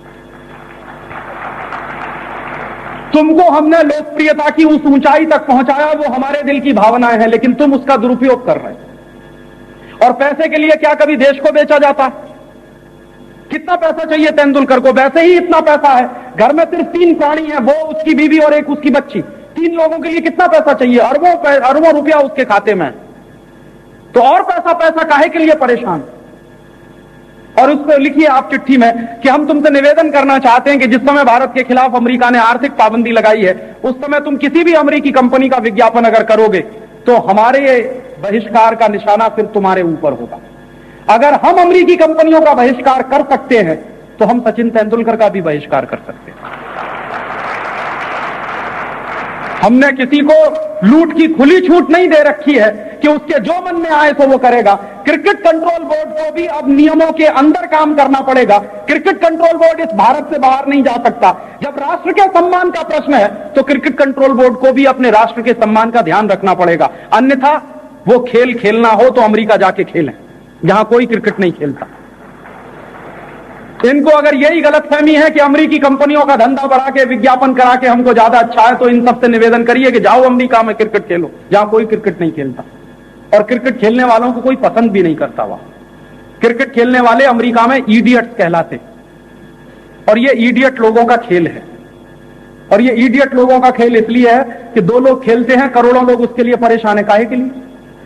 तुमको हमने लोकप्रियता की उस ऊंचाई तक पहुंचाया, वो हमारे दिल की भावनाएं हैं, लेकिन तुम उसका दुरुपयोग कर रहे हो। और पैसे के लिए क्या कभी देश को बेचा जाता? कितना पैसा चाहिए तेंदुलकर को? वैसे ही इतना पैसा है, घर में सिर्फ 3 प्राणी हैं, वो, उसकी बीवी और एक उसकी बच्ची, 3 लोगों के लिए कितना पैसा चाहिए? अरबों रुपया उसके खाते में। तो और पैसा काहे के लिए परेशान? और उसको लिखिए आप चिट्ठी में कि हम तुमसे निवेदन करना चाहते हैं कि जिस समय भारत के खिलाफ अमेरिका ने आर्थिक पाबंदी लगाई है, उस समय तुम किसी भी अमेरिकी कंपनी का विज्ञापन अगर करोगे तो हमारे बहिष्कार का निशाना फिर तुम्हारे ऊपर होगा। अगर हम अमेरिकी कंपनियों का बहिष्कार कर सकते हैं तो हम सचिन तेंदुलकर का भी बहिष्कार कर सकते हैं। हमने किसी को लूट की खुली छूट नहीं दे रखी है कि उसके जो मन में आए तो वो करेगा। क्रिकेट कंट्रोल बोर्ड को भी अब नियमों के अंदर काम करना पड़ेगा। क्रिकेट कंट्रोल बोर्ड इस भारत से बाहर नहीं जा सकता। जब राष्ट्र के सम्मान का प्रश्न है तो क्रिकेट कंट्रोल बोर्ड को भी अपने राष्ट्र के सम्मान का ध्यान रखना पड़ेगा, अन्यथा वो खेल खेलना हो तो अमेरिका जाके खेलें, जहां कोई क्रिकेट नहीं खेलता। इनको अगर यही गलतफहमी है कि अमेरिकी कंपनियों का धंधा बढ़ा के विज्ञापन करा के हमको ज्यादा अच्छा है, तो इन सबसे निवेदन करिए कि जाओ अमेरिका में क्रिकेट खेलो, जहां कोई क्रिकेट नहीं खेलता, और क्रिकेट खेलने वालों को कोई पसंद भी नहीं करता। वहां क्रिकेट खेलने वाले अमेरिका में इडियट्स कहलाते, और ये इडियट लोगों का खेल है। और ये इडियट लोगों का खेल इसलिए है कि 2 लोग खेलते हैं, करोड़ों लोग उसके लिए परेशान है। काहे के लिए?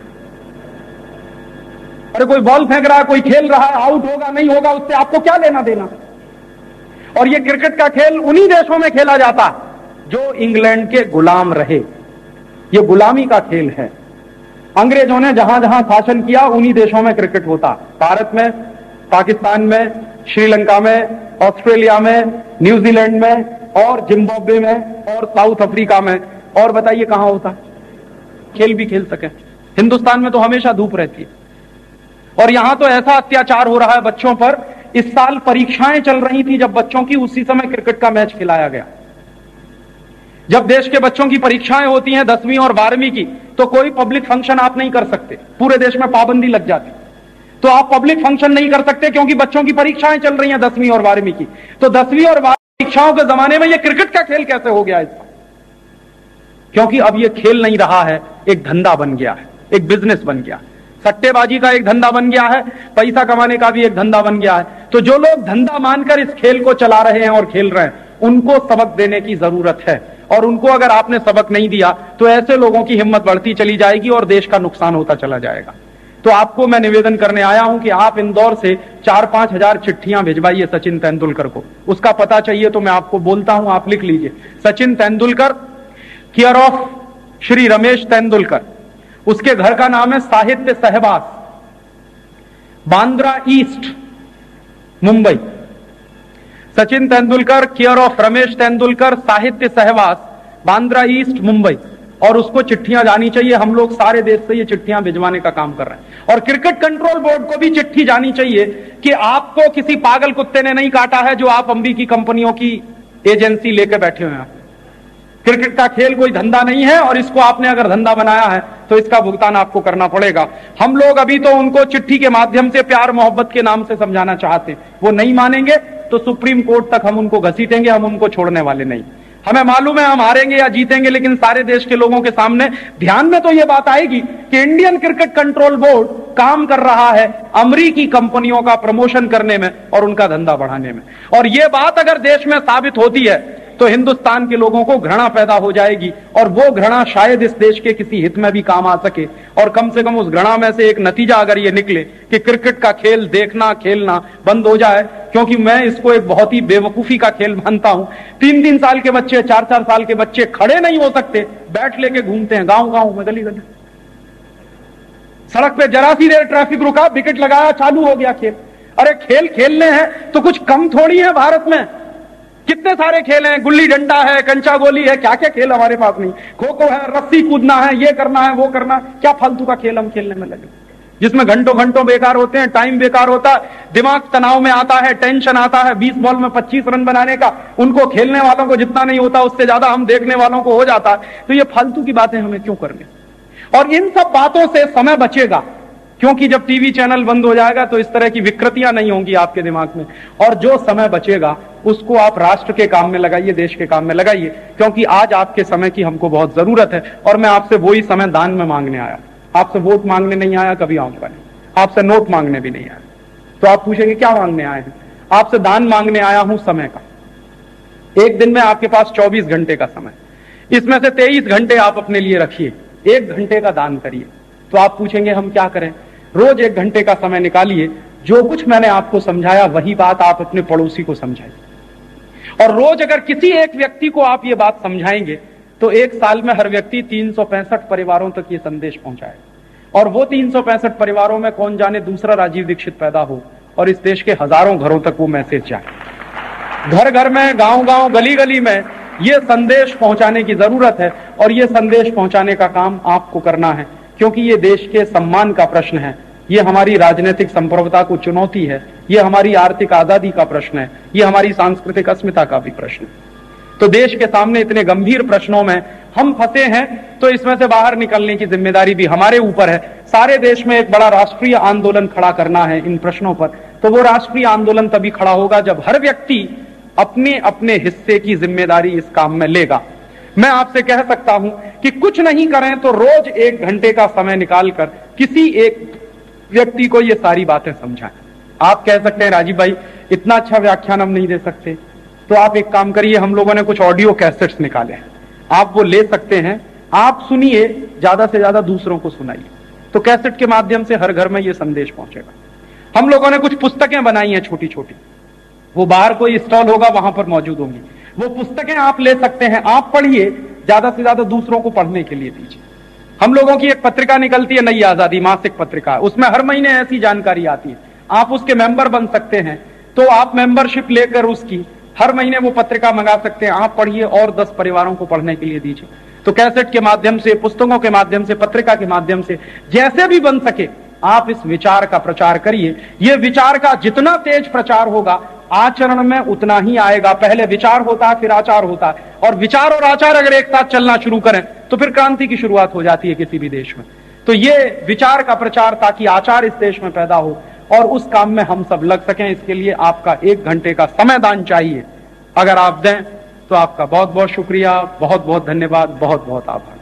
अरे कोई बॉल फेंक रहा है, कोई खेल रहा है, आउट होगा नहीं होगा, उससे आपको क्या लेना देना? और ये क्रिकेट का खेल उन्हीं देशों में खेला जाता जो इंग्लैंड के गुलाम रहे। ये गुलामी का खेल है। अंग्रेजों ने जहां जहां शासन किया उन्हीं देशों में क्रिकेट होता, भारत में, पाकिस्तान में, श्रीलंका में, ऑस्ट्रेलिया में, न्यूजीलैंड में, और जिम्बाब्वे में, और साउथ अफ्रीका में। और बताइए कहां होता? खेल भी खेल सके। हिंदुस्तान में तो हमेशा धूप रहती है। और यहां तो ऐसा अत्याचार हो रहा है बच्चों पर। इस साल परीक्षाएं चल रही थी जब बच्चों की, उसी समय क्रिकेट का मैच खिलाया गया। जब देश के बच्चों की परीक्षाएं होती हैं 10वीं और 12वीं की, तो कोई पब्लिक फंक्शन आप नहीं कर सकते, पूरे देश में पाबंदी लग जाती। तो आप पब्लिक फंक्शन नहीं कर सकते क्योंकि बच्चों की परीक्षाएं चल रही हैं 10वीं और 12वीं की। तो 10वीं और 12वीं परीक्षाओं के जमाने में यह क्रिकेट का खेल कैसे हो गया इसका? क्योंकि अब यह खेल नहीं रहा है, एक धंधा बन गया है, एक बिजनेस बन गया। सट्टेबाजी का एक धंधा बन गया है, पैसा कमाने का भी एक धंधा बन गया है। तो जो लोग धंधा मानकर इस खेल को चला रहे हैं और खेल रहे हैं, उनको सबक देने की जरूरत है। और उनको अगर आपने सबक नहीं दिया तो ऐसे लोगों की हिम्मत बढ़ती चली जाएगी और देश का नुकसान होता चला जाएगा। तो आपको मैं निवेदन करने आया हूं कि आप इंदौर से 4-5 हजार चिट्ठियां भिजवाइए सचिन तेंदुलकर को। उसका पता चाहिए तो मैं आपको बोलता हूं, आप लिख लीजिए। Sachin Tendulkar, care of Shri Ramesh Tendulkar. उसके घर का नाम है Sahitya Sahawas, Bandra East, Mumbai. Sachin Tendulkar, care of Ramesh Tendulkar, Sahitya Sahawas, Bandra East, Mumbai. और उसको चिट्ठियां जानी चाहिए। हम लोग सारे देश से ये चिट्ठियां भिजवाने का काम कर रहे हैं। और क्रिकेट कंट्रोल बोर्ड को भी चिट्ठी जानी चाहिए कि आपको किसी पागल कुत्ते ने नहीं काटा है जो आप अमेरिकी कंपनियों की एजेंसी लेकर बैठे हुए हैं। क्रिकेट का खेल कोई धंधा नहीं है और इसको आपने अगर धंधा बनाया है तो इसका भुगतान आपको करना पड़ेगा। हम लोग अभी तो उनको चिट्ठी के माध्यम से प्यार मोहब्बत के नाम से समझाना चाहते, वो नहीं मानेंगे तो सुप्रीम कोर्ट तक हम उनको घसीटेंगे, हम उनको छोड़ने वाले नहीं। हमें मालूम है हम हारेंगे या जीतेंगे, लेकिन सारे देश के लोगों के सामने ध्यान में तो यह बात आएगी कि इंडियन क्रिकेट कंट्रोल बोर्ड काम कर रहा है अमेरिकी कंपनियों का प्रमोशन करने में और उनका धंधा बढ़ाने में। और यह बात अगर देश में साबित होती है तो हिंदुस्तान के लोगों को घृणा पैदा हो जाएगी और वो घृणा शायद इस देश के किसी हित में भी काम आ सके। और कम से कम उस घृणा में से एक नतीजा अगर ये निकले कि क्रिकेट का खेल देखना खेलना बंद हो जाए, क्योंकि मैं इसको एक बहुत ही बेवकूफी का खेल मानता हूं। 3-3 साल के बच्चे, 4-4 साल के बच्चे खड़े नहीं हो सकते, बैट लेके घूमते हैं गांव गांव में, गली गली। सड़क पे जरा सी देर ट्रैफिक रुका, विकेट लगाया, चालू हो गया खेल। अरे खेल खेलने हैं तो कुछ कम थोड़ी है भारत में। कितने सारे खेल हैं, गुल्ली डंडा है, कंचा गोली है, क्या क्या खेल हमारे पास नहीं। खो खो है, रस्सी कूदना है, ये करना है, वो करना है। क्या फालतू का खेल हम खेलने में लगे जिसमें घंटों घंटों बेकार होते हैं, टाइम बेकार होता है, दिमाग तनाव में आता है, टेंशन आता है। 20 बॉल में 25 रन बनाने का उनको खेलने वालों को जितना नहीं होता उससे ज्यादा हम देखने वालों को हो जाता है। तो ये फालतू की बातें हमें क्यों करनी? और इन सब बातों से समय बचेगा, क्योंकि जब टीवी चैनल बंद हो जाएगा तो इस तरह की विकृतियां नहीं होंगी आपके दिमाग में। और जो समय बचेगा उसको आप राष्ट्र के काम में लगाइए, देश के काम में लगाइए, क्योंकि आज आपके समय की हमको बहुत जरूरत है। और मैं आपसे वही समय दान में मांगने आया, आपसे वोट मांगने नहीं आया, कभी आऊंगा नहीं, आपसे नोट मांगने भी नहीं आया। तो आप पूछेंगे क्या मांगने आए हैं? आपसे दान मांगने आया हूं समय का। एक दिन में आपके पास 24 घंटे का समय, इसमें से 23 घंटे आप अपने लिए रखिए, 1 घंटे का दान करिए। तो आप पूछेंगे हम क्या करें? रोज 1 घंटे का समय निकालिए, जो कुछ मैंने आपको समझाया वही बात आप अपने पड़ोसी को समझाइए। और रोज अगर किसी एक व्यक्ति को आप ये बात समझाएंगे तो 1 साल में हर व्यक्ति 365 परिवारों तक ये संदेश पहुंचाएगा। और वो 365 परिवारों में कौन जाने दूसरा राजीव दीक्षित पैदा हो और इस देश के हजारों घरों तक वो मैसेज जाए। घर घर में, गांव गांव, गली गली में ये संदेश पहुंचाने की जरूरत है। और ये संदेश पहुंचाने का काम आपको करना है, क्योंकि ये देश के सम्मान का प्रश्न है, ये हमारी राजनीतिक संप्रभुता को चुनौती है, ये हमारी आर्थिक आजादी का प्रश्न है, ये हमारी सांस्कृतिक अस्मिता का भी प्रश्न है। तो देश के सामने इतने गंभीर प्रश्नों में हम फंसे हैं, तो इसमें से बाहर निकलने की जिम्मेदारी भी हमारे ऊपर है। सारे देश में एक बड़ा राष्ट्रीय आंदोलन खड़ा करना है इन प्रश्नों पर। तो वो राष्ट्रीय आंदोलन तभी खड़ा होगा जब हर व्यक्ति अपने अपने हिस्से की जिम्मेदारी इस काम में लेगा। मैं आपसे कह सकता हूं कि कुछ नहीं करें तो रोज 1 घंटे का समय निकालकर किसी एक व्यक्ति को ये सारी बातें समझाएं। आप कह सकते हैं राजीव भाई इतना अच्छा व्याख्यान हम नहीं दे सकते, तो आप एक काम करिए, हम लोगों ने कुछ ऑडियो कैसेट्स निकाले हैं, आप वो ले सकते हैं, आप सुनिए, ज्यादा से ज्यादा दूसरों को सुनाइए। तो कैसेट के माध्यम से हर घर में ये संदेश पहुंचेगा। हम लोगों ने कुछ पुस्तकें बनाई हैं छोटी छोटी, वो बाहर कोई स्टॉल होगा वहां पर मौजूद होंगी। वो पुस्तकें आप ले सकते हैं, आप पढ़िए, ज्यादा से ज्यादा दूसरों को पढ़ने के लिए दीजिए। हम लोगों की एक पत्रिका निकलती है नई आजादी, मासिक पत्रिका, उसमें हर महीने ऐसी जानकारी आती है, आप उसके मेंबर बन सकते हैं। तो आप मेंबरशिप लेकर उसकी हर महीने वो पत्रिका मंगा सकते हैं, आप पढ़िए और 10 परिवारों को पढ़ने के लिए दीजिए। तो कैसेट के माध्यम से, पुस्तकों के माध्यम से, पत्रिका के माध्यम से, जैसे भी बन सके आप इस विचार का प्रचार करिए। यह विचार का जितना तेज प्रचार होगा आचरण में उतना ही आएगा। पहले विचार होता है, फिर आचार होता है, और विचार और आचार अगर एक साथ चलना शुरू करें तो फिर क्रांति की शुरुआत हो जाती है किसी भी देश में। तो ये विचार का प्रचार, ताकि आचार इस देश में पैदा हो और उस काम में हम सब लग सकें, इसके लिए आपका 1 घंटे का समय दान चाहिए। अगर आप दें तो आपका बहुत बहुत शुक्रिया, बहुत बहुत धन्यवाद, बहुत बहुत आभार।